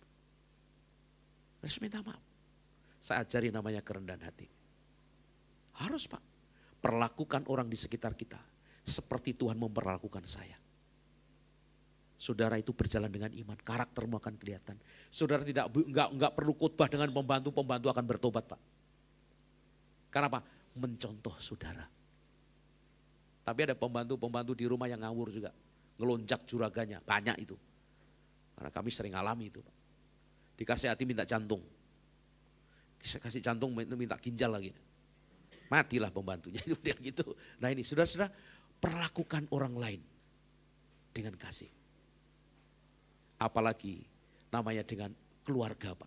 Harus minta maaf. Saya ajari namanya kerendahan hati. Harus Pak. Perlakukan orang di sekitar kita seperti Tuhan memperlakukan saya. Saudara itu berjalan dengan iman, karaktermu akan kelihatan. Saudara enggak perlu khotbah dengan pembantu akan bertobat Pak. Karena apa? Mencontoh saudara. Tapi ada pembantu di rumah yang ngawur juga. Ngelonjak juraganya, banyak itu. Karena kami sering alami itu Pak. Dikasih hati minta jantung. Kasih jantung minta ginjal lagi. Matilah pembantunya itu dia gitu. Nah ini saudara-saudara, perlakukan orang lain dengan kasih. Apalagi namanya dengan keluarga Pak.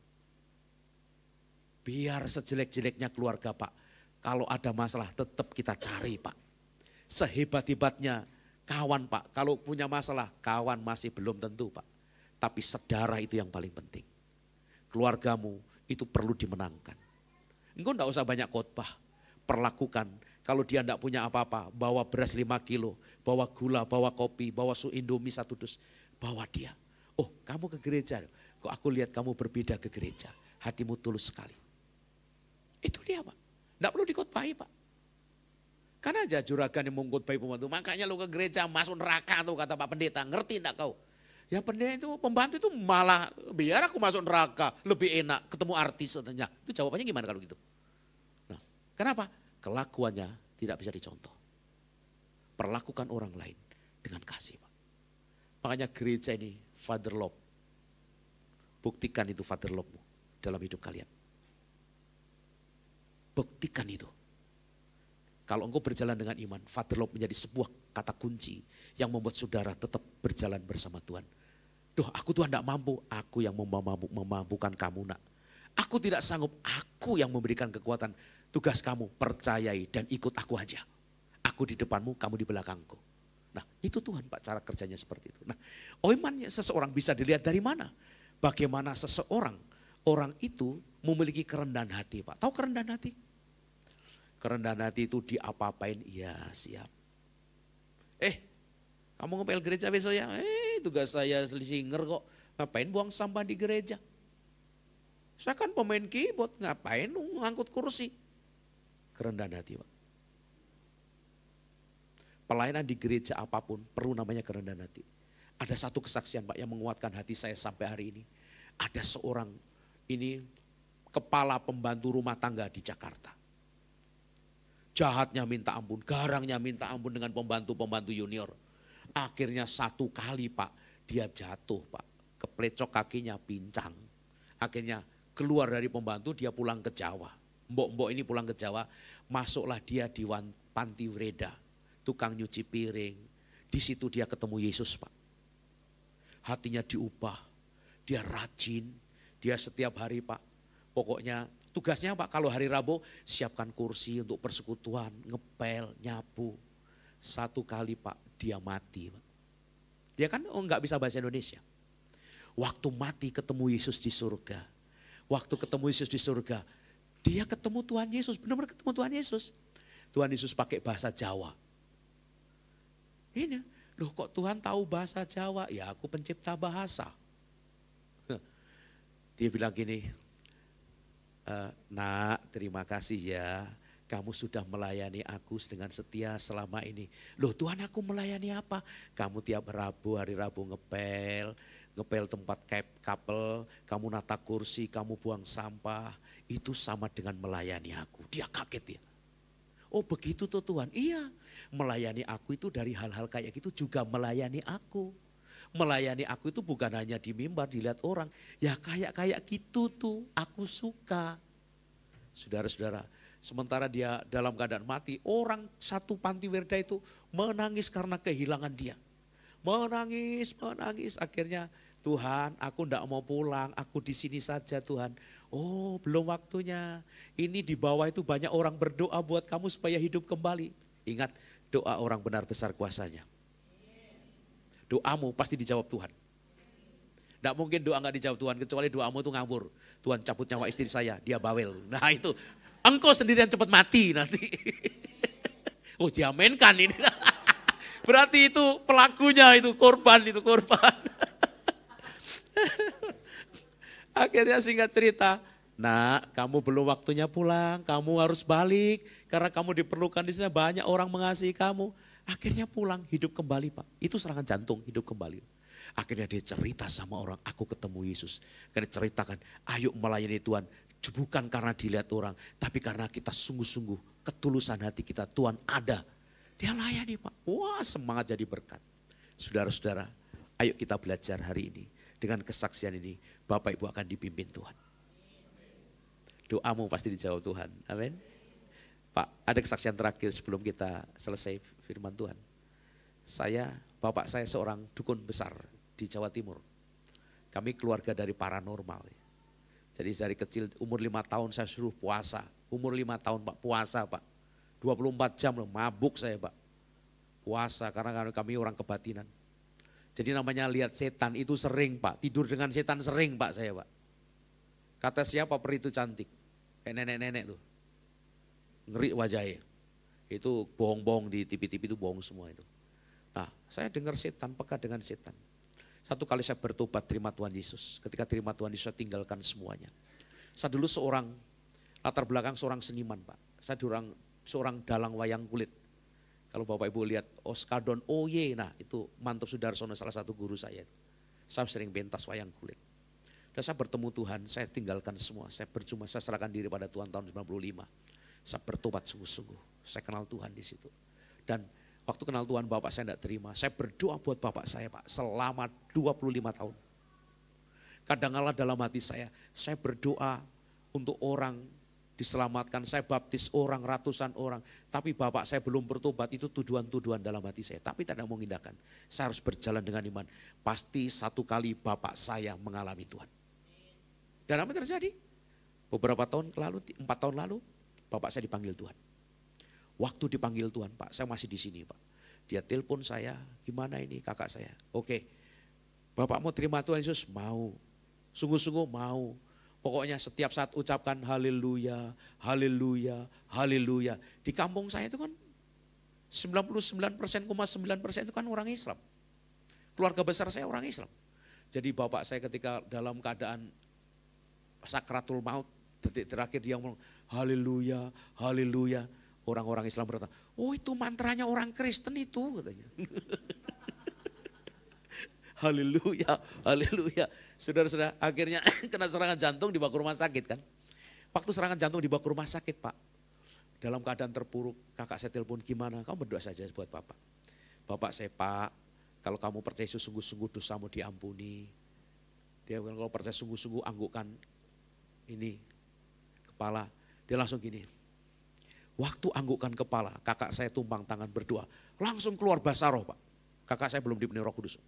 Biar sejelek-jeleknya keluarga Pak, kalau ada masalah tetap kita cari Pak. Sehebat-hebatnya kawan Pak, kalau punya masalah kawan masih belum tentu Pak. Tapi saudara itu yang paling penting. Keluargamu itu perlu dimenangkan. Engkau enggak usah banyak khotbah. Perlakukan, kalau dia enggak punya apa-apa, bawa beras 5 kilo, bawa gula, bawa kopi, bawa Indomie 1 dus, bawa dia. Oh kamu ke gereja, kok aku lihat kamu berbeda ke gereja, hatimu tulus sekali. Itu dia Pak, enggak perlu dikhotbahi Pak. Karena aja juragan yang mengkhotbahi pembantu, makanya lu ke gereja masuk neraka tuh kata Pak Pendeta, ngerti enggak kau? Ya pendeta itu, pembantu itu malah biar aku masuk neraka, lebih enak ketemu artis katanya. Itu jawabannya gimana kalau gitu? Nah, kenapa? Kelakuannya tidak bisa dicontoh. Perlakukan orang lain dengan kasih Pak. Makanya gereja ini father love. Buktikan itu father love-mu dalam hidup kalian. Buktikan itu. Kalau engkau berjalan dengan iman, father love menjadi sebuah kata kunci yang membuat saudara tetap berjalan bersama Tuhan. Duh, aku Tuhan tidak mampu, aku yang memampukan kamu nak. Aku tidak sanggup, aku yang memberikan kekuatan. Tugas kamu percayai dan ikut aku aja. Aku di depanmu, kamu di belakangku. Nah itu Tuhan Pak, cara kerjanya seperti itu. Nah imannya seseorang bisa dilihat dari mana? Bagaimana seseorang, orang itu memiliki kerendahan hati Pak. Tahu kerendahan hati? Kerendahan hati itu diapa-apain, iya siap. Kamu ngepel gereja besok ya? Tugas saya singer kok. Ngapain buang sampah di gereja? Saya kan pemain keyboard, ngapain ngangkut kursi? Kerendahan hati Pak. Pelayanan di gereja apapun perlu namanya kerendahan hati. Ada satu kesaksian Pak yang menguatkan hati saya sampai hari ini. Ada seorang ini kepala pembantu rumah tangga di Jakarta. Jahatnya minta ampun, garangnya minta ampun dengan pembantu-pembantu junior. Akhirnya satu kali Pak, dia jatuh Pak. Keplecok kakinya, pincang. Akhirnya keluar dari pembantu, dia pulang ke Jawa. Mbok-mbok ini pulang ke Jawa, masuklah dia di panti Wreda. Tukang nyuci piring. Di situ dia ketemu Yesus Pak. Hatinya diubah, dia rajin. Dia setiap hari Pak, pokoknya tugasnya Pak, kalau hari Rabu siapkan kursi untuk persekutuan, ngepel, nyapu. Satu kali Pak, dia mati Pak. Dia kan nggak bisa bahasa Indonesia. Waktu mati ketemu Yesus di surga. Waktu ketemu Yesus di surga, dia ketemu Tuhan Yesus, benar-benar ketemu Tuhan Yesus. Tuhan Yesus pakai bahasa Jawa. Ini, loh kok Tuhan tahu bahasa Jawa? Ya aku pencipta bahasa. Dia bilang gini, nak terima kasih ya, kamu sudah melayani aku dengan setia selama ini. Loh Tuhan aku melayani apa? Kamu tiap Rabu, hari Rabu ngepel, ngepel tempat kapel, kamu nata kursi, kamu buang sampah, itu sama dengan melayani aku. Dia kaget ya. Oh begitu tuh Tuhan, iya melayani aku itu dari hal-hal kayak gitu juga melayani aku. Melayani aku itu bukan hanya di mimbar dilihat orang, ya kayak gitu tuh aku suka. Saudara-saudara, sementara dia dalam keadaan mati, orang satu panti werda itu menangis karena kehilangan dia. Menangis, akhirnya Tuhan aku enggak mau pulang, aku di sini saja Tuhan. Oh belum waktunya, ini di bawah itu banyak orang berdoa buat kamu supaya hidup kembali. Ingat doa orang benar besar kuasanya. Doamu pasti dijawab Tuhan. Enggak mungkin doa enggak dijawab Tuhan kecuali doamu itu ngawur. Tuhan cabut nyawa istri saya, dia bawel. Nah itu, engkau sendirian cepat mati nanti. Oh diamenkan ini. Berarti itu pelakunya itu korban. Akhirnya singkat cerita, nak kamu belum waktunya pulang, kamu harus balik. Karena kamu diperlukan di sana, banyak orang mengasihi kamu. Akhirnya pulang, hidup kembali Pak. Itu serangan jantung, hidup kembali. Akhirnya dia cerita sama orang, aku ketemu Yesus. Karena ceritakan, ayo melayani Tuhan. Bukan karena dilihat orang, tapi karena kita sungguh-sungguh ketulusan hati kita, Tuhan ada. Dia layani Pak. Wah semangat jadi berkat. Saudara-saudara, ayo kita belajar hari ini. Dengan kesaksian ini, Bapak Ibu akan dipimpin Tuhan. Doamu pasti dijawab Tuhan. Amin. Pak, ada kesaksian terakhir sebelum kita selesai firman Tuhan. Bapak saya seorang dukun besar di Jawa Timur. Kami keluarga dari paranormal. Jadi dari kecil umur 5 tahun saya suruh puasa. Umur 5 tahun Pak, puasa Pak. 24 jam loh, mabuk saya Pak. Puasa karena kami orang kebatinan. Jadi namanya lihat setan itu sering Pak. Tidur dengan setan sering Pak saya Pak. Kata siapa peri itu cantik. Kayak nenek-nenek tuh. Ngeri wajahnya. Itu bohong-bohong di TV-TV itu bohong semua itu. Nah saya dengar setan, pekat dengan setan. Satu kali saya bertobat terima Tuhan Yesus. Ketika terima Tuhan Yesus saya tinggalkan semuanya. Saya dulu latar belakang seorang seniman Pak. Saya seorang dalang wayang kulit. Kalau Bapak Ibu lihat Oskadon Oye, nah itu Mantap Sudarsono salah satu guru saya. Saya sering pentas wayang kulit. Dan saya bertemu Tuhan, saya tinggalkan semua. Saya percuma, saya serahkan diri pada Tuhan tahun 95. Saya bertobat sungguh-sungguh. Saya kenal Tuhan di situ. Dan waktu kenal Tuhan Bapak saya tidak terima. Saya berdoa buat Bapak saya Pak selama 25 tahun. Kadang-kala dalam hati saya berdoa untuk orang diselamatkan, saya baptis orang, ratusan orang. Tapi Bapak saya belum bertobat, itu tuduhan-tuduhan dalam hati saya. Tapi tidak mau mengindahkan, saya harus berjalan dengan iman. Pasti satu kali Bapak saya mengalami Tuhan. Dan apa yang terjadi? Beberapa tahun lalu, 4 tahun lalu, Bapak saya dipanggil Tuhan. Waktu dipanggil Tuhan Pak, saya masih di sini Pak. Dia telepon saya, gimana ini kakak saya? Oke, Bapak mau terima Tuhan Yesus? Mau, sungguh-sungguh mau. Pokoknya setiap saat ucapkan haleluya, haleluya, haleluya. Di kampung saya itu kan 99,9% itu kan orang Islam. Keluarga besar saya orang Islam. Jadi bapak saya ketika dalam keadaan sakratul maut, detik terakhir dia ngomong haleluya, haleluya. Orang-orang Islam berkata, oh itu mantranya orang Kristen itu katanya. Haleluya, haleluya. Saudara-saudara, akhirnya kena serangan jantung dibawa ke rumah sakit kan. Waktu serangan jantung dibawa ke rumah sakit Pak. Dalam keadaan terpuruk, kakak saya telepon gimana, kamu berdoa saja buat Bapak. Bapak saya, Pak, kalau kamu percaya sungguh-sungguh dosamu diampuni. Dia bilang kalau percaya sungguh-sungguh anggukkan ini kepala. Dia langsung gini. Waktu anggukkan kepala, kakak saya tumpang tangan berdoa. Langsung keluar bahasa roh Pak. Kakak saya belum dipenuhi Roh Kudus.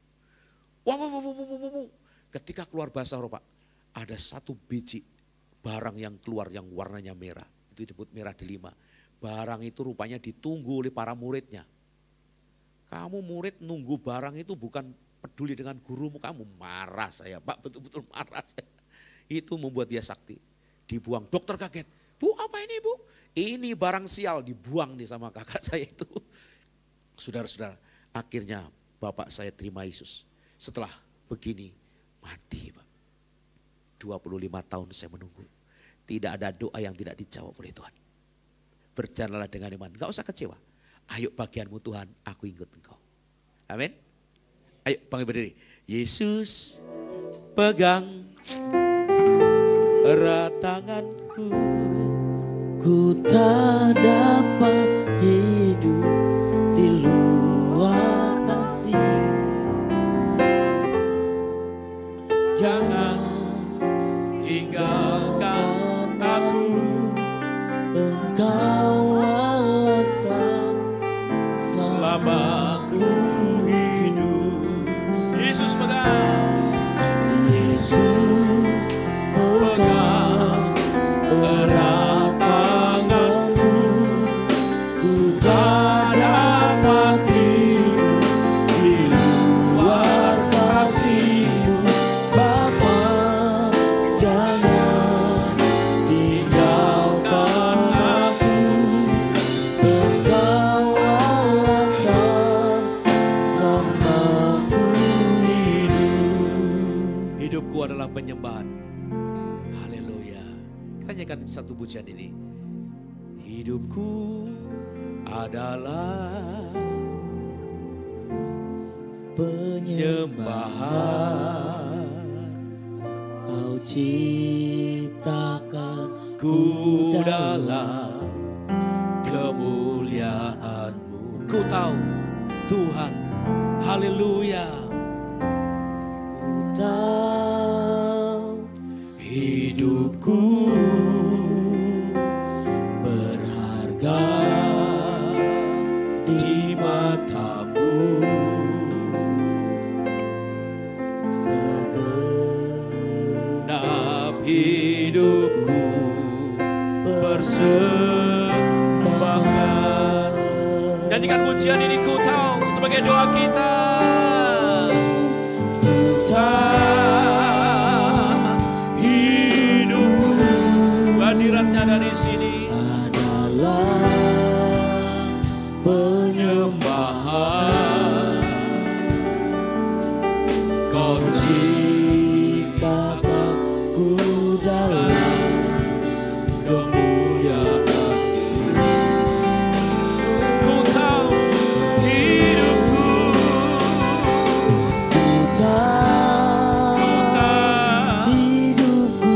Ketika keluar bahasa roh Pak, ada satu biji barang yang keluar yang warnanya merah. Itu disebut merah delima. Barang itu rupanya ditunggu oleh para muridnya. Kamu murid nunggu barang itu bukan peduli dengan gurumu, kamu marah saya Pak, betul-betul marah saya. Itu membuat dia sakti. Dibuang, dokter kaget. Bu apa ini Bu? Ini barang sial, dibuang nih sama kakak saya itu. Saudara-saudara, akhirnya bapak saya terima Yesus. Setelah begini, mati Pak. 25 tahun saya menunggu. Tidak ada doa yang tidak dijawab oleh Tuhan. Berjalanlah dengan iman, gak usah kecewa. Ayo bagianmu Tuhan, aku ikut engkau. Amin. Ayo panggil berdiri. Yesus pegang erat tanganku. Ku tak dapat hidup di luar kasih. Jangan tinggalkan aku. Engkau alasan selama ku hidup. Yesus pegang. Yesus pegang erat tanganku. Ku tak dapat hidup di luar kasih-Mu. Bapa, jangan tinggalkan aku. Engkau alasan sama ku hidup. Hidupku adalah penyembahan. Haleluya. Kita nyanyikan satu pujian ini. Hidupku adalah penyembahan. Kau ciptakan ku dalam kemuliaan-Mu. Ku tahu Tuhan. Haleluya. Ku tahu hidupku berharga di mata-Mu. Segenap hidupku persembahkan. Nyanyikan pujian ini, ku tahu, sebagai doa kita. Ku tahu hidupku, hadiratnya dari sini adalah penyembahan. Kau ciptakan ku dalam kemuliaan. Ku tahu hidupku, ku tahu hidupku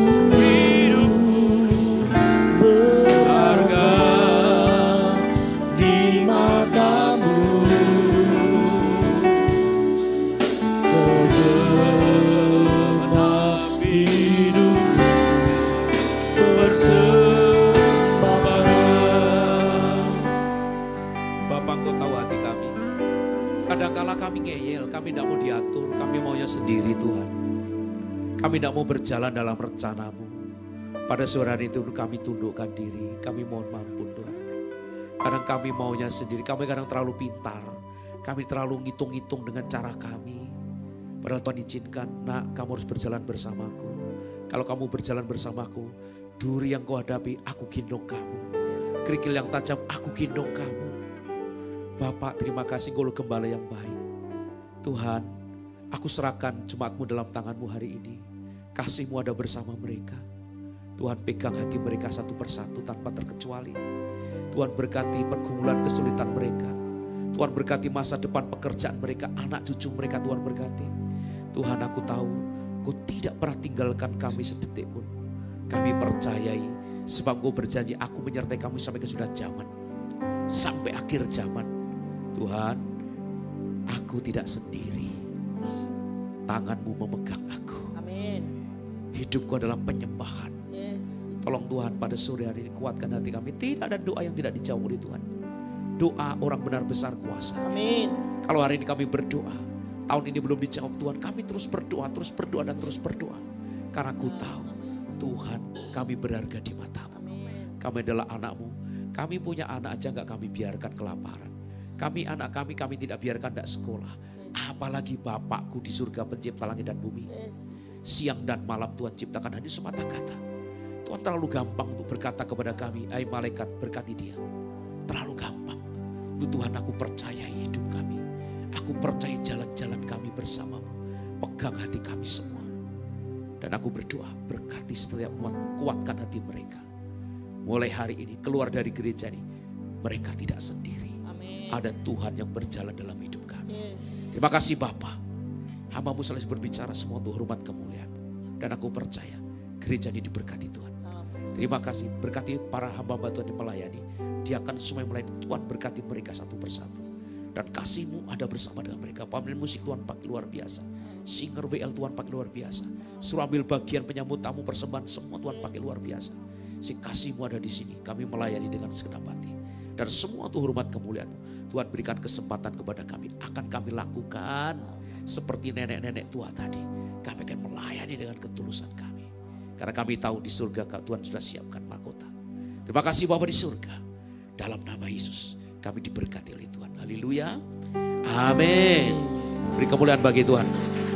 berharga di mata-Mu. Segenap hidup bersembahkan. Bapak, Kau tahu hati kami. Kadangkala kami ngeyel, kami tidak mau diatur, kami maunya sendiri Tuhan. Kami tidak mau berjalan dalam rencana-Mu. Pada sore hari itu kami tundukkan diri, kami mohon ampun Tuhan. Kadang kami maunya sendiri, kami kadang terlalu pintar. Kami terlalu ngitung-ngitung dengan cara kami. Padahal Tuhan izinkan, nak, kamu harus berjalan bersamaku. Kalau kamu berjalan bersamaku, duri yang kau hadapi, aku gendong kamu. Kerikil yang tajam, aku gendong kamu. Bapak, terima kasih Engkau gembala yang baik. Tuhan, aku serahkan jemaat-Mu dalam tangan-Mu hari ini. Kasih-Mu ada bersama mereka. Tuhan, pegang hati mereka satu persatu tanpa terkecuali. Tuhan, berkati pergumulan kesulitan mereka. Tuhan, berkati masa depan pekerjaan mereka, anak cucu mereka. Tuhan, berkati. Tuhan, aku tahu Kau tidak pernah tinggalkan kami sedetik pun. Kami percayai sebab Kau berjanji, aku menyertai kamu sampai kesudahan zaman. Sampai akhir zaman. Tuhan, aku tidak sendiri. Tangan-Mu memegang aku. Amin. Hidupku adalah penyembahan. Yes. Tolong Tuhan pada sore hari ini kuatkan hati kami. Tidak ada doa yang tidak dijawab oleh Tuhan. Doa orang benar besar kuasa. Amin. Kalau hari ini kami berdoa, tahun ini belum dijawab Tuhan, kami terus berdoa dan terus berdoa. Karena aku tahu Tuhan, kami berharga di mata-Mu. Kami adalah anak-Mu. Kami punya anak aja gak kami biarkan kelaparan. Anak kami tidak biarkan tidak sekolah. Apalagi Bapakku di surga pencipta langit dan bumi. Siang dan malam Tuhan ciptakan hanya semata kata. Tuhan terlalu gampang untuk berkata kepada kami, hai malaikat berkati dia. Terlalu gampang. Tuhan, aku percaya hidup kami. Aku percaya jalan-jalan kami bersama-Mu. Pegang hati kami semua. Dan aku berdoa, berkati setiap umat-Mu, kuatkan hati mereka. Mulai hari ini, keluar dari gereja ini, mereka tidak sendiri. Amin. Ada Tuhan yang berjalan dalam hidup kami. Yes. Terima kasih Bapa. Hamba-Mu selalu berbicara semua untuk hormat kemuliaan. Dan aku percaya gereja ini diberkati Tuhan. Terima kasih, berkati para hamba-hamba Tuhan yang melayani. Dia akan semua yang melayani, Tuhan berkati mereka satu persatu. Dan kasih-Mu ada bersama dengan mereka. Pemain musik Tuhan pakai luar biasa. Singer WL Tuhan pakai luar biasa. Suruh ambil bagian penyambut tamu persembahan semua Tuhan pakai luar biasa. Si kasih-Mu ada di sini. Kami melayani dengan segenap hati. Dan semua itu hormat kemuliaan-Mu. Tuhan berikan kesempatan kepada kami. Akan kami lakukan seperti nenek-nenek tua tadi. Kami akan melayani dengan ketulusan kami. Karena kami tahu di surga Tuhan sudah siapkan mahkota. Terima kasih Bapa di surga. Dalam nama Yesus kami diberkati oleh Tuhan. Haleluya. Amin. Beri kemuliaan bagi Tuhan.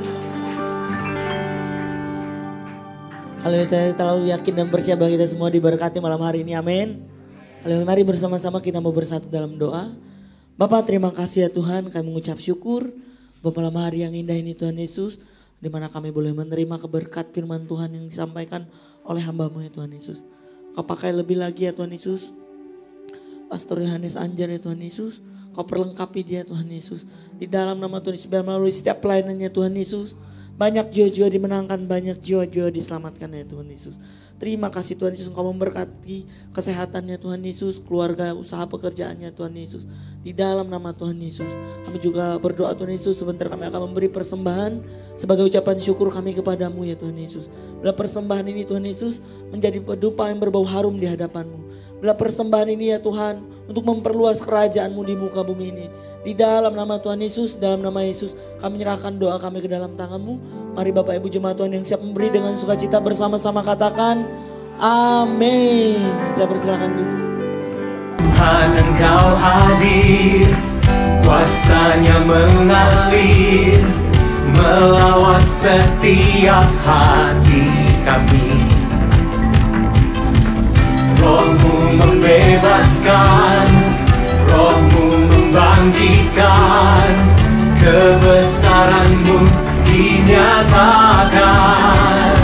Haleluya, saya terlalu yakin dan percaya bahwa kita semua diberkati malam hari ini. Amin. Haleluya, mari bersama-sama kita mau bersatu dalam doa. Bapak, terima kasih ya Tuhan, kami mengucap syukur Bapak malam hari yang indah ini Tuhan Yesus, di mana kami boleh menerima keberkat firman Tuhan yang disampaikan oleh hamba-Mu ya Tuhan Yesus. Kau pakai lebih lagi ya Tuhan Yesus Pastor Yohanes Anjar ya Tuhan Yesus. Kau perlengkapi dia Tuhan Yesus. Di dalam nama Tuhan Yesus, biar melalui setiap pelayanannya Tuhan Yesus, banyak jiwa-jiwa dimenangkan, banyak jiwa-jiwa diselamatkan ya Tuhan Yesus. Terima kasih Tuhan Yesus, Engkau memberkati kesehatannya Tuhan Yesus, keluarga, usaha pekerjaannya Tuhan Yesus. Di dalam nama Tuhan Yesus, kami juga berdoa Tuhan Yesus, sebentar kami akan memberi persembahan sebagai ucapan syukur kami kepadamu ya Tuhan Yesus. Bila persembahan ini Tuhan Yesus menjadi dupa yang berbau harum di hadapan-Mu. Bila persembahan ini ya Tuhan untuk memperluas kerajaan-Mu di muka bumi ini. Di dalam nama Tuhan Yesus, dalam nama Yesus kami menyerahkan doa kami ke dalam tangan-Mu. Mari Bapak Ibu jemaat Tuhan yang siap memberi dengan sukacita bersama-sama katakan amin. Saya persilakan duduk. Tuhan Engkau hadir, kuasanya mengalir, melawat setiap hati kami. Roh-Mu membebaskan, Roh-Mu membangkitkan, kebesaran-Mu dinyatakan.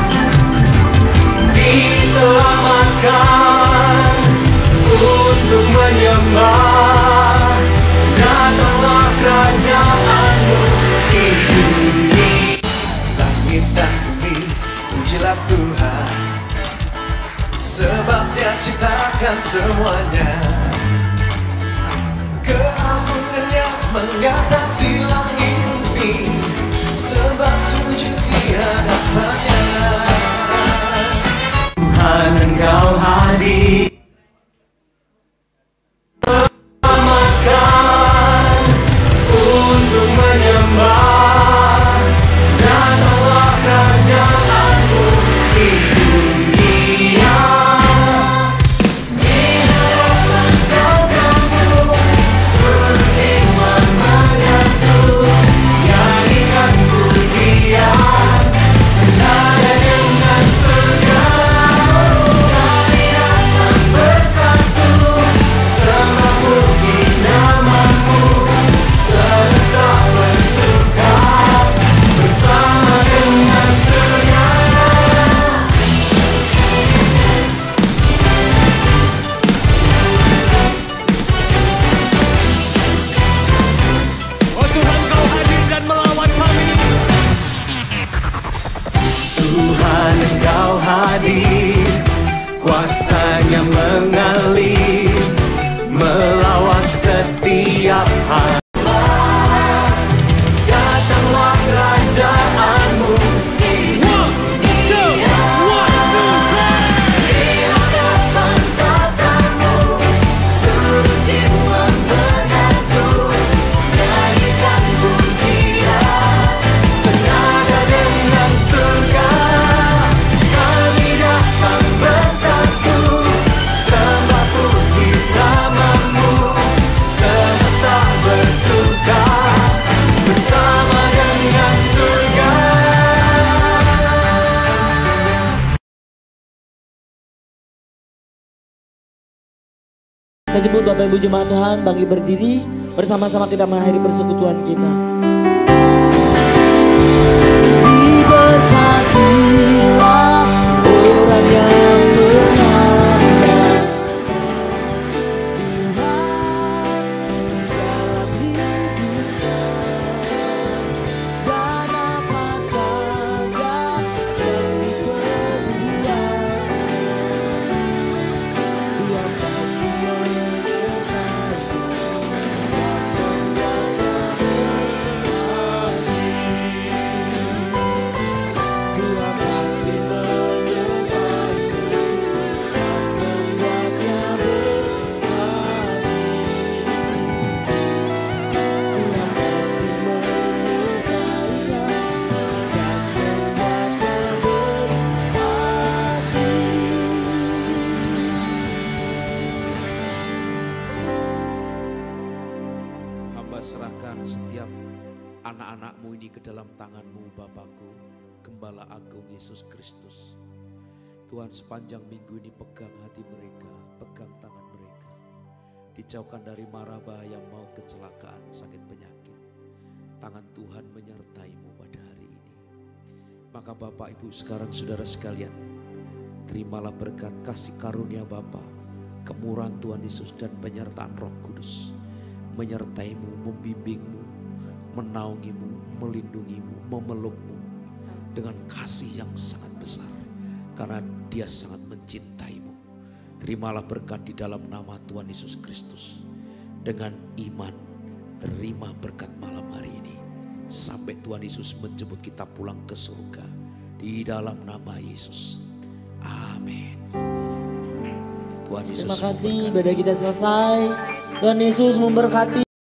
Diselamatkan untuk menyembah, datanglah kerajaan-Mu di dunia. Langit dan bumi, pujilah Tuhan, sebab Dia ciptakan semuanya. Keagungannya mengatasi langit bumi, sebab sujud di hadapannya. Tuhan Engkau hadir, selamatkan untuk menyembah, datanglah kerajaan-Mu di dunia. Di hadapan Kau seluruh jiwa menyatu, nyanyikan pujian senada dengan surga. Kami datang bersatu, sembah puji nama-Mu, semesta bersuka bersama dengan surga. Oh Tuhan, Kau hadir dan melawan kami. Tuhan Engkau hadir, kuasanya mengalir, melawat setiap hati. Datanglah kerajaan-Mu di dunia. Di hadapan tata-Mu, seluruh jiwa menyatu, nyanyikan pujian senada dengan surga. Kami datang bersatu, sembah puji nama-Mu, semesta bersuka bersama dengan surga. Saya jemput Bapak Ibu jemaat Tuhan bagi berdiri bersama-sama kita mengakhiri persekutuan kita. Diberkatilah orang yang benar dalam hidupnya, dan apa serahkan setiap anak-anak-Mu ini ke dalam tangan-Mu Bapakku, Gembala Agung Yesus Kristus. Tuhan, sepanjang minggu ini pegang hati mereka, pegang tangan mereka. Dijauhkan dari mara bahaya, maut, kecelakaan, sakit penyakit. Tangan Tuhan menyertai-Mu pada hari ini. Maka Bapak Ibu sekarang saudara sekalian, terimalah berkat kasih karunia Bapa, kemurahan Tuhan Yesus dan penyertaan Roh Kudus. Menyertai-Mu, membimbing-Mu, menaungi-Mu, melindungi-Mu, memeluk-Mu dengan kasih yang sangat besar. Karena Dia sangat mencintai-Mu. Terimalah berkat di dalam nama Tuhan Yesus Kristus. Dengan iman, terima berkat malam hari ini. Sampai Tuhan Yesus menjemput kita pulang ke surga. Di dalam nama Yesus. Amin. Tuhan Yesus Terima kasih, memberkati. ibadah kita selesai. Tuhan Yesus memberkati.